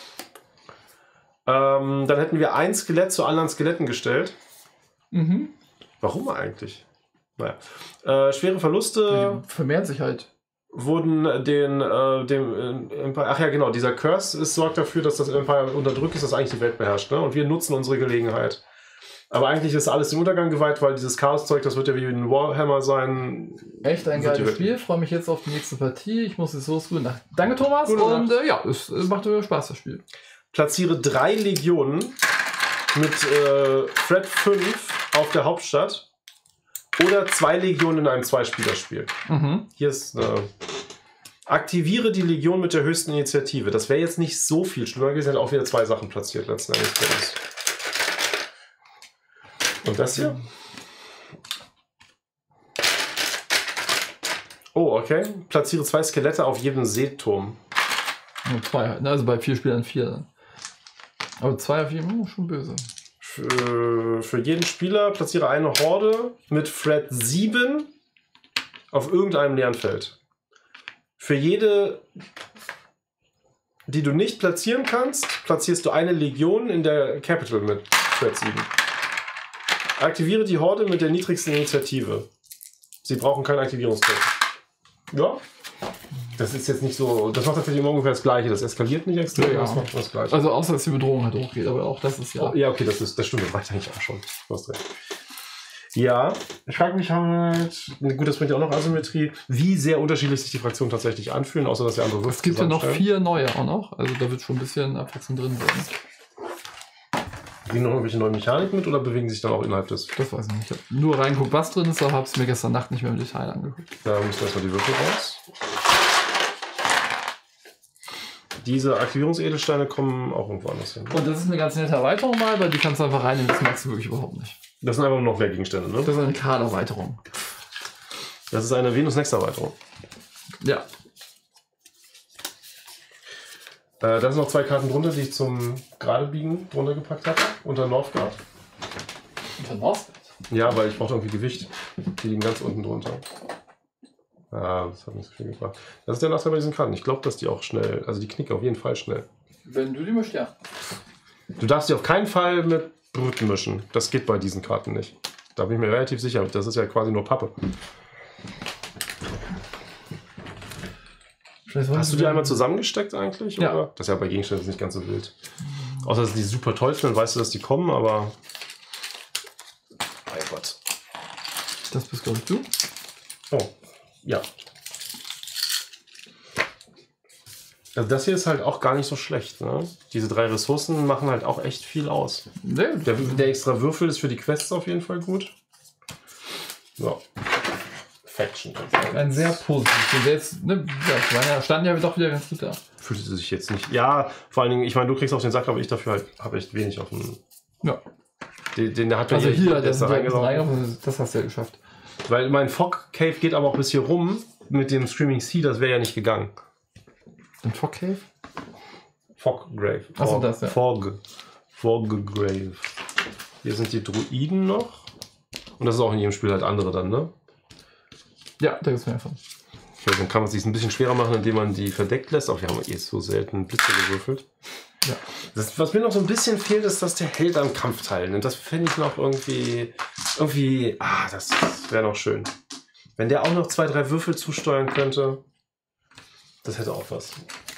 Dann hätten wir ein Skelett zu anderen Skeletten gestellt. Warum eigentlich? Naja. Schwere Verluste. Vermehrt sich halt. Wurden dem Empire. Ach ja, genau. Dieser Curse sorgt dafür, dass das Empire unterdrückt ist, dass eigentlich die Welt beherrscht. Ne? Und wir nutzen unsere Gelegenheit. Aber eigentlich ist alles dem Untergang geweiht, weil dieses Chaos-Zeug, das wird ja wie ein Warhammer sein. Echt ein geiles Spiel. Freue mich jetzt auf die nächste Partie. Ich muss jetzt losgehen. Danke, Thomas. Und ja, es macht mir Spaß, das Spiel. Platziere 3 Legionen mit Threat 5 auf der Hauptstadt. Oder 2 Legionen in einem 2-Spieler-Spiel. Hier ist aktiviere die Legion mit der höchsten Initiative. Das wäre jetzt nicht so viel schlimmer. Wir sind auch wieder 2 Sachen platziert letzten Endes bei uns. Und das hier? Oh, okay. Platziere 2 Skelette auf jedem Seeturm. Nur 2 halt, also bei 4 Spielern 4 dann. Aber 2 auf jedem, schon böse. Für jeden Spieler platziere eine Horde mit Threat 7 auf irgendeinem leeren Feld. Für jede, die du nicht platzieren kannst, platzierst du eine Legion in der Capital mit Threat 7. Aktiviere die Horde mit der niedrigsten Initiative. Sie brauchen keinen Aktivierungskurs. Ja. Das ist jetzt nicht so, das macht tatsächlich immer ungefähr das Gleiche. Das eskaliert nicht extrem, das macht das Gleiche. Also außer, dass die Bedrohung halt hochgeht, aber auch das ist ja... Oh, ja, okay, das stimmt, das reicht eigentlich auch schon. Du hast recht. Ja, ich frage mich halt, gut, das bringt ja auch noch Asymmetrie, wie sehr unterschiedlich sich die Fraktionen tatsächlich anfühlen, außer dass die andere Würfel. Es gibt ja noch 4 neue auch noch, also da wird schon ein bisschen Abwechslung drin sein. Bringen noch irgendwelche neuen Mechaniken mit oder bewegen sich dann auch innerhalb des... Das weiß ich nicht. Ich habe nur reingeguckt, was drin ist, aber habe es mir gestern Nacht nicht mehr im Detail angeguckt. Da müssen erstmal die Würfel raus. Diese Aktivierungsedelsteine kommen auch irgendwo anders hin. Und das ist eine ganz nette Erweiterung mal, weil die kannst du einfach reinnehmen, das merkst du wirklich überhaupt nicht. Das sind einfach nur noch mehr Gegenstände, ne? Das ist eine Karterweiterung. Das ist eine Venus-Next-Erweiterung. Ja. Da sind noch 2 Karten drunter, die ich zum Geradebiegen drunter gepackt habe, unter Northgard. Unter Northgard? Ja, weil ich brauchte irgendwie Gewicht. Die liegen ganz unten drunter. Ah, das hat nicht so viel gebracht. Das ist der Nachteil bei diesen Karten. Ich glaube, dass die auch schnell, also die knicken auf jeden Fall schnell. Wenn du die möchtest, ja. Du darfst die auf keinen Fall mit Brüten mischen. Das geht bei diesen Karten nicht. Da bin ich mir relativ sicher. Das ist ja quasi nur Pappe. Hast du die einmal zusammengesteckt eigentlich? Ja. Oder? Das ist ja bei Gegenständen nicht ganz so wild. Außer dass die super toll sind, dann weißt du, dass die kommen, aber... Mein Gott. Das bist, glaube ich, du. Oh, ja. Also das hier ist halt auch gar nicht so schlecht. Ne? Diese 3 Ressourcen machen halt auch echt viel aus. Nee. Der extra Würfel ist für die Quests auf jeden Fall gut. Ja. Faction. Ein sehr positives. Jetzt, ne, ja, standen ja doch wieder ganz gut da. Fühlte sich jetzt nicht. Ja, vor allen Dingen, ich meine, du kriegst auf den Sack, aber ich dafür halt habe echt wenig auf dem. Ja. Den hat also hier, das reingelaufen. Das hast du ja geschafft. Weil mein Fog Cave geht aber auch bis hier rum mit dem Screaming Sea, das wäre ja nicht gegangen. Ein Fog Cave? Fog Grave. Achso, das ja. Fog Grave. Hier sind die Druiden noch. Und das ist auch in jedem Spiel halt andere dann, ne? Ja, da gibt es mehr von. Okay, dann kann man es sich ein bisschen schwerer machen, indem man die verdeckt lässt. Auch wir haben eh so selten Blitze gewürfelt. Ja. Was mir noch so ein bisschen fehlt, ist, dass der Held am Kampf teilnimmt. Das fände ich noch irgendwie, das wäre noch schön. Wenn der auch noch 2, 3 Würfel zusteuern könnte, das hätte auch was.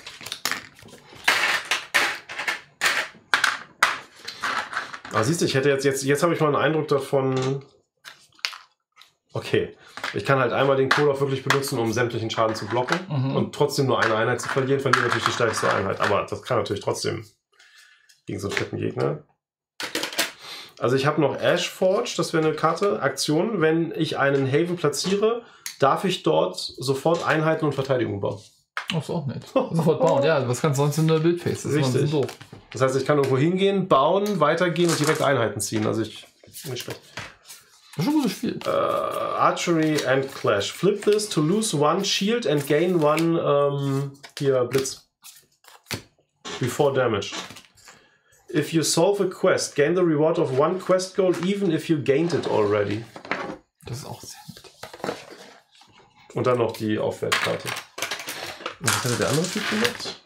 Aber siehst du, ich hätte jetzt habe ich mal einen Eindruck davon, okay, ich kann halt einmal den Kohlhoff wirklich benutzen, um sämtlichen Schaden zu blocken und trotzdem nur eine Einheit zu verlieren, verliere natürlich die stärkste Einheit. Aber das kann natürlich trotzdem gegen so einen fetten Gegner. Also ich habe noch Ashforge, das wäre eine Karte, Aktion. Wenn ich einen Haven platziere, darf ich dort sofort Einheiten und Verteidigung bauen. Ach, ist auch nett. Sofort bauen, ja, was kannst du sonst in der Bildface? Das Richtig. ist doof. Das heißt, ich kann irgendwo hingehen, bauen, weitergehen und direkt Einheiten ziehen. Also nicht schlecht. Das ist schon ein gutes Spiel. Archery and Clash. Flip this to lose 1 shield and gain 1 hier Blitz. Before damage. If you solve a quest, gain the reward of 1 quest goal, even if you gained it already. Das ist auch sehr nett. Und dann noch die Aufwärtskarte. Und was hatte der andere Typ gemacht?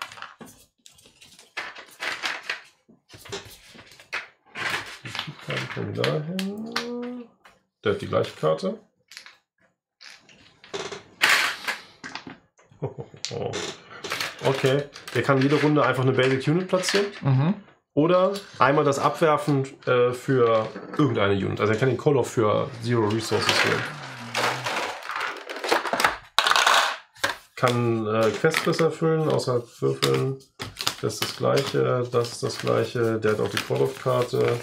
Die Karte kommen dahin. Der hat die gleiche Karte. Okay, der kann jede Runde einfach eine Basic Unit platzieren. Oder einmal das Abwerfen für irgendeine Unit. Also er kann den Call-Off für 0 Resources wählen. Kann Quests erfüllen, außerhalb würfeln. Das ist das gleiche, das ist das gleiche. Der hat auch die Call-Off-Karte.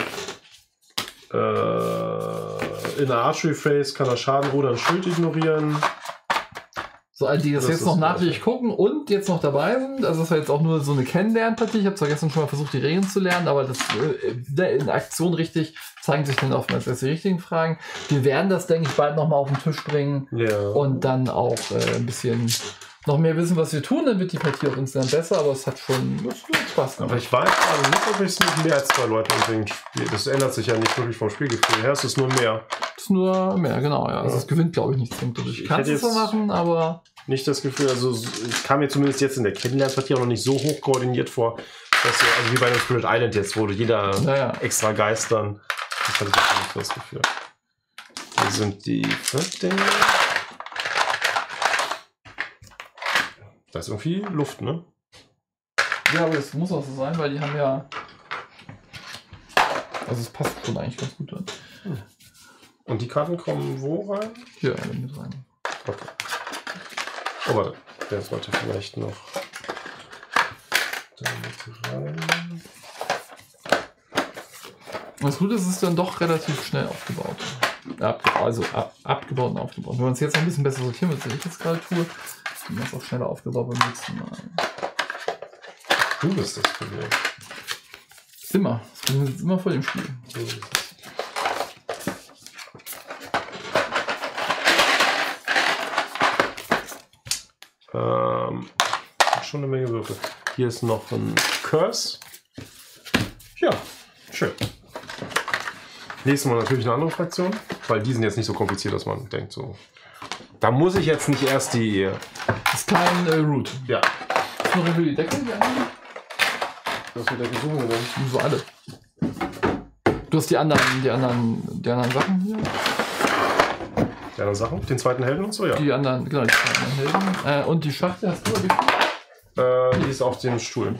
In der Archery Phase kann er Schaden oder ein Schild ignorieren. So, all die das jetzt noch nachträglich gucken und jetzt noch dabei sind, also das war jetzt auch nur so eine Kennenlernpartie. Ich habe zwar gestern schon mal versucht, die Regeln zu lernen, aber das in Aktion richtig zeigen sich dann oftmals erst die richtigen Fragen. Wir werden das, denke ich, bald nochmal auf den Tisch bringen und dann auch ein bisschen noch mehr wissen, was wir tun, dann wird die Partie auch insgesamt besser, aber es hat schon Spaß gemacht. Aber ich weiß gerade nicht, ob es nicht mehr als 2 Leute unbedingt spielt. Das ändert sich ja nicht wirklich vom Spielgefühl her, es ist nur mehr. Es ist nur mehr, genau, ja. Also es gewinnt, glaube ich, nicht zwingend. Ich kann es so machen, aber... Nicht das Gefühl, also es kam mir zumindest jetzt in der Kennenlernpartie auch noch nicht so hoch koordiniert vor, dass du, also wie bei dem Spirit Island jetzt, wo jeder extra Geistern, das hatte ich auch nicht so das Gefühl. Hier sind die Dinger. Da ist irgendwie Luft, ne? Ja, aber das muss auch so sein, weil die haben ja... Also es passt schon eigentlich ganz gut an. Und die Karten kommen wo rein? Hier mit rein. Okay. Oh, warte. Der sollte vielleicht noch da mit rein. Das Gute ist, es ist dann doch relativ schnell aufgebaut. Abgebaut und aufgebaut. Wenn man es jetzt noch ein bisschen besser sortieren wird, als ich jetzt gerade tue, dann ist es auch schneller aufgebaut beim nächsten Mal. Du bist das Problem. Immer. Das Problem ist immer vor dem Spiel. So ist es. Schon eine Menge Würfel. Hier ist noch ein Curse. Ja, schön. Nächstes Mal natürlich eine andere Fraktion, weil die sind jetzt nicht so kompliziert, dass man denkt so. Da muss ich jetzt nicht erst die. Das ist kein Root. Ja. Ist noch für die Decke? Die anderen? Was für Decke suchen wir denn? So alle. Du hast die anderen Sachen hier. Die anderen Sachen? Den zweiten Helden und so, ja. Die anderen, genau, die zweiten Helden. Und die Schachtel hast du, wie viel? Die ist auf dem Stuhl.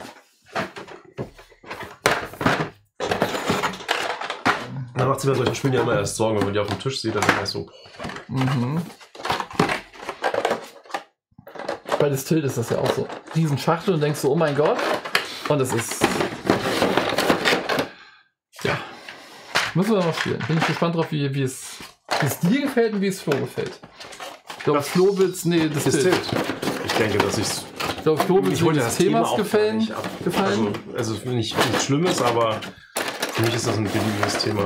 Man macht sich bei solchen Spielen ja immer erst Sorgen, wenn man die auf dem Tisch sieht, dann ist es so. Bei Distilled ist das ja auch so. Riesen Schachtel und denkst so, oh mein Gott. Und es ist. Ja. Müssen wir noch spielen. Bin ich gespannt drauf, wie es dir gefällt und wie es Flo gefällt. Ich glaube, Flo wird's. Nee, Distilled. Ich denke, dass ich's. Ich glaube, Flo wird sich des Themas gefallen. Also nicht Schlimmes, aber für mich ist das ein beliebiges Thema.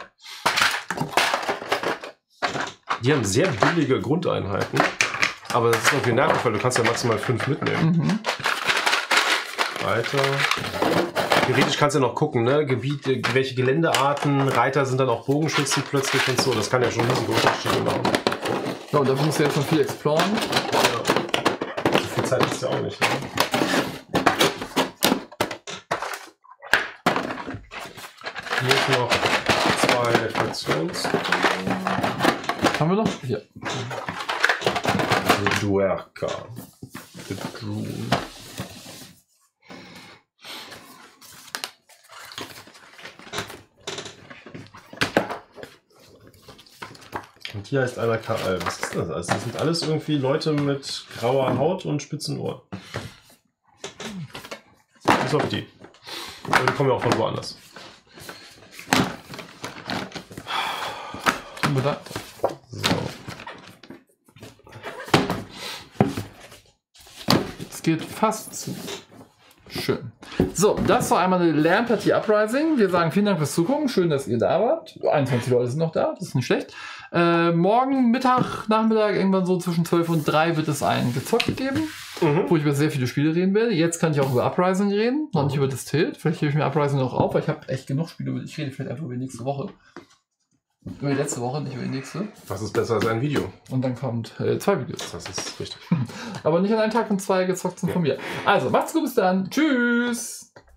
Die haben sehr billige Grundeinheiten, aber das ist irgendwie nervig, weil du kannst ja maximal 5 mitnehmen. Weiter. Theoretisch kannst du ja noch gucken, ne? Gebiete, welche Geländearten, Reiter sind dann auch Bogenschützen plötzlich und so. Das kann ja schon riesige Unterschiede machen. Ja, und dafür musst du jetzt schon viel exploren. So viel Zeit ist ja auch nicht. Ne? Hier ist noch 2 Fraktions. Haben wir noch? Hier. Duerka. Gedrun. Und hier heißt einer KL. Was ist das? Also das sind alles irgendwie Leute mit grauer Haut und spitzen Ohren. Bis auf die. Aber die kommen ja auch von woanders. So. Es geht fast zu. Schön. So, das war einmal eine Lernpartie Uprising. Wir sagen vielen Dank fürs Zugucken. Schön, dass ihr da wart. 21 Leute sind noch da, das ist nicht schlecht. Morgen Nachmittag, irgendwann so zwischen 12 und 3 wird es ein Gezockt geben, wo ich über sehr viele Spiele reden werde. Jetzt kann ich auch über Uprising reden, noch nicht über Distilled. Vielleicht hebe ich mir Uprising noch auf, weil ich habe echt genug Spiele. Ich rede vielleicht einfach über die nächste Woche. Über die letzte Woche, nicht über die nächste. Was ist besser als ein Video? Und dann kommt 2 Videos. Das ist richtig. Aber nicht an einem Tag und 2 gezockt sind von mir. Also, macht's gut, bis dann. Tschüss!